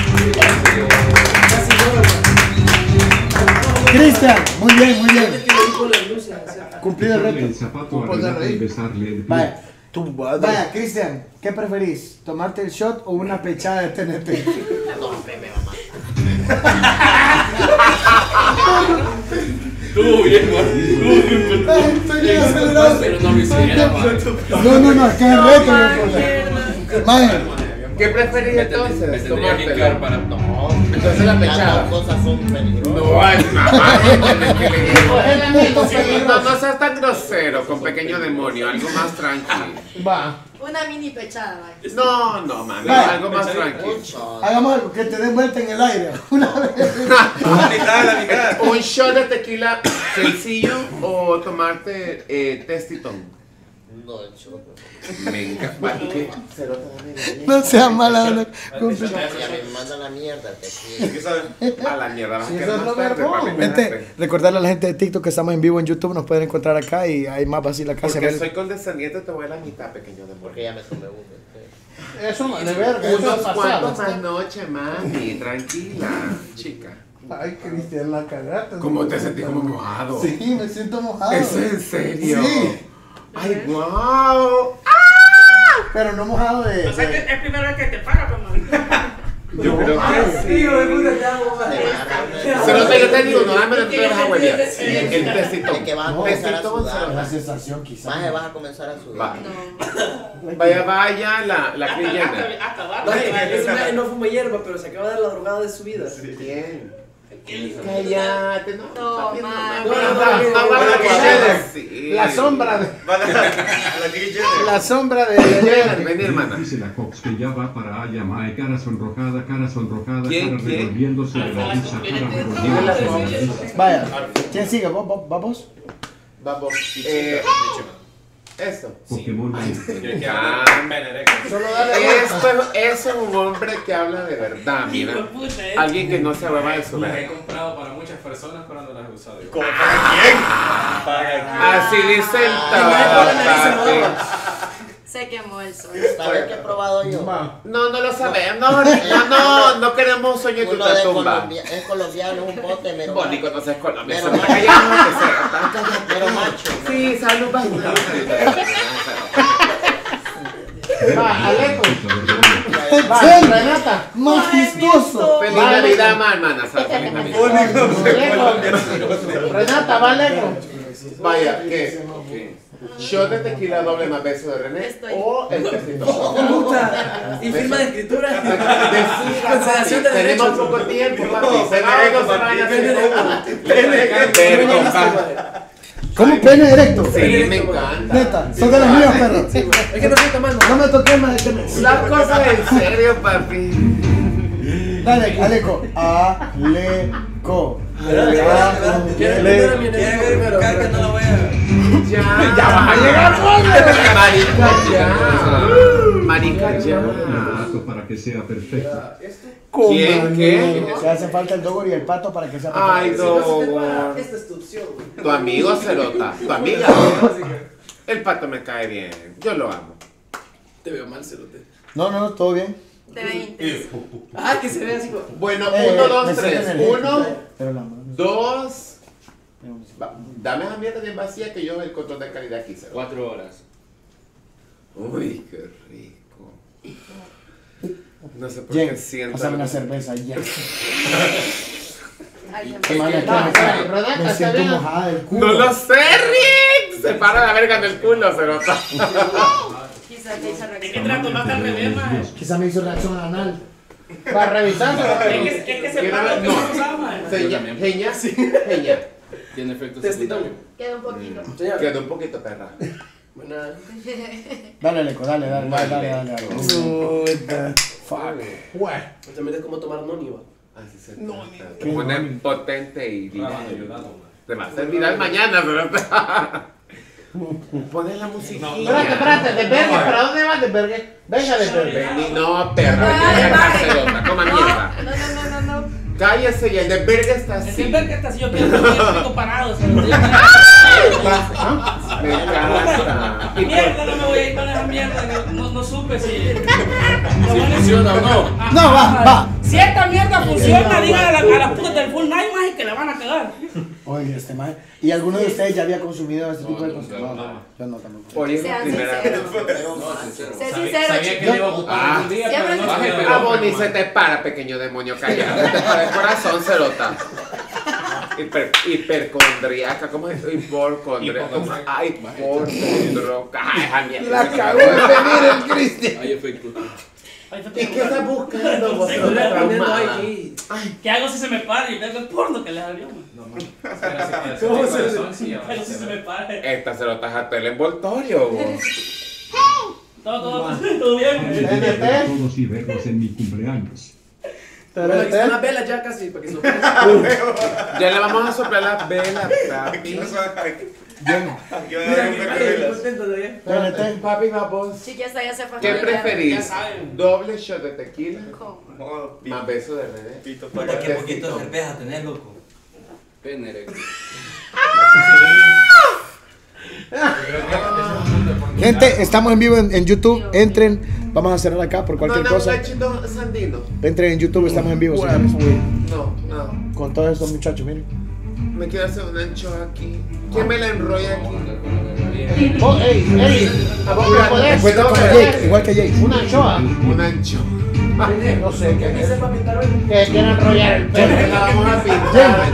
Speaker 1: Cristian, muy bien, muy bien. Cumplido el
Speaker 5: Quitarle el
Speaker 1: reto.
Speaker 5: zapato a
Speaker 15: Puedes
Speaker 5: Renata y
Speaker 15: reír.
Speaker 5: besarle el pie.
Speaker 1: Vaya. Vaya, Cristian, ¿qué preferís? ¿Tomarte el shot o una pechada de T N T?
Speaker 7: No, me va a matar.
Speaker 9: Estuvo bien, man.
Speaker 1: Estoy bien acelerado.
Speaker 9: Pero no lo hiciera, man.
Speaker 1: No, no, no, es que es el reto, mi cosa. Maje,
Speaker 13: ¿Qué preferís
Speaker 9: Me
Speaker 13: entonces?
Speaker 9: tendría que hincar para.
Speaker 13: No, entonces la
Speaker 7: Las
Speaker 13: pechada.
Speaker 7: dos cosas son peligrosas.
Speaker 13: No, ay, mamá, tienes que elegir.
Speaker 15: Coge el amigo
Speaker 13: Sí,
Speaker 15: peligroso.
Speaker 13: no, no seas tan grosero con pequeño demonio, algo más tranquilo.
Speaker 15: Va.
Speaker 14: Una mini pechada, va.
Speaker 13: No, no, mami,
Speaker 1: Vaya.
Speaker 13: algo más tranquilo.
Speaker 7: Un shot.
Speaker 1: hagamos algo, que te den vuelta en el aire. Una vez.
Speaker 6: La mitad, la mitad.
Speaker 13: Un shot de tequila sencillo o tomarte eh, testitón.
Speaker 7: No, el shot.
Speaker 13: Me encanta. ¿Qué? Cerota, dame.
Speaker 1: No seas mala, no.
Speaker 7: Si a mí me mandan la mierda, te quiero.
Speaker 6: ¿Qué saben?
Speaker 13: A la mierda, vas a
Speaker 15: Sí,
Speaker 13: quedar
Speaker 15: eso es
Speaker 13: más
Speaker 15: lo
Speaker 13: tarde,
Speaker 15: vergón.
Speaker 13: papi,
Speaker 1: Vente,
Speaker 13: espérate.
Speaker 1: recordarle a la gente de TikTok que estamos en vivo en YouTube, nos pueden encontrar acá y hay más vacila acá. se
Speaker 13: Porque
Speaker 1: ve-
Speaker 13: soy condescendiente, te voy a la mitad, pequeño
Speaker 7: Porque
Speaker 13: demonio.
Speaker 7: ya me tomé uno.
Speaker 15: Eso no, de verga, eso
Speaker 13: Unos
Speaker 15: es
Speaker 13: cuantos
Speaker 15: pasado.
Speaker 13: más noche, mami, tranquila, chica.
Speaker 15: Ay, Cristian, la cagaste.
Speaker 13: ¿Cómo te sentís como mojado?
Speaker 1: Sí, me siento mojado.
Speaker 13: ¿Eso en serio?
Speaker 1: Sí.
Speaker 13: Ay, wow.
Speaker 1: Pero no mojado de.
Speaker 4: O sea que
Speaker 1: de-
Speaker 4: es primera vez que te paga, pues, man.
Speaker 13: Yo creo que sí.
Speaker 3: Hijo de puta, te amo, madre.
Speaker 13: Pero te- yo te digo, no, dame el te vas a huevear. El tecito.
Speaker 7: Es que vas a comenzar a sudar.
Speaker 1: La sensación quizás.
Speaker 7: Más que vas a comenzar a sudar.
Speaker 13: Va. Vaya, vaya, la, la crillena.
Speaker 3: Maje, ese maje no fuma hierba, pero se acaba de dar la drogada de su vida.
Speaker 13: Bien. Cállate, no.
Speaker 14: No,
Speaker 13: papi, no,
Speaker 14: man.
Speaker 13: no,
Speaker 1: No,
Speaker 13: no,
Speaker 1: no,
Speaker 13: no,
Speaker 1: no,
Speaker 13: va a
Speaker 1: no,
Speaker 13: decir.
Speaker 1: La sombra de.
Speaker 6: La Jenner.
Speaker 1: La sombra de.
Speaker 13: Jenner, vení, hermana.
Speaker 5: Dice la Cox que ya va para Ayamae, cara sonrojada, cara sonrojada,
Speaker 13: ¿Quién,
Speaker 5: cara
Speaker 13: quién?
Speaker 5: revolviéndose de la risa, cara revolviéndose de la risa.
Speaker 1: Vaya, ¿quién sigue? ¿Vos? vos- ¿Vamos?
Speaker 13: Vamos. Eh, esto.
Speaker 5: Pokémon.
Speaker 13: Ah,
Speaker 1: Solo dale.
Speaker 13: Esto es un hombre que habla de verdad, mira. Alguien que no se hueva de su
Speaker 10: Las he
Speaker 13: vida.
Speaker 10: comprado para muchas personas, pero no las he usado yo.
Speaker 6: ¿Para quién? ¿Para quién?
Speaker 13: Así dice el tabaco.
Speaker 14: Se quemó el sol.
Speaker 7: ¿Sabes qué he probado yo?
Speaker 13: No, no lo sabemos. No, no, no, no queremos sueño en tu
Speaker 7: Uno de
Speaker 13: tumba.
Speaker 7: Colombia, es colombiano, es un bote, pero
Speaker 13: Vos ni conoces Colombia.
Speaker 7: Pero
Speaker 13: se
Speaker 7: macho.
Speaker 13: me callamos que sea.
Speaker 7: pero macho.
Speaker 13: Sí, salud, va.
Speaker 1: Va, Aleco.
Speaker 5: La
Speaker 1: Va, Renata. Majestuoso.
Speaker 13: Feliz Navidad, ma, hermana. Sal, feliz Navidad.
Speaker 1: Aleco. Renata, va, Aleco.
Speaker 13: Vaya, ¿qué? ¿Shot de tequila doble más beso de René?
Speaker 14: Estoy.
Speaker 13: ¿O el tecito?
Speaker 3: Puta. Y firma de escritura.
Speaker 13: Decida,
Speaker 3: Cancelación de
Speaker 13: tenemos
Speaker 3: derechos.
Speaker 13: poco tiempo, papi. Se me vengo, se van a hacer.
Speaker 3: Pene
Speaker 13: Vergo,
Speaker 1: ¿Cómo pene directo?
Speaker 13: Sí, me encanta.
Speaker 1: Neta, son de los míos, perro.
Speaker 3: Es que no estoy tomando.
Speaker 1: No me toques más. es que me-
Speaker 13: Las cosas en serio, papi.
Speaker 1: Dale, Aleco. Aleco.
Speaker 3: ¿Quieres ver a mi enemigo?
Speaker 11: Carga, no la voy a.
Speaker 13: Ya,
Speaker 1: Ya vas a llegar,
Speaker 13: Marica, ya. Marica, ya.
Speaker 5: pato para que sea perfecto.
Speaker 13: ¿Quién? ¿Qué?
Speaker 1: Se hace falta el dogor y el pato para que sea
Speaker 13: Ay,
Speaker 1: perfecto.
Speaker 13: no.
Speaker 3: Esta es tu opción.
Speaker 13: Tu amigo Cerota. Tu amiga. El pato me cae bien. Yo lo amo.
Speaker 3: Te veo mal, cerote.
Speaker 1: No, no, no, todo bien.
Speaker 14: Te ve intenso.
Speaker 3: Ah, que se ve así como.
Speaker 13: Bueno,
Speaker 1: Eh,
Speaker 13: uno, dos,
Speaker 1: me
Speaker 13: tres.
Speaker 1: siento en el-
Speaker 13: Uno,
Speaker 1: Pero la-
Speaker 13: dos. Va, dame esa mierda bien vacía que yo el control de calidad aquí. Cerota.
Speaker 9: Cuatro horas.
Speaker 13: Uy, qué rico. No sé por
Speaker 1: Jen,
Speaker 13: qué siento.
Speaker 1: pásame una
Speaker 13: algo.
Speaker 1: cerveza ya.
Speaker 14: Ay,
Speaker 1: Qué mala
Speaker 7: Va,
Speaker 1: cara,
Speaker 7: va, Renata,
Speaker 1: me
Speaker 7: está
Speaker 1: siento
Speaker 7: bien.
Speaker 1: mojada del culo.
Speaker 13: No lo sé, Rick. Se para la verga en el culo, Cerota.
Speaker 14: Quizás te hizo
Speaker 4: Es que
Speaker 14: reacción.
Speaker 4: trato más al revés, mae.
Speaker 1: Quizá me hizo reacción anal.
Speaker 7: Para revisar.
Speaker 4: Es que, es que se
Speaker 13: Quiero
Speaker 4: para
Speaker 13: ver-
Speaker 4: lo que
Speaker 13: no.
Speaker 4: uno usa, mae.
Speaker 13: Seña, Geña, Geña.
Speaker 9: Tiene efectos
Speaker 3: Testito.
Speaker 9: secundarios.
Speaker 14: Queda un poquito.
Speaker 3: Señor.
Speaker 13: Quedó un poquito perra.
Speaker 3: Buena.
Speaker 1: Dale, Aleco, dale, dale, dale, dale, dale. dale. Puta. Fuck. Bueno.
Speaker 3: También es como tomar noni, va.
Speaker 13: Así se
Speaker 1: No,
Speaker 13: trata.
Speaker 1: qué
Speaker 13: Te pone
Speaker 1: no.
Speaker 13: potente y
Speaker 10: Grabando,
Speaker 13: viral.
Speaker 10: ayudando, man.
Speaker 13: Te va a hacer viral mañana, Cerota. Pones la musiquilla.
Speaker 7: Espérate, espérate, desvergue, ¿para dónde vas, desvergue? Venga, desvergue.
Speaker 13: Vení, no, perra,
Speaker 14: Ay,
Speaker 13: mierda,
Speaker 14: ay.
Speaker 13: Cerota, toma mierda.
Speaker 14: No, no, no, no, no.
Speaker 13: Cállese y el de verga está
Speaker 4: Es
Speaker 13: así.
Speaker 4: que ver que está así, yo quiero que el pico parado. O sea, no tengo
Speaker 13: Me encanta. Y
Speaker 4: mierda,
Speaker 13: por-
Speaker 4: no me voy a ir con esa mierda. No, no, no supe si.
Speaker 9: Si funciona o no.
Speaker 1: No, va, va.
Speaker 4: Si esta mierda funciona, díganle a, la- a las putas del Full Night más que le van a cagar.
Speaker 1: Oye, este man. ¿Y alguno de ustedes ya había consumido este tipo de
Speaker 9: No,
Speaker 1: cosas?
Speaker 9: nunca,
Speaker 1: No,
Speaker 9: no.
Speaker 1: no, yo no tampoco.
Speaker 13: Hoy es la
Speaker 14: Sean
Speaker 13: primera
Speaker 14: sinceros.
Speaker 13: vez.
Speaker 9: No, sincero.
Speaker 14: Sé
Speaker 10: Sabía,
Speaker 14: sincero,
Speaker 10: sabía que
Speaker 14: chicos.
Speaker 10: le iba a ocupar
Speaker 13: Ah.
Speaker 10: un día,
Speaker 14: Siempre
Speaker 10: pero no
Speaker 14: se-
Speaker 10: sabía de
Speaker 13: Ah,
Speaker 10: dónde,
Speaker 13: Bonnie,
Speaker 10: man.
Speaker 13: se te para, pequeño demonio callado. Se te para el corazón, Cerota. Hiper, hipercondriaca, ¿cómo es? Hipocondriaca. ¿Cómo? Ay, hipocondroca. Ay, esa mierda.
Speaker 1: La cagó en venir el Cristian.
Speaker 9: Hay efectos.
Speaker 13: ¿Y qué estás buscando vos?
Speaker 3: Estoy poniendo
Speaker 13: Traumada.
Speaker 3: aquí.
Speaker 4: ¿Qué hago si se me para y veo el porno que le salió? man?
Speaker 10: No, man. Espera, espera,
Speaker 3: ¿Cómo
Speaker 10: espera,
Speaker 3: se-
Speaker 10: corazón, sí, ya va a
Speaker 4: Pero si se
Speaker 10: ser.
Speaker 4: me para.
Speaker 13: Esta Cerota es hasta el envoltorio, vos.
Speaker 4: Todo, todo, todo bien. man.
Speaker 5: Espero todos y verlos en mi cumpleaños.
Speaker 3: Bueno, aquí están las velas ya casi, para que se
Speaker 13: Ya le vamos a soplar las velas, papi.
Speaker 1: Bien.
Speaker 6: Yo voy a dar un beso de velas.
Speaker 3: contento todavía.
Speaker 1: T N T.
Speaker 13: Papi, vamos.
Speaker 14: Sí, ya está, ya se fue.
Speaker 13: ¿Qué
Speaker 4: Ya
Speaker 13: preferís?
Speaker 4: saben.
Speaker 13: ¿Doble shot de tequila?
Speaker 14: ¿Cómo?
Speaker 6: Oh, pi-
Speaker 13: Más beso de René.
Speaker 6: pito
Speaker 11: Puta,
Speaker 6: para
Speaker 11: qué poquito de cerveza tenés, loco.
Speaker 9: Pene erecto.
Speaker 1: Gente, estamos en vivo en, en YouTube. Entren. Vamos a cerrar acá por
Speaker 13: No,
Speaker 1: cualquier
Speaker 13: no, un
Speaker 1: cosa.
Speaker 13: gachito sandino.
Speaker 1: Entren en YouTube, estamos en vivo.
Speaker 13: Bueno,
Speaker 1: señores.
Speaker 13: No, no.
Speaker 1: Con todos estos muchachos, miren.
Speaker 13: Me quiero hacer un ancho aquí. ¿Quién me la enrolla aquí?
Speaker 7: Oh, ey, ey. ¿A vos me podés?
Speaker 1: Encuentra con Jake, igual que Jake.
Speaker 7: Una anchoa.
Speaker 13: Un ancho.
Speaker 15: No sé qué es.
Speaker 3: para pintar hoy?
Speaker 15: Que quieren enrollar el pelo.
Speaker 13: Pero la vamos a pintar.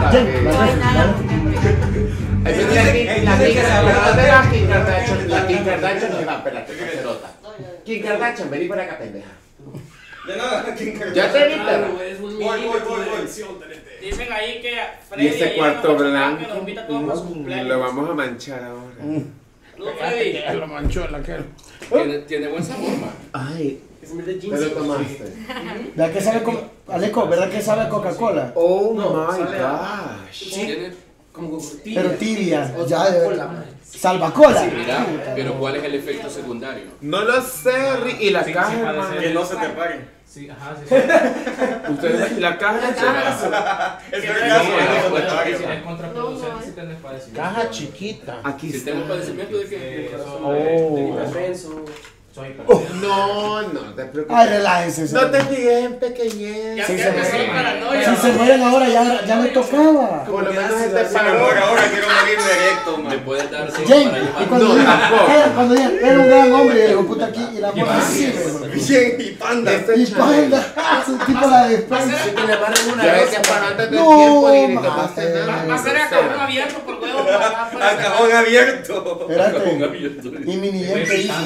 Speaker 13: Ahí viene la Kim, la Kim, espérate, la Kim Kardashian, la Kim Kardashian, no, espérate, cacerota. Kim Kardashian, vení para acá, pendeja.
Speaker 6: De nada, Kim Kardashian.
Speaker 13: Ya te vi, perra.
Speaker 12: Es un
Speaker 6: Voy, voy,
Speaker 12: milímetro
Speaker 6: voy,
Speaker 12: de
Speaker 6: voy.
Speaker 12: edición, tenete.
Speaker 4: Dicen ahí que Freddy
Speaker 13: Y ese
Speaker 4: ahí
Speaker 13: cuarto
Speaker 4: en la
Speaker 13: blanco,
Speaker 4: que nos invita a todos para su cumpleaños.
Speaker 13: lo vamos a manchar ahora.
Speaker 4: No, Freddy.
Speaker 15: Ya lo manchó el aquel.
Speaker 9: Tiene, tiene buen sabor, man.
Speaker 13: Ay,
Speaker 3: Es el de
Speaker 13: te
Speaker 3: jeans.
Speaker 13: lo tomaste.
Speaker 1: ¿Verdad que sabe co- Aleco, ¿verdad que sabe a Coca-Cola?
Speaker 13: Oh
Speaker 3: No,
Speaker 13: my
Speaker 3: sale
Speaker 13: gosh.
Speaker 9: Tiene,
Speaker 3: Como tibia.
Speaker 1: Pero tibia,
Speaker 3: O
Speaker 1: ya de
Speaker 3: Coca-Cola, man.
Speaker 1: Salvacola.
Speaker 9: mira, pero ¿cuál es el efecto secundario?
Speaker 13: No lo sé, Ri- y la caja, hermano.
Speaker 6: Que no se te pare.
Speaker 12: Sí, ajá, sí, sí.
Speaker 13: Ustedes, la caja
Speaker 14: La
Speaker 13: de
Speaker 14: caja.
Speaker 6: Es
Speaker 12: Sí,
Speaker 6: verdad,
Speaker 12: es
Speaker 6: no se te
Speaker 12: contra-
Speaker 6: pare.
Speaker 12: es contraproducente
Speaker 14: No, no,
Speaker 12: si tenés padecimiento.
Speaker 15: Caja chiquita.
Speaker 13: Aquí
Speaker 9: Si
Speaker 13: está.
Speaker 9: tengo padecimiento de que...
Speaker 1: Oh.
Speaker 3: Hipertenso.
Speaker 12: Soy hipertenso.
Speaker 13: No, no te preocupes.
Speaker 1: Ay, relájense.
Speaker 13: No te fijes en pequeñez.
Speaker 4: Ya
Speaker 1: Sí,
Speaker 4: que
Speaker 1: se
Speaker 4: empezó
Speaker 1: me-
Speaker 4: la paranoia.
Speaker 1: Si se mueren ahora, ya, ya me tocaba.
Speaker 13: Por lo menos este
Speaker 6: Pero ahora, ahora quiero morirme directo,
Speaker 9: Me
Speaker 6: man.
Speaker 9: puedes dar sí,
Speaker 1: Jane,
Speaker 9: para
Speaker 1: y
Speaker 9: llevar.
Speaker 1: cuando
Speaker 13: No,
Speaker 1: digan,
Speaker 13: tampoco.
Speaker 1: eh, cuando digan, era un gran hombre, y le digo, puta aquí, y la morra así, güey.
Speaker 6: Bien, y panda.
Speaker 13: Este
Speaker 1: Y
Speaker 13: chale.
Speaker 1: panda, su tipo la de España.
Speaker 3: Si te le amarran una
Speaker 13: Ya ves
Speaker 3: rosa,
Speaker 13: que para antes del
Speaker 1: No,
Speaker 13: tiempo ni
Speaker 1: mate.
Speaker 13: tomaste nada.
Speaker 4: Va a ser a cajón abierto por huevo. para- para-
Speaker 6: A cajón abierto.
Speaker 1: Espérate. Y mini Jen te hizo.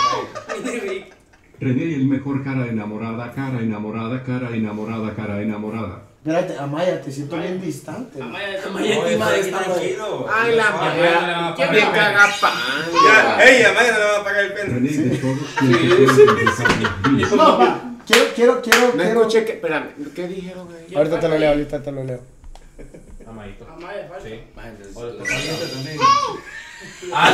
Speaker 5: René el mejor cara enamorada, cara enamorada, cara enamorada, cara enamorada.
Speaker 1: Espérate, Amaya, te siento bien distante.
Speaker 4: Amaya de
Speaker 3: Amaya, encima de que está
Speaker 11: tranquilo.
Speaker 13: Ay, la mía. ¿Quién me caga pan?
Speaker 6: Ya, ey, a Maya no le va a pagar el
Speaker 5: René
Speaker 6: pene.
Speaker 5: de todos quien te puede empezar los días.
Speaker 1: No, va, quiero, quiero, quiero,
Speaker 13: No
Speaker 1: quiero.
Speaker 13: escuché que. Espérame, ¿qué dijeron ahí?
Speaker 1: Ahorita te lo leo, ahorita te lo leo.
Speaker 12: Amadito.
Speaker 4: Amaya, falta.
Speaker 12: Sí.
Speaker 9: Más entonces,
Speaker 12: O de
Speaker 9: tú-
Speaker 12: totalmente también. Ah,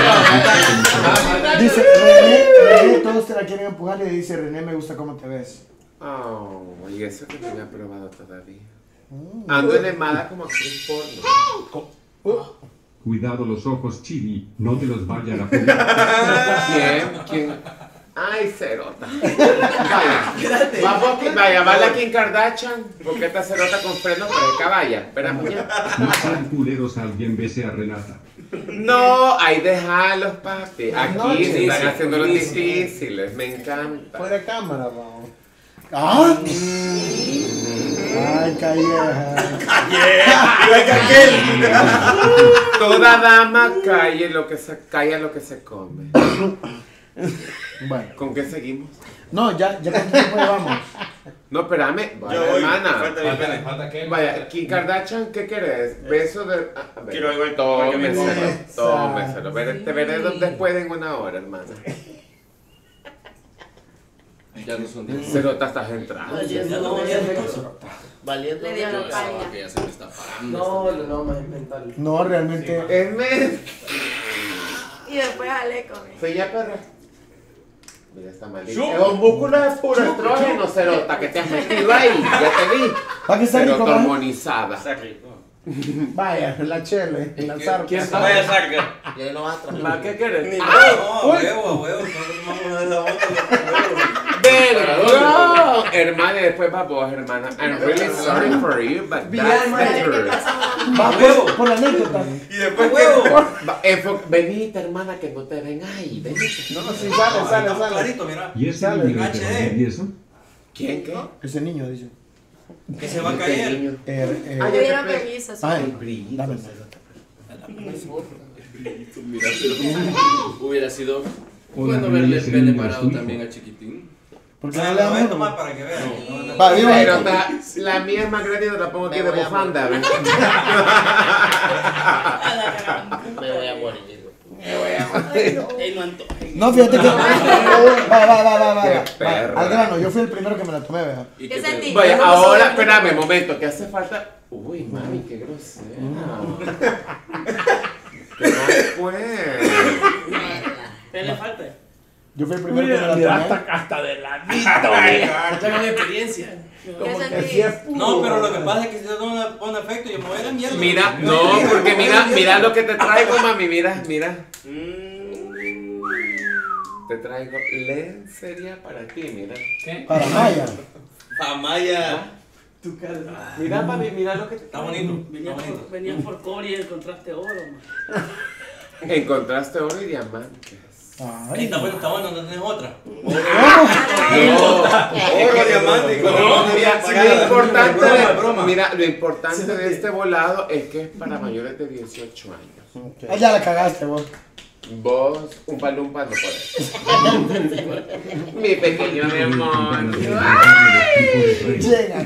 Speaker 12: sí,
Speaker 1: Dice, René, René, todos te la quieren empujar y dice, René, me gusta cómo te ves.
Speaker 13: Oh, y eso que no me ha probado todavía. Ando enamada como actriz porno.
Speaker 5: Cuidado los ojos, Chibi, no te los vayan a pegar.
Speaker 13: ¿Quién? ¿Quién? Ay, cerota. Vaya, vamos aquí, vaya, va la Kim Kardashian, porque esta cerota con freno fresca, vaya. Espérame.
Speaker 5: No sean culeros, alguien bese a Renata.
Speaker 13: No, ahí déjalos, papi. Aquí
Speaker 1: No,
Speaker 13: se
Speaker 1: sí,
Speaker 13: están
Speaker 1: sí,
Speaker 13: haciendo los
Speaker 1: buenísimo.
Speaker 13: difíciles, me encanta.
Speaker 1: Fuera de cámara, vamos. ¿Ah? Ay, calleja.
Speaker 6: Igual que aquel.
Speaker 13: Toda dama calle lo que se calla lo que se come.
Speaker 1: Bueno.
Speaker 13: ¿Con qué seguimos?
Speaker 1: No, ya, ya cuánto tiempo llevamos.
Speaker 13: No, espérame, vaya,
Speaker 6: Yo voy,
Speaker 13: hermana.
Speaker 6: falta mi pene.
Speaker 12: Falta que.
Speaker 13: Vaya, Kim Kardashian, ¿qué querés? Beso de. Ah, a ver,
Speaker 6: Quiero igual-
Speaker 13: tómeselo,
Speaker 1: Esa.
Speaker 13: tómeselo. Veré- Te veré después en una hora, hermana.
Speaker 9: Ya no son diez.
Speaker 13: Cerota, estás entrando.
Speaker 7: Valiendo.
Speaker 14: Le dio
Speaker 9: Yo
Speaker 14: la
Speaker 9: pensaba
Speaker 14: paña.
Speaker 9: que ya se me está parando.
Speaker 3: No,
Speaker 9: esta
Speaker 3: no, más es mental.
Speaker 1: No, realmente.
Speaker 13: Es mes.
Speaker 14: Y después Aleco.
Speaker 13: Filla perra. Mira, está malita.
Speaker 6: Chup.
Speaker 13: Es un músculo de puro estrógeno, cerota, que te has metido ahí. Ya te vi.
Speaker 1: ¿Para qué está rico,
Speaker 13: Cerota
Speaker 1: va?
Speaker 13: hormonizada.
Speaker 6: Está rico.
Speaker 1: Vaya, la chele, en la zarpa.
Speaker 13: ¿Quién
Speaker 6: Vaya, saca.
Speaker 7: Y ahí lo vas a traer.
Speaker 13: ¿La qué quieres?
Speaker 6: Ni
Speaker 13: ¡Ah!
Speaker 11: No, huevo, a huevo. No tomamos de la otra.
Speaker 13: ¡Verga! Hermana, y después va vos, hermana. I'm really sorry for you, but that's the truth.
Speaker 1: Va por, por la anécdota.
Speaker 6: Y después
Speaker 11: Huevo.
Speaker 13: Va, enfo- Venite, hermana, que no te ven ahí. Venite.
Speaker 1: No, no, sí, sale, sale,
Speaker 11: Estamos
Speaker 1: sale.
Speaker 11: clarito, mira.
Speaker 5: ¿Y ese
Speaker 1: Sale.
Speaker 5: niño de René y eso?
Speaker 13: ¿Quién qué?
Speaker 1: Ese niño dice.
Speaker 11: Que se va a
Speaker 13: Este
Speaker 11: caer.
Speaker 13: niño.
Speaker 1: Eh, eh,
Speaker 13: Ah, ya
Speaker 14: Tuvieron
Speaker 13: te pre-
Speaker 14: permiso. sí.
Speaker 1: Ay,
Speaker 13: brillito,
Speaker 1: dame.
Speaker 9: Mira, pero hubiera sido
Speaker 5: Hola,
Speaker 9: bueno
Speaker 5: René,
Speaker 9: verle el
Speaker 5: ese
Speaker 9: pene
Speaker 5: niño es
Speaker 9: parado
Speaker 5: tu hijo.
Speaker 9: también a Chiquitín.
Speaker 1: ¿Por qué
Speaker 11: Ah,
Speaker 1: no
Speaker 11: lo
Speaker 1: le
Speaker 11: voy a
Speaker 1: damos?
Speaker 11: tomar para que vean. No, no.
Speaker 1: Va, viva
Speaker 13: Pero
Speaker 1: esto.
Speaker 13: ta- la mía es más grande y te la pongo aquí
Speaker 7: Me
Speaker 13: de
Speaker 7: voy a
Speaker 13: bufanda. ¿ves?
Speaker 7: Me voy a morir.
Speaker 4: Ey, no antoje.
Speaker 1: No, fíjate que. Va, va, va, va, va.
Speaker 13: Qué
Speaker 1: va.
Speaker 13: perra.
Speaker 1: Al grano, yo fui el primero que me la tomé, vea.
Speaker 9: ¿Y
Speaker 14: ¿Qué
Speaker 9: qué
Speaker 14: sentí?
Speaker 9: te-
Speaker 13: Vaya,
Speaker 14: ¿Cómo pasó?
Speaker 13: ahora, espérame, momento, que hace falta. Uy, mami, qué grosera. ¿Qué más pues?
Speaker 4: ¿Qué le falta?
Speaker 1: Yo fui el primero que me la tomé.
Speaker 15: hasta de la
Speaker 3: Tengan experiencia.
Speaker 14: ¿Qué sentí?
Speaker 11: No, pero lo que pasa es que si te da un, un efecto, yo me voy a la mierda.
Speaker 13: Mira, no, porque mira, mira lo que te traigo, mami, mira, mira. Te traigo lencería para ti, mira.
Speaker 12: ¿Qué?
Speaker 1: Para Maya.
Speaker 11: Amaya.
Speaker 3: Tu cara.
Speaker 13: Mira, mami, mira lo que te
Speaker 11: Está bonito.
Speaker 4: Venías
Speaker 11: Está bonito.
Speaker 4: por, venías por cobre y encontraste oro, man.
Speaker 13: Encontraste oro y diamantes.
Speaker 8: Ahí está bueno, está bueno, no tenés otra.
Speaker 13: Oro, diamante. No, mira, lo importante de, mira, lo importante de este volado es que es para mayores de dieciocho años.
Speaker 1: Ah, ya la cagaste vos.
Speaker 13: Vos, un palumpa no podés. Mi pequeño demonio. ¡Ay!
Speaker 1: Llega.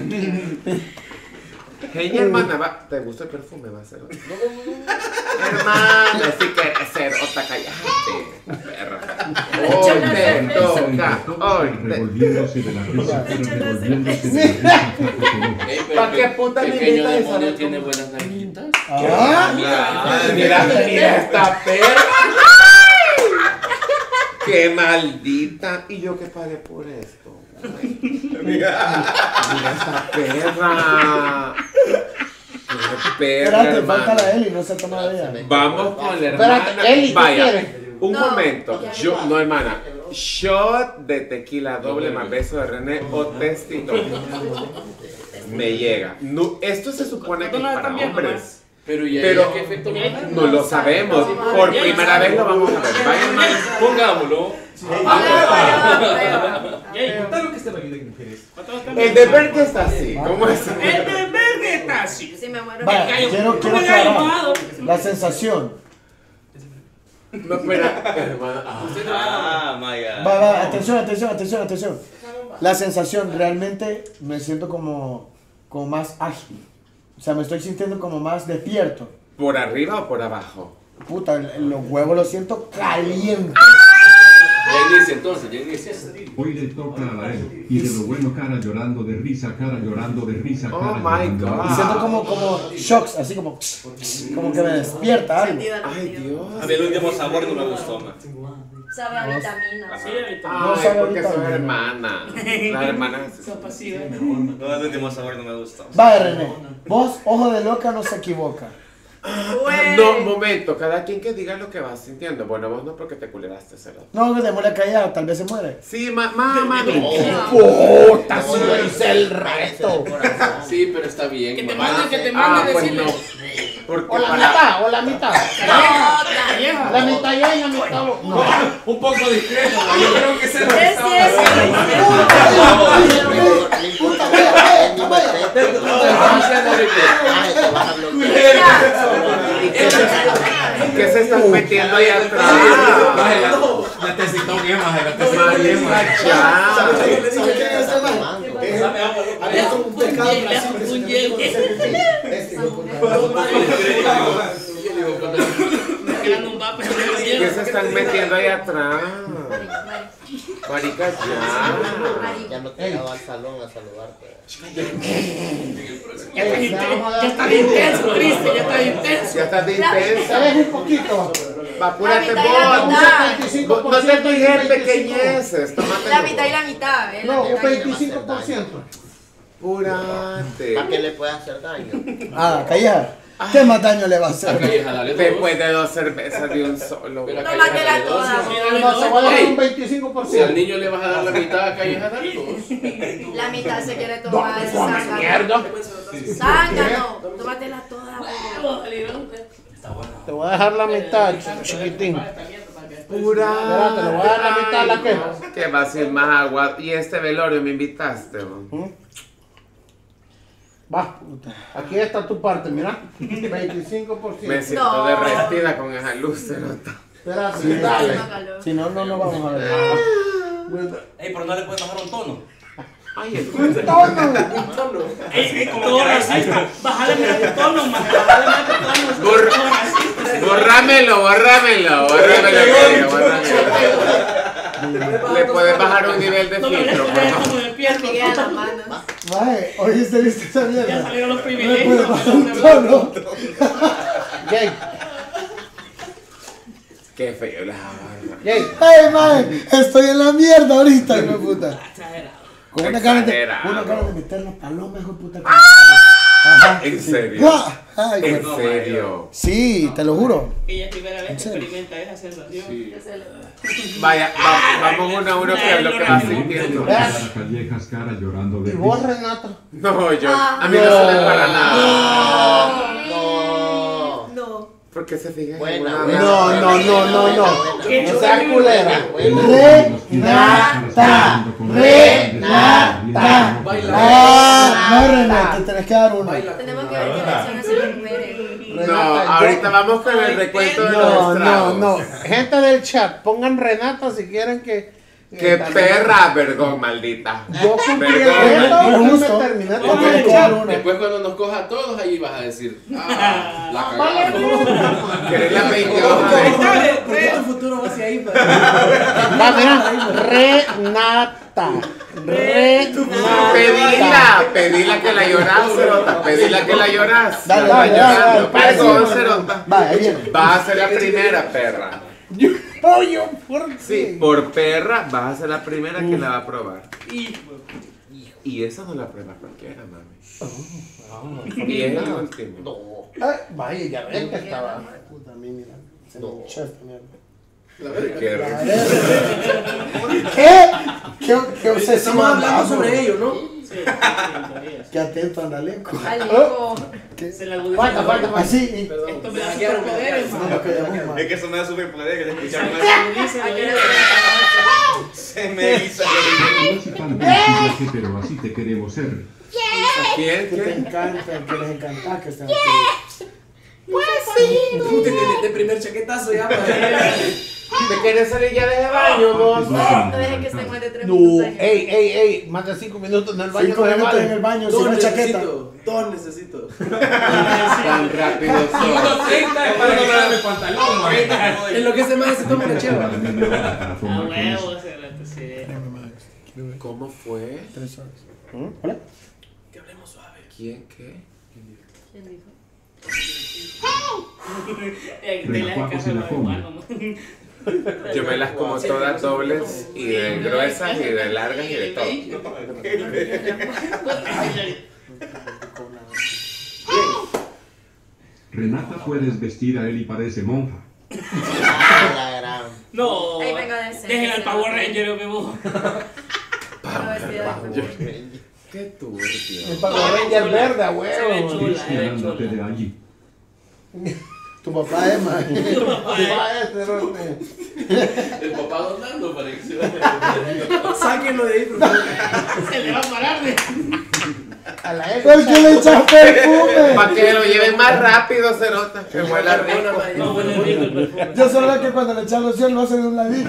Speaker 13: Hey, hermana, va, ¿te gusta el perfume? Va a ser. Hermana, si quieres ser otra, cállate, perra. Hoy te toca, hoy te.
Speaker 5: Revolviéndose de la risa, pero revolviéndose de la risa.
Speaker 13: ¿Para qué puta me
Speaker 9: Pequeño
Speaker 13: invitas esa?
Speaker 9: demonio tiene buenas nalguitas.
Speaker 1: Ah,
Speaker 13: Mira, mira, mira esta perra. ¡Qué maldita! ¿Y yo qué pagué por esto? Mira, mira esta perra. Qué perra,
Speaker 1: espérate, falta
Speaker 13: hermano.
Speaker 1: la Eli, no se toma de ella.
Speaker 13: Vamos con la hermana.
Speaker 15: Espérate, Eli, ¿qué
Speaker 13: Vaya,
Speaker 15: quieres?
Speaker 13: un
Speaker 14: No,
Speaker 13: momento.
Speaker 14: ya
Speaker 13: Yo,
Speaker 14: no.
Speaker 13: no, hermana. Shot de tequila doble más beso de René o testito. Me llega. No, esto se supone que es para hombres.
Speaker 9: Pero ya
Speaker 13: Pero
Speaker 9: ¿qué efecto me da?
Speaker 13: no lo sabemos. Por primera vez lo vamos a ver. Vaya, hermano.
Speaker 9: Pongámoslo.
Speaker 13: El de Berg está así. ¿Cómo es?
Speaker 4: El de verde está así.
Speaker 14: Sí, me muero.
Speaker 1: Vaya,
Speaker 4: gallo,
Speaker 1: quiero, quiero
Speaker 4: un gallo
Speaker 1: aclarar
Speaker 4: mojado.
Speaker 1: la sensación.
Speaker 13: No, espera, hermana.
Speaker 6: Ah, Maya.
Speaker 1: Va, va, atención, atención, atención, atención. La sensación, realmente me siento como, como más ágil. O sea, me estoy sintiendo como más despierto.
Speaker 13: ¿Por arriba o por abajo?
Speaker 1: Puta, los huevos los siento calientes.
Speaker 9: Ya inicia entonces, ya inicia.
Speaker 5: Hoy le toca a la él. Y de lo bueno, cara llorando de risa, cara llorando de risa,
Speaker 13: Oh
Speaker 5: cara
Speaker 13: my
Speaker 5: llorando de
Speaker 13: God.
Speaker 1: Y siento como, como shocks, así como, como que me despierta algo.
Speaker 13: Ay, Dios.
Speaker 10: A mí el último sabor no me gustó, man.
Speaker 14: Sabe a vitamina.
Speaker 4: Sí, ahorita.
Speaker 1: No
Speaker 13: Ay,
Speaker 1: sabe
Speaker 13: porque
Speaker 1: ahorita,
Speaker 13: sos
Speaker 1: no.
Speaker 13: hermana. Las hermanas.
Speaker 4: Son pasivas.
Speaker 6: No, el último sabor no me gustó.
Speaker 1: Vaya, René, vos, ojo de loca, no se equivoca.
Speaker 13: No, momento, cada quien que diga lo que va sintiendo. Bueno, vos no porque te culeraste, cerote.
Speaker 1: No, que démosle callada, tal vez se muere.
Speaker 13: Sí, mamá, mami.
Speaker 1: Puta, si yo hice el resto.
Speaker 9: Sí, pero está bien.
Speaker 4: Que te
Speaker 9: mamá.
Speaker 4: mande, que te
Speaker 13: Ah,
Speaker 4: mande
Speaker 13: pues
Speaker 4: decirle.
Speaker 13: no. Porque
Speaker 15: O la
Speaker 13: para.
Speaker 15: mitad, o la mitad.
Speaker 4: Vieja.
Speaker 15: La mitad yo y la mitad vos. No.
Speaker 10: Un poco discreto, man. Yo creo que se lo
Speaker 14: Es
Speaker 13: ¿Qué se están metiendo ahí atrás?
Speaker 10: La tecitón que es más, la
Speaker 13: María Machá.
Speaker 1: ¿Sabe quién es ese man? Había como un pescado en Brasil que se
Speaker 4: Un
Speaker 1: te metió con
Speaker 4: hielo.
Speaker 1: ese- este, hijo de puta.
Speaker 4: Me quedan un vape.
Speaker 13: ¿Qué se están metiendo ahí atrás? Marica, ya.
Speaker 7: Ya no te he llegado al salón a saludarte.
Speaker 4: Ya está intenso, ya está intenso, triste, ya está intenso.
Speaker 13: Ya estás de intensa.
Speaker 15: ¿Sabes un poquito?
Speaker 13: Va, apúrate
Speaker 14: La mitad y la
Speaker 13: vos.
Speaker 14: mitad.
Speaker 13: Vos- No te fijes pequeñeces. Tómate
Speaker 14: La mitad y la mitad, ¿eh? La
Speaker 15: No, un
Speaker 14: mitad y la mitad.
Speaker 15: veinticinco por ciento.
Speaker 13: Apúrate.
Speaker 7: ¿Para qué le puede hacer daño?
Speaker 1: Ah, calla. ¿Qué más daño le va a hacer?
Speaker 9: Calleja, dale dos.
Speaker 13: Después de dos cervezas de un solo.
Speaker 9: Pero a
Speaker 14: Tómatela
Speaker 9: Calleja, dale dos.
Speaker 14: toda.
Speaker 15: No, se va a dar
Speaker 9: Ey.
Speaker 15: un veinticinco por
Speaker 9: Si al
Speaker 15: ciento.
Speaker 9: niño le vas a dar la mitad a Calleja, dale dos.
Speaker 14: La mitad se quiere tomar el zángano.
Speaker 15: Mierda.
Speaker 14: Zángano. Tómatela toda, bobo.
Speaker 15: Te voy a dejar la mitad, ch- chiquitín.
Speaker 13: Pura.
Speaker 15: Espérate, le voy a dar la mitad a la queja.
Speaker 13: Que va a ser más agua. Y este velorio me invitaste. ¿no?
Speaker 15: Va, aquí está tu parte, mira. veinticinco por ciento.
Speaker 13: Me siento
Speaker 14: No.
Speaker 13: derretida con esa luz, cerota.
Speaker 15: Espérate,
Speaker 1: Sí,
Speaker 15: dale.
Speaker 14: Haciendo calor.
Speaker 1: Si no, no nos vamos a ver.
Speaker 8: Ey, pero no le puedes bajar un tono.
Speaker 13: Ay, el
Speaker 4: Ey, ey, todo racista. Bájale más el tono, más. Bájale más el tono.
Speaker 13: Borra-
Speaker 4: Todo racista.
Speaker 13: Borrámelo, borrámelo, borrámelo, querido, borrámelo. Le puedes bajar un nivel de
Speaker 4: No me
Speaker 13: filtro, por
Speaker 4: dejes
Speaker 13: favor.
Speaker 4: como me pierdo.
Speaker 14: Miguel a las manos.
Speaker 1: Mae, oye, ¿se viste esa
Speaker 4: Ya
Speaker 1: mierda?
Speaker 4: salieron los
Speaker 1: No le
Speaker 4: privilegios.
Speaker 1: puede bajar un tono.
Speaker 15: Jake,
Speaker 13: Qué feo la barra.
Speaker 15: Jake.
Speaker 1: Ay, mae, estoy en la mierda ahorita, hijo de puta.
Speaker 4: Exagerado.
Speaker 1: Con una cara de,
Speaker 13: Exagerado.
Speaker 1: una cara de meter la paloma, hijo de puta. Ajá.
Speaker 13: ¿En
Speaker 1: sí.
Speaker 13: serio?
Speaker 1: ¡Guau! Ay,
Speaker 13: ¿En
Speaker 1: güey.
Speaker 13: serio?
Speaker 1: Sí, te lo juro.
Speaker 4: Ella es primera vez que
Speaker 1: serio?
Speaker 4: experimenta esa sensación.
Speaker 13: Vaya, va- vamos uno a uno que es lo que vas sintiendo.
Speaker 5: Cara Callejas, cara llorando de
Speaker 15: ¿Y vos,
Speaker 5: risa.
Speaker 15: Renata?
Speaker 13: No, yo, a mí no se me para nada.
Speaker 7: No.
Speaker 14: No.
Speaker 13: Porque se fijan.
Speaker 7: Buena,
Speaker 13: en
Speaker 7: buena.
Speaker 1: No, no, no, no, no.
Speaker 7: Buena.
Speaker 1: No seas culera.
Speaker 7: Buena.
Speaker 1: Renata. Renata. Ah, no, Renata, te tenés que dar una.
Speaker 14: Tenemos que ver qué canción hacen las mujeres.
Speaker 13: No, ahorita vamos con el recuento de los
Speaker 15: No, no,
Speaker 13: estragos.
Speaker 15: no. Gente del chat, pongan Renata si quieren que.
Speaker 13: ¡Qué perra, vergón, maldita!
Speaker 15: Yo cumplí el
Speaker 13: Vergón,
Speaker 15: reto,
Speaker 13: maldita.
Speaker 15: no me terminé de
Speaker 9: Después,
Speaker 15: comer.
Speaker 9: después cuando nos coja a todos, ahí vas a decir, ah, la cagamos.
Speaker 13: ¿Querés la veintidós?
Speaker 3: Porque tu futuro va hacia ahí.
Speaker 15: Va, mira, Renata. Renata.
Speaker 13: Pedila, pedila que la llorás, Cerota. Pedila que la llorás.
Speaker 1: Dale,
Speaker 13: La
Speaker 1: dale,
Speaker 13: estás
Speaker 1: dale,
Speaker 13: llorando.
Speaker 1: dale.
Speaker 13: Perdón, Cerota.
Speaker 1: Va, ahí viene.
Speaker 13: Vas a ser la primera, perra.
Speaker 15: Pollo, ¿por qué?
Speaker 13: Sí, por perra vas a ser la primera que la va a probar. Y esa no la prueba cualquiera, mami. Y es el último.
Speaker 7: No.
Speaker 15: Ay, vaya, ya ven que estaba.
Speaker 1: Puta, a mí, mira. Se
Speaker 7: No.
Speaker 1: me echó esta mierda.
Speaker 13: Qué
Speaker 1: A
Speaker 13: rico.
Speaker 1: ver. ¿Qué? ¿Qué, qué obsesivo
Speaker 3: Estamos hablando
Speaker 1: andamos?
Speaker 3: sobre ello, ¿no?
Speaker 4: Sí, sí, todavía.
Speaker 1: Qué atento anda Leco.
Speaker 14: Aleco.
Speaker 4: Se la agudiza.
Speaker 15: Falta, falta, falta.
Speaker 1: Así. y-
Speaker 4: Esto me da superpoderes,
Speaker 1: No,
Speaker 4: man.
Speaker 1: no quedamos mal.
Speaker 6: Es que eso me da superpoder, que escuchar
Speaker 14: ¿A
Speaker 6: más.
Speaker 14: qué hora
Speaker 6: Se me hizo.
Speaker 5: No sé tan difícil, pero así te queremos ser.
Speaker 13: ¿A quién?
Speaker 1: Que te
Speaker 13: ¿Quién?
Speaker 1: encanta, que les encanta que estén aquí.
Speaker 3: Puta, de, de primer chaquetazo ya.
Speaker 13: ¿Te quieres salir ya de baño, vos?
Speaker 14: No dejen que estén más de tres
Speaker 15: No,
Speaker 14: minutos ahí.
Speaker 15: ey, ey, ey, más de cinco minutos en el baño
Speaker 1: Cinco
Speaker 15: no se
Speaker 1: minutos en
Speaker 15: vale.
Speaker 1: el baño,
Speaker 3: Dos
Speaker 1: sin una chaqueta.
Speaker 3: necesito. Dos necesito.
Speaker 13: Tan rápido son.
Speaker 10: uno treinta es para quitarme el pantalón, man.
Speaker 3: En lo que se me hace se toma una cheva.
Speaker 4: A huevos, sí.
Speaker 13: ¿Cómo fue?
Speaker 1: Tres horas. ¿Hola?
Speaker 3: Que hablemos suave.
Speaker 13: ¿Quién qué?
Speaker 14: ¿Quién dijo?
Speaker 4: Eh, de la
Speaker 5: Relacuacos
Speaker 4: casa
Speaker 5: en la
Speaker 4: de
Speaker 5: foma.
Speaker 4: Guano, man.
Speaker 13: Yo me las como todas dobles y de gruesas y de largas y de todo.
Speaker 5: Renata puedes vestir a él y parece monja.
Speaker 7: La gran.
Speaker 4: No,
Speaker 14: Ahí vengo a decir.
Speaker 4: dejen al Power Ranger, yo vivo.
Speaker 14: Una vestida de fútbol.
Speaker 13: Qué turbio.
Speaker 15: El Power Ranger verde, a
Speaker 4: Se ve
Speaker 15: huevo.
Speaker 4: chula,
Speaker 5: Cristian,
Speaker 4: se ve
Speaker 5: ándate de
Speaker 4: chula.
Speaker 5: allí.
Speaker 1: Tu papá es, man.
Speaker 15: Va este, ¿no?
Speaker 9: El papá donando para que se
Speaker 3: Sáquenlo de ahí, por favor.
Speaker 4: Se le va a parar de.
Speaker 15: A la ex.
Speaker 1: ¿Por qué le echas perfume?
Speaker 13: Para que lo lleven más rápido, Cerota. Que huela rico.
Speaker 4: No huele rico el perfume.
Speaker 1: Yo solo que cuando le echas loción lo hace de un ladito.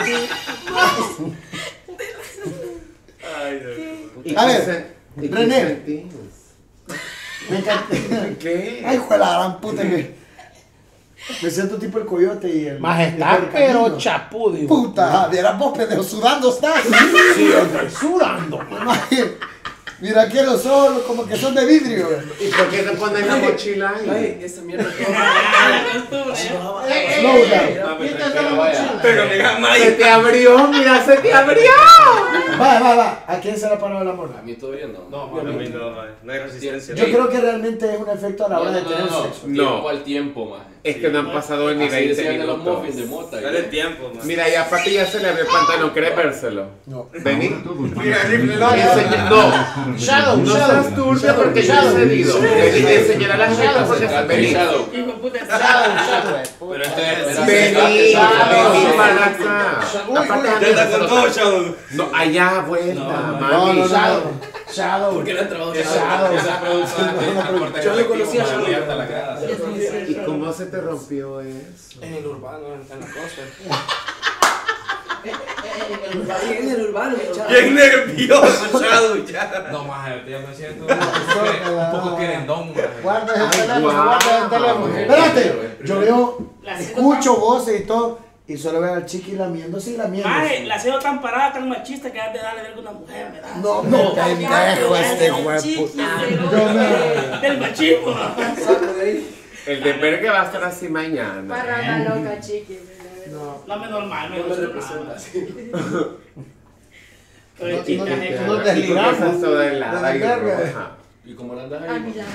Speaker 13: ¿Y
Speaker 1: A
Speaker 13: qué
Speaker 1: ver,
Speaker 13: se- y qué
Speaker 1: René.
Speaker 13: sentís?
Speaker 1: Me encanta.
Speaker 13: ¿Qué?
Speaker 1: Ay, hijo de la gran puta que. Me siento tipo el coyote y el.
Speaker 15: Más
Speaker 1: el
Speaker 15: está,
Speaker 1: percamino.
Speaker 15: pero chapú, digo.
Speaker 1: Puta, vieras vos, pendejo, sudando estás.
Speaker 15: Sí, estoy sudando.
Speaker 1: Mira que los ojos como que son de vidrio.
Speaker 13: ¿Y por qué no ponen la mochila ahí?
Speaker 3: Ay, esa mierda.
Speaker 1: Slow down.
Speaker 6: Pero me gama
Speaker 13: Se
Speaker 6: ahí.
Speaker 13: te abrió, mira, se te abrió.
Speaker 1: Va, va, va. ¿A quién se le ha parado el amor?
Speaker 9: A mí todavía no.
Speaker 6: No, a mí no, man. No hay resistencia.
Speaker 1: Yo creo que realmente es un efecto a la hora de
Speaker 9: no,
Speaker 1: tener
Speaker 9: no, no.
Speaker 1: sexo.
Speaker 13: No.
Speaker 9: Tiempo al tiempo, man.
Speaker 13: Es que no han pasado ni
Speaker 9: Así
Speaker 13: veinte
Speaker 9: decían de los muffins de
Speaker 13: minutos.
Speaker 9: mota.
Speaker 6: Dale tiempo, man.
Speaker 13: Mira, y a Papi ya se le abrió el pantalón, ¿querés vérselo?
Speaker 1: No.
Speaker 13: Vení.
Speaker 5: Ahora todos van
Speaker 6: Mira,
Speaker 5: a
Speaker 6: rifle,
Speaker 5: tener
Speaker 6: no,
Speaker 5: que
Speaker 13: enseña-
Speaker 5: estar
Speaker 13: no.
Speaker 5: a
Speaker 15: Shadow,
Speaker 13: No
Speaker 15: Shadow.
Speaker 13: seas turbia porque yo he cedido. Vení, enseñar a la gente porque se vení.
Speaker 9: Shadow.
Speaker 4: Hijo de puta,
Speaker 15: Shadow, Shadow.
Speaker 6: Pero esto es.
Speaker 13: Vení,
Speaker 9: Shadow.
Speaker 13: vení para acá. Aparte,
Speaker 6: Ya está con todo, Shadow.
Speaker 13: no, allá vuelta,
Speaker 1: No,
Speaker 13: mami.
Speaker 1: no,
Speaker 15: Shadow. Shadow.
Speaker 3: Porque le han trabajado
Speaker 15: Shadow.
Speaker 10: Esa producción
Speaker 3: Yo le conocía a Shadow.
Speaker 10: hasta la grada.
Speaker 13: ¿Y cómo se te rompió eso?
Speaker 10: En el urbano, en la costa.
Speaker 3: En el urbano, chaval.
Speaker 6: Bien nervioso, Shadow, ya.
Speaker 10: No, más, ya me siento un poco querendón, man.
Speaker 1: Guarda el
Speaker 13: Ay,
Speaker 1: teléfono,
Speaker 13: guau.
Speaker 1: guarda el teléfono. Espérate, yo veo,
Speaker 4: La
Speaker 1: escucho voces y todo, y solo veo al chiqui lamiéndose y lamiéndose.
Speaker 4: Maje, la sido tan parada, tan machista que has de darle verga a una mujer, ¿verdad?
Speaker 1: No, no, pendejo este huevo. Yo me-
Speaker 4: Del machismo.
Speaker 3: Saco de ahí.
Speaker 13: El de ver que va a estar así mañana.
Speaker 14: Parranda loca, chiqui.
Speaker 1: No.
Speaker 4: No me normal,
Speaker 3: No
Speaker 4: me
Speaker 3: me
Speaker 4: gusta.
Speaker 3: representa así.
Speaker 4: Pero
Speaker 1: No,
Speaker 4: chita,
Speaker 1: no,
Speaker 4: eh,
Speaker 1: no,
Speaker 4: como-
Speaker 1: no te desligamos.
Speaker 13: Eso de
Speaker 1: De
Speaker 13: la
Speaker 1: la
Speaker 13: y
Speaker 1: verga.
Speaker 13: roja.
Speaker 9: ¿Y cómo la andas
Speaker 14: A
Speaker 9: ahí?
Speaker 14: mí la.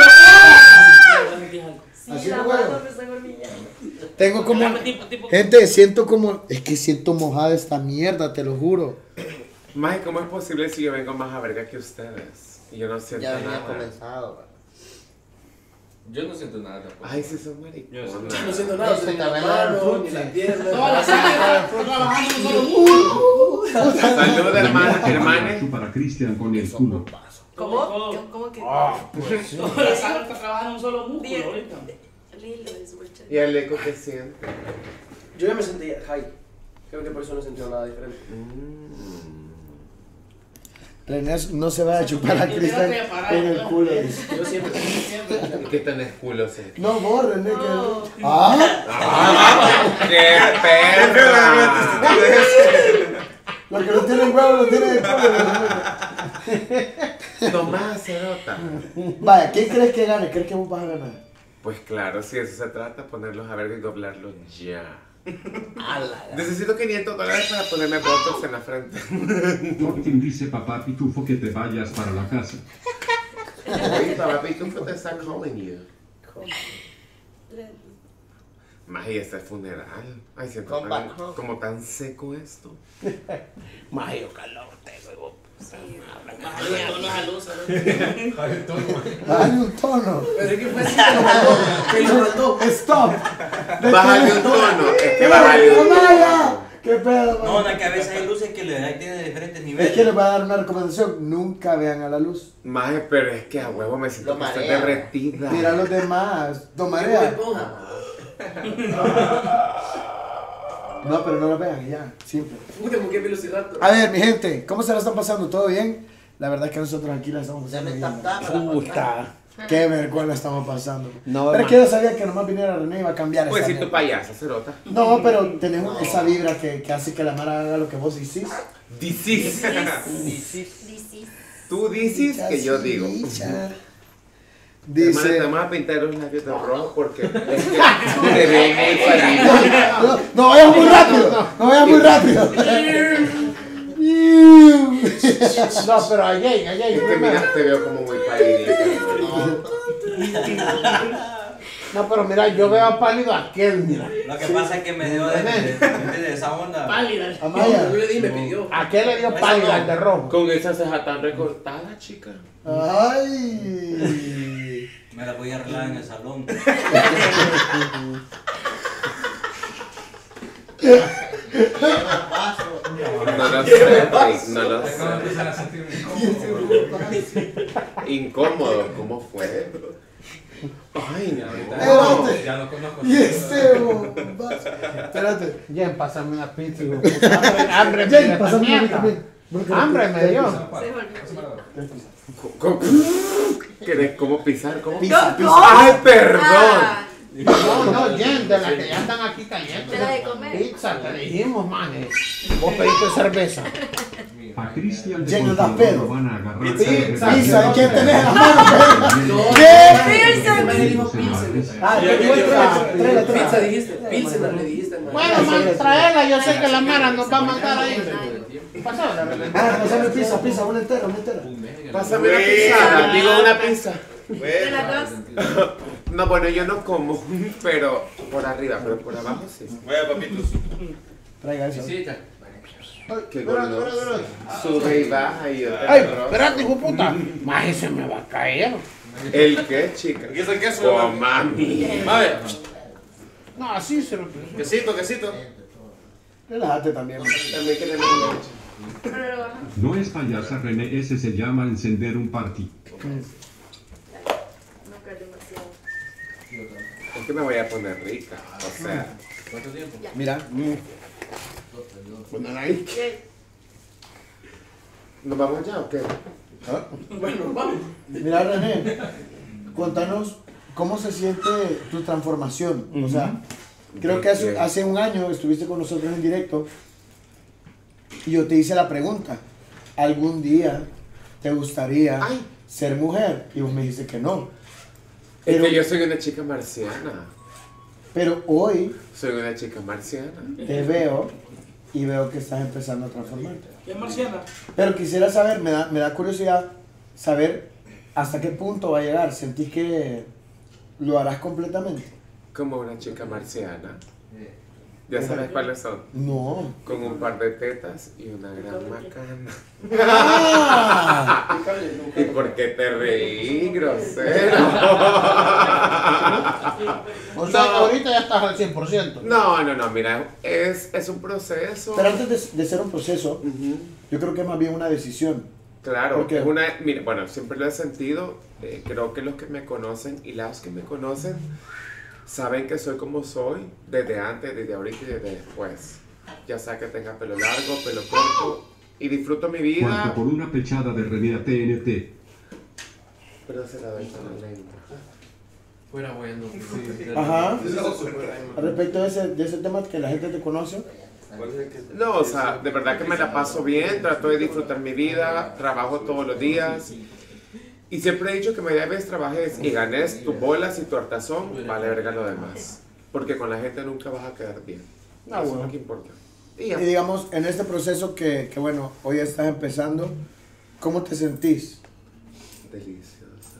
Speaker 1: Así
Speaker 14: Sí, la
Speaker 1: no
Speaker 14: mano
Speaker 1: huevo.
Speaker 14: me está hormigueando.
Speaker 1: Tengo como.
Speaker 4: Dame tipo- tipo-
Speaker 1: Gente, siento como. Es que siento mojada esta mierda, te lo juro.
Speaker 13: Más, ¿cómo es posible si yo vengo más a verga que ustedes? Y yo no siento
Speaker 7: Ya venía
Speaker 13: nada.
Speaker 7: comenzado.
Speaker 9: Yo no siento nada tampoco.
Speaker 13: Ay, sí son maricones.
Speaker 9: Yo sí.
Speaker 3: Yo no siento nada, ni la mano, ni la pierna.
Speaker 4: Toda la sangre trabajando en solo
Speaker 13: Salud, hermana, hermana.
Speaker 5: Para Cristian con el culo.
Speaker 14: ¿Cómo? ¿Cómo, cómo que?
Speaker 4: Toda la sangre está trabajando en un solo músculo
Speaker 14: Bien.
Speaker 4: ahorita.
Speaker 14: Lilo es súper chévere.
Speaker 13: ¿Y el eco qué siente?
Speaker 3: Yo ya me sentí high. Creo que por eso no he sentido nada diferente.
Speaker 1: René no se va a chupar a Cristian en el culo.
Speaker 3: Yo siempre, siempre.
Speaker 13: ¿Y qué tenés culo, sí?
Speaker 1: No, vos, René, que...
Speaker 14: No.
Speaker 1: ¡Ah!
Speaker 13: ¡Ah! ¡Qué perra!
Speaker 1: Lo que no tiene huevo lo tiene en el culo.
Speaker 13: Tomás, cerota.
Speaker 1: Vaya, ¿quién crees que gane? ¿Crees que vos vas a ganar?
Speaker 13: Pues claro, si eso se trata, ponerlos a ver y doblarlos ya.
Speaker 1: Ala,
Speaker 13: Necesito quinientos dólares para ponerme botox en la frente.
Speaker 5: Fortin dice papá Pitufo que te vayas para la casa.
Speaker 13: Oye, papá Pitufo te está calling you. Más y ese funeral. Ay, siento
Speaker 7: Come
Speaker 13: tan-
Speaker 7: back home.
Speaker 13: como tan seco esto.
Speaker 15: Más yo calor tengo.
Speaker 4: Bájale tono a luz,
Speaker 1: Dale un tono.
Speaker 3: Pero es que fue así que lo mandó. Que lo mandó.
Speaker 1: Stop.
Speaker 13: Bájale un tono. Es que bájale un tono.
Speaker 1: Vaya. ¿Qué pedo?
Speaker 11: No,
Speaker 1: man?
Speaker 11: no, que a veces hay luces que le ahí tiene diferentes
Speaker 1: Es
Speaker 11: niveles.
Speaker 1: que les voy a dar una recomendación. Nunca vean a la luz.
Speaker 13: Más, pero es que a huevo me siento
Speaker 7: Lo
Speaker 13: que estoy
Speaker 7: marea.
Speaker 13: derretida.
Speaker 1: Mira a los demás. Don
Speaker 3: ¿Qué
Speaker 1: Marea.
Speaker 3: esponja?
Speaker 1: No, pero no lo vean, ya. Simple.
Speaker 3: Puta, ¿con qué velocidad?
Speaker 1: A ver, mi gente, ¿cómo se la están pasando? ¿Todo bien? La verdad es que nosotros aquí la estamos
Speaker 7: Se
Speaker 1: pasando
Speaker 7: me
Speaker 1: bien.
Speaker 7: tapaba la
Speaker 15: Puta.
Speaker 1: Qué vergüenza la estamos pasando.
Speaker 15: No,
Speaker 1: pero es
Speaker 15: hermano.
Speaker 1: que yo sabía que nomás viniera René y iba a cambiar
Speaker 13: Pues
Speaker 1: esa
Speaker 13: si tu
Speaker 1: mierda.
Speaker 13: payasa, cerota.
Speaker 1: No, pero tenemos esa vibra que, que hace que la Mara haga lo que vos decís.
Speaker 13: Dices.
Speaker 14: Dicis.
Speaker 13: Tú dices que yo digo.
Speaker 1: Chicha.
Speaker 13: Dice.
Speaker 1: Dice.
Speaker 13: Te vamos a pintar los labios de rojo porque es que te veo muy pálido.
Speaker 1: No, no vayas muy rápido. No vayas muy rápido.
Speaker 15: No, pero allá, allá.
Speaker 13: Es que mira, te veo como muy pálido.
Speaker 15: No, pero mira, yo veo a pálido aquel, mira.
Speaker 11: Lo que pasa es que me dio de, de, de, de esa onda.
Speaker 4: Pálida.
Speaker 1: Amaya.
Speaker 3: Yo le di, me pidió.
Speaker 15: Aquel le dio pálido al de rojo.
Speaker 13: Con esa ceja tan recortada, chica.
Speaker 1: Ay.
Speaker 11: Me la voy a arreglar en el salón.
Speaker 13: No lo sé, Rick, no lo sé. Incómodo, ¿cómo fue? Ay, no.
Speaker 1: Espérate.
Speaker 10: Ya no conozco.
Speaker 1: Y este, bo- espérate.
Speaker 15: Jen, pásame una pizza. hijo de puta. Hambre, hambre,
Speaker 1: Jen,
Speaker 15: mira,
Speaker 1: pásame
Speaker 15: esta
Speaker 1: a mí
Speaker 15: mierda.
Speaker 1: también. Bueno,
Speaker 15: Hambre me dio.
Speaker 14: Se volvió.
Speaker 13: ¿Cómo- ¿Querés cómo pisar? ¿Cómo
Speaker 1: Pizza, pizza.
Speaker 13: ¡Ay, perdón!
Speaker 14: Ah,
Speaker 15: No, no, Jen, de las que ya están aquí cayendo.
Speaker 14: de la de comer.
Speaker 15: Pizza, te dijimos, manes. Vos pediste cerveza.
Speaker 5: A Cristian de
Speaker 1: Jen, anda
Speaker 5: Contigo
Speaker 1: pedo.
Speaker 5: lo van a agarrar.
Speaker 1: Pizza,
Speaker 5: para
Speaker 1: pizza, ¿y quién
Speaker 5: repartir.
Speaker 1: tenés en la mano?
Speaker 14: Pilsen.
Speaker 1: Ah,
Speaker 3: Yo-
Speaker 1: ¿qué
Speaker 3: yo- yo-
Speaker 1: pizza? Tráela,
Speaker 3: Pizza
Speaker 1: tráela.
Speaker 3: dijiste. Pizza le dijiste, man.
Speaker 15: Bueno, man, traela, yo sé que la Mara nos va a mandar ahí. Pásala, René.
Speaker 1: Ah, pásame pizza, pizza, una entera, una entera.
Speaker 13: Pásame una pizza, digo una pizza.
Speaker 14: De las dos.
Speaker 13: No, bueno, yo no como, pero por arriba, pero por abajo sí.
Speaker 6: Vaya, papitos.
Speaker 1: Traiga eso.
Speaker 13: Qué goloso. Sube y baja y yo te
Speaker 15: Ay,
Speaker 13: rozo.
Speaker 15: espérate, hijo de puta. Más ese me va a caer.
Speaker 13: ¿El qué, chica?
Speaker 6: Aquí está el queso,
Speaker 13: Oh,
Speaker 6: mami.
Speaker 13: mami.
Speaker 6: Mami.
Speaker 15: No, así se lo.
Speaker 6: Quesito, quesito.
Speaker 1: Relájate también.
Speaker 13: También queremos leche.
Speaker 14: Pero lo bajan.
Speaker 5: No es payasa, René, ese se llama encender un party.
Speaker 14: Nunca es demasiado.
Speaker 13: Es que me voy a poner rica, o sea.
Speaker 9: ¿Cuánto tiempo?
Speaker 14: Ya.
Speaker 1: Mira.
Speaker 15: Poner ahí.
Speaker 14: ¿Qué?
Speaker 13: ¿Nos vamos ya o qué?
Speaker 3: Bueno, vamos.
Speaker 1: Mira, René, contanos cómo se siente tu transformación. O sea, creo que hace, hace un año estuviste con nosotros en directo y yo te hice la pregunta, ¿algún día te gustaría
Speaker 13: Ay.
Speaker 1: ser mujer? Y vos me dijiste que no.
Speaker 13: Es
Speaker 1: Pero,
Speaker 13: que yo soy una chica marciana.
Speaker 1: pero hoy
Speaker 13: Soy una chica marciana.
Speaker 1: te veo y veo que estás empezando a transformarte.
Speaker 4: ¿Qué marciana?
Speaker 1: Pero quisiera saber, me da, me da curiosidad saber hasta qué punto va a llegar. ¿Sentís que lo harás completamente?
Speaker 13: Como una chica marciana. ¿Ya sabes cuáles son?
Speaker 1: No.
Speaker 13: Con un par de tetas y una gran macana.
Speaker 1: ¡Ah!
Speaker 13: ¿Y por qué te reí, grosero?
Speaker 15: O sea,
Speaker 13: No.
Speaker 15: ahorita ya estás al cien por ciento.
Speaker 13: No, no, no, mira, es, es un proceso.
Speaker 1: Pero antes de, de ser un proceso, yo creo que es más bien una decisión.
Speaker 13: Claro,
Speaker 1: ¿Por qué?
Speaker 13: es una, mira, bueno, siempre lo he sentido, eh, creo que los que me conocen y las que me conocen saben que soy como soy desde antes, desde ahorita y desde después. Ya sea que tenga pelo largo, pelo corto y disfruto mi vida.
Speaker 5: Cuanto por una pechada de René T N T.
Speaker 13: Pero se la doy tan lenta.
Speaker 3: Fuera bueno.
Speaker 1: Ajá. Respecto de ese, de ese tema que la gente te conoce.
Speaker 13: No, o sea, de verdad que me la paso bien, trato de disfrutar mi vida, trabajo todos los días. Y siempre he dicho que media vez trabajes y ganes tus bolas y tu hartazón, vale verga lo demás. Porque con la gente nunca vas a quedar bien.
Speaker 1: Ah,
Speaker 13: Eso
Speaker 1: bueno.
Speaker 13: es lo que importa.
Speaker 1: Y digamos, en este proceso que, que bueno, hoy estás empezando, ¿cómo te sentís?
Speaker 13: Deliciosa.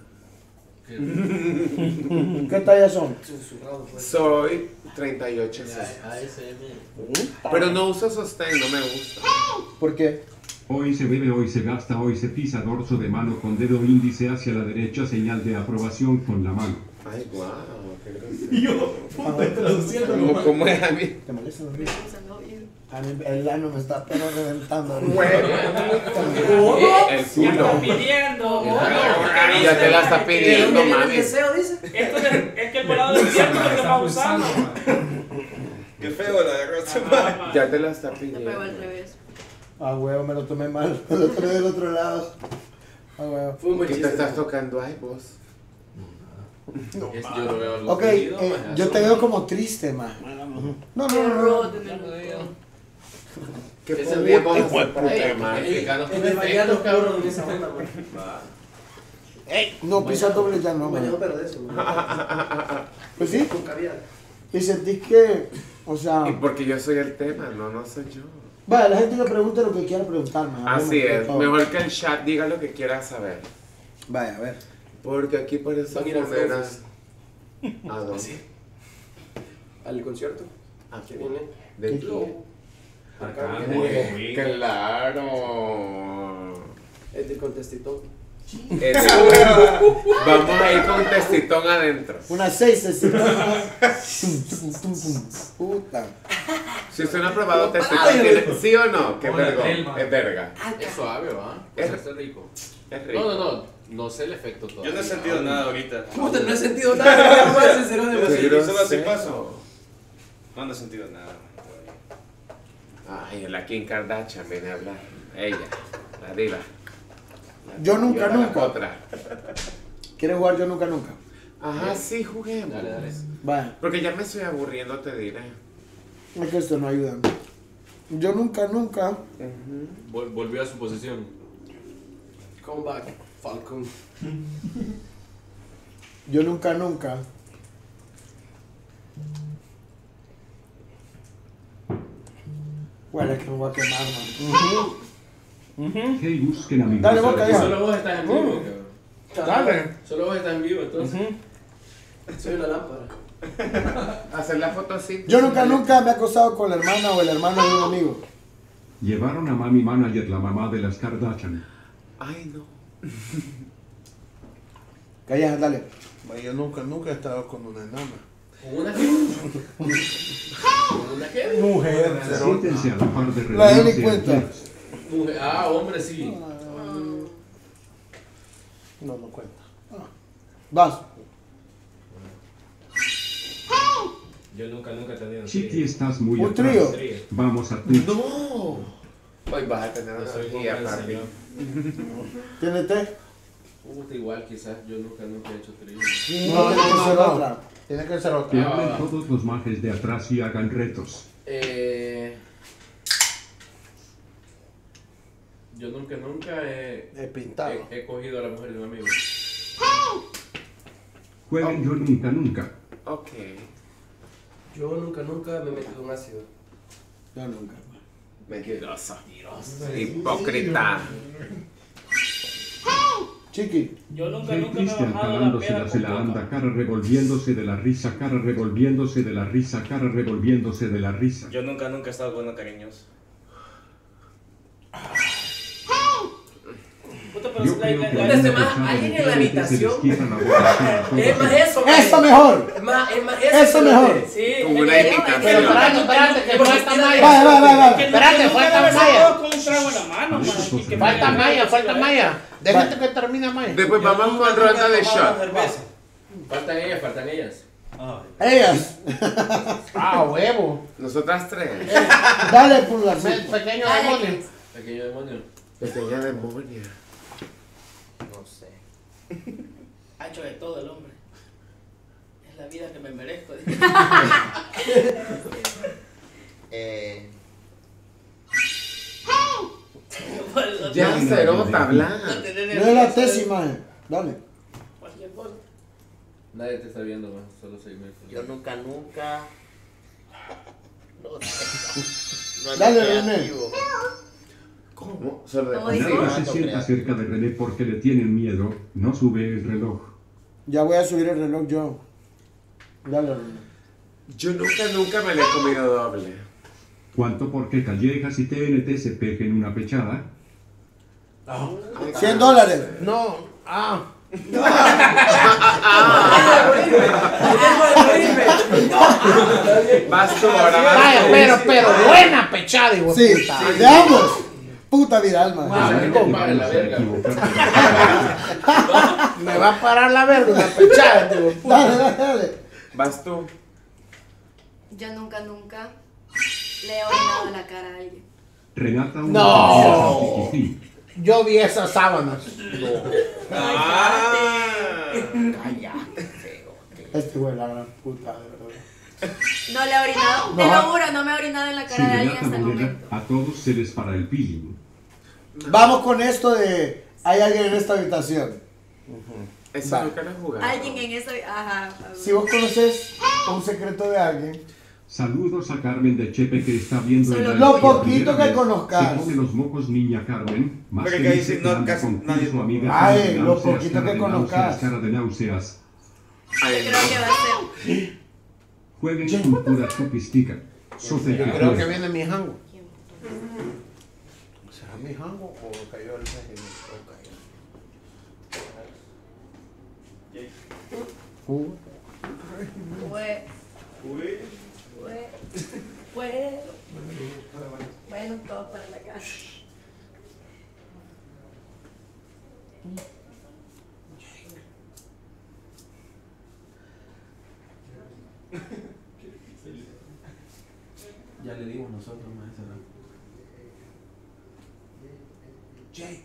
Speaker 1: ¿Qué talla son?
Speaker 13: Soy treinta y ocho C. Pero no uso sostén, no me gusta.
Speaker 1: ¿Por qué?
Speaker 5: Hoy se bebe, hoy se gasta, hoy se pisa dorso de mano con dedo índice hacia la derecha, señal de aprobación con la mano.
Speaker 13: Ay, guau, qué grosero.
Speaker 1: Y yo, puta, traduciendo.
Speaker 13: ¿Cómo, cómo es a mí?
Speaker 1: ¿Te molesta dormir? A mí el ano me está pero reventando.
Speaker 13: Bueno. El culo.
Speaker 4: pidiendo.
Speaker 13: Ya te la está pidiendo, mami.
Speaker 4: Esto es, es que el volado del tiempo es lo que estamos usando.
Speaker 6: Qué feo la agarraste.
Speaker 13: Ya te la está pidiendo.
Speaker 14: Pegó al revés.
Speaker 1: Ah, huevo, me lo tomé mal. Me lo tomé del otro lado. Ah, huevo.
Speaker 13: ¿Qué te estás tocando? Ay, vos.
Speaker 9: Yo lo veo algo
Speaker 1: Ok,
Speaker 9: seguido,
Speaker 1: eh,
Speaker 9: maña.
Speaker 1: yo te veo como triste, ma. No, no, no, no.
Speaker 13: ¿Qué
Speaker 3: Ese
Speaker 13: podríamos
Speaker 3: viejo
Speaker 13: hacer
Speaker 3: de
Speaker 13: para
Speaker 3: puta,
Speaker 13: calmar?
Speaker 3: man.
Speaker 9: Explicanos
Speaker 3: En
Speaker 9: tu
Speaker 3: el bañado,
Speaker 9: defecto,
Speaker 3: cabrón, en esa onda, man.
Speaker 1: Ey, no, pisa doble ya no,
Speaker 3: Bañado,
Speaker 1: man.
Speaker 3: pero de eso, man.
Speaker 1: Pues sí.
Speaker 3: Con caviar.
Speaker 1: Y sentís que, o sea,
Speaker 13: Y porque yo soy el tema, no, no soy yo.
Speaker 1: vaya, la gente que pregunte lo que quiera preguntar, man. Hablemos
Speaker 13: Así
Speaker 1: de
Speaker 13: es,
Speaker 1: todo.
Speaker 13: mejor que el chat diga lo que quiera saber.
Speaker 1: Vaya, a ver.
Speaker 13: Porque aquí parece
Speaker 3: Van a ir al
Speaker 13: poner
Speaker 3: Focus.
Speaker 13: ¿A dónde?
Speaker 3: Al concierto.
Speaker 13: ¿A
Speaker 3: ¿Qué
Speaker 13: quién?
Speaker 3: viene?
Speaker 13: ¿De
Speaker 3: ¿Qué?
Speaker 13: quién?
Speaker 3: Acá.
Speaker 13: Muy claro.
Speaker 3: Es del contestitón.
Speaker 13: Es- Vamos a ir con testitón adentro.
Speaker 1: Una seis, así. Tum, tum, tum, tum. Puta.
Speaker 13: Si usted no ha probado testitón,
Speaker 1: Ay,
Speaker 13: ¿tiene- ¿sí o no? Qué
Speaker 9: Hola,
Speaker 13: vergón,
Speaker 9: Telma.
Speaker 13: es verga.
Speaker 9: Es suave, ¿va?
Speaker 13: Es-
Speaker 9: Es está rico.
Speaker 13: Es rico.
Speaker 9: No, no, no. No sé el efecto todavía.
Speaker 6: Yo no he sentido nada ahorita.
Speaker 3: Puta, no he sentido nada. No puedes ser
Speaker 6: Yo
Speaker 3: de
Speaker 6: no
Speaker 13: Qué
Speaker 6: sé, solo así
Speaker 13: grosero.
Speaker 6: paso. No, no he sentido nada.
Speaker 13: Ay, la Kim Kardashian viene a hablar. Ella, la diva. La
Speaker 1: Yo nunca,
Speaker 13: diva, la
Speaker 1: nunca.
Speaker 13: Otra.
Speaker 1: ¿Quieres jugar yo nunca, nunca?
Speaker 13: Ajá, sí, juguemos.
Speaker 9: Dale, dale.
Speaker 1: Vaya,
Speaker 13: Porque ya me estoy aburriendo, te diré.
Speaker 1: es que esto no ayuda. Yo nunca, nunca.
Speaker 9: Vol- volvió a su posición.
Speaker 3: Come back, Falcon.
Speaker 1: Yo nunca, nunca. Bueno, es que me voy a quemar, man.
Speaker 5: Hey, busquen amigos.
Speaker 1: Dale, boca ya.
Speaker 9: Solo vos estás en vivo,
Speaker 1: Mm.
Speaker 9: cabrón.
Speaker 1: Dale.
Speaker 9: Solo vos estás en vivo, entonces.
Speaker 3: Soy una lámpara.
Speaker 13: Hacer la fotosíntesis.
Speaker 1: Yo nunca, nunca me he acostado con la hermana o el hermano de un amigo.
Speaker 5: Llevaron a Mami Manager, la mamá de las Kardashian.
Speaker 13: Ay, no.
Speaker 1: Callas, dale.
Speaker 15: Yo nunca, nunca he estado con una enana.
Speaker 9: ¿Con una qué? ¿Con una qué?
Speaker 1: Mujer.
Speaker 5: Siéntense a la par de
Speaker 1: La
Speaker 5: René
Speaker 1: delincuenta.
Speaker 5: T N T.
Speaker 9: Mujer. Ah, hombre, sí.
Speaker 1: No, no cuenta. Vas.
Speaker 10: Yo nunca, nunca he tenido un
Speaker 5: Chiqui,
Speaker 10: trío.
Speaker 5: estás muy
Speaker 1: Un
Speaker 5: atrás.
Speaker 1: trío.
Speaker 10: Trío.
Speaker 5: Vamos a Twitch.
Speaker 13: No. Hoy vas a tener
Speaker 10: No
Speaker 13: una
Speaker 10: soy
Speaker 13: guía,
Speaker 10: buen
Speaker 13: papi.
Speaker 10: señor.
Speaker 1: ¿Tiene té?
Speaker 9: Puta, igual quizás yo nunca, nunca he hecho trío.
Speaker 1: No, tiene que ser
Speaker 15: no.
Speaker 1: otra.
Speaker 15: Tiene que ser
Speaker 5: Que
Speaker 15: otra.
Speaker 5: hablen
Speaker 9: Ah.
Speaker 5: todos los majes de atrás y hagan retos.
Speaker 9: Eh, yo nunca, nunca he,
Speaker 15: He pintado.
Speaker 9: he, he cogido a la mujer de un amigo.
Speaker 5: Jueguen yo nunca, nunca.
Speaker 13: Ok.
Speaker 3: Yo nunca, nunca me he metido un ácido.
Speaker 1: Yo nunca.
Speaker 13: Mentiroso. Hipócrita.
Speaker 1: Chiqui.
Speaker 4: Yo nunca,
Speaker 5: Hey,
Speaker 4: nunca me he
Speaker 5: Cristian
Speaker 4: bajado la
Speaker 5: jalándose
Speaker 4: peda
Speaker 5: la
Speaker 4: con
Speaker 5: se la
Speaker 4: coca.
Speaker 5: anda, cara revolviéndose de la risa, cara revolviéndose de la risa, cara revolviéndose de la risa.
Speaker 6: Yo nunca, nunca he estado con una cariñosa.
Speaker 4: Puta, pero
Speaker 5: Yo
Speaker 4: la-
Speaker 5: creo
Speaker 4: la-
Speaker 5: que
Speaker 4: la-
Speaker 5: una
Speaker 3: Este más,
Speaker 5: pechada
Speaker 3: alguien en la
Speaker 5: literalmente se les
Speaker 3: habitación.
Speaker 5: quita la boca a todos.
Speaker 3: Es más eso, maje.
Speaker 1: Eso mejor.
Speaker 3: Es más, es más eso.
Speaker 1: Eso mejor.
Speaker 3: Sí.
Speaker 13: Como
Speaker 3: es
Speaker 13: una
Speaker 3: que-
Speaker 13: invitación.
Speaker 3: Pero
Speaker 15: Espérate, espérate, que
Speaker 3: Porque
Speaker 15: falta
Speaker 3: tiene-
Speaker 15: Maya.
Speaker 1: Vaya, vaya, vaya, vaya.
Speaker 4: Que no-
Speaker 15: Espérate,
Speaker 4: que nunca
Speaker 15: falta
Speaker 4: debe ser
Speaker 15: Maya.
Speaker 4: todo con un trago en la mano, man. Y que
Speaker 15: Falta
Speaker 4: me-
Speaker 15: Maya, falta Maya. Déjate que termine Maya.
Speaker 13: Después vamos con ronda de shot.
Speaker 9: Faltan ellas, faltan ellas.
Speaker 1: Ellas.
Speaker 15: Ah, huevo.
Speaker 13: Nosotras tres.
Speaker 1: Dale, pulgar.
Speaker 15: Me- Pequeño
Speaker 14: Dale,
Speaker 15: demonio.
Speaker 14: Chris.
Speaker 9: Pequeño demonio.
Speaker 13: Pequeña demonia.
Speaker 3: No sé.
Speaker 4: Ha hecho de todo el hombre. Es la vida que me merezco.
Speaker 7: Eh,
Speaker 13: Ya cerota hablar.
Speaker 1: No es la tesis, maje. Dale.
Speaker 4: Cualquier cosa.
Speaker 9: Nadie te está viendo, man. Solo seis mil.
Speaker 7: yo nunca, nunca. No sé. No
Speaker 1: Dale,
Speaker 7: ando
Speaker 1: René.
Speaker 7: creativo.
Speaker 13: ¿Cómo? Solo de
Speaker 14: ¿Cómo dijo?
Speaker 5: Nadie se sienta cerca de René porque le tienen miedo. No sube el reloj.
Speaker 1: Ya voy a subir el reloj yo. Dale, René.
Speaker 13: Yo nunca, nunca me le he comido doble.
Speaker 5: ¿Cuánto porque Callejas y T N T se pejen una pechada?
Speaker 1: cien dólares.
Speaker 15: No, ah.
Speaker 13: Vas tú ahora, vas
Speaker 15: Vaya,
Speaker 13: tú.
Speaker 15: pero, pero buena pechada, hijo de
Speaker 1: Sí,
Speaker 15: puta.
Speaker 1: de ambos. Puta viral, man.
Speaker 15: Ah,
Speaker 5: Nadie
Speaker 15: ¿cómo?
Speaker 5: te
Speaker 9: Para la
Speaker 5: vas a
Speaker 9: verga.
Speaker 5: equivocar.
Speaker 15: Me va a parar la verga una pechada, hijo de puta.
Speaker 1: Dale, dale, dale.
Speaker 13: Vas tú.
Speaker 14: Yo nunca, nunca le he orinado en la cara a alguien.
Speaker 5: Renata una
Speaker 15: No.
Speaker 5: pieza piquití.
Speaker 15: Yo vi esas sábanas.
Speaker 1: Este güey, la gran puta, de verdad.
Speaker 14: No le he orinado. Te
Speaker 1: No.
Speaker 14: lo juro, no me he orinado en la
Speaker 5: Si
Speaker 14: cara de alguien
Speaker 5: Renata
Speaker 14: hasta el
Speaker 5: muriera,
Speaker 14: momento.
Speaker 5: a todos se les para el pilín.
Speaker 1: Vamos con esto de. Hay alguien en esta habitación.
Speaker 13: Eso
Speaker 1: Va.
Speaker 13: nunca lo he jugado.
Speaker 14: Alguien en esa. Ajá.
Speaker 1: Si vos conoces un secreto de alguien,
Speaker 5: Saludos a Carmen de Chepe que está viendo el
Speaker 14: Solo
Speaker 5: live
Speaker 1: lo
Speaker 5: por
Speaker 1: poquito
Speaker 5: primera
Speaker 1: que
Speaker 5: vez.
Speaker 1: conozcas.
Speaker 5: Se come los mocos niña Carmen. Más
Speaker 6: Pero
Speaker 5: que
Speaker 6: que ahí
Speaker 5: dice
Speaker 6: sí
Speaker 5: que
Speaker 6: no,
Speaker 5: anda
Speaker 6: casi
Speaker 5: con
Speaker 6: nadie-
Speaker 5: su amiga.
Speaker 1: Ay,
Speaker 5: cara de
Speaker 1: lo
Speaker 5: náuseas,
Speaker 1: poquito
Speaker 5: cara
Speaker 1: que
Speaker 5: de
Speaker 1: conozcas.
Speaker 5: náuseas, Cara de náuseas.
Speaker 13: Ay,
Speaker 14: Yo creo que va a ser.
Speaker 5: Jueguen con pura chupistica. Soce
Speaker 15: Yo
Speaker 5: que
Speaker 15: creo que
Speaker 5: juega.
Speaker 15: viene mi jango. ¿Será mi jango o cayó el régimen? O cayó.
Speaker 14: Fue. Fue. Fue. Bueno, todos para la casa.
Speaker 11: Ya le dimos nosotros más ese rato.
Speaker 15: Jay.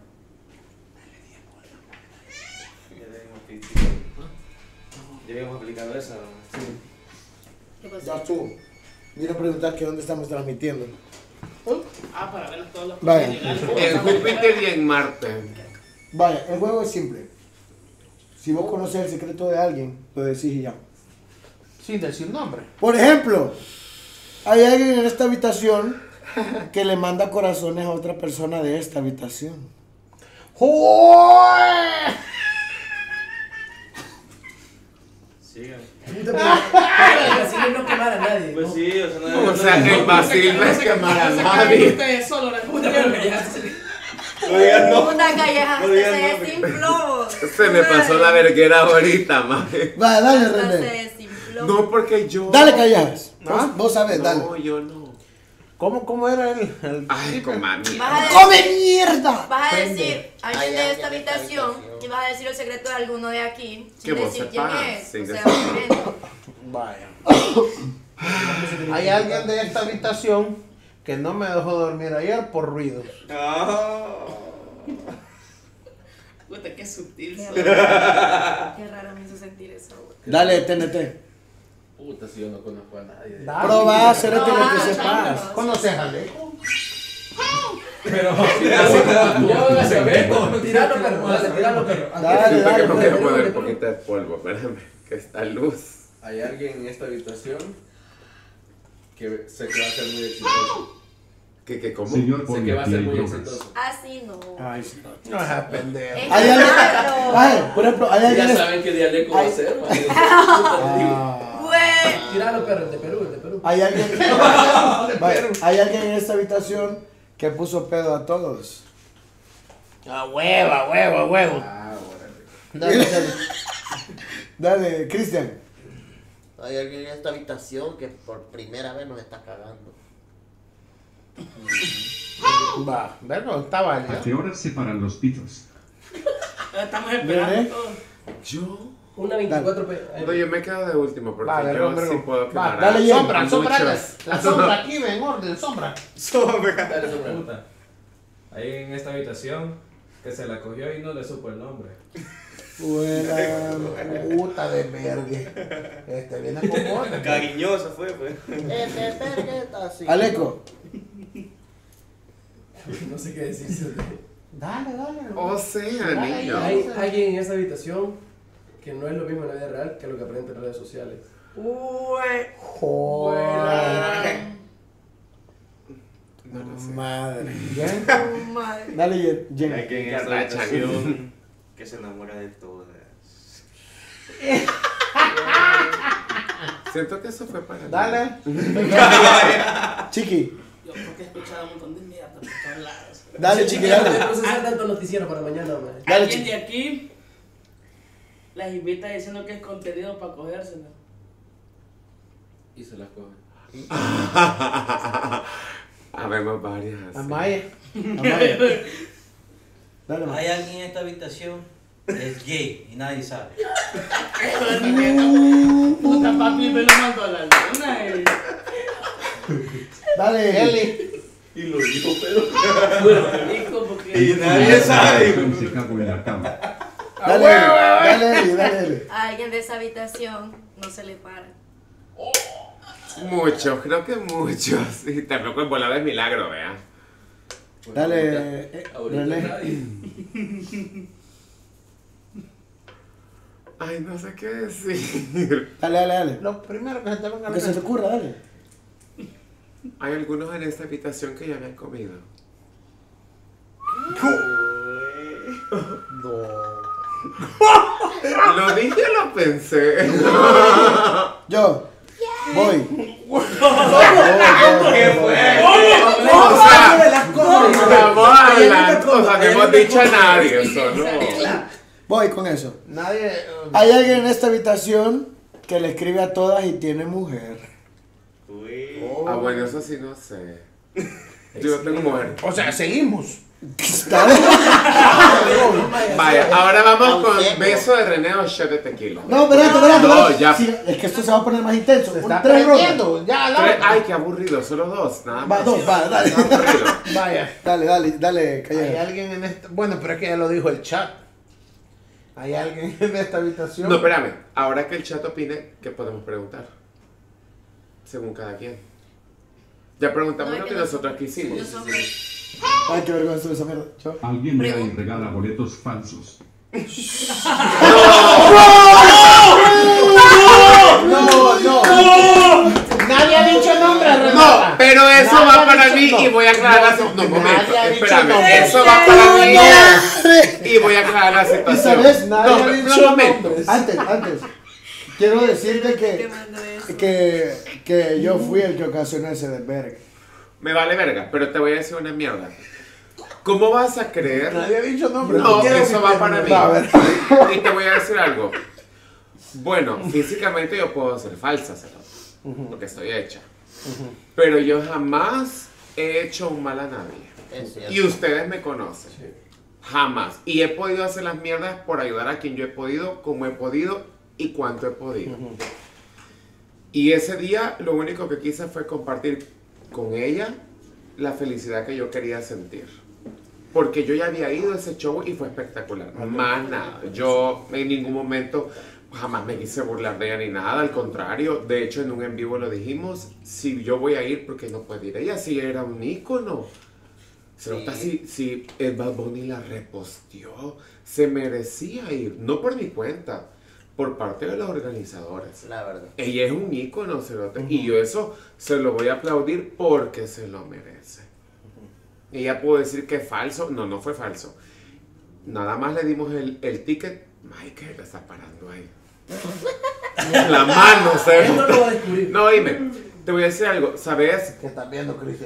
Speaker 6: Ya habíamos aplicado esa.
Speaker 14: ¿Qué pasó?
Speaker 1: ya estuvo. Vino a preguntar que dónde estamos transmitiendo.
Speaker 4: Ah, para ver todas las
Speaker 1: Vaya.
Speaker 4: cosas
Speaker 13: En
Speaker 4: legales.
Speaker 13: Júpiter y en Marte.
Speaker 1: Vaya, el juego es simple. Si vos conoces el secreto de alguien, lo decís y ya.
Speaker 15: Sin decir nombre.
Speaker 1: Por ejemplo, hay alguien en esta habitación que le manda corazones a otra persona de esta habitación.
Speaker 15: ¡Joder!
Speaker 6: Sigan.
Speaker 3: Así que no quemar a nadie.
Speaker 6: Pues
Speaker 3: ¿no?
Speaker 6: sí, o sea, no
Speaker 13: O sea, que el vacil no es quemar a nadie.
Speaker 4: Ustedes solo la puta
Speaker 14: Una calleja
Speaker 6: No
Speaker 14: hasta
Speaker 6: digas
Speaker 14: se
Speaker 6: nombre.
Speaker 14: desinfló.
Speaker 13: Se me pasó la verguera ahorita, maje.
Speaker 1: Vaya, dale,
Speaker 14: Hasta se
Speaker 1: René.
Speaker 14: desinfló.
Speaker 13: No, porque yo.
Speaker 1: Dale, callas.
Speaker 15: ¿Ah?
Speaker 1: Vos, vos sabés, dale.
Speaker 13: No, yo no.
Speaker 15: ¿Cómo, cómo era el, el
Speaker 13: Ay,
Speaker 15: tipo?
Speaker 13: con mami.
Speaker 14: Vas a decir,
Speaker 1: ¡Come mierda!
Speaker 14: vas a
Speaker 1: Prende.
Speaker 14: decir alguien
Speaker 7: Hay
Speaker 14: de
Speaker 7: alguien
Speaker 14: esta
Speaker 7: en esta
Speaker 14: habitación
Speaker 7: habitación.
Speaker 14: y vas a decir el secreto de alguno de aquí
Speaker 13: Que
Speaker 14: sin
Speaker 13: vos
Speaker 14: decir quién
Speaker 13: sepas,
Speaker 14: es.
Speaker 13: sin
Speaker 14: O sea,
Speaker 13: decir.
Speaker 14: obviamente.
Speaker 15: Vaya. Hay alguien de esta habitación que no me dejó dormir ayer por ruidos.
Speaker 4: Puta, qué sutil.
Speaker 14: Qué
Speaker 4: soy.
Speaker 14: raro, qué raro me hizo sentir eso. güey.
Speaker 1: Dale, T N T.
Speaker 9: Puta, si yo no conozco a nadie.
Speaker 15: Dale.
Speaker 1: Probá, hacer el que
Speaker 14: Ah,
Speaker 1: te sepas.
Speaker 14: chámalos.
Speaker 15: ¿Conoces a Alejo?
Speaker 11: Pero,
Speaker 9: Yo no sé, ve.
Speaker 3: Tiralo, pero. Dale, tiralo, pero.
Speaker 1: Dale,
Speaker 13: Siento que
Speaker 1: dale,
Speaker 13: me voy a
Speaker 1: dale.
Speaker 13: poner un poquito de polvo, espérame. Que está luz.
Speaker 9: Hay alguien en esta habitación que sé que va a ser muy exitoso.
Speaker 13: ¿Qué, qué, cómo?
Speaker 5: Señor,
Speaker 9: Sé que
Speaker 5: por
Speaker 9: va a
Speaker 5: aquí
Speaker 9: ser
Speaker 5: hay
Speaker 9: muy
Speaker 5: drogas.
Speaker 9: exitoso.
Speaker 14: Así no.
Speaker 1: Ay, sí.
Speaker 15: No es pendejo.
Speaker 14: Es
Speaker 1: Hay alguien.
Speaker 14: claro.
Speaker 1: Ay, por ejemplo, hay alguien.
Speaker 9: Ya saben qué dialecto va a
Speaker 1: Ay.
Speaker 9: ser. man.
Speaker 1: Ah,
Speaker 14: Güey.
Speaker 3: Tiralo, pero. El de Perú, el de Perú.
Speaker 1: hay alguien. Vaya, hay alguien en esta habitación que puso pedo a todos.
Speaker 15: A huevo, a huevo, a huevo.
Speaker 10: Ah,
Speaker 1: Dale, dale. Dale, Cristian.
Speaker 7: Hay alguien en esta habitación que por primera vez nos está cagando.
Speaker 15: Va, bueno, está válido.
Speaker 5: ¿A qué hora se paran los pitos?
Speaker 4: Estamos esperando.
Speaker 13: Yo.
Speaker 3: Una veinticuatro P.
Speaker 13: No, yo me quedo de último porque
Speaker 15: Vale,
Speaker 13: yo
Speaker 15: hombre,
Speaker 13: sí
Speaker 15: no.
Speaker 13: puedo
Speaker 15: Va,
Speaker 13: quedar.
Speaker 15: dale,
Speaker 13: a-
Speaker 15: sombra,
Speaker 13: a
Speaker 15: sombra,
Speaker 13: muchos.
Speaker 15: la sombra aquí, ven, orden, sombra.
Speaker 3: Dale, sombra.
Speaker 10: Puta. Ahí en esta habitación que se la cogió y no le supo el nombre.
Speaker 15: Buena puta de verga. Este viene con bola.
Speaker 6: Cariñoso fue, pues.
Speaker 7: Este vergueta así.
Speaker 1: Aleco.
Speaker 3: No sé qué decir.
Speaker 15: Dale, dale.
Speaker 13: O sea,
Speaker 15: Dale,
Speaker 13: niño.
Speaker 3: Hay alguien en esta habitación que no es lo mismo en la vida real que lo que aprende en redes sociales.
Speaker 15: Joder.
Speaker 13: No lo sé.
Speaker 15: Madre. ¿Jen?
Speaker 14: Madre.
Speaker 1: Dale, Jen. Jen.
Speaker 6: Hay que en esta
Speaker 13: Garnacha,
Speaker 6: habitación que se enamora de todas.
Speaker 13: Siento que eso fue para mí.
Speaker 15: Dale.
Speaker 1: Chiqui.
Speaker 4: Yo porque he escuchado un montón de mierda por todos lados.
Speaker 1: Dale, Chiqui,
Speaker 3: No
Speaker 1: dale.
Speaker 3: procesar tanto noticiero para mañana, man.
Speaker 1: Dale,
Speaker 4: Alguien
Speaker 1: Chiqui.
Speaker 4: de aquí las invita diciendo que es contenido para cogérsela.
Speaker 9: Y se las coge.
Speaker 13: Habemos varias. así.
Speaker 15: Amaya.
Speaker 1: Amaya. Dale, man.
Speaker 11: Hay alguien en esta habitación que es gay y nadie sabe.
Speaker 4: Puta papi me lo mandó a la luna. eh.
Speaker 1: Dale,
Speaker 15: Eli.
Speaker 10: Y lo dijo, pero.
Speaker 4: Rico, porque-
Speaker 6: Y nadie sabe.
Speaker 5: Se cago en la cama.
Speaker 1: Dale, dale, Eli, dale, Eli.
Speaker 14: A alguien de esa habitación no se le para.
Speaker 13: Muchos, creo que muchos. Y tampoco en volada es milagro, vea.
Speaker 1: Dale, eh,
Speaker 9: Ahorita
Speaker 1: René.
Speaker 9: nadie.
Speaker 13: Ay, no sé qué decir.
Speaker 1: Dale, dale, dale.
Speaker 15: Lo primero que se te venga a
Speaker 1: Lo que se te ocurra, dale.
Speaker 13: Hay algunos en esta habitación que ya me han comido. Lo dije o lo pensé.
Speaker 1: Yo. Voy.
Speaker 13: ¿Qué fue? O sea, estamos hablando, o sea, no hemos dicho a nadie, solo.
Speaker 1: Voy con eso.
Speaker 15: Nadie.
Speaker 1: Hay alguien en esta habitación que le escribe a todas y tiene mujer.
Speaker 6: Uy.
Speaker 13: Ah, bueno, eso sí no sé. Yo no tengo mujer.
Speaker 15: O sea, seguimos.
Speaker 13: Vaya, ahora vamos con beso de René o shot de tequila.
Speaker 1: No, espérate, espérate,
Speaker 13: No,
Speaker 1: espérate.
Speaker 13: ya.
Speaker 1: Sí, es que esto se va a poner más intenso.
Speaker 15: Se
Speaker 1: Un-
Speaker 15: está
Speaker 1: tres rondas.
Speaker 15: prendiendo. Ya,
Speaker 13: Tres-
Speaker 15: la.
Speaker 13: Ay, qué aburrido, solo dos, nada
Speaker 1: Va,
Speaker 13: más.
Speaker 1: dos, va, dale.
Speaker 13: Aburrido.
Speaker 15: Vaya.
Speaker 1: Dale, dale, dale,
Speaker 15: Hay
Speaker 1: calla.
Speaker 15: alguien en esta. Bueno, pero es que ya lo dijo el chat. Hay alguien en esta habitación.
Speaker 13: No, espérame. Ahora que el chat opine, ¿qué podemos preguntar? Según cada quien. Ya preguntamos
Speaker 14: No, es
Speaker 13: lo
Speaker 14: que
Speaker 13: que
Speaker 14: no-
Speaker 13: nosotros quisimos.
Speaker 14: Los hombres.
Speaker 1: Ay, qué vergüenza esa mierda. Yo.
Speaker 5: Alguien me da y regala boletos falsos.
Speaker 15: No, no. Nadie ha dicho nombre,
Speaker 13: No,
Speaker 15: Renata.
Speaker 13: pero eso
Speaker 15: Nadie
Speaker 13: va
Speaker 15: ha
Speaker 13: para
Speaker 15: dicho
Speaker 13: mí
Speaker 15: no.
Speaker 13: y voy a aclarar la situación. No, un momento,
Speaker 15: Nadie ha dicho
Speaker 13: espérame.
Speaker 15: nombre.
Speaker 13: Eso va para mí y voy a aclarar la
Speaker 1: ¿Y
Speaker 13: situación.
Speaker 1: sabes? Nadie
Speaker 13: No,
Speaker 1: ha
Speaker 13: pero
Speaker 1: dicho
Speaker 13: un momento.
Speaker 1: nombres. Antes, antes. Quiero decirte
Speaker 14: ¿Qué
Speaker 1: que,
Speaker 14: mandó eso?
Speaker 1: que, que yo fui el que ocasionó ese desvergue.
Speaker 13: Me vale verga, pero te voy a decir una mierda. ¿Cómo vas a creer?
Speaker 15: Nadie ha dicho nombre.
Speaker 13: No,
Speaker 15: quiero
Speaker 13: eso
Speaker 15: que
Speaker 13: va
Speaker 15: te-
Speaker 13: para mí.
Speaker 1: Va, a ver.
Speaker 13: Y te voy a decir algo. Bueno, físicamente yo puedo ser falsa, ¿sabes? Porque estoy hecha. Pero yo jamás he hecho un mal a nadie.
Speaker 7: Es cierto.
Speaker 13: Y ustedes me conocen. Jamás. Y he podido hacer las mierdas por ayudar a quien yo he podido, como he podido y cuánto he podido. Y ese día lo único que quise fue compartir con ella la felicidad que yo quería sentir. Porque yo ya había ido a ese show y fue espectacular. Más nada. Yo en ningún momento jamás me quise burlar de ella ni nada. Al contrario, de hecho en un en vivo lo dijimos. Si yo voy a ir, ¿por qué no puede ir? Ella sí era un ícono. Se nota si, si el Bad Bunny la reposteó. Se merecía ir. No por mi cuenta. Por parte de los organizadores.
Speaker 7: La verdad.
Speaker 13: Ella es un ícono, cerote, y yo eso se lo voy a aplaudir porque se lo merece. Ella pudo decir que es falso. No, no fue falso. Nada más le dimos el, el ticket. Michael la está parando ahí. La mano, ¿sabes?
Speaker 3: Él no lo va a descubrir.
Speaker 13: No, dime, te voy a decir algo. ¿Sabes?
Speaker 15: ¿Qué estás viendo, Cristian?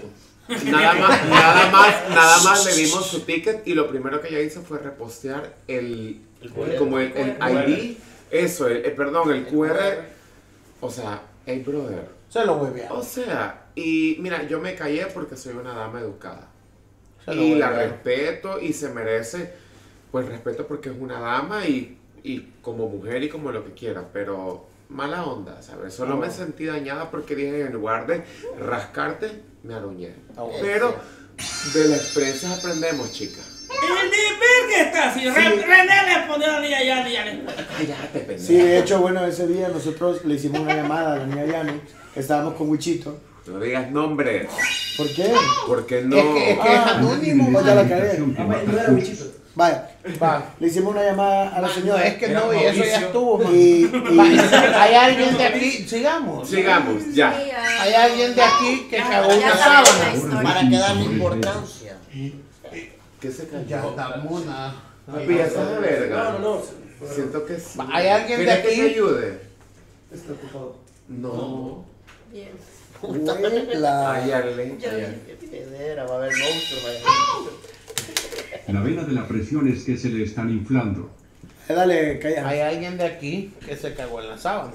Speaker 13: Nada más, nada más, nada más le dimos su ticket y lo primero que ella hizo fue repostear el, el como el, el I D, eso, el, el- perdón, el Q R. O sea, hey brother.
Speaker 15: Se lo huevearon.
Speaker 13: O sea, y mira, yo me callé porque soy una dama educada.
Speaker 15: Se lo
Speaker 13: Y la
Speaker 15: huevearon.
Speaker 13: respeto y se merece, pues respeto porque es una dama y, y como mujer y como lo que quiera, pero mala onda, ¿sabes? Solo
Speaker 15: No.
Speaker 13: me sentí dañada porque dije, en lugar de rascarte, me aruñé.
Speaker 15: Ah, bueno.
Speaker 13: Pero de la experiencia aprendemos, chicas.
Speaker 4: El de verga está así. Re- René le pone a la niña ya, ya le
Speaker 13: Cállate, pendejo.
Speaker 1: Sí, de hecho, bueno, ese día nosotros le hicimos una llamada a la niña Yani. Estábamos con Wichito.
Speaker 13: No digas nombres.
Speaker 1: ¿Por qué?
Speaker 13: Porque no.
Speaker 15: Es que es, que es
Speaker 1: Ah,
Speaker 15: anónimo.
Speaker 1: pues ya la
Speaker 15: man.
Speaker 1: cagué.
Speaker 3: No era Wichito.
Speaker 1: Vaya,
Speaker 15: Va.
Speaker 1: le hicimos una llamada a la
Speaker 15: No,
Speaker 1: señora.
Speaker 15: es que no, y eso ya estuvo, man.
Speaker 1: Y,
Speaker 15: Va,
Speaker 1: y-
Speaker 15: hay alguien de aquí, sigamos.
Speaker 13: Sigamos, ya.
Speaker 14: Sí, ya.
Speaker 15: Hay alguien de aquí que cagó
Speaker 14: Ya
Speaker 15: una
Speaker 14: saben la
Speaker 15: sábana.
Speaker 14: historia.
Speaker 7: ¿Para qué darle importancia?
Speaker 13: ¿Qué se cayó?
Speaker 15: Ya está mona.
Speaker 13: Papi, ya estás de verga.
Speaker 3: No, no, no.
Speaker 13: Siento que sí.
Speaker 15: Hay alguien de
Speaker 13: ¿Quieres que te
Speaker 15: aquí.
Speaker 13: ayude?
Speaker 3: Está ocupado.
Speaker 13: No.
Speaker 14: Bien.
Speaker 1: Huela.
Speaker 13: Ay, Arlen.
Speaker 14: Yo bien.
Speaker 7: Qué pedera, va a haber monstruos. vaya.
Speaker 5: La vena de la presión es que se le están inflando.
Speaker 1: Eh, Dale, calla.
Speaker 15: Hay alguien de aquí que se cagó en la sábana.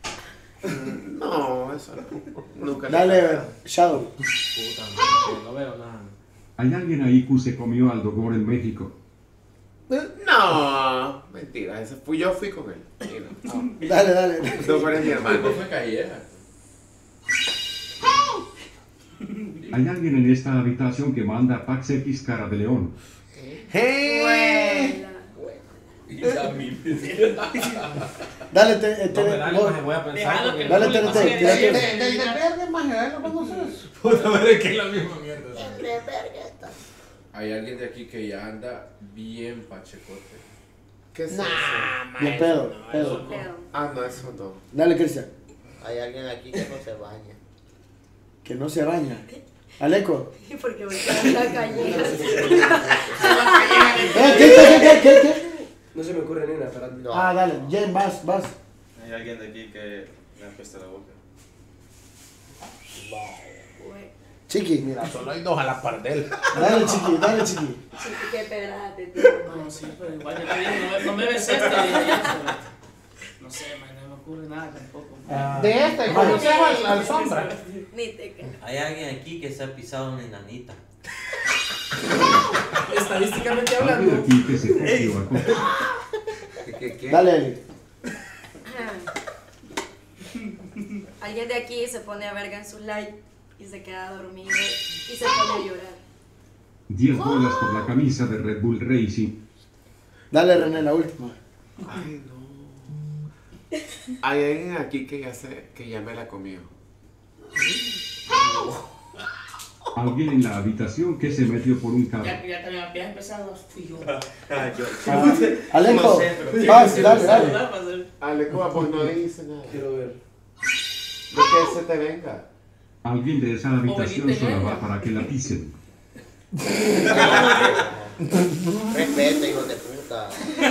Speaker 13: No, eso no. Nunca. le
Speaker 1: Dale,
Speaker 13: pasa.
Speaker 1: Shadow.
Speaker 11: Puta, que no veo nada.
Speaker 5: ¿Hay alguien ahí que se comió al Dogor en México?
Speaker 13: No, mentira, ese fui yo, fui con él. Y no.
Speaker 1: Dale, dale.
Speaker 13: Tú eres mi hermano.
Speaker 9: No fue callejera.
Speaker 5: ¿Hay alguien en esta habitación que manda Pax X cara de león?
Speaker 15: ¡Hey!
Speaker 9: Y a mí.
Speaker 1: Dale, te, te,
Speaker 11: No, me dale,
Speaker 1: vos-
Speaker 11: maje, voy a pensar.
Speaker 4: Dejando
Speaker 11: porque-
Speaker 4: que
Speaker 1: Dale,
Speaker 4: el
Speaker 1: tírate,
Speaker 4: público
Speaker 1: tírate.
Speaker 4: siga
Speaker 15: Del
Speaker 4: ahí.
Speaker 15: de verde, más ¿lo conoces?
Speaker 11: Puta madre, que es la misma mierda.
Speaker 9: Hay alguien de aquí que ya anda bien pachecote.
Speaker 13: ¿Qué es
Speaker 15: Nah,
Speaker 13: eso?
Speaker 1: No, pedo, pedo.
Speaker 14: Pero,
Speaker 13: Ah, no, eso no.
Speaker 1: Dale, Cristian.
Speaker 7: Hay alguien aquí que no se baña.
Speaker 1: Que no se baña. Aleco.
Speaker 14: ¿y por qué voy a la calle?
Speaker 1: Eh, ¿Qué, qué, qué, qué, qué?
Speaker 3: No se me ocurre ni una, espérate.
Speaker 7: No.
Speaker 1: Ah, dale. Jen, vas, vas.
Speaker 6: Hay alguien de aquí que me apesta la boca.
Speaker 14: Güey,
Speaker 1: Chiqui.
Speaker 15: Mira, solo hay dos a la par de él.
Speaker 1: Dale, chiqui, dale, chiqui.
Speaker 14: chiqui, qué pedrate, tío.
Speaker 4: No, sí, pero igual yo te digo, no, no me ves este. No sé, man, no me ocurre nada tampoco.
Speaker 1: Ah,
Speaker 15: De este, conoces al, al sombra.
Speaker 14: Ni te creas.
Speaker 16: Hay alguien aquí que se ha pisado una enanita.
Speaker 3: Estadísticamente
Speaker 5: ¿Alguien
Speaker 3: hablando.
Speaker 5: aquí que se cogió a Coco?
Speaker 13: ¿Qué, qué, qué?
Speaker 1: Dale, Eli.
Speaker 14: Alguien de aquí se pone a verga en su live y se queda dormido y se pone a llorar.
Speaker 5: diez bolas por la camisa de Red Bull Racing.
Speaker 1: Dale, René, la última.
Speaker 13: Ay, no. Hay alguien aquí que ya, se, que ya me la comió.
Speaker 5: Alguien en la habitación que se metió por un carro.
Speaker 4: Ya, ya también habías empezado, fijo.
Speaker 6: Ah, yo.
Speaker 1: Ah, Aleco.
Speaker 6: No sé, pero-
Speaker 1: Vas, dale, dale.
Speaker 13: Aleco, pues no dice nada.
Speaker 3: Quiero ver.
Speaker 13: De que se te venga.
Speaker 5: Alguien de esa habitación
Speaker 4: venite
Speaker 5: solo
Speaker 4: ya.
Speaker 5: va para que la pisen.
Speaker 7: Respeta, hijo de puta.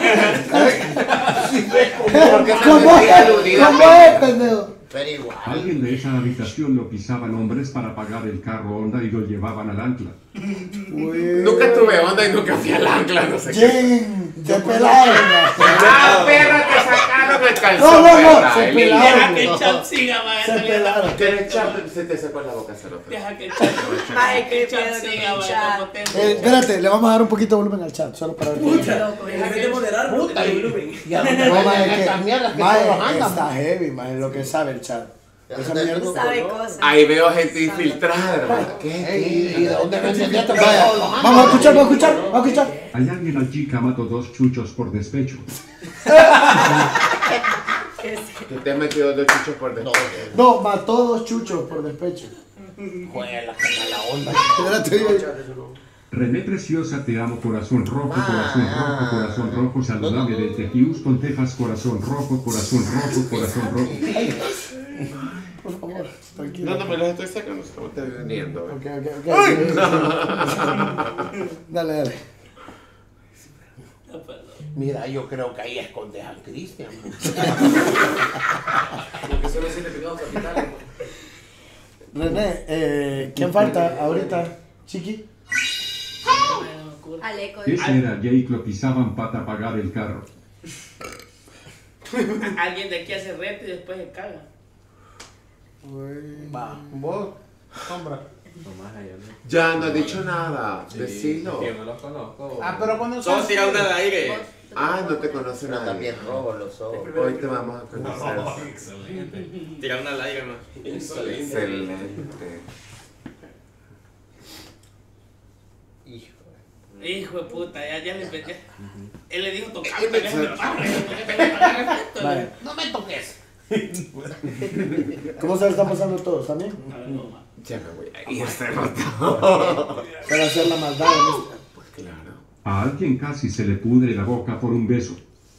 Speaker 13: Porque se
Speaker 1: ¿Cómo
Speaker 13: sentía
Speaker 1: es?
Speaker 13: aludida.
Speaker 1: ¿Cómo es, pendejo?
Speaker 7: Pero igual.
Speaker 5: Alguien de esa habitación lo pisaban hombres para pagar el carro Honda y lo llevaban al ancla.
Speaker 13: Nunca tuve onda y nunca fui al ancla, no sé qué.
Speaker 1: Jen, te pelaron.
Speaker 13: Ah, perra, te sacaron el calzón.
Speaker 1: No, no, no,
Speaker 13: perra,
Speaker 1: se
Speaker 13: el
Speaker 1: pelaron.
Speaker 4: Deja que
Speaker 13: niño.
Speaker 4: el chat siga, man.
Speaker 1: Se pelaron.
Speaker 13: ¿Quieres echar? Se te secó la boca, cero.
Speaker 4: Deja que el chat,
Speaker 14: Ay,
Speaker 4: deja que
Speaker 14: qué
Speaker 4: el chat
Speaker 14: pedo con
Speaker 4: siga,
Speaker 14: el
Speaker 4: man.
Speaker 14: chat.
Speaker 4: como te-
Speaker 1: Eh, espérate, le vamos a dar un poquito de volumen al chat, solo para ver.
Speaker 14: Qué loco,
Speaker 3: Deja
Speaker 14: ¿eh?
Speaker 3: que te moderar,
Speaker 15: Puta,
Speaker 3: el
Speaker 15: y,
Speaker 3: volumen.
Speaker 15: y a dónde
Speaker 1: No,
Speaker 15: van
Speaker 1: mae, que,
Speaker 15: estas mierdas que
Speaker 1: mae,
Speaker 15: todos andan.
Speaker 1: está heavy, mae, lo que sabe el chat. Esa mierda.
Speaker 14: Sabe cosas.
Speaker 13: Ahí veo gente infiltrada, hermano. ¿Qué?
Speaker 15: Ey, ¿y de dónde venden esto?
Speaker 1: Vaya, vamos a escuchar, vamos a escuchar, vamos a escuchar.
Speaker 5: Hay alguien allí que mató dos chuchos por despecho.
Speaker 14: ¿Qué es?
Speaker 13: Que te has metido dos chuchos por dentro.
Speaker 1: No, mató dos chuchos por despecho.
Speaker 15: Juela, qué mala onda.
Speaker 1: Espérate, digo.
Speaker 5: René Preciosa, te amo, corazón rojo, corazón rojo, corazón rojo, saludable desde Houston, Texas, corazón rojo, corazón rojo, corazón rojo.
Speaker 1: Por favor, tranquilo.
Speaker 13: No, no me los estoy sacando, se me está viniendo.
Speaker 1: Ok, ok, ok. Dale, dale.
Speaker 15: Mira, yo creo que ahí escondes al Cristian.
Speaker 3: Porque solo siete pecados capitales.
Speaker 1: René, eh, ¿quién falta ahorita, Chiqui?
Speaker 14: Aleco.
Speaker 5: Ese era Jake, lo pisaban para pagar el carro.
Speaker 4: Alguien de aquí hace reto y después se caga.
Speaker 15: Va, vos, sombra.
Speaker 13: Ya no he dicho nada.
Speaker 9: Sí,
Speaker 13: Decilo.
Speaker 9: yo no los conozco.
Speaker 15: Ah, pero cuando
Speaker 10: Solo tira una al aire.
Speaker 13: Ah, no te conoce
Speaker 7: Pero
Speaker 13: nadie.
Speaker 7: también robo los ojos.
Speaker 13: Hoy te vamos a conocer.
Speaker 10: Oh, excelente. Tira una al aire, man.
Speaker 13: Excelente.
Speaker 4: Hijo de puta, ya, ya le empecé. Él le dijo tocar.
Speaker 1: Vale.
Speaker 15: No me toques.
Speaker 1: ¿Cómo se le está pasando a todos también?
Speaker 13: Ya me voy a ir, se notó.
Speaker 1: Para hacer la maldad.
Speaker 13: Pues claro.
Speaker 5: A alguien casi se le pudre la boca por un beso.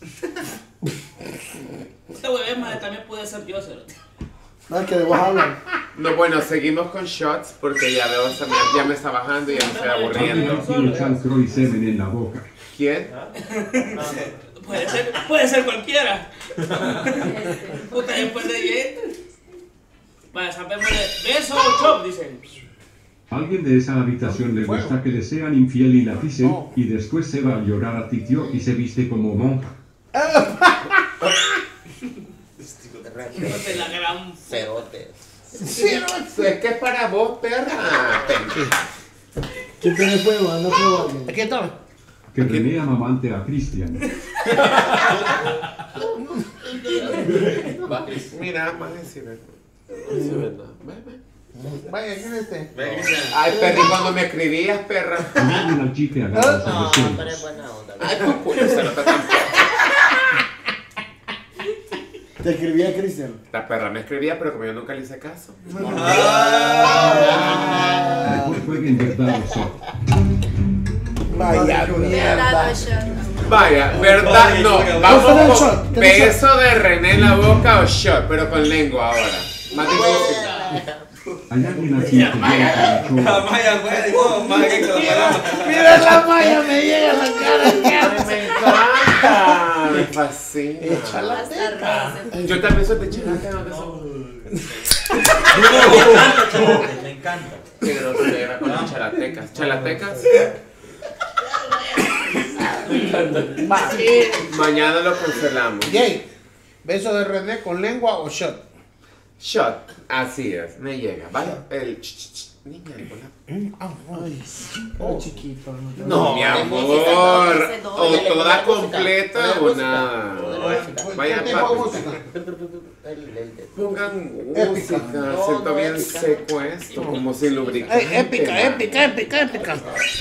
Speaker 4: Este huevón más también puede ser yo, cerote.
Speaker 1: No, es que de vos hablan.
Speaker 13: No, bueno, seguimos con shots porque ya veo, esa mierda ya me está bajando y ya me estoy aburriendo.
Speaker 5: Alguien tiene chancro y semen en la boca.
Speaker 13: ¿Quién?
Speaker 4: Puede ser, puede ser cualquiera. Puta, después de dieta. Vaya, sabemos de beso o chop, dicen.
Speaker 5: Alguien de esa habitación le gusta que le sean infiel y la pisen, y después se va a llorar a titio y se viste como monja.
Speaker 4: De la gran
Speaker 7: Cerotes.
Speaker 13: Cerotes, es que es para vos, perra.
Speaker 1: ¿Quién tiene fuego? Anda fuego alguien.
Speaker 15: Aquí está.
Speaker 5: Que René amamante a Cristian.
Speaker 13: Mira, más decir verdad.
Speaker 15: Vaya, ¿quién es este?
Speaker 13: Ay, perri, cuando me escribías, perra.
Speaker 5: Alguien al chiste agarra
Speaker 7: No,
Speaker 5: setecientos.
Speaker 7: pero es buena onda.
Speaker 13: Ay, tu culo se nota tampoco.
Speaker 1: Te escribía Cristian.
Speaker 13: La perra me escribía, pero como yo nunca le hice caso.
Speaker 5: Mejor jueguen verdad o sol.
Speaker 15: Vaya
Speaker 14: Verdad
Speaker 15: mierda.
Speaker 14: o shot.
Speaker 13: Vaya, verdad, no. Vamos
Speaker 1: Tenés
Speaker 13: con
Speaker 1: shot, tenés
Speaker 13: beso de René en la boca o shot, pero con lengua ahora. Más difícil.
Speaker 5: Hay alguien aquí que llega con la
Speaker 10: La
Speaker 5: chora.
Speaker 10: malla, güey, no, más que con la palabra.
Speaker 15: Mira la malla, me llega a la cara.
Speaker 13: Me encanta, me fascina.
Speaker 15: Échala
Speaker 14: Hasta
Speaker 15: teca.
Speaker 14: risa.
Speaker 13: Yo también soy de chilate, ¿no? Que son-
Speaker 16: Me encanta, chalote, me encanta.
Speaker 13: Qué grosera con las chalatecas. ¿Chalatecas?
Speaker 15: Va.
Speaker 13: Mañana lo cancelamos.
Speaker 15: Jay, beso de René con lengua o shot.
Speaker 13: Shot, así es, me llega. ¿Vale? El ch, ch, ch. Niña, Nicolás.
Speaker 1: Ay, oh, chiquito.
Speaker 13: No, mi amor. O toda completa o nada. Vaya, papi. Pongan música. Siento bien seco esto, como sin lubricante.
Speaker 15: Épica, épica, épica, épica.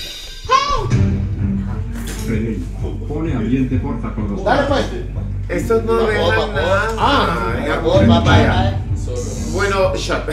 Speaker 5: René, pone ambiente porfa con los
Speaker 15: Dale pues.
Speaker 13: Estos no
Speaker 7: Vapor,
Speaker 13: dejan
Speaker 7: vapor.
Speaker 13: nada.
Speaker 15: Ah,
Speaker 13: Ya,
Speaker 7: Vapor,
Speaker 13: vaya.
Speaker 7: papá.
Speaker 13: Bueno, shot.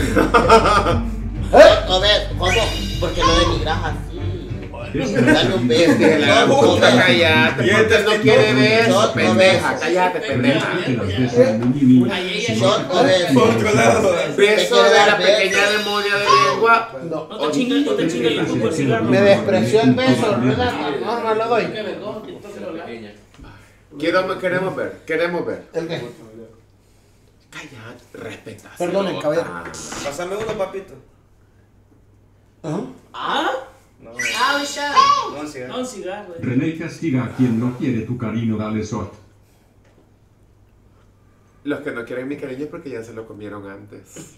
Speaker 7: A ver, ¿cómo? Porque lo denigras así. Dale un beso.
Speaker 13: Que la
Speaker 7: Shot,
Speaker 13: puta,
Speaker 7: joder.
Speaker 13: cállate. Porque no quiere ver.
Speaker 7: Shot,
Speaker 13: Pendeja,
Speaker 7: beso.
Speaker 13: cállate, pendeja.
Speaker 5: que las besan muy bien.
Speaker 4: Ahí ella
Speaker 7: Shot o beso.
Speaker 13: Beso de la pequeña demonia de lengua.
Speaker 4: no te chingas, no te chingas el YouTube por cigarro.
Speaker 15: Me despreció el beso, Renata. No, no lo doy.
Speaker 4: Qué vergón, que toque lo la-
Speaker 13: Quiero, queremos ver, queremos ver.
Speaker 15: ¿El qué?
Speaker 13: Cállate, respeta.
Speaker 1: Perdonen, caballero.
Speaker 10: Pásame uno, papito.
Speaker 4: ¿Ah?
Speaker 10: No,
Speaker 14: Ah, un shot.
Speaker 10: no, un cigarro.
Speaker 4: No, un cigarro. eh.
Speaker 5: René castiga a quien no quiere tu cariño, dale shot.
Speaker 13: Los que no quieren mi cariño es porque ya se lo comieron antes.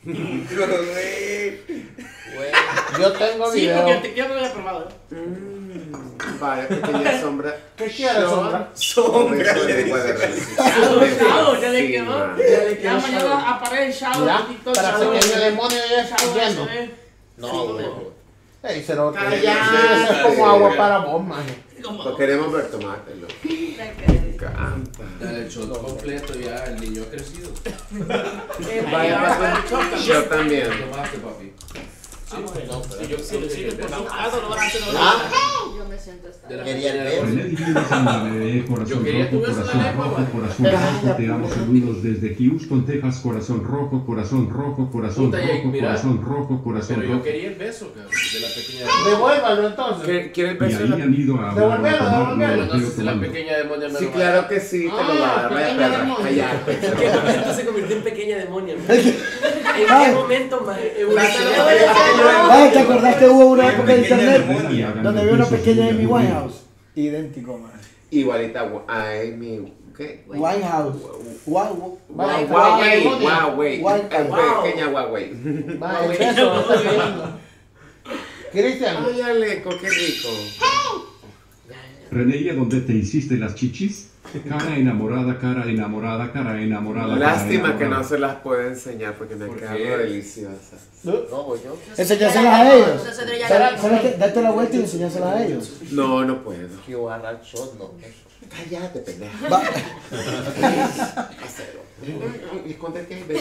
Speaker 15: Yo tengo
Speaker 4: Sí,
Speaker 15: video.
Speaker 4: porque te quiero que lo haya probado. eh.
Speaker 13: Mm, vaya, pequeña sombra.
Speaker 15: ¿Qué quieres,
Speaker 13: Shot.
Speaker 15: sombra?
Speaker 10: Sombra,
Speaker 13: Beso de
Speaker 10: le
Speaker 13: lengua de
Speaker 10: dice.
Speaker 13: René.
Speaker 4: Shadow, Shadow, ya le quedó.
Speaker 13: Encima.
Speaker 4: Ya mañana aparece Shadow
Speaker 15: Ya,
Speaker 4: en TikTok.
Speaker 15: para
Speaker 4: Shadow,
Speaker 15: pequeño
Speaker 4: eh.
Speaker 15: demonio ya está
Speaker 4: Shadow,
Speaker 15: lleno.
Speaker 4: eh.
Speaker 7: No, güey.
Speaker 15: Ey, cerote.
Speaker 13: Cállate.
Speaker 15: Eso es como agua para vos, maje.
Speaker 4: Como-
Speaker 13: Lo queremos ver, tomátelo. Me encanta.
Speaker 9: Dale el shot completo ya, el niño ha crecido.
Speaker 13: Vaya, yo también.
Speaker 9: Tomaste, papi.
Speaker 4: Sí, yo sí, sí, por su lado lo van a hacer ahora.
Speaker 7: Ah,
Speaker 14: Yo me siento esta.
Speaker 9: De la
Speaker 7: Quería
Speaker 9: pequeña
Speaker 7: ver.
Speaker 5: René Divina Sangre, corazón
Speaker 9: Yo quería
Speaker 5: rojo,
Speaker 9: tu beso de
Speaker 5: corazón
Speaker 9: lengua,
Speaker 5: rojo,
Speaker 9: man.
Speaker 5: corazón rojo, te amo, saludos desde Houston, Texas, corazón rojo, corazón rojo, corazón
Speaker 9: Puta, Jake,
Speaker 5: rojo,
Speaker 9: mira.
Speaker 5: corazón rojo, corazón
Speaker 9: Pero yo
Speaker 5: rojo.
Speaker 9: quería el beso, cabrón, de la pequeña.
Speaker 15: Devuélvalo entonces.
Speaker 13: ¿Qué- ¿Quiere el
Speaker 5: Y
Speaker 13: beso? de
Speaker 5: ahí
Speaker 13: la-
Speaker 5: han ido a hablar,
Speaker 15: Devolvelo,
Speaker 5: a tomar,
Speaker 15: devolvelo.
Speaker 5: no,
Speaker 9: No sé
Speaker 5: quiero
Speaker 9: si la
Speaker 5: tomar.
Speaker 9: pequeña demonia me
Speaker 13: Sí,
Speaker 9: lo va a
Speaker 13: claro
Speaker 9: dar.
Speaker 13: que sí, te lo
Speaker 15: Ah,
Speaker 13: va a dar. Vaya
Speaker 15: pequeña
Speaker 13: perra,
Speaker 15: demonia.
Speaker 13: cállate.
Speaker 3: ¿En qué momento se convirtió en pequeña demonia? man? ¿En qué momento más evolucionó?
Speaker 1: Ay, ¿te acordás que hubo una época de
Speaker 5: Pequeña
Speaker 1: internet
Speaker 5: demonia.
Speaker 1: donde había una pequeña Amy Winehouse? Idéntico, man.
Speaker 13: Igualita a Amy. ¿Qué?
Speaker 1: Winehouse. Wow,
Speaker 15: Vaya,
Speaker 13: Huawei,
Speaker 15: demonia.
Speaker 13: Huawei.
Speaker 1: Guay-
Speaker 13: Eh, Pequeña Huawei.
Speaker 15: Va, el beso lo está pidiendo. Cristian,
Speaker 13: Ay, Aleco, qué rico.
Speaker 5: René, ¿y a dónde te hiciste las chichis? Cara enamorada, cara enamorada, cara enamorada. cara
Speaker 13: Lástima que no
Speaker 5: enamorada.
Speaker 13: se las puedo enseñar porque me
Speaker 9: ¿Por
Speaker 13: quedan
Speaker 9: qué?
Speaker 13: deliciosas.
Speaker 7: No, voy yo.
Speaker 1: Enseñáselas a ellos.
Speaker 14: Nosotros ya
Speaker 1: ¿Sabes
Speaker 14: la
Speaker 1: sabes qué? Date la vuelta y enseñáselas a ellos.
Speaker 13: No, no puedo.
Speaker 7: Que voy a agarrar shot, no.
Speaker 13: Cállate, pendeja.
Speaker 1: Va.
Speaker 13: Acero. Esconde que hay beso.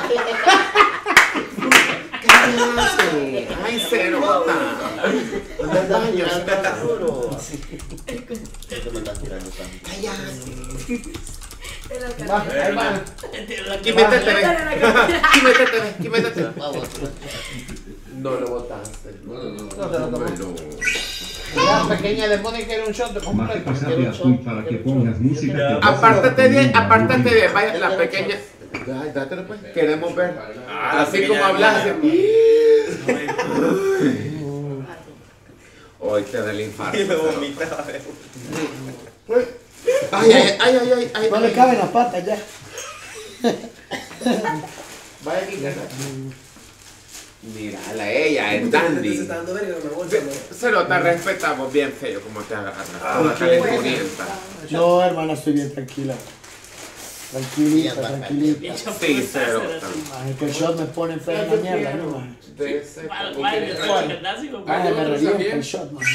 Speaker 13: Cállate. Ay, cero, bota.
Speaker 7: Me estás tirando tan duro. ¿Por qué me estás tirando tan duro?
Speaker 13: Cállate.
Speaker 15: va, ahí va.
Speaker 13: Aquí métete, ven. Aquí métete, ven. Aquí métete.
Speaker 7: Vamos.
Speaker 13: No lo botaste. No, no, no.
Speaker 15: No se lo tomó.
Speaker 13: no.
Speaker 15: La pequeña demonia quiere un shot de
Speaker 5: Más que
Speaker 15: completo.
Speaker 5: pasarle azul para que pongas música. que-
Speaker 13: Apártate bien, apártate bien. Vaya, la pequeña. Ay, dátelo pues. Queremos ver.
Speaker 6: Ah, la
Speaker 13: Así
Speaker 6: pequeña
Speaker 13: como hablas.
Speaker 6: demonia.
Speaker 13: Hoy te da el infarto.
Speaker 6: Y me vomitaba.
Speaker 13: Ay, ay, ay, ay, ay, ay.
Speaker 1: No le caben las patas ya.
Speaker 13: Vaya aquí, mírala, ella es dandy.
Speaker 3: Se está dando verga con la bolsa, man.
Speaker 13: Se lo te respetamos bien feo como te agarras.
Speaker 1: ¿Por
Speaker 13: Toda
Speaker 1: qué?
Speaker 13: calenturienta.
Speaker 1: No, hermana, estoy bien tranquila. Tranquilita, tranquilita.
Speaker 13: Sí, cero.
Speaker 1: Ay, que el shot me pone fea en la mierda, ¿no, man?
Speaker 13: De ese.
Speaker 4: Vale, vale,
Speaker 1: Ay,
Speaker 4: vale.
Speaker 1: me revienta el shot, man.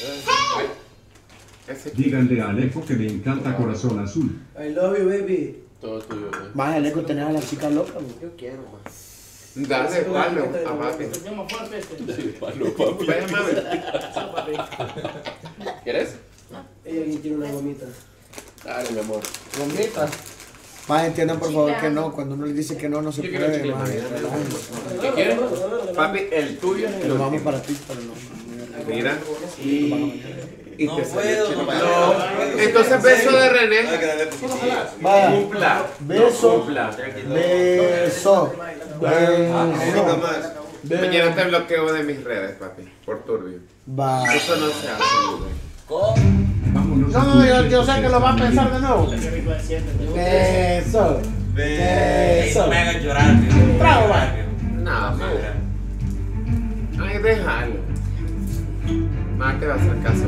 Speaker 13: Ese-
Speaker 5: Díganle a Alejo que me encanta corazón azul.
Speaker 3: I love you, baby.
Speaker 9: Todo tuyo, güey.
Speaker 1: Más el eco tenés a la chica loca, man.
Speaker 7: Yo quiero, man.
Speaker 13: Dale, palo a papi.
Speaker 4: Llama fuerte este.
Speaker 9: Palo, papi.
Speaker 13: Vaya, mami.
Speaker 9: ¿Quieres?
Speaker 3: Ella aquí tiene una gomita.
Speaker 9: Dale, mi amor.
Speaker 15: Gomita.
Speaker 1: Más entiendan por favor que no, cuando uno le dice que no, no se
Speaker 9: Yo quiero
Speaker 1: puede,
Speaker 9: chicle,
Speaker 1: más.
Speaker 9: mami.
Speaker 1: relájense.
Speaker 9: ¿Qué quieres?
Speaker 13: Papi, el tuyo es el
Speaker 1: Lo vamos
Speaker 13: último.
Speaker 1: para ti, pero no.
Speaker 13: Mira. Y
Speaker 16: No
Speaker 13: te
Speaker 16: puedo,
Speaker 13: salió
Speaker 16: no
Speaker 13: chido.
Speaker 16: puedo.
Speaker 13: Entonces, beso de René.
Speaker 1: Vaya,
Speaker 13: Cumpla.
Speaker 1: beso,
Speaker 13: Cumpla.
Speaker 1: beso, beso,
Speaker 13: Mañana te bloqueo de mis redes, papi. Por turbio.
Speaker 1: va.
Speaker 13: Eso no se hace, güey.
Speaker 5: Vámonos
Speaker 15: No,
Speaker 5: a
Speaker 15: no,
Speaker 5: tu
Speaker 15: yo,
Speaker 5: beso,
Speaker 15: yo sé que lo va a
Speaker 5: César
Speaker 15: pensar de nuevo. Beso. Beso.
Speaker 16: No me hagas llorar, tío.
Speaker 15: Trago, va.
Speaker 13: No, man. Ay, déjalo. Más te va a hacer caso.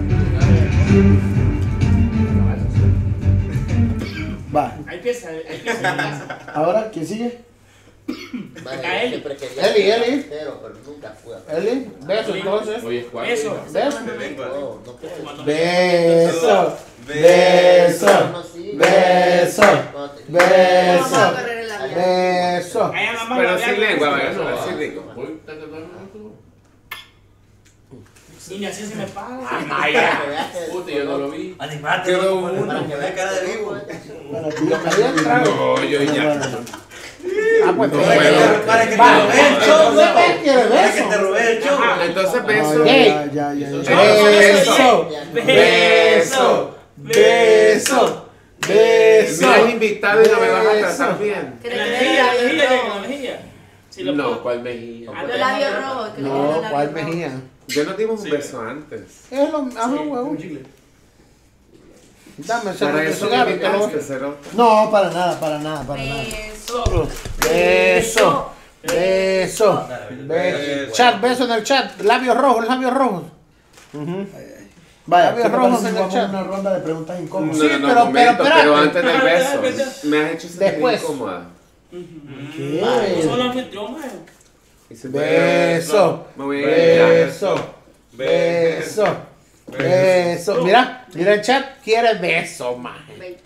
Speaker 1: Va.
Speaker 4: Ahí empieza, ahí empieza.
Speaker 1: Ahora, ¿quién sigue?
Speaker 7: Vaya, yo siempre quería
Speaker 15: Eli,
Speaker 7: ser
Speaker 15: Eli.
Speaker 7: rapero, pero nunca fue.
Speaker 15: Eli, beso entonces.
Speaker 9: Oye, ¿cuál?
Speaker 4: Eso.
Speaker 15: Beso.
Speaker 7: No, no puedo.
Speaker 1: Beso, beso, beso, beso,
Speaker 14: Vamos a correr el avión.
Speaker 1: beso.
Speaker 4: Ahí a la mano,
Speaker 13: Pero
Speaker 4: vean.
Speaker 13: sin lengua, vaya, así rico.
Speaker 9: Voy, ta, ta, ta, ta.
Speaker 4: Y así se me paga.
Speaker 9: Puta, yo no lo vi.
Speaker 16: Animate,
Speaker 13: Quedó
Speaker 16: loco,
Speaker 13: uno.
Speaker 16: para que vea cara de vivo.
Speaker 1: Bueno, tú ya me habías trago.
Speaker 13: No, yo ya.
Speaker 15: Ah, pues
Speaker 13: No
Speaker 15: te
Speaker 13: puedo.
Speaker 16: Para que te
Speaker 15: Va,
Speaker 16: robé el show,
Speaker 15: entonces,
Speaker 16: loco.
Speaker 15: ¿ves? ¿Quieres
Speaker 16: Para que
Speaker 15: beso?
Speaker 16: te robé el show.
Speaker 13: Entonces,
Speaker 1: No,
Speaker 13: beso.
Speaker 1: ya, ya, ya, ya.
Speaker 13: Beso.
Speaker 1: Beso, beso, beso.
Speaker 13: Me has invitado y no me vas a tratar bien.
Speaker 14: Que
Speaker 4: En
Speaker 14: le
Speaker 4: la
Speaker 14: quede
Speaker 4: mejilla, en la
Speaker 14: labios
Speaker 4: mejilla, en la
Speaker 14: rojos.
Speaker 4: mejilla. Si lo
Speaker 13: No,
Speaker 4: puedo-
Speaker 13: ¿cuál mejilla?
Speaker 14: Los labios rojos, que le queden los
Speaker 15: No,
Speaker 14: labios
Speaker 15: ¿cuál
Speaker 14: rojos.
Speaker 15: mejía?
Speaker 13: Ya nos dimos un beso antes.
Speaker 15: Es lo, ajá, huevo. Dame ese
Speaker 13: Para
Speaker 15: de
Speaker 13: eso me
Speaker 15: cigarro, te lo voy-
Speaker 13: invitaste, cero.
Speaker 1: No, para nada, para nada, para nada.
Speaker 14: Beso.
Speaker 15: Beso, beso, beso. Chat, beso en el chat. Labios rojos, labios rojos.
Speaker 1: Vaya,
Speaker 15: Labios
Speaker 1: ¿qué te
Speaker 15: rojos
Speaker 1: parece si
Speaker 15: en el
Speaker 1: jugamos
Speaker 15: chat.
Speaker 1: una ronda de preguntas incómodas?
Speaker 13: No,
Speaker 15: Sí,
Speaker 13: no, no,
Speaker 15: pero-
Speaker 13: momento,
Speaker 15: pero
Speaker 13: pero,
Speaker 15: espérate.
Speaker 13: antes del beso. Me has hecho sentir
Speaker 15: Después.
Speaker 13: incómoda.
Speaker 1: ¿Qué?
Speaker 4: No solo anfitrión, man.
Speaker 13: Dice,
Speaker 15: Beso,
Speaker 13: Me voy a ir ya.
Speaker 15: beso, beso, beso. Mira, mira el chat, quiere beso, maje.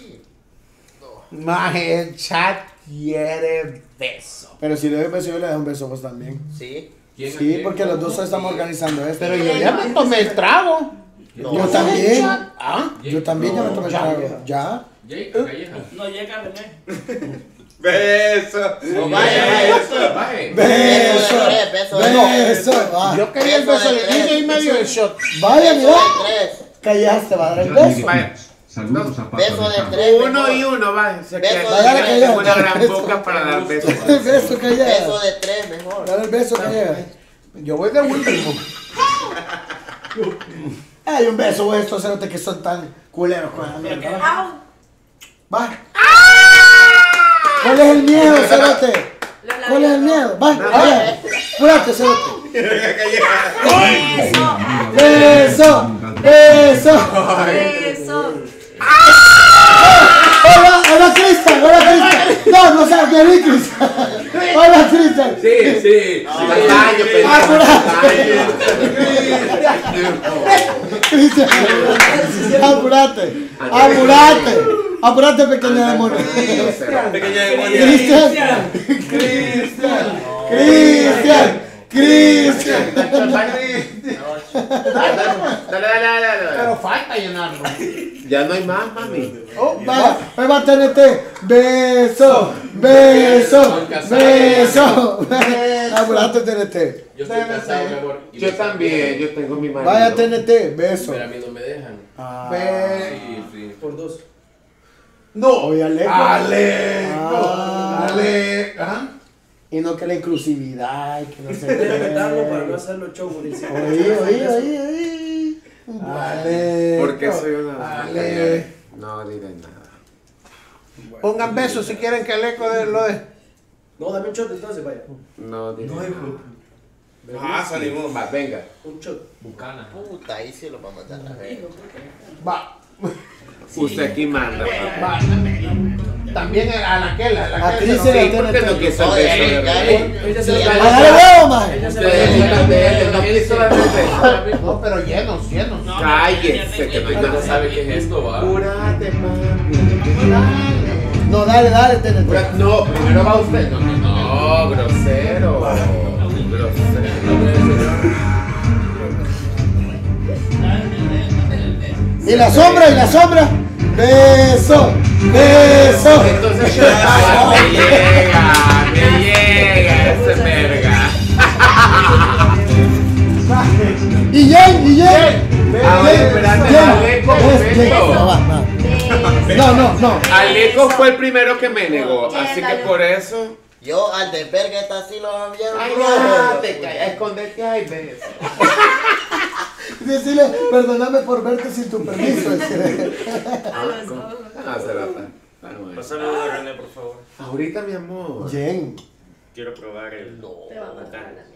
Speaker 15: Maje, el chat quiere beso.
Speaker 1: Pero si le doy un beso, yo le doy un beso a vos también.
Speaker 7: Sí.
Speaker 9: ¿Quién?
Speaker 1: Sí, porque los dos estamos organizando esto.
Speaker 15: Pero yo ya me tomé el trago.
Speaker 7: No.
Speaker 1: Yo también.
Speaker 15: ¿Ah?
Speaker 1: Yo también ya me tomé el
Speaker 15: Ya,
Speaker 1: trago.
Speaker 15: vieja.
Speaker 1: Ya.
Speaker 9: Jake, calleja.
Speaker 4: No llega René.
Speaker 6: Beso.
Speaker 7: No, vaya, vaya.
Speaker 9: Vaya.
Speaker 1: Beso.
Speaker 7: Beso de tres, beso de tres.
Speaker 1: Beso. Va.
Speaker 15: Yo quería el beso del niño y medio el shot.
Speaker 1: Vaya,
Speaker 7: Beso
Speaker 1: mira.
Speaker 7: de tres.
Speaker 1: Callaste, va a dar el
Speaker 5: Ya,
Speaker 1: beso.
Speaker 13: Vaya.
Speaker 5: Saludos a Pato
Speaker 7: Beso
Speaker 5: de
Speaker 7: de
Speaker 5: Campo.
Speaker 7: tres.
Speaker 13: Uno
Speaker 7: mejor.
Speaker 13: y uno, va. Se
Speaker 7: Beso
Speaker 13: queda-
Speaker 7: de
Speaker 1: Dale,
Speaker 7: tres.
Speaker 1: callado.
Speaker 13: Tengo una gran
Speaker 1: Beso.
Speaker 13: boca para dar besos.
Speaker 1: Beso, callado.
Speaker 7: Beso de tres mejor.
Speaker 1: Dale el beso, callado.
Speaker 15: Yo voy de último.
Speaker 1: Hay un beso, güey, estos cerotes que son tan culeros con la mierda.
Speaker 14: Au.
Speaker 1: Va. ¿Cuál es el miedo, cerote?
Speaker 14: Los
Speaker 1: ¿Cuál es el miedo? Va, vaya. Apúrate, cerote. Beso. Beso.
Speaker 14: Eso.
Speaker 1: Hola, hola, Cristian. Hola, Cristian. No, no sabes quién es Cristian. Hola, Cristian.
Speaker 9: Sí, sí.
Speaker 13: Castaño,
Speaker 1: Cristian. Apúrate. Apúrate. Apúrate, pequeño demonio.
Speaker 6: Pequeña demonia.
Speaker 1: Cristian. Cristian. Cristian. Cristian.
Speaker 13: Dale, dale, dale, dale.
Speaker 15: Pero falta llenarlo.
Speaker 13: Ya no hay más, mami.
Speaker 1: Oh, vaya, ahí va T N T. Beso, beso, beso. Apúrate, T N T.
Speaker 9: Yo estoy casado, mi amor. y
Speaker 13: Yo
Speaker 9: me-
Speaker 13: también, yo tengo mi marido.
Speaker 1: Vaya, T N T, beso.
Speaker 9: Pero a mí no me dejan.
Speaker 15: Ve-
Speaker 9: Sí, sí.
Speaker 3: Por dos.
Speaker 15: No.
Speaker 1: Oye, Aleco.
Speaker 15: Aleco.
Speaker 1: Ah.
Speaker 15: Aleco. Ajá.
Speaker 1: Y no que la inclusividad y que no sé
Speaker 3: Respetarlo para no
Speaker 1: qué.
Speaker 3: hacerlo show buenísimo.
Speaker 1: Oí, oí, oí, oí.
Speaker 15: Aleco.
Speaker 13: ¿Por qué soy una.?
Speaker 15: Ale.
Speaker 13: No diré nada.
Speaker 15: Pongan besos si quieren que el eco de lo de.
Speaker 3: No, dame un shot entonces, vaya.
Speaker 13: No diré
Speaker 3: No,
Speaker 13: nada.
Speaker 3: hijo.
Speaker 6: Ah, salimos.
Speaker 13: Va, venga.
Speaker 3: Un shot.
Speaker 9: Bucana.
Speaker 7: Puta, ahí sí lo vamos a dar.
Speaker 15: Va.
Speaker 13: Usted aquí manda.
Speaker 15: Va. También a la que la, la
Speaker 1: A
Speaker 15: que
Speaker 1: Cristian
Speaker 13: Sí,
Speaker 1: le
Speaker 13: ¿por qué
Speaker 1: tiene
Speaker 13: no
Speaker 1: T N T.
Speaker 13: quiso el beso de René?
Speaker 3: Ella se lo
Speaker 1: Ah, dale huevo, man.
Speaker 3: Ella se lo
Speaker 13: Ustedes no quiso darle el beso.
Speaker 15: No, pero llenos, llenos.
Speaker 4: No,
Speaker 13: Cállese, que no hay
Speaker 9: Ella no
Speaker 13: nada.
Speaker 9: sabe qué es esto, va.
Speaker 13: Apúrate, mami.
Speaker 1: No, dale, dale, T N T.
Speaker 13: Apúrate. No, primero va usted. No, no, no, grosero. Grosero.
Speaker 1: Y la sombra, y la sombra. Beso, beso.
Speaker 13: Entonces, ay, me llega, me llega ese verga.
Speaker 1: Y Jen, y Jen.
Speaker 13: A ver, espérate, Aleco, momento.
Speaker 1: No, va, va. No, no, no.
Speaker 13: Aleco fue el primero que me negó, así que por eso.
Speaker 7: Yo al de verga esta así lo vieron.
Speaker 13: Ay, ya, te callas, escondete, ay, ves.
Speaker 1: Decirle, perdóname por verte sin tu permiso. decirle.
Speaker 13: Ah, cerata.
Speaker 6: Pásame uno, René, por favor.
Speaker 13: Ahorita, mi amor.
Speaker 1: Jen.
Speaker 6: Quiero probar el.
Speaker 14: Te va a matar la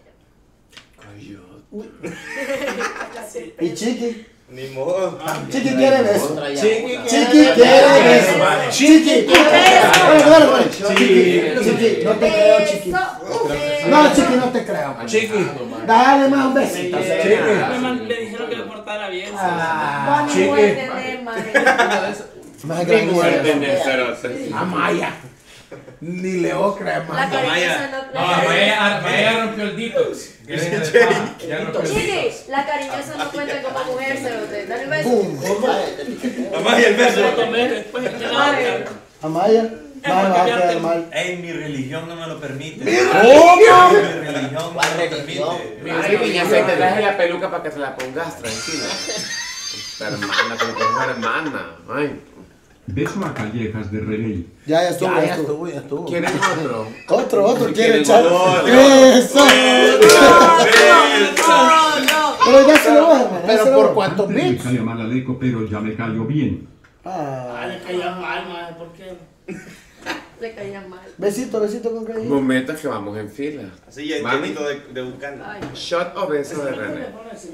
Speaker 1: Y Chiqui.
Speaker 6: Ni modo.
Speaker 1: Chiqui quiere beso.
Speaker 7: Chiqui
Speaker 1: Chiqui quiere beso. Chiqui quiere beso. Dale, dale, Chiqui. Chiqui, no te creo, Chiqui. No, Chiqui, no te creo.
Speaker 15: Chiqui.
Speaker 1: Dale más un besito.
Speaker 4: Me man- me dijeron que me portara bien.
Speaker 15: Ah,
Speaker 14: Chiqui.
Speaker 15: chiqui.
Speaker 1: Más
Speaker 13: Mi
Speaker 1: grande.
Speaker 13: mujer tiene cerote.
Speaker 15: Amaya. Ni Leo crema.
Speaker 14: La cariñosa no.
Speaker 10: No, Amaya Amaya rompió el detox. Que deje de fama, ya rompió el
Speaker 14: Chiqui,
Speaker 10: detox.
Speaker 14: la cariñosa no cuenta como mujer, cerote. Dale un beso.
Speaker 1: Pum.
Speaker 6: Mamá, y el beso.
Speaker 4: Después de la otra.
Speaker 1: Amaya. Más va a quedar mal.
Speaker 16: Ey, mi religión no me lo permite.
Speaker 1: ¿Cómo?
Speaker 16: Mi religión no me lo permite.
Speaker 13: Ay, niña, se te traje la peluca para que te la pongas, tranquila. Tu hermana, como que es una hermana. Ay.
Speaker 5: Beso a Callejas de René.
Speaker 1: Ya, ya estuvo,
Speaker 15: Ya,
Speaker 1: ya
Speaker 15: ya
Speaker 1: estuvo.
Speaker 15: estuvo, ya estuvo.
Speaker 13: ¿Quieren otro?
Speaker 1: Otro, otro,
Speaker 13: Si
Speaker 1: quiere
Speaker 13: quieren
Speaker 1: echar.
Speaker 13: otro.
Speaker 1: Eso. Pero ya se lo voy a hermano. ya
Speaker 15: Pero
Speaker 1: se lo
Speaker 15: por
Speaker 1: voy.
Speaker 15: cuántos
Speaker 5: Me
Speaker 15: bits.
Speaker 5: cae mal Aleco, pero ya me cayó bien.
Speaker 1: Ah.
Speaker 4: Ah, le caía mal, madre, ¿por qué?
Speaker 14: Le caía mal.
Speaker 1: Besito, besito con cariño.
Speaker 13: Momentos que vamos en fila.
Speaker 6: Así ya
Speaker 13: Mami.
Speaker 6: llenito de, de Bucana.
Speaker 14: Ay.
Speaker 13: Shot o beso de René.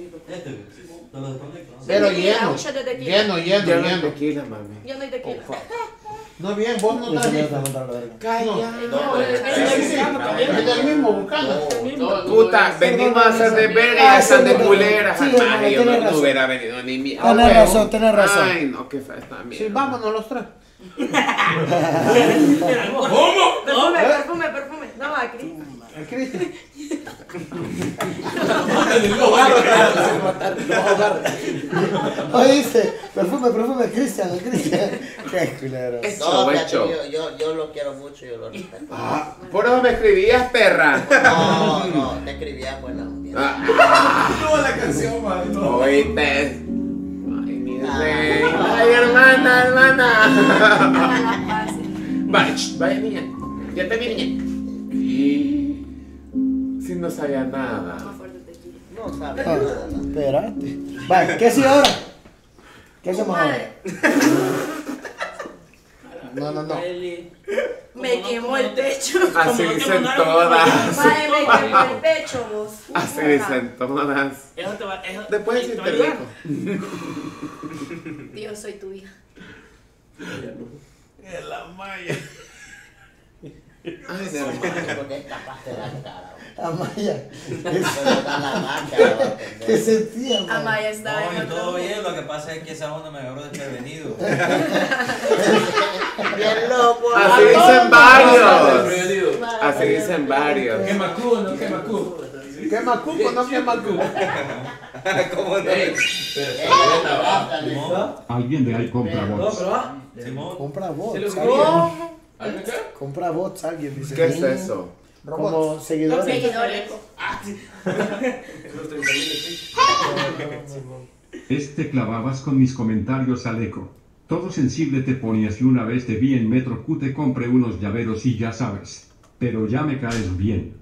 Speaker 15: Pero
Speaker 14: Tequila,
Speaker 15: lleno.
Speaker 14: un shot de tequila.
Speaker 15: Lleno, lleno,
Speaker 13: Yo no
Speaker 15: lleno.
Speaker 13: tequila, mami.
Speaker 14: Yo no hay tequila.
Speaker 15: No, bien, vos no
Speaker 1: Ese
Speaker 15: estás
Speaker 1: me
Speaker 15: listo.
Speaker 1: va a mandar a la verga.
Speaker 13: Calla.
Speaker 14: No,
Speaker 15: Es del mismo Bucana.
Speaker 13: Puta, venimos a hacer de verga y ya
Speaker 1: Ah,
Speaker 13: están de
Speaker 1: sí,
Speaker 13: culeras.
Speaker 1: sí,
Speaker 13: Ay,
Speaker 1: hermano,
Speaker 13: yo no,
Speaker 1: tienes
Speaker 13: no
Speaker 1: razón.
Speaker 13: hubiera venido ni mi.
Speaker 1: Tienes razón, tienes razón.
Speaker 13: Ay, no, qué fea esta mierda.
Speaker 15: Sí, vámonos los tres.
Speaker 14: Perfume, perfume, perfume. No, a Cris.
Speaker 15: El Cristian.
Speaker 1: Oíste, perfume, perfume, Cristian, Cristian. Qué culero.
Speaker 7: No, fíjate, yo, yo, yo lo quiero mucho, yo lo respeto.
Speaker 13: Ah, por eso me escribías, perra.
Speaker 7: No, no, te escribía buena onda.
Speaker 13: No,
Speaker 15: la canción, man. No.
Speaker 13: Oíste. Ay, mi rey. Ay, hermana, hermana. Vaya, vaya, niña. Ya te vi, niña. Si no sabía nada.
Speaker 7: No sabía
Speaker 1: Ah,
Speaker 7: nada.
Speaker 1: espérate. Vale, ¿qué sigue ahora? ¿Qué hacemos ahora? No, no, no.
Speaker 14: Me quemó el pecho.
Speaker 13: Así dicen todas.
Speaker 14: Vale, me quemó el pecho, vos.
Speaker 13: Así dicen todas.
Speaker 4: Eso te va, eso,
Speaker 13: Después
Speaker 4: te
Speaker 13: decirte
Speaker 4: va a ayudar.
Speaker 13: rico.
Speaker 14: Dios, soy tu hija.
Speaker 15: Es la maya.
Speaker 13: Ay, no.
Speaker 7: Porque es capaz de dar cara.
Speaker 1: Amaya.
Speaker 7: Pero da la máscara.
Speaker 1: ¿Qué sentía, man?
Speaker 14: Amaya estaba en
Speaker 11: No, y
Speaker 14: otro
Speaker 11: todo
Speaker 14: mundo.
Speaker 11: bien, lo que pasa es que esa onda me agarró desprevenido.
Speaker 7: Bien loco.
Speaker 13: Así dicen varios. Así dicen varios.
Speaker 15: Que Macu, no que Macu. Que Macu, no que Macu.
Speaker 16: ¿Cómo no?
Speaker 5: Alguien de ahí compra bots.
Speaker 1: Compra bots.
Speaker 14: ¿Cómo?
Speaker 9: ¿Alguien qué?
Speaker 1: Compra bots, alguien dice.
Speaker 13: ¿Qué es eso?
Speaker 1: Como seguidores.
Speaker 14: Seguidores.
Speaker 5: Este clavabas con mis comentarios al eco. Todo sensible te ponías y una vez te vi en Metro Q te compré unos llaveros y ya sabes. Pero ya me caes bien.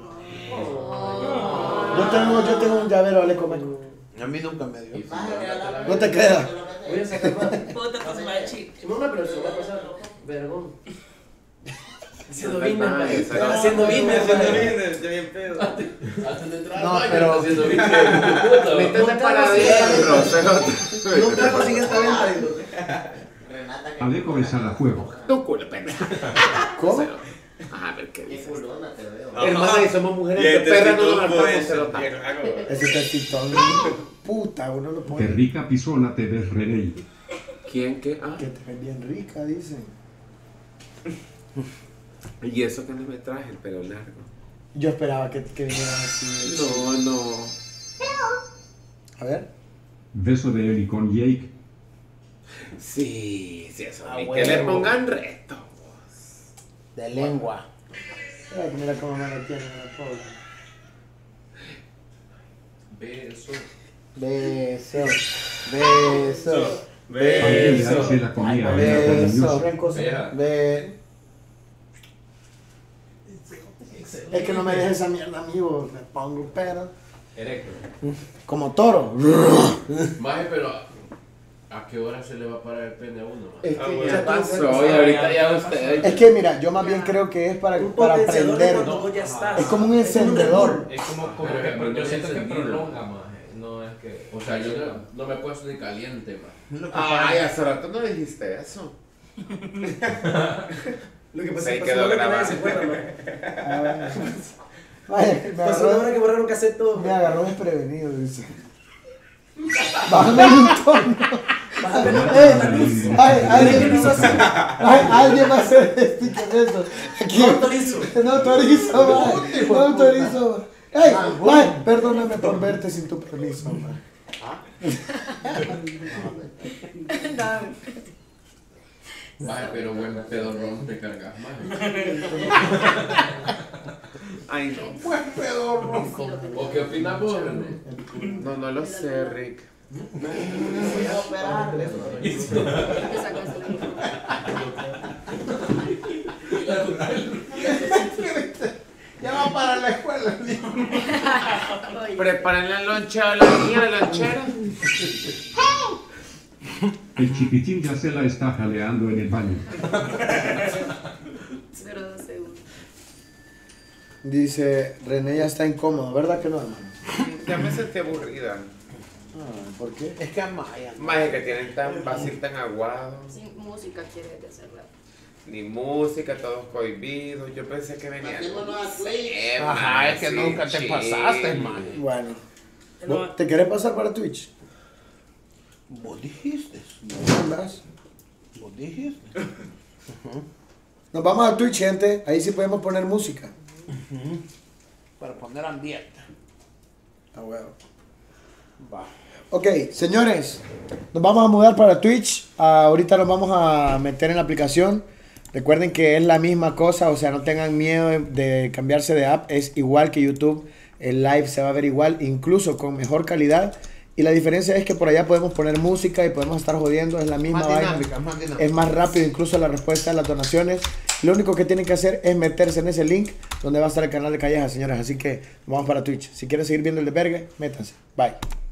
Speaker 1: Yo tengo, yo tengo un llavero, Aleco Meco.
Speaker 15: A mí nunca me dio.
Speaker 1: No te creas.
Speaker 3: Voy a sacar más.
Speaker 14: Puta, pues machi.
Speaker 3: No, no, pero se va a pasar. Vergón. Haciendo
Speaker 13: No,
Speaker 3: business,
Speaker 13: no,
Speaker 3: man.
Speaker 13: eso no.
Speaker 3: Haciendo business,
Speaker 16: Haciendo
Speaker 3: man.
Speaker 16: business, ya bien pedo.
Speaker 9: Hasta de entrar al
Speaker 1: No,
Speaker 9: baño
Speaker 1: pero-
Speaker 9: está haciendo bien. Puta,
Speaker 13: Métete para adentro.
Speaker 3: Nunca consigue esta venta, digo.
Speaker 5: Aleco es a la juego.
Speaker 13: Tu culo, pendeja.
Speaker 1: ¿Cómo?
Speaker 13: A ver qué dices.
Speaker 7: Culona te veo.
Speaker 13: Hermana, y somos mujeres
Speaker 16: Y
Speaker 13: de
Speaker 16: este
Speaker 13: perra,
Speaker 16: sí
Speaker 13: no nos
Speaker 16: tuvo
Speaker 13: hartamos,
Speaker 16: ese,
Speaker 13: se nota.
Speaker 16: bien raro.
Speaker 1: Ese testito. Puta, uno lo
Speaker 5: Qué
Speaker 1: pone.
Speaker 5: rica pisona te ves, René.
Speaker 13: ¿Quién qué? Ah.
Speaker 1: Que te ves bien rica, dicen.
Speaker 13: Y eso que no me traje el pelo largo.
Speaker 1: Yo esperaba que, que vinieran así.
Speaker 13: No, no.
Speaker 1: A ver.
Speaker 5: Beso de Eli con Jake.
Speaker 13: Sí, sí, eso.
Speaker 1: Ah,
Speaker 13: Ni que
Speaker 1: huevo.
Speaker 13: le pongan reto.
Speaker 1: De lengua. Mira, mira cómo me lo tiene la pobre.
Speaker 9: Beso.
Speaker 1: Beso. Beso.
Speaker 5: Alguien de ahí
Speaker 1: Beso.
Speaker 5: se la comía. a ella
Speaker 1: Beso.
Speaker 5: cariñosa.
Speaker 9: Vea.
Speaker 1: Ve. Es que no me dejes esa mierda, amigo. Me pongo pero.
Speaker 9: Erecto.
Speaker 1: Como toro.
Speaker 9: Maje, pero ¿a qué hora se le va a parar el pene a uno?
Speaker 13: Es
Speaker 16: Ah,
Speaker 13: que
Speaker 16: bueno.
Speaker 13: ya pasó y ahorita ya usted.
Speaker 1: Es que mira, yo más bien creo que es para,
Speaker 3: Un
Speaker 1: para
Speaker 3: potenciador de
Speaker 1: prender.
Speaker 3: cuando vos ya estás.
Speaker 1: Es como un encendedor.
Speaker 10: Es como, como
Speaker 9: Pero
Speaker 10: que
Speaker 9: es porque
Speaker 10: yo siento que
Speaker 9: encendido.
Speaker 10: prolonga más. No es que.
Speaker 9: O sea, yo no, no me he puesto ni caliente, man.
Speaker 13: Ay, hace rato no dijiste eso.
Speaker 3: Lo que pasa
Speaker 13: Se
Speaker 3: es que
Speaker 13: quedó
Speaker 3: pasó una
Speaker 13: grabado.
Speaker 3: vez y se fue, man.
Speaker 1: Vaya, me
Speaker 3: Pasó una hora que
Speaker 1: agarró,
Speaker 3: borraron cassette todo.
Speaker 1: me agarró desprevenido, dice. Bájame un tono. Eh, ay, alguien hizo así. Ay, alguien va a hacer este con eso. Aquí.
Speaker 3: No autorizo.
Speaker 1: No autorizo, man. No autorizo. Ay, ay, perdóname por verte sin tu permiso, man.
Speaker 9: Maje, pero buen pedorrón te cargas, maje.
Speaker 13: Ay, no.
Speaker 15: Buen pedorro.
Speaker 9: ¿O qué opinas vos, René?
Speaker 13: No, no lo sé, Rick.
Speaker 7: Voy a operarle,
Speaker 15: Ya va para la escuela.
Speaker 13: Preparen la lonchera, la niña, la lonchera.
Speaker 5: El chiquitín ya se la está jaleando en el baño.
Speaker 14: cero dos segundos.
Speaker 1: Dice, René ya está incómodo, ¿verdad que no, hermano?
Speaker 13: Ya me sentí aburrida.
Speaker 1: Ah, ¿por qué?
Speaker 15: Es que Amaya.
Speaker 13: Más que tienen tan fácil, tan aguado.
Speaker 14: Sin música quiere de hacer rap.
Speaker 13: Ni música, todos cohibidos. Yo pensé que venía.
Speaker 7: Metiéndonos a Twitch.
Speaker 13: Eh,
Speaker 15: Ajá, es que
Speaker 13: sí,
Speaker 15: nunca te
Speaker 13: chill.
Speaker 15: pasaste, man.
Speaker 1: Bueno. ¿Vos ¿Te querés pasar para Twitch?
Speaker 15: Vos dijiste.
Speaker 1: ¿Dónde andas?
Speaker 15: Vos dijiste.
Speaker 1: Nos vamos a Twitch, gente. Ahí sí podemos poner música.
Speaker 2: para poner ambiente.
Speaker 1: Ah, bueno. Va. Ok, señores, nos vamos a mudar para Twitch. Ah, ahorita nos vamos a meter en la aplicación. Recuerden que es la misma cosa, o sea, no tengan miedo de, de cambiarse de app. Es igual que YouTube. El live se va a ver igual, incluso con mejor calidad. Y la diferencia es que por allá podemos poner música y podemos estar jodiendo. Es la misma
Speaker 15: Más
Speaker 1: vaina.
Speaker 15: dinámica, más dinámica.
Speaker 1: Es más rápido incluso la respuesta de las donaciones. Lo único que tienen que hacer es meterse en ese link donde va a estar el canal de Calleja, señoras. Así que vamos para Twitch. Si quieren seguir viendo el de Vergue, métanse. Bye.